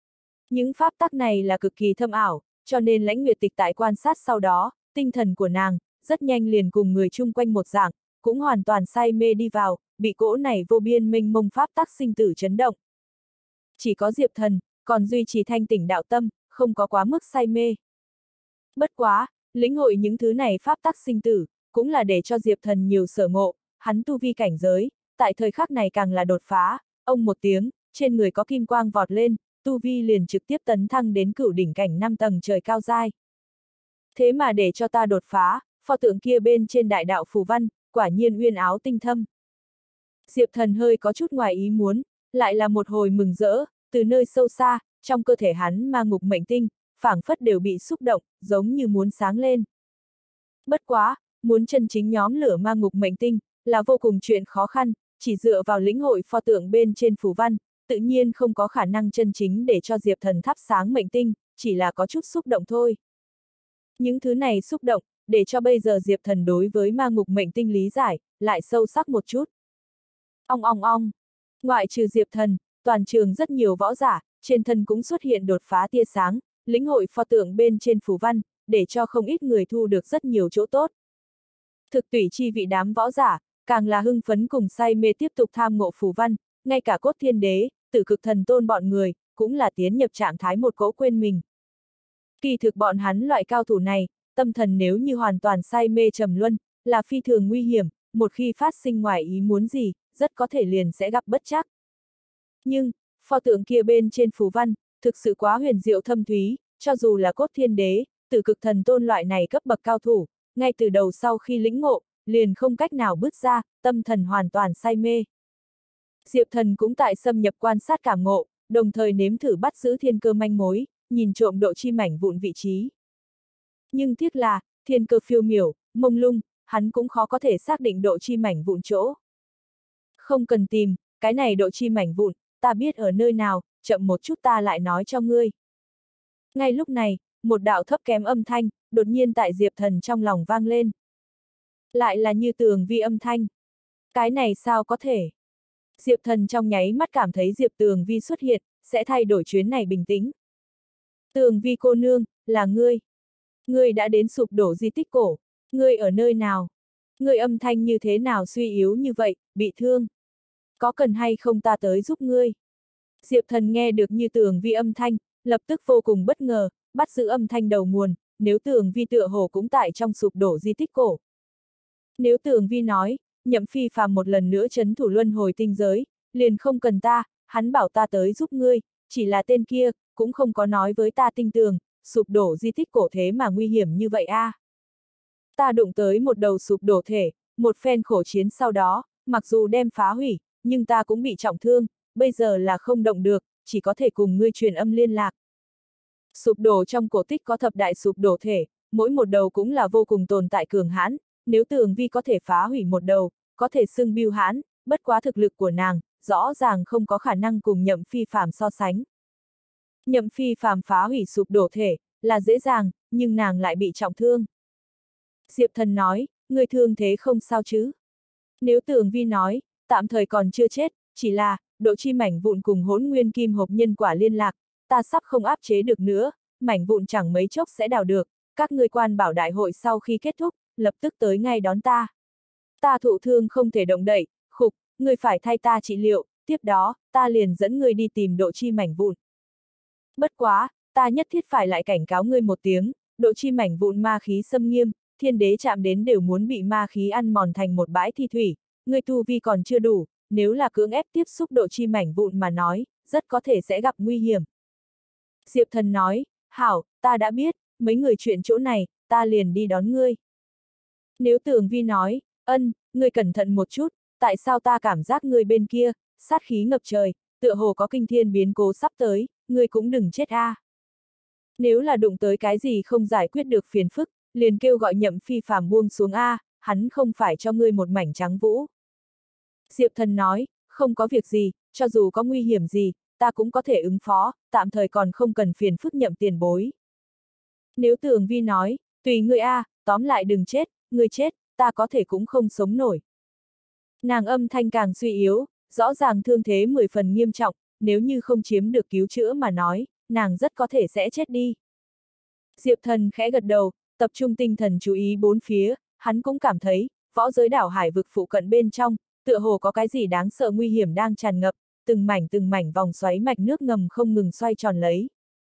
S1: Những pháp tắc này là cực kỳ thâm ảo, cho nên Lãnh Nguyệt Tịch tại quan sát sau đó, tinh thần của nàng, rất nhanh liền cùng người chung quanh một dạng, cũng hoàn toàn say mê đi vào, bị cỗ này vô biên mênh mông pháp tắc sinh tử chấn động. Chỉ có Diệp Thần, còn duy trì thanh tỉnh đạo tâm, không có quá mức say mê. Bất quá, lĩnh hội những thứ này pháp tắc sinh tử, cũng là để cho Diệp Thần nhiều sở ngộ, hắn tu vi cảnh giới, tại thời khắc này càng là đột phá, ông một tiếng, trên người có kim quang vọt lên, tu vi liền trực tiếp tấn thăng đến cửu đỉnh cảnh năm tầng trời cao giai. Thế mà để cho ta đột phá, pho tượng kia bên trên đại đạo phù văn, quả nhiên uyên áo tinh thâm. Diệp Thần hơi có chút ngoài ý muốn, lại là một hồi mừng rỡ, từ nơi sâu xa, trong cơ thể hắn ma ngục mệnh tinh, phảng phất đều bị xúc động, giống như muốn sáng lên. Bất quá, muốn chân chính nhóm lửa ma ngục mệnh tinh, là vô cùng chuyện khó khăn, chỉ dựa vào lĩnh hội pho tượng bên trên phù văn, tự nhiên không có khả năng chân chính để cho Diệp Thần thắp sáng mệnh tinh, chỉ là có chút xúc động thôi. Những thứ này xúc động, để cho bây giờ Diệp Thần đối với ma ngục mệnh tinh lý giải, lại sâu sắc một chút. Ong ong ong, ngoại trừ Diệp Thần, toàn trường rất nhiều võ giả, trên thân cũng xuất hiện đột phá tia sáng, lĩnh hội pho tượng bên trên phù văn, để cho không ít người thu được rất nhiều chỗ tốt. Thực tùy chi vị đám võ giả, càng là hưng phấn cùng say mê tiếp tục tham ngộ phù văn, ngay cả Cốt Thiên Đế, Tử Cực Thần Tôn bọn người, cũng là tiến nhập trạng thái một cỗ quên mình. Kỳ thực bọn hắn loại cao thủ này, tâm thần nếu như hoàn toàn say mê trầm luân, là phi thường nguy hiểm, một khi phát sinh ngoài ý muốn gì, rất có thể liền sẽ gặp bất trắc. Nhưng, pho tượng kia bên trên phù văn, thực sự quá huyền diệu thâm thúy, cho dù là Cốt Thiên Đế, Tử Cực Thần Tôn loại này cấp bậc cao thủ, ngay từ đầu sau khi lĩnh ngộ, liền không cách nào bước ra, tâm thần hoàn toàn say mê. Diệp Thần cũng tại xâm nhập quan sát cảm ngộ, đồng thời nếm thử bắt giữ thiên cơ manh mối, nhìn trộm độ chi mảnh vụn vị trí. Nhưng tiếc là, thiên cơ phiêu miểu, mông lung, hắn cũng khó có thể xác định độ chi mảnh vụn chỗ. Không cần tìm, cái này độ chi mảnh vụn, ta biết ở nơi nào, chậm một chút ta lại nói cho ngươi. Ngay lúc này, một đạo thấp kém âm thanh, đột nhiên tại Diệp Thần trong lòng vang lên. Lại là Như Tường Vi âm thanh. Cái này sao có thể? Diệp Thần trong nháy mắt cảm thấy Diệp Tường Vi xuất hiện, sẽ thay đổi chuyến này bình tĩnh. Tường Vi cô nương, là ngươi. Ngươi đã đến sụp đổ di tích cổ. Ngươi ở nơi nào? Ngươi âm thanh như thế nào suy yếu như vậy, bị thương? Có cần hay không ta tới giúp ngươi? Diệp Thần nghe được Như Tường Vi âm thanh, lập tức vô cùng bất ngờ, bắt giữ âm thanh đầu nguồn, nếu Tường Vi tựa hồ cũng tại trong sụp đổ di tích cổ. Nếu Tường Vi nói, Nhậm Phi Phàm một lần nữa trấn thủ luân hồi tinh giới, liền không cần ta, hắn bảo ta tới giúp ngươi, chỉ là tên kia, cũng không có nói với ta tinh tường, sụp đổ di tích cổ thế mà nguy hiểm như vậy a. À. Ta đụng tới một đầu sụp đổ thể, một phen khổ chiến sau đó, mặc dù đem phá hủy, nhưng ta cũng bị trọng thương, bây giờ là không động được, chỉ có thể cùng ngươi truyền âm liên lạc. Sụp đổ trong cổ tích có thập đại sụp đổ thể, mỗi một đầu cũng là vô cùng tồn tại cường hãn, nếu Tường Vi có thể phá hủy một đầu, có thể xưng bưu hãn, bất quá thực lực của nàng, rõ ràng không có khả năng cùng Nhậm Phi Phàm so sánh. Nhậm Phi Phàm phá hủy sụp đổ thể, là dễ dàng, nhưng nàng lại bị trọng thương. Diệp Thần nói, người thương thế không sao chứ? Nếu Tường Vi nói, tạm thời còn chưa chết, chỉ là, độ chi mảnh vụn cùng hỗn nguyên kim hộp nhân quả liên lạc, ta sắp không áp chế được nữa, mảnh vụn chẳng mấy chốc sẽ đào được, các ngươi quan bảo đại hội sau khi kết thúc, lập tức tới ngay đón ta. Ta thụ thương không thể động đậy, khục, ngươi phải thay ta trị liệu, tiếp đó, ta liền dẫn ngươi đi tìm độ chi mảnh vụn. Bất quá, ta nhất thiết phải lại cảnh cáo ngươi một tiếng, độ chi mảnh vụn ma khí xâm nghiêm, thiên đế chạm đến đều muốn bị ma khí ăn mòn thành một bãi thi thủy, ngươi tu vi còn chưa đủ, nếu là cưỡng ép tiếp xúc độ chi mảnh vụn mà nói, rất có thể sẽ gặp nguy hiểm. Diệp Thần nói, hảo, ta đã biết, mấy người chuyện chỗ này, ta liền đi đón ngươi. Nếu Tường Vi nói, ân, ngươi cẩn thận một chút, tại sao ta cảm giác ngươi bên kia, sát khí ngập trời, tựa hồ có kinh thiên biến cố sắp tới, ngươi cũng đừng chết a. À. Nếu là đụng tới cái gì không giải quyết được phiền phức, liền kêu gọi Nhậm Phi Phàm buông xuống a, à, hắn không phải cho ngươi một mảnh trắng vũ. Diệp Thần nói, không có việc gì, cho dù có nguy hiểm gì, ta cũng có thể ứng phó, tạm thời còn không cần phiền phức Nhậm tiền bối. Nếu Tường Vi nói, tùy ngươi a, à, tóm lại đừng chết, ngươi chết, ta có thể cũng không sống nổi. Nàng âm thanh càng suy yếu, rõ ràng thương thế mười phần nghiêm trọng, nếu như không chiếm được cứu chữa mà nói, nàng rất có thể sẽ chết đi. Diệp Thần khẽ gật đầu, tập trung tinh thần chú ý bốn phía, hắn cũng cảm thấy, võ giới đảo hải vực phụ cận bên trong, tựa hồ có cái gì đáng sợ nguy hiểm đang tràn ngập, từng mảnh từng mảnh vòng xoáy mạch nước ngầm không ngừng xoay tròn lấy.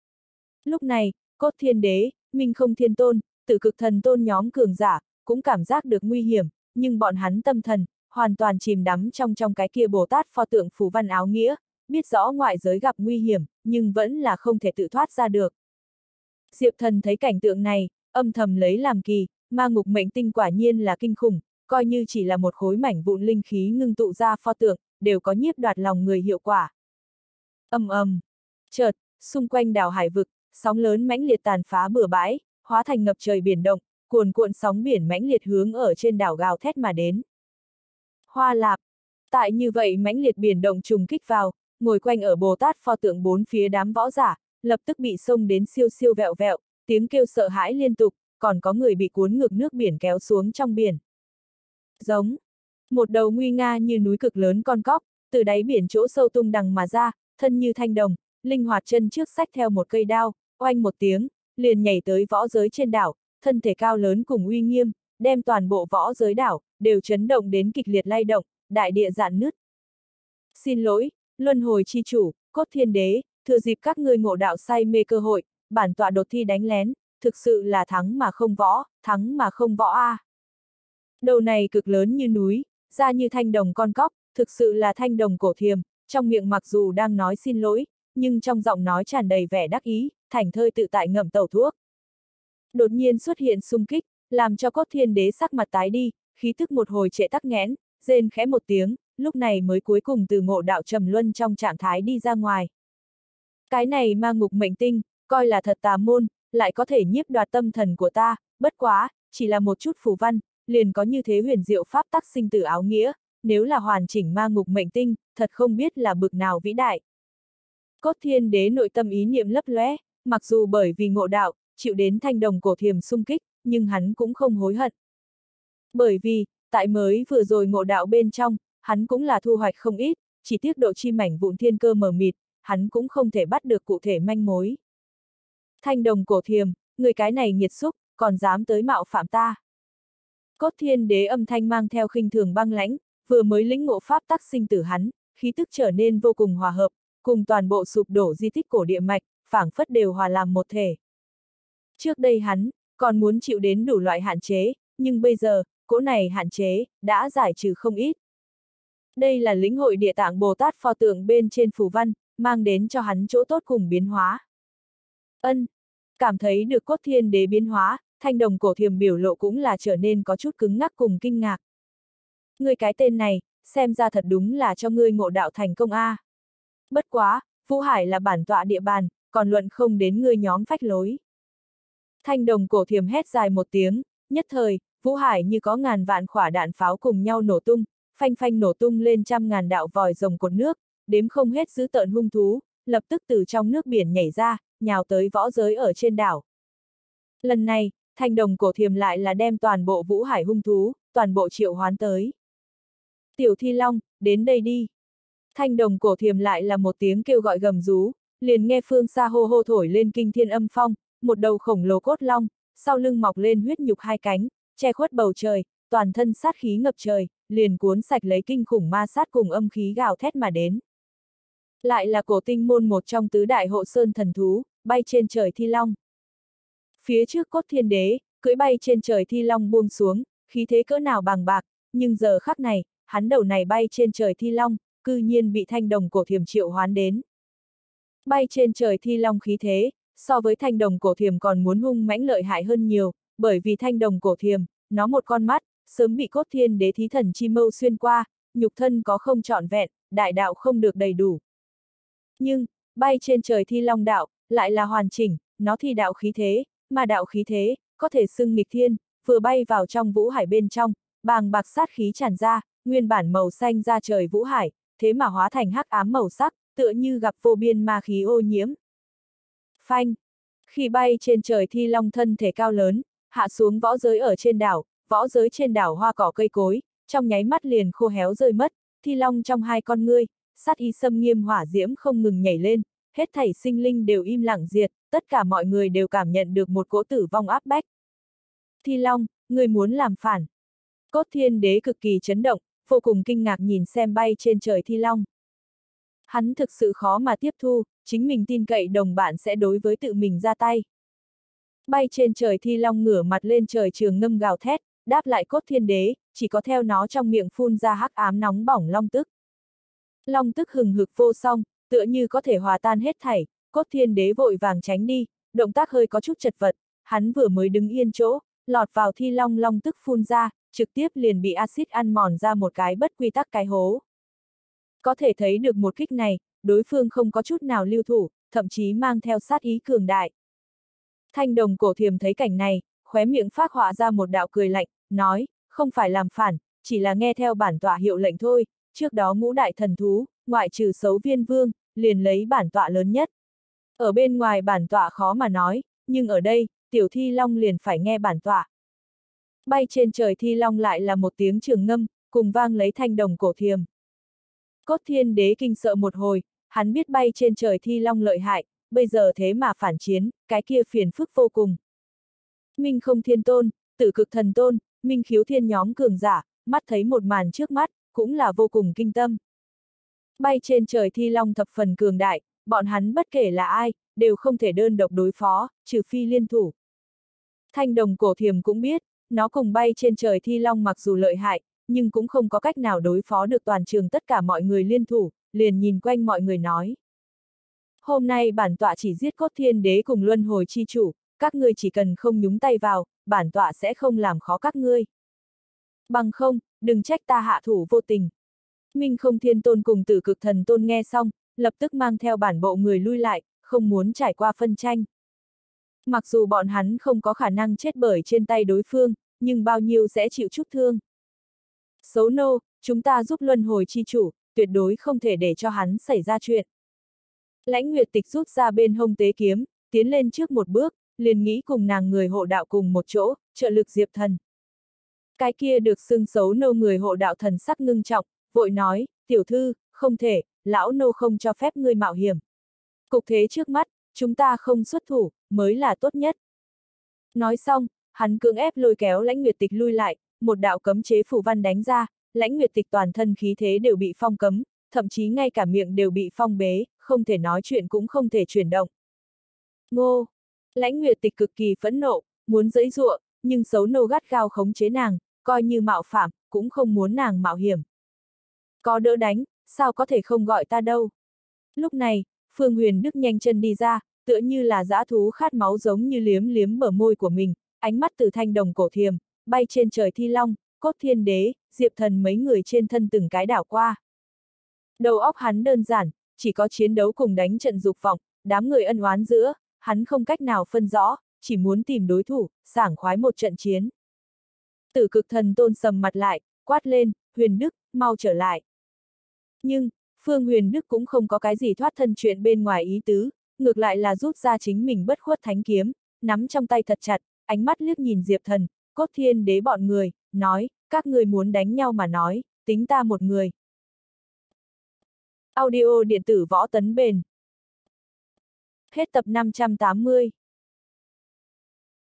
S1: Lúc này, Cốt Thiên Đế, Minh Không Thiên Tôn, Tử Cực Thần Tôn nhóm cường giả, cũng cảm giác được nguy hiểm, nhưng bọn hắn tâm thần, hoàn toàn chìm đắm trong trong cái kia Bồ Tát pho tượng phù văn áo nghĩa, biết rõ ngoại giới gặp nguy hiểm, nhưng vẫn là không thể tự thoát ra được. Diệp Thần thấy cảnh tượng này, âm thầm lấy làm kỳ, ma ngục mệnh tinh quả nhiên là kinh khủng, coi như chỉ là một khối mảnh vụn linh khí ngưng tụ ra pho tượng, đều có nhiếp đoạt lòng người hiệu quả. Ầm ầm, chợt, xung quanh đảo hải vực, sóng lớn mãnh liệt tàn phá bừa bãi, hóa thành ngập trời biển động, cuồn cuộn sóng biển mãnh liệt hướng ở trên đảo gào thét mà đến. Hoa Lạp, tại như vậy mãnh liệt biển động trùng kích vào, ngồi quanh ở Bồ Tát pho tượng bốn phía đám võ giả, lập tức bị xông đến siêu siêu vẹo vẹo, tiếng kêu sợ hãi liên tục, còn có người bị cuốn ngược nước biển kéo xuống trong biển. Giống, một đầu nguy nga như núi cực lớn con cóc, từ đáy biển chỗ sâu tung đằng mà ra, thân như thanh đồng, linh hoạt chân trước xách theo một cây đao, oanh một tiếng, liền nhảy tới võ giới trên đảo, thân thể cao lớn cùng uy nghiêm, đem toàn bộ võ giới đảo, đều chấn động đến kịch liệt lay động, đại địa rạn nứt. Xin lỗi, luân hồi chi chủ, Cốt Thiên Đế, thừa dịp các ngươi ngộ đạo say mê cơ hội, bản tọa đột thi đánh lén, thực sự là thắng mà không võ, thắng mà không võ a. À. Đầu này cực lớn như núi, da như thanh đồng con cóc, thực sự là thanh đồng cổ thiềm, trong miệng mặc dù đang nói xin lỗi, nhưng trong giọng nói tràn đầy vẻ đắc ý, thảnh thơi tự tại ngậm tẩu thuốc. Đột nhiên xuất hiện xung kích, làm cho Cốt Thiên Đế sắc mặt tái đi, khí tức một hồi trệ tắc nghẽn, rên khẽ một tiếng, lúc này mới cuối cùng từ ngộ đạo trầm luân trong trạng thái đi ra ngoài. Cái này ma ngục mệnh tinh, coi là thật tà môn, lại có thể nhiếp đoạt tâm thần của ta, bất quá, chỉ là một chút phù văn, liền có như thế huyền diệu pháp tắc sinh tử áo nghĩa, nếu là hoàn chỉnh ma ngục mệnh tinh, thật không biết là bực nào vĩ đại. Cốt Thiên Đế nội tâm ý niệm lấp lóe, mặc dù bởi vì ngộ đạo, chịu đến thanh đồng cổ thiềm xung kích, nhưng hắn cũng không hối hận. Bởi vì, tại mới vừa rồi ngộ đạo bên trong, hắn cũng là thu hoạch không ít, chỉ tiếc độ chi mảnh vụn thiên cơ mờ mịt, hắn cũng không thể bắt được cụ thể manh mối. Thanh đồng cổ thiềm, người cái này nghiệt xúc, còn dám tới mạo phạm ta. Cốt Thiên Đế âm thanh mang theo khinh thường băng lãnh, vừa mới lĩnh ngộ pháp tắc sinh tử hắn, khí tức trở nên vô cùng hòa hợp, cùng toàn bộ sụp đổ di tích cổ địa mạch, phảng phất đều hòa làm một thể. Trước đây hắn, còn muốn chịu đến đủ loại hạn chế, nhưng bây giờ, cỗ này hạn chế, đã giải trừ không ít. Đây là lĩnh hội địa tạng Bồ Tát pho tượng bên trên phù văn, mang đến cho hắn chỗ tốt cùng biến hóa. Ân, cảm thấy được Cốt Thiên Đế biến hóa, thanh đồng cổ thiềm biểu lộ cũng là trở nên có chút cứng ngắc cùng kinh ngạc. Ngươi cái tên này, xem ra thật đúng là cho ngươi ngộ đạo thành công a. À. Bất quá, Vũ Hải là bản tọa địa bàn, còn luận không đến ngươi nhóm phách lối. Thanh đồng cổ thiềm hét dài một tiếng, nhất thời, Vũ Hải như có ngàn vạn khỏa đạn pháo cùng nhau nổ tung, phanh phanh nổ tung lên trăm ngàn đạo vòi rồng cột nước, đếm không hết dữ tợn hung thú, lập tức từ trong nước biển nhảy ra, nhào tới võ giới ở trên đảo. Lần này, thanh đồng cổ thiềm lại là đem toàn bộ Vũ Hải hung thú, toàn bộ triệu hoán tới. Tiểu Thi Long, đến đây đi. Thanh đồng cổ thiềm lại là một tiếng kêu gọi gầm rú, liền nghe phương xa hô hô thổi lên kinh thiên âm phong, một đầu khổng lồ cốt long, sau lưng mọc lên huyết nhục hai cánh, che khuất bầu trời, toàn thân sát khí ngập trời, liền cuốn sạch lấy kinh khủng ma sát cùng âm khí gào thét mà đến. Lại là cổ tinh môn một trong tứ đại hộ sơn thần thú, bay trên trời Thi Long. Phía trước Cốt Thiên Đế, cưỡi bay trên trời Thi Long buông xuống, khí thế cỡ nào bàng bạc, nhưng giờ khắc này, hắn đầu này bay trên trời Thi Long, cư nhiên bị thanh đồng cổ thiềm triệu hoán đến. Bay trên trời Thi Long khí thế, so với thanh đồng cổ thiềm còn muốn hung mãnh lợi hại hơn nhiều, bởi vì thanh đồng cổ thiềm, nó một con mắt, sớm bị Cốt Thiên Đế thí thần chi mâu xuyên qua, nhục thân có không trọn vẹn, đại đạo không được đầy đủ. Nhưng, bay trên trời Thi Long đạo, lại là hoàn chỉnh, nó thi đạo khí thế, mà đạo khí thế, có thể xưng nghịch thiên, vừa bay vào trong Vũ Hải bên trong, bàng bạc sát khí tràn ra, nguyên bản màu xanh ra trời Vũ Hải, thế mà hóa thành hắc ám màu sắc, tựa như gặp vô biên ma khí ô nhiễm. Phanh! Khi bay trên trời Thi Long thân thể cao lớn, hạ xuống võ giới ở trên đảo, võ giới trên đảo hoa cỏ cây cối, trong nháy mắt liền khô héo rơi mất, Thi Long trong hai con ngươi, sát ý xâm nghiêm hỏa diễm không ngừng nhảy lên, hết thảy sinh linh đều im lặng diệt, tất cả mọi người đều cảm nhận được một cỗ tử vong áp bách. Thi Long, người muốn làm phản. Cốt Thiên Đế cực kỳ chấn động, vô cùng kinh ngạc nhìn xem bay trên trời Thi Long. Hắn thực sự khó mà tiếp thu, chính mình tin cậy đồng bạn sẽ đối với tự mình ra tay. Bay trên trời Thi Long ngửa mặt lên trời trường ngâm gào thét, đáp lại Cốt Thiên Đế, chỉ có theo nó trong miệng phun ra hắc ám nóng bỏng long tức. Long tức hừng hực vô song, tựa như có thể hòa tan hết thảy, Cốt Thiên Đế vội vàng tránh đi, động tác hơi có chút chật vật, hắn vừa mới đứng yên chỗ, lọt vào Thi Long long tức phun ra, trực tiếp liền bị axit ăn mòn ra một cái bất quy tắc cái hố. Có thể thấy được một kích này, đối phương không có chút nào lưu thủ, thậm chí mang theo sát ý cường đại. Thanh Đồng Cổ Thiềm thấy cảnh này, khóe miệng phác họa ra một đạo cười lạnh, nói, không phải làm phản, chỉ là nghe theo bản tọa hiệu lệnh thôi, trước đó ngũ đại thần thú, ngoại trừ Sấu Viên Vương, liền lấy bản tọa lớn nhất. Ở bên ngoài bản tọa khó mà nói, nhưng ở đây, tiểu Thi Long liền phải nghe bản tọa. Bay trên trời Thi Long lại là một tiếng trường ngâm, cùng vang lấy Thanh Đồng Cổ Thiềm. Cốt Thiên Đế kinh sợ một hồi, hắn biết bay trên trời Thi Long lợi hại, bây giờ thế mà phản chiến, cái kia phiền phức vô cùng. Minh Không Thiên Tôn, Tử Cực Thần Tôn, Minh Khiếu Thiên nhóm cường giả, mắt thấy một màn trước mắt, cũng là vô cùng kinh tâm. Bay trên trời Thi Long thập phần cường đại, bọn hắn bất kể là ai, đều không thể đơn độc đối phó, trừ phi liên thủ. Thanh Đồng Cổ Thiềm cũng biết, nó cùng bay trên trời Thi Long mặc dù lợi hại, nhưng cũng không có cách nào đối phó được toàn trường tất cả mọi người liên thủ, liền nhìn quanh mọi người nói. Hôm nay bản tọa chỉ giết Cốt Thiên Đế cùng Luân Hồi Chi Chủ, các ngươi chỉ cần không nhúng tay vào, bản tọa sẽ không làm khó các ngươi. Bằng không, đừng trách ta hạ thủ vô tình. Minh Không Thiên Tôn cùng Tử Cực Thần Tôn nghe xong, lập tức mang theo bản bộ người lui lại, không muốn trải qua phân tranh. Mặc dù bọn hắn không có khả năng chết bởi trên tay đối phương, nhưng bao nhiêu sẽ chịu chút thương. Xấu nô, chúng ta giúp Luân Hồi Chi Chủ, tuyệt đối không thể để cho hắn xảy ra chuyện. Lãnh Nguyệt Tịch rút ra bên hông tế kiếm, tiến lên trước một bước, liền nghĩ cùng nàng người hộ đạo cùng một chỗ, trợ lực Diệp Thần. Cái kia được xưng xấu nô người hộ đạo thần sắc ngưng trọng, vội nói, tiểu thư, không thể, lão nô không cho phép ngươi mạo hiểm. Cục thế trước mắt, chúng ta không xuất thủ, mới là tốt nhất. Nói xong, hắn cưỡng ép lôi kéo Lãnh Nguyệt Tịch lui lại, một đạo cấm chế phù văn đánh ra, Lãnh Nguyệt Tịch toàn thân khí thế đều bị phong cấm, thậm chí ngay cả miệng đều bị phong bế, không thể nói chuyện cũng không thể chuyển động. Ngô! Lãnh Nguyệt Tịch cực kỳ phẫn nộ, muốn giãy giụa, nhưng xấu nô gắt gao khống chế nàng, coi như mạo phạm, cũng không muốn nàng mạo hiểm. Có đỡ đánh, sao có thể không gọi ta đâu. Lúc này, Phương Huyền Đức nhanh chân đi ra, tựa như là dã thú khát máu giống như liếm liếm bờ môi của mình, ánh mắt từ Thanh Đồng Cổ Thiềm, bay trên trời Thi Long, Cốt Thiên Đế, Diệp Thần mấy người trên thân từng cái đảo qua. Đầu óc hắn đơn giản, chỉ có chiến đấu cùng đánh trận dục vọng, đám người ân oán giữa, hắn không cách nào phân rõ, chỉ muốn tìm đối thủ, sảng khoái một trận chiến. Tử Cực Thần Tôn sầm mặt lại, quát lên, Huyền Đức, mau trở lại. Nhưng, Phương Huyền Đức cũng không có cái gì thoát thân chuyện bên ngoài ý tứ, ngược lại là rút ra chính mình bất khuất thánh kiếm, nắm trong tay thật chặt, ánh mắt liếc nhìn Diệp Thần, Cốt Thiên Đế bọn người, nói, các người muốn đánh nhau mà nói, tính ta một người. Audio điện tử võ tấn bền. Hết tập năm trăm tám mươi.